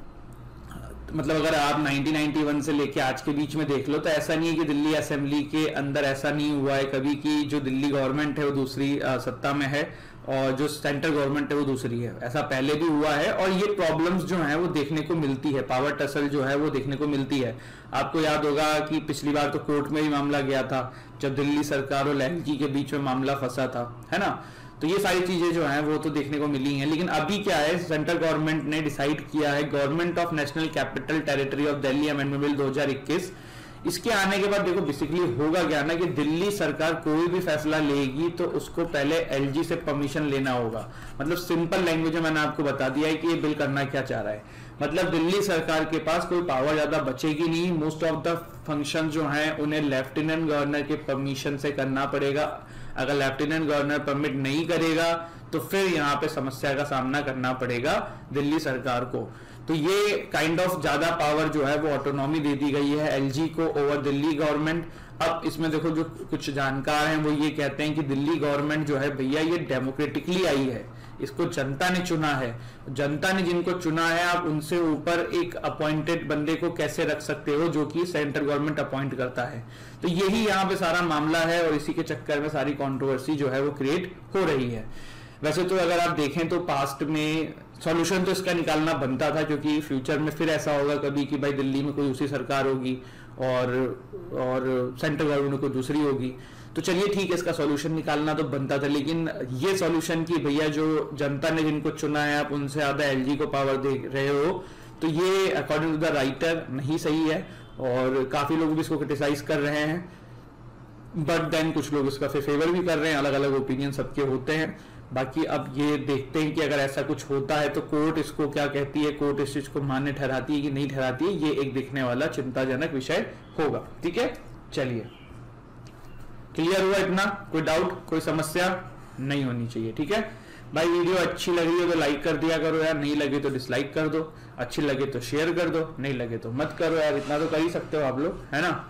मतलब अगर आप नाइनटीन नाइंटी वन से लेके आज के बीच में देख लो तो ऐसा नहीं है कि दिल्ली असेंबली के अंदर ऐसा नहीं हुआ है कभी कि जो दिल्ली गवर्नमेंट है वो दूसरी आ, सत्ता में है और जो सेंट्रल गवर्नमेंट है वो दूसरी है। ऐसा पहले भी हुआ है, और ये प्रॉब्लम्स जो हैं वो देखने को मिलती है, पावर टसल जो है वो देखने को मिलती है। आपको याद होगा कि पिछली बार तो कोर्ट में ही मामला गया था जब दिल्ली सरकार और एलजी के बीच में मामला फंसा था, है ना। तो ये सारी चीजें जो हैं वो तो देखने को मिली हैं। लेकिन अभी क्या है, सेंट्रल गवर्नमेंट ने डिसाइड किया है, government of national capital territory of Delhi amendment bill दो हज़ार इक्कीस, इसके आने के बाद देखो बेसिकली होगा क्या ना कि दिल्ली सरकार कोई भी फैसला लेगी तो उसको पहले एलजी से परमिशन लेना होगा। मतलब सिंपल लैंग्वेज में मैंने आपको बता दिया है कि ये बिल करना क्या चाह रहा है। मतलब दिल्ली सरकार के पास कोई पावर ज्यादा बचेगी नहीं, मोस्ट ऑफ द फंक्शन जो हैं उन्हें लेफ्टिनेंट गवर्नर के परमिशन से करना पड़ेगा। अगर लेफ्टिनेंट गवर्नर परमिट नहीं करेगा तो फिर यहाँ पे समस्या का सामना करना पड़ेगा दिल्ली सरकार को। तो ये काइंड ऑफ ज्यादा पावर जो है वो ऑटोनॉमी दे दी गई है एलजी को ओवर दिल्ली गवर्नमेंट। अब इसमें देखो जो कुछ जानकार हैं वो ये कहते हैं कि दिल्ली गवर्नमेंट जो है भैया ये डेमोक्रेटिकली आई है, इसको जनता ने चुना है। जनता ने जिनको चुना है आप उनसे ऊपर एक अपॉइंटेड बंदे को कैसे रख सकते हो जो कि सेंट्रल गवर्नमेंट अपॉइंट करता है। तो यही यहाँ पे सारा मामला है, और इसी के चक्कर में सारी कंट्रोवर्सी जो है वो क्रिएट हो रही है। वैसे तो अगर आप देखें तो पास्ट में सॉल्यूशन तो इसका निकालना बनता था, क्योंकि फ्यूचर में फिर ऐसा होगा कभी कि भाई दिल्ली में कोई दूसरी सरकार होगी और और सेंट्रल गवर्नमेंट कोई दूसरी होगी, तो चलिए ठीक है इसका सॉल्यूशन निकालना तो बनता था। लेकिन ये सॉल्यूशन की भैया जो जनता ने जिनको चुना है आप उनसे ज्यादा एलजी को पावर दे रहे हो, तो ये अकॉर्डिंग टू द राइटर नहीं सही है, और काफी लोग भी इसको क्रिटिसाइज कर रहे हैं, बट देन कुछ लोग इसका फेवर भी कर रहे हैं। अलग अलग ओपिनियन सबके होते हैं। बाकी अब ये देखते हैं कि अगर ऐसा कुछ होता है तो कोर्ट इसको क्या कहती है, कोर्ट इस चीज को मान्य ठहराती है कि नहीं ठहराती है, ये एक देखने वाला चिंताजनक विषय होगा। ठीक है, चलिए क्लियर हुआ इतना? कोई डाउट, कोई समस्या नहीं होनी चाहिए। ठीक है भाई, वीडियो अच्छी लगी हो तो लाइक कर दिया करो यार, नहीं लगे तो डिसलाइक कर दो, अच्छी लगे तो शेयर कर दो, नहीं लगे तो मत करो यार, इतना तो कर ही सकते हो आप लोग, है ना।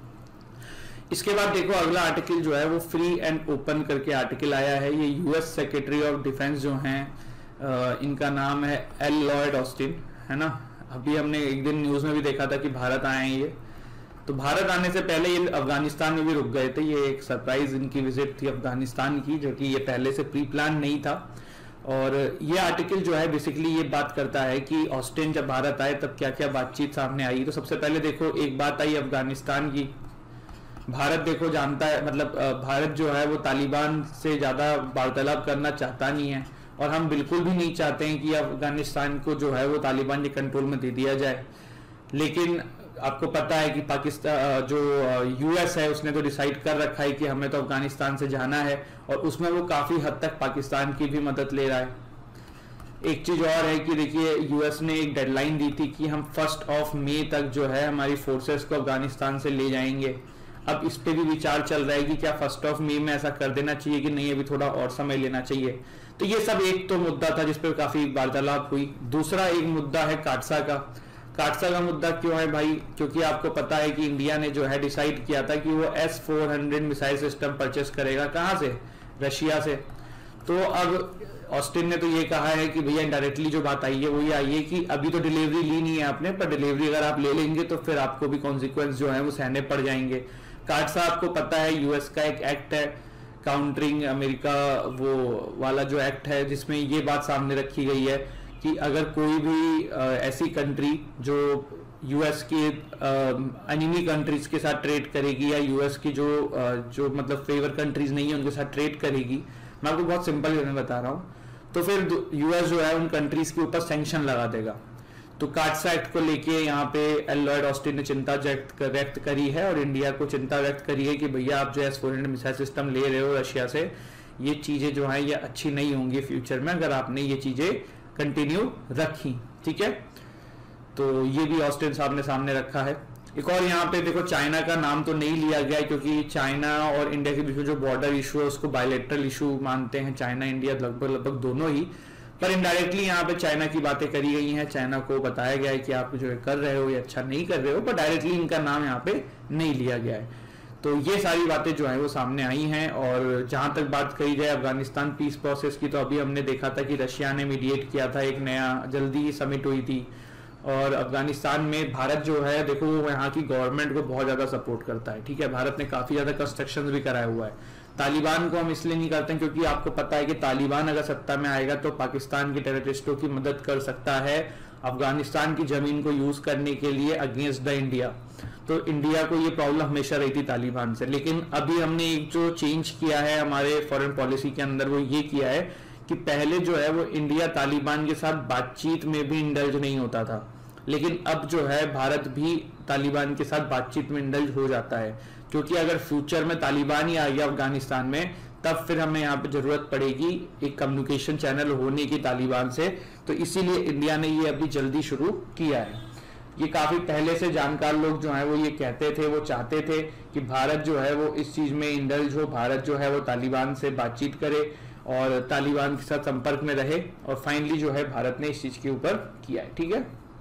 इसके बाद देखो अगला आर्टिकल जो है वो फ्री एंड ओपन करके आर्टिकल आया है। ये यूएस सेक्रेटरी ऑफ डिफेंस जो हैं, इनका नाम है एल लॉयड ऑस्टिन, है ना। अभी हमने एक दिन न्यूज में भी देखा था कि भारत आए हैं ये, तो भारत आने से पहले ये अफगानिस्तान में भी रुक गए थे। ये एक सरप्राइज इनकी विजिट थी अफगानिस्तान की, जो कि ये पहले से प्री प्लान नहीं था। और ये आर्टिकल जो है बेसिकली ये बात करता है कि ऑस्टिन जब भारत आए तब क्या क्या बातचीत सामने आई। तो सबसे पहले देखो एक बात आई अफगानिस्तान की। भारत देखो जानता है, मतलब भारत जो है वो तालिबान से ज्यादा वार्तालाप करना चाहता नहीं है, और हम बिल्कुल भी नहीं चाहते हैं कि अफगानिस्तान को जो है वो तालिबान के कंट्रोल में दे दिया जाए। लेकिन आपको पता है कि पाकिस्तान जो यूएस है उसने तो डिसाइड कर रखा है कि हमें तो अफगानिस्तान से जाना है, और उसमें वो काफी हद तक पाकिस्तान की भी मदद ले रहा है। एक चीज और है कि देखिए यूएस ने एक डेडलाइन दी थी कि हम फर्स्ट ऑफ मई तक जो है हमारी फोर्सेस को अफगानिस्तान से ले जाएंगे। अब इस पे भी विचार चल रहा है कि क्या फर्स्ट ऑफ मई में ऐसा कर देना चाहिए कि नहीं, अभी थोड़ा और समय लेना चाहिए। तो ये सब एक तो मुद्दा था जिसपे काफी वार्तालाप हुई। दूसरा एक मुद्दा है काटसा का। काटसा का मुद्दा क्यों है भाई? क्योंकि आपको पता है कि इंडिया ने जो है डिसाइड किया था कि वो S four hundred missile system purchase करेगा। कहां से? रशिया से। तो अब ऑस्टिन ने तो ये कहा है कि भैया डायरेक्टली जो बात आई है वो ये आई है कि अभी तो डिलीवरी ली नहीं है आपने, पर डिलीवरी अगर आप ले लेंगे तो फिर आपको भी कॉन्सिक्वेंस जो है वो सहने पड़ जाएंगे। काटसा आपको पता है यूएस का एक एक्ट है, काउंटरिंग अमेरिका वो वाला जो एक्ट है, जिसमें ये बात सामने रखी गई है कि अगर कोई भी आ, ऐसी कंट्री जो यूएस के एनिमी कंट्रीज के साथ ट्रेड करेगी या यूएस की जो आ, जो मतलब फेवर कंट्रीज नहीं है उनके साथ ट्रेड करेगी, मैं आपको बहुत सिंपल वे में बता रहा हूँ, तो फिर यूएस जो है उन कंट्रीज के ऊपर सैंक्शन लगा देगा। तो कार्ड्स एक्ट को लेके यहाँ पे लॉयड ऑस्टिन ने चिंता व्यक्त करी है और इंडिया को चिंता व्यक्त करी है कि भैया आप जो है फोर हंड्रेड मिसाइल सिस्टम ले रहे हो रशिया से, ये चीजें जो है ये अच्छी नहीं होंगी फ्यूचर में अगर आपने ये चीजें कंटिन्यू रखी, ठीक है। तो ये भी ऑस्टिन साहब ने सामने रखा है। एक और यहाँ पे देखो चाइना का नाम तो नहीं लिया गया क्योंकि चाइना और इंडिया के बीच में जो बॉर्डर इशू है उसको बायलैटरल इशू मानते हैं चाइना इंडिया लगभग लगभग दोनों ही, पर इनडायरेक्टली यहाँ पे चाइना की बातें करी गई हैं। चाइना को बताया गया है कि आप जो है कर रहे हो ये अच्छा नहीं कर रहे हो, पर डायरेक्टली इनका नाम यहाँ पे नहीं लिया गया है। तो ये सारी बातें जो है वो सामने आई हैं। और जहां तक बात करी जाए अफगानिस्तान पीस प्रोसेस की, तो अभी हमने देखा था कि रशिया ने मीडिएट किया था, एक नया जल्दी समिट हुई थी और अफगानिस्तान में भारत जो है देखो वो यहाँ की गवर्नमेंट को बहुत ज्यादा सपोर्ट करता है, ठीक है। भारत ने काफी ज्यादा कंस्ट्रक्शन भी कराया हुआ है। तालिबान को हम इसलिए नहीं करते क्योंकि आपको पता है कि तालिबान अगर सत्ता में आएगा तो पाकिस्तान के टेररिस्टों की मदद कर सकता है अफगानिस्तान की जमीन को यूज करने के लिए अगेंस्ट द इंडिया। तो इंडिया को ये प्रॉब्लम हमेशा रही थी तालिबान से, लेकिन अभी हमने एक जो चेंज किया है हमारे फॉरेन पॉलिसी के अंदर वो ये किया है कि पहले जो है वो इंडिया तालिबान के साथ बातचीत में भी इंडल्ज नहीं होता था, लेकिन अब जो है भारत भी तालिबान के साथ बातचीत में इंडल्ज हो जाता है, क्योंकि अगर फ्यूचर में तालिबान ही आ गया अफगानिस्तान में तब फिर हमें यहाँ पे जरूरत पड़ेगी एक कम्युनिकेशन चैनल होने की तालिबान से। तो इसीलिए इंडिया ने ये अभी जल्दी शुरू किया है। ये काफी पहले से जानकार लोग जो है वो ये कहते थे, वो चाहते थे कि भारत जो है वो इस चीज में इंडल्ज हो, भारत जो है वो तालिबान से बातचीत करे और तालिबान के साथ संपर्क में रहे, और फाइनली जो है भारत ने इस चीज के ऊपर किया है, ठीक है।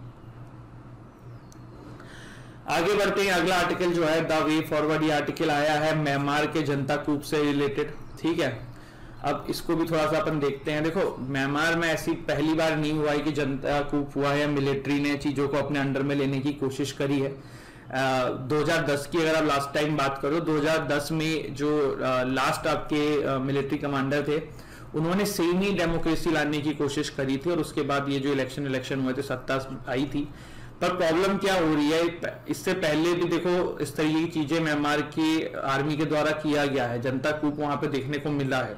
आगे बढ़ते हैं, अगला आर्टिकल जो है द वे फॉरवर्ड, ये आर्टिकल आया है म्यांमार के जनता कूप से रिलेटेड, ठीक है। अब इसको भी थोड़ा सा अपन देखते हैं। देखो म्यांमार में ऐसी पहली बार नहीं हुआ है कि जनता कूप हुआ है, मिलिट्री ने चीजों को अपने अंडर में लेने की कोशिश करी है। आ, दो हज़ार दस की अगर आप लास्ट टाइम बात करो, दो हज़ार दस में जो आ, लास्ट आपके मिलिट्री कमांडर थे उन्होंने सेमी डेमोक्रेसी लाने की कोशिश करी थी और उसके बाद ये जो इलेक्शन इलेक्शन हुए थे सत्ता आई थी। पर प्रॉब्लम क्या हो रही है, इससे पहले भी देखो इस तरह की चीजें म्यांमार की आर्मी के द्वारा किया गया है, जनता कूप वहां पे देखने को मिला है,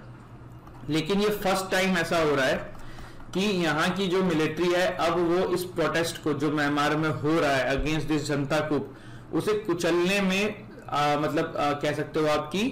लेकिन ये फर्स्ट टाइम ऐसा हो रहा है कि यहाँ की जो मिलिट्री है अब वो इस प्रोटेस्ट को जो म्यांमार में हो रहा है अगेंस्ट दिस जनता कूप, उसे कुचलने में आ, मतलब आ, कह सकते हो आपकी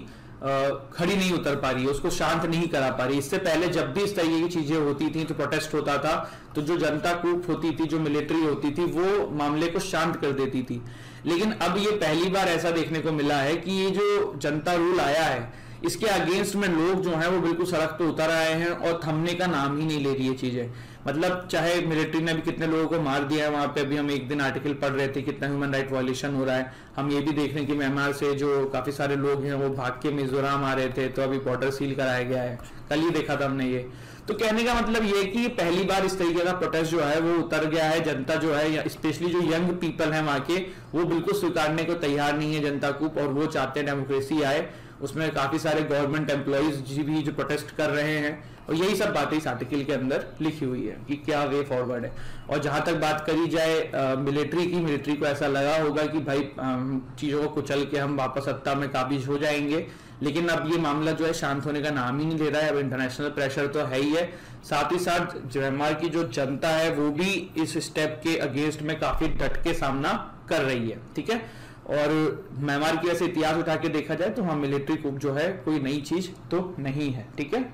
खड़ी नहीं उतर पा रही है, उसको शांत नहीं करा पा रही। इससे पहले जब भी इस तरीके की चीजें होती थी तो प्रोटेस्ट होता था तो जो जनता कूप होती थी, जो मिलिट्री होती थी, वो मामले को शांत कर देती थी। लेकिन अब ये पहली बार ऐसा देखने को मिला है कि ये जो जनता रूल आया है इसके अगेंस्ट में लोग जो हैं वो बिल्कुल सड़क पे उतर आए हैं और थमने का नाम ही नहीं ले रही है चीजें। मतलब चाहे मिलिट्री ने भी कितने लोगों को मार दिया है, वहां पे अभी हम एक दिन आर्टिकल पढ़ रहे थे कितना ह्यूमन राइट वायलेशन हो रहा है। हम ये भी देख रहे हैं कि म्यांमार से जो काफी सारे लोग हैं वो भाग के मिजोरम आ रहे थे, तो अभी बॉर्डर सील कराया गया है, कल ही देखा था हमने ये। तो कहने का मतलब ये कि पहली बार इस तरीके का प्रोटेस्ट जो है वो उतर गया है। जनता जो है स्पेशली जो यंग पीपल है वहां के, वो बिल्कुल स्वीकारने को तैयार नहीं है जनता कूप, और वो चाहते हैं डेमोक्रेसी आए। उसमें काफी सारे गवर्नमेंट एम्प्लॉइज भी जो प्रोटेस्ट कर रहे हैं, और यही सब बातें इस आर्टिकल के अंदर लिखी हुई है कि क्या वे फॉरवर्ड है। और जहां तक बात करी जाए मिलिट्री की, मिलिट्री को ऐसा लगा होगा कि भाई चीजों को कुचल के हम वापस सत्ता में काबिज हो जाएंगे, लेकिन अब ये मामला जो है शांत होने का नाम ही नहीं ले रहा है। अब इंटरनेशनल प्रेशर तो है ही है, साथ ही साथ म्यांमार की जो जनता है वो भी इस स्टेप के अगेंस्ट में काफी डट के सामना कर रही है, ठीक है। और म्यांमार की वैसे इतिहास उठा के देखा जाए तो हाँ मिलिट्री कूप जो है कोई नई चीज तो नहीं है, ठीक है।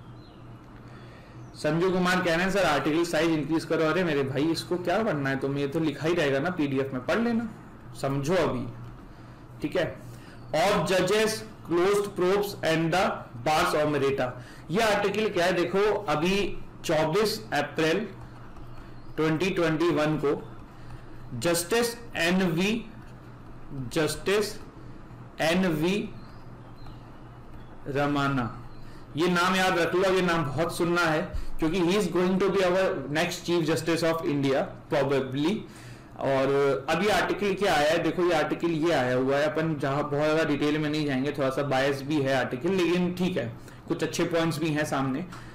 संजू कुमार कह रहे हैं सर आर्टिकल साइज इंक्रीज करो। अरे मेरे भाई इसको क्या पढ़ना है तुम्हें, ये तो लिखा ही रहेगा ना पीडीएफ में, पढ़ लेना, समझो अभी, ठीक है। ऑफ जजेस closed probes and the bars of merit, ये आर्टिकल क्या है देखो, अभी चौबीस अप्रैल दो हज़ार इक्कीस को justice N V justice N V Ramana, ये नाम याद रख लो, ये नाम बहुत सुनना है क्योंकि he is going to be our next chief justice of India probably. और अभी आर्टिकल क्या आया है देखो, ये आर्टिकल ये आया हुआ है, अपन जहां बहुत ज्यादा डिटेल में नहीं जाएंगे, थोड़ा सा बायस भी है आर्टिकल, लेकिन ठीक है कुछ अच्छे पॉइंट्स भी हैं सामने।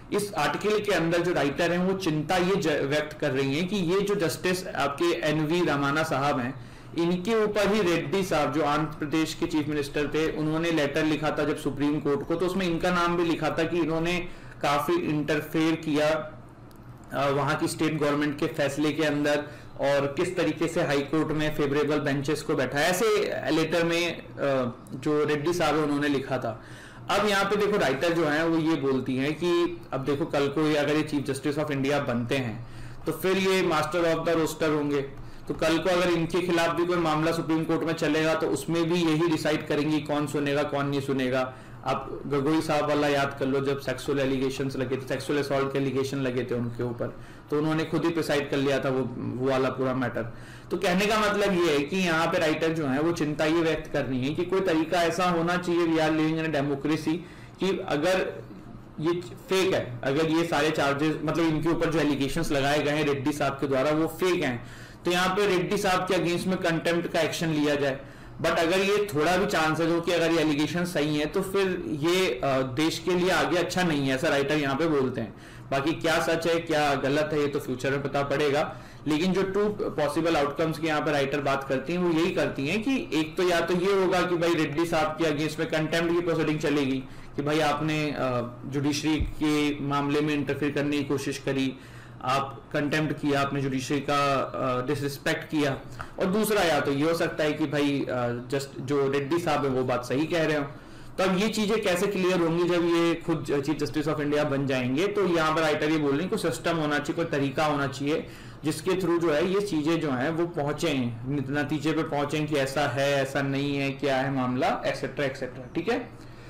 इस आर्टिकल के अंदर जो राइटर हैं वो चिंता ये व्यक्त कर रही हैं कि ये जो जस्टिस आपके एन वी रमाना साहब हैं, इनके ऊपर ही रेड्डी साहब जो आंध्र प्रदेश के चीफ मिनिस्टर थे, उन्होंने लेटर लिखा था जब सुप्रीम कोर्ट को, तो उसमें इनका नाम भी लिखा था कि इन्होंने काफी इंटरफेयर किया वहां की स्टेट गवर्नमेंट के फैसले के अंदर और किस तरीके से हाई कोर्ट में फेवरेबल बेंचेस को बैठाया, ऐसे लेटर में जो रेड्डी साहब है उन्होंने लिखा था। अब यहाँ पे देखो राइटर जो है वो ये बोलती हैं कि अब देखो कल को ये अगर ये चीफ जस्टिस ऑफ इंडिया बनते हैं तो फिर ये मास्टर ऑफ द रोस्टर होंगे, तो कल को अगर इनके खिलाफ भी कोई मामला सुप्रीम कोर्ट में चलेगा तो उसमें भी यही डिसाइड करेंगी कौन सुनेगा कौन नहीं सुनेगा। आप गगोई साहब वाला याद कर लो, जब सेक्सुअल एलिगेशंस लगे थे, सेक्सुअल असॉल्ट के एलिगेशन लगे थे उनके ऊपर, तो उन्होंने खुद ही डिसाइड कर लिया था वो वो वाला पूरा मैटर। तो कहने का मतलब ये है कि यहाँ पे राइटर जो है वो चिंता ये व्यक्त करनी है कि कोई तरीका ऐसा होना चाहिए, we are living in democracy, कि अगर ये फेक है, अगर ये सारे चार्जेस मतलब इनके ऊपर जो एलिगेशंस लगाए गए हैं रेड्डी साहब के द्वारा वो फेक हैं, तो यहाँ पे रेड्डी साहब के अगेंस्ट में कंटेम्प्ट का एक्शन लिया जाए। बट अगर ये थोड़ा भी चांस है जो कि अगर ये एलिगेशन सही है तो फिर ये देश के लिए आगे अच्छा नहीं है, ऐसा राइटर यहाँ पे बोलते हैं। बाकी क्या सच है क्या गलत है ये तो फ्यूचर में पता पड़ेगा, लेकिन जो टू पॉसिबल आउटकम्स की यहाँ पे राइटर बात करती हैं वो यही करती हैं कि एक तो या तो ये होगा कि भाई रेड्डी साहब के अगेंस्ट में कंटेम्प्ट की प्रोसीडिंग चलेगी कि भाई आपने जुडिशरी के मामले में इंटरफेयर करने की कोशिश करी, आप कंटेम्प्ट किया, आपने जुडिशरी का डिसरिस्पेक्ट किया, और दूसरा या तो ये हो सकता है कि भाई जस्ट जो रेड्डी साहब है वो बात सही कह रहे हो। तो अब ये चीजें कैसे क्लियर होंगी जब ये खुद चीफ जस्टिस ऑफ इंडिया बन जाएंगे, तो यहाँ पर राइटर ये बोल रहे हैं कोई सिस्टम होना चाहिए, कोई तरीका होना चाहिए जिसके थ्रू जो है ये चीजें जो है वो पहुंचे नतीजे पे पहुंचे कि ऐसा है ऐसा नहीं है, क्या है मामला, एक्सेट्रा एक्सेट्रा। ठीक है,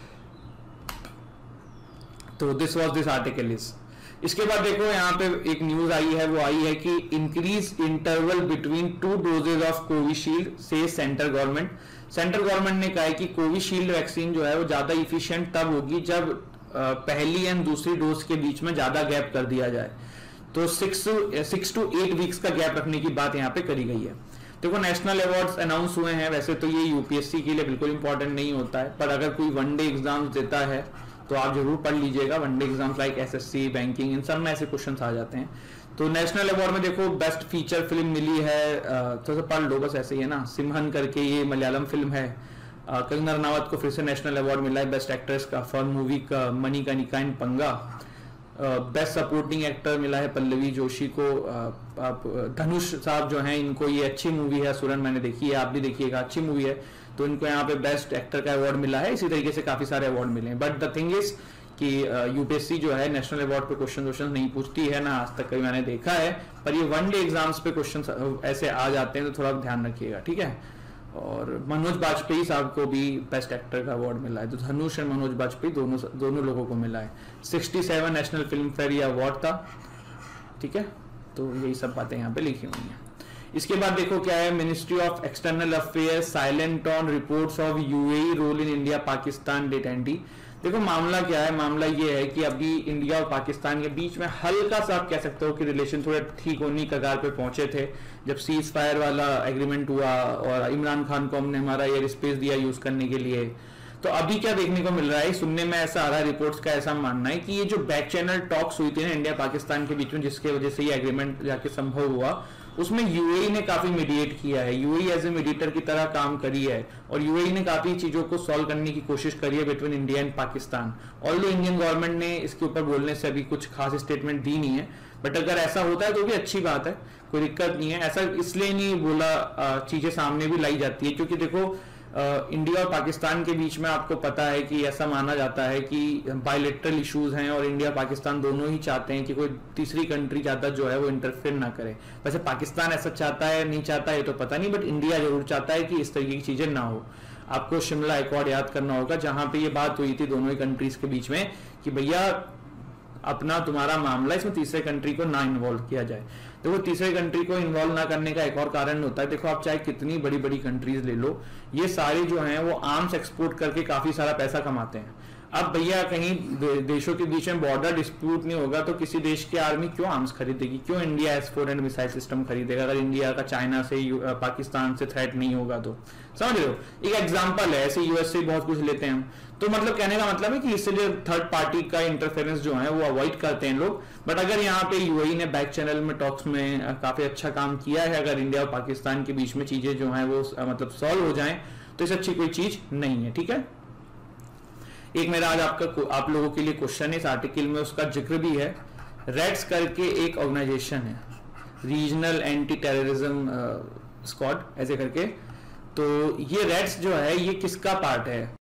तो this was this article is. इसके बाद देखो यहाँ पे एक न्यूज आई है, वो आई है कि increase interval between two doses of Covishield से सेंट्रल गवर्नमेंट। सेंट्रल गवर्नमेंट ने कहा है कि कोविशील्ड वैक्सीन जो है वो ज्यादा इफिशिएंट तब होगी जब पहली एंड दूसरी डोज के बीच में ज्यादा गैप कर दिया जाए, तो six six two eight weeks का गैप रखने की बात यहाँ पे करी गई है। देखो नेशनल अवार्ड्स अनाउंस हुए हैं, वैसे तो ये यूपीएससी के लिए बिल्कुल इंपॉर्टेंट नहीं होता है, पर अगर कोई वन डे एग्जाम देता है तो आप जरूर पढ़ लीजिएगा। One day exams like SSC, banking, इन सब में ऐसे क्वेश्चंस आ जाते हैं। तो नेशनल अवार्ड में देखो बेस्ट फीचर फिल्म मिली है, थोड़ा सा पढ़ लो बस ऐसे ही है ना, सिम्हन करके ये मलयालम फिल्म है। कंगना रनावत को फिर से नेशनल अवार्ड मिला है बेस्ट एक्ट्रेस का फॉर मूवी का मनी का निकाइन पंगा। बेस्ट सपोर्टिंग एक्टर मिला है पल्लवी जोशी को। आप धनुष साहब जो हैं इनको ये अच्छी मूवी है सुरन, मैंने देखी है, आप भी देखिएगा, अच्छी मूवी है, तो इनको यहाँ पे बेस्ट एक्टर का अवार्ड मिला है। इसी तरीके से काफी सारे अवार्ड मिले हैं। बट द थिंग इज कि यूपीएससी जो है नेशनल अवार्ड पे क्वेश्चन क्वेश्चन नहीं पूछती है ना, आज तक कभी मैंने देखा है, पर ये वन डे एग्जाम्स पे क्वेश्चन ऐसे आ जाते हैं, तो थोड़ा ध्यान रखिएगा। ठीक है, और मनोज बाजपेयी साहब को भी बेस्ट एक्टर का अवार्ड मिला है, तो धनुष और मनोज बाजपेयी दोनों दोनों लोगों को मिला है। सड़सठ नेशनल फिल्म फेयर ये अवार्ड था। ठीक है, तो यही सब बातें यहाँ पे लिखी हुई हैं। इसके बाद देखो क्या है, ministry of external affairs silent on reports of UAE role in India Pakistan detente. देखो मामला क्या है, मामला ये है कि अभी इंडिया और पाकिस्तान के बीच में हल्का सा आप कह सकते हो कि रिलेशन थोड़े ठीक होने की कगार पे पहुंचे थे जब सीज फायर वाला एग्रीमेंट हुआ और इमरान खान को हमने हमारा एयर स्पेस दिया यूज करने के लिए। तो अभी क्या देखने को मिल रहा है, सुनने में ऐसा आ रहा है, रिपोर्ट्स का ऐसा मानना है कि ये जो बैक चैनल टॉक्स हुई थी ना इंडिया पाकिस्तान के बीच में, जिसके वजह से ये एग्रीमेंट जाके संभव हुआ, उसमें यूएई ने काफी मीडिएट किया है, यूएई एज ए मीडिएटर की तरह काम करी है, और यूएई ने काफी चीजों को सॉल्व करने की कोशिश करी है between India and Pakistan. Although Indian government ने इसके ऊपर बोलने से अभी कुछ खास स्टेटमेंट दी नहीं है, बट अगर ऐसा होता है तो भी अच्छी बात है, कोई दिक्कत नहीं है। ऐसा इसलिए नहीं बोला, चीजें सामने भी लाई जाती है, क्योंकि देखो इंडिया और पाकिस्तान के बीच में आपको पता है कि ऐसा माना जाता है कि बायलैटरल इश्यूज हैं और इंडिया पाकिस्तान दोनों ही चाहते हैं कि कोई तीसरी कंट्री ज्यादा जो है वो इंटरफेयर ना करे। वैसे पाकिस्तान ऐसा चाहता है नहीं चाहता है तो पता नहीं, बट इंडिया जरूर चाहता है कि इस तरीके की चीजें ना हो। आपको शिमला एकॉर्ड याद करना होगा, जहां पे ये बात हुई थी दोनों ही कंट्रीज के बीच में कि भैया अपना तुम्हारा मामला, इसमें तीसरे कंट्री को ना इन्वॉल्व किया जाए। देखो तीसरे कंट्री को इन्वॉल्व ना करने का एक और कारण होता है, देखो आप चाहे कितनी बड़ी बड़ी कंट्रीज ले लो, ये सारे जो हैं वो आर्म्स एक्सपोर्ट करके काफी सारा पैसा कमाते हैं। अब भैया कहीं दे, देशों के बीच में बॉर्डर डिस्प्यूट नहीं होगा तो किसी देश की आर्मी क्यों आर्म्स खरीदेगी, क्यों India S four hundred missile system खरीदेगा अगर इंडिया का चाइना से पाकिस्तान से थ्रेट नहीं होगा तो। समझ रहे हो, एक एग्जांपल है, ऐसे यूएस से बहुत कुछ लेते हैं हम। तो मतलब कहने का मतलब है कि इसलिए थर्ड पार्टी का इंटरफेरेंस जो है वो अवॉइड करते हैं लोग। बट अगर यहाँ पे यूएई ने बैक चैनल में टॉक्स में काफी अच्छा काम किया है, अगर इंडिया और पाकिस्तान के बीच में चीजें जो है वो मतलब सॉल्व हो जाए तो इससे अच्छी कोई चीज नहीं है। ठीक है, एक मेरा आज आपका आप लोगों के लिए क्वेश्चन है, इस आर्टिकल में उसका जिक्र भी है। रेड्स करके एक ऑर्गेनाइजेशन है, रीजनल एंटी टेररिज्म स्क्वाड ऐसे करके। तो ये रेड्स जो है ये किसका पार्ट है?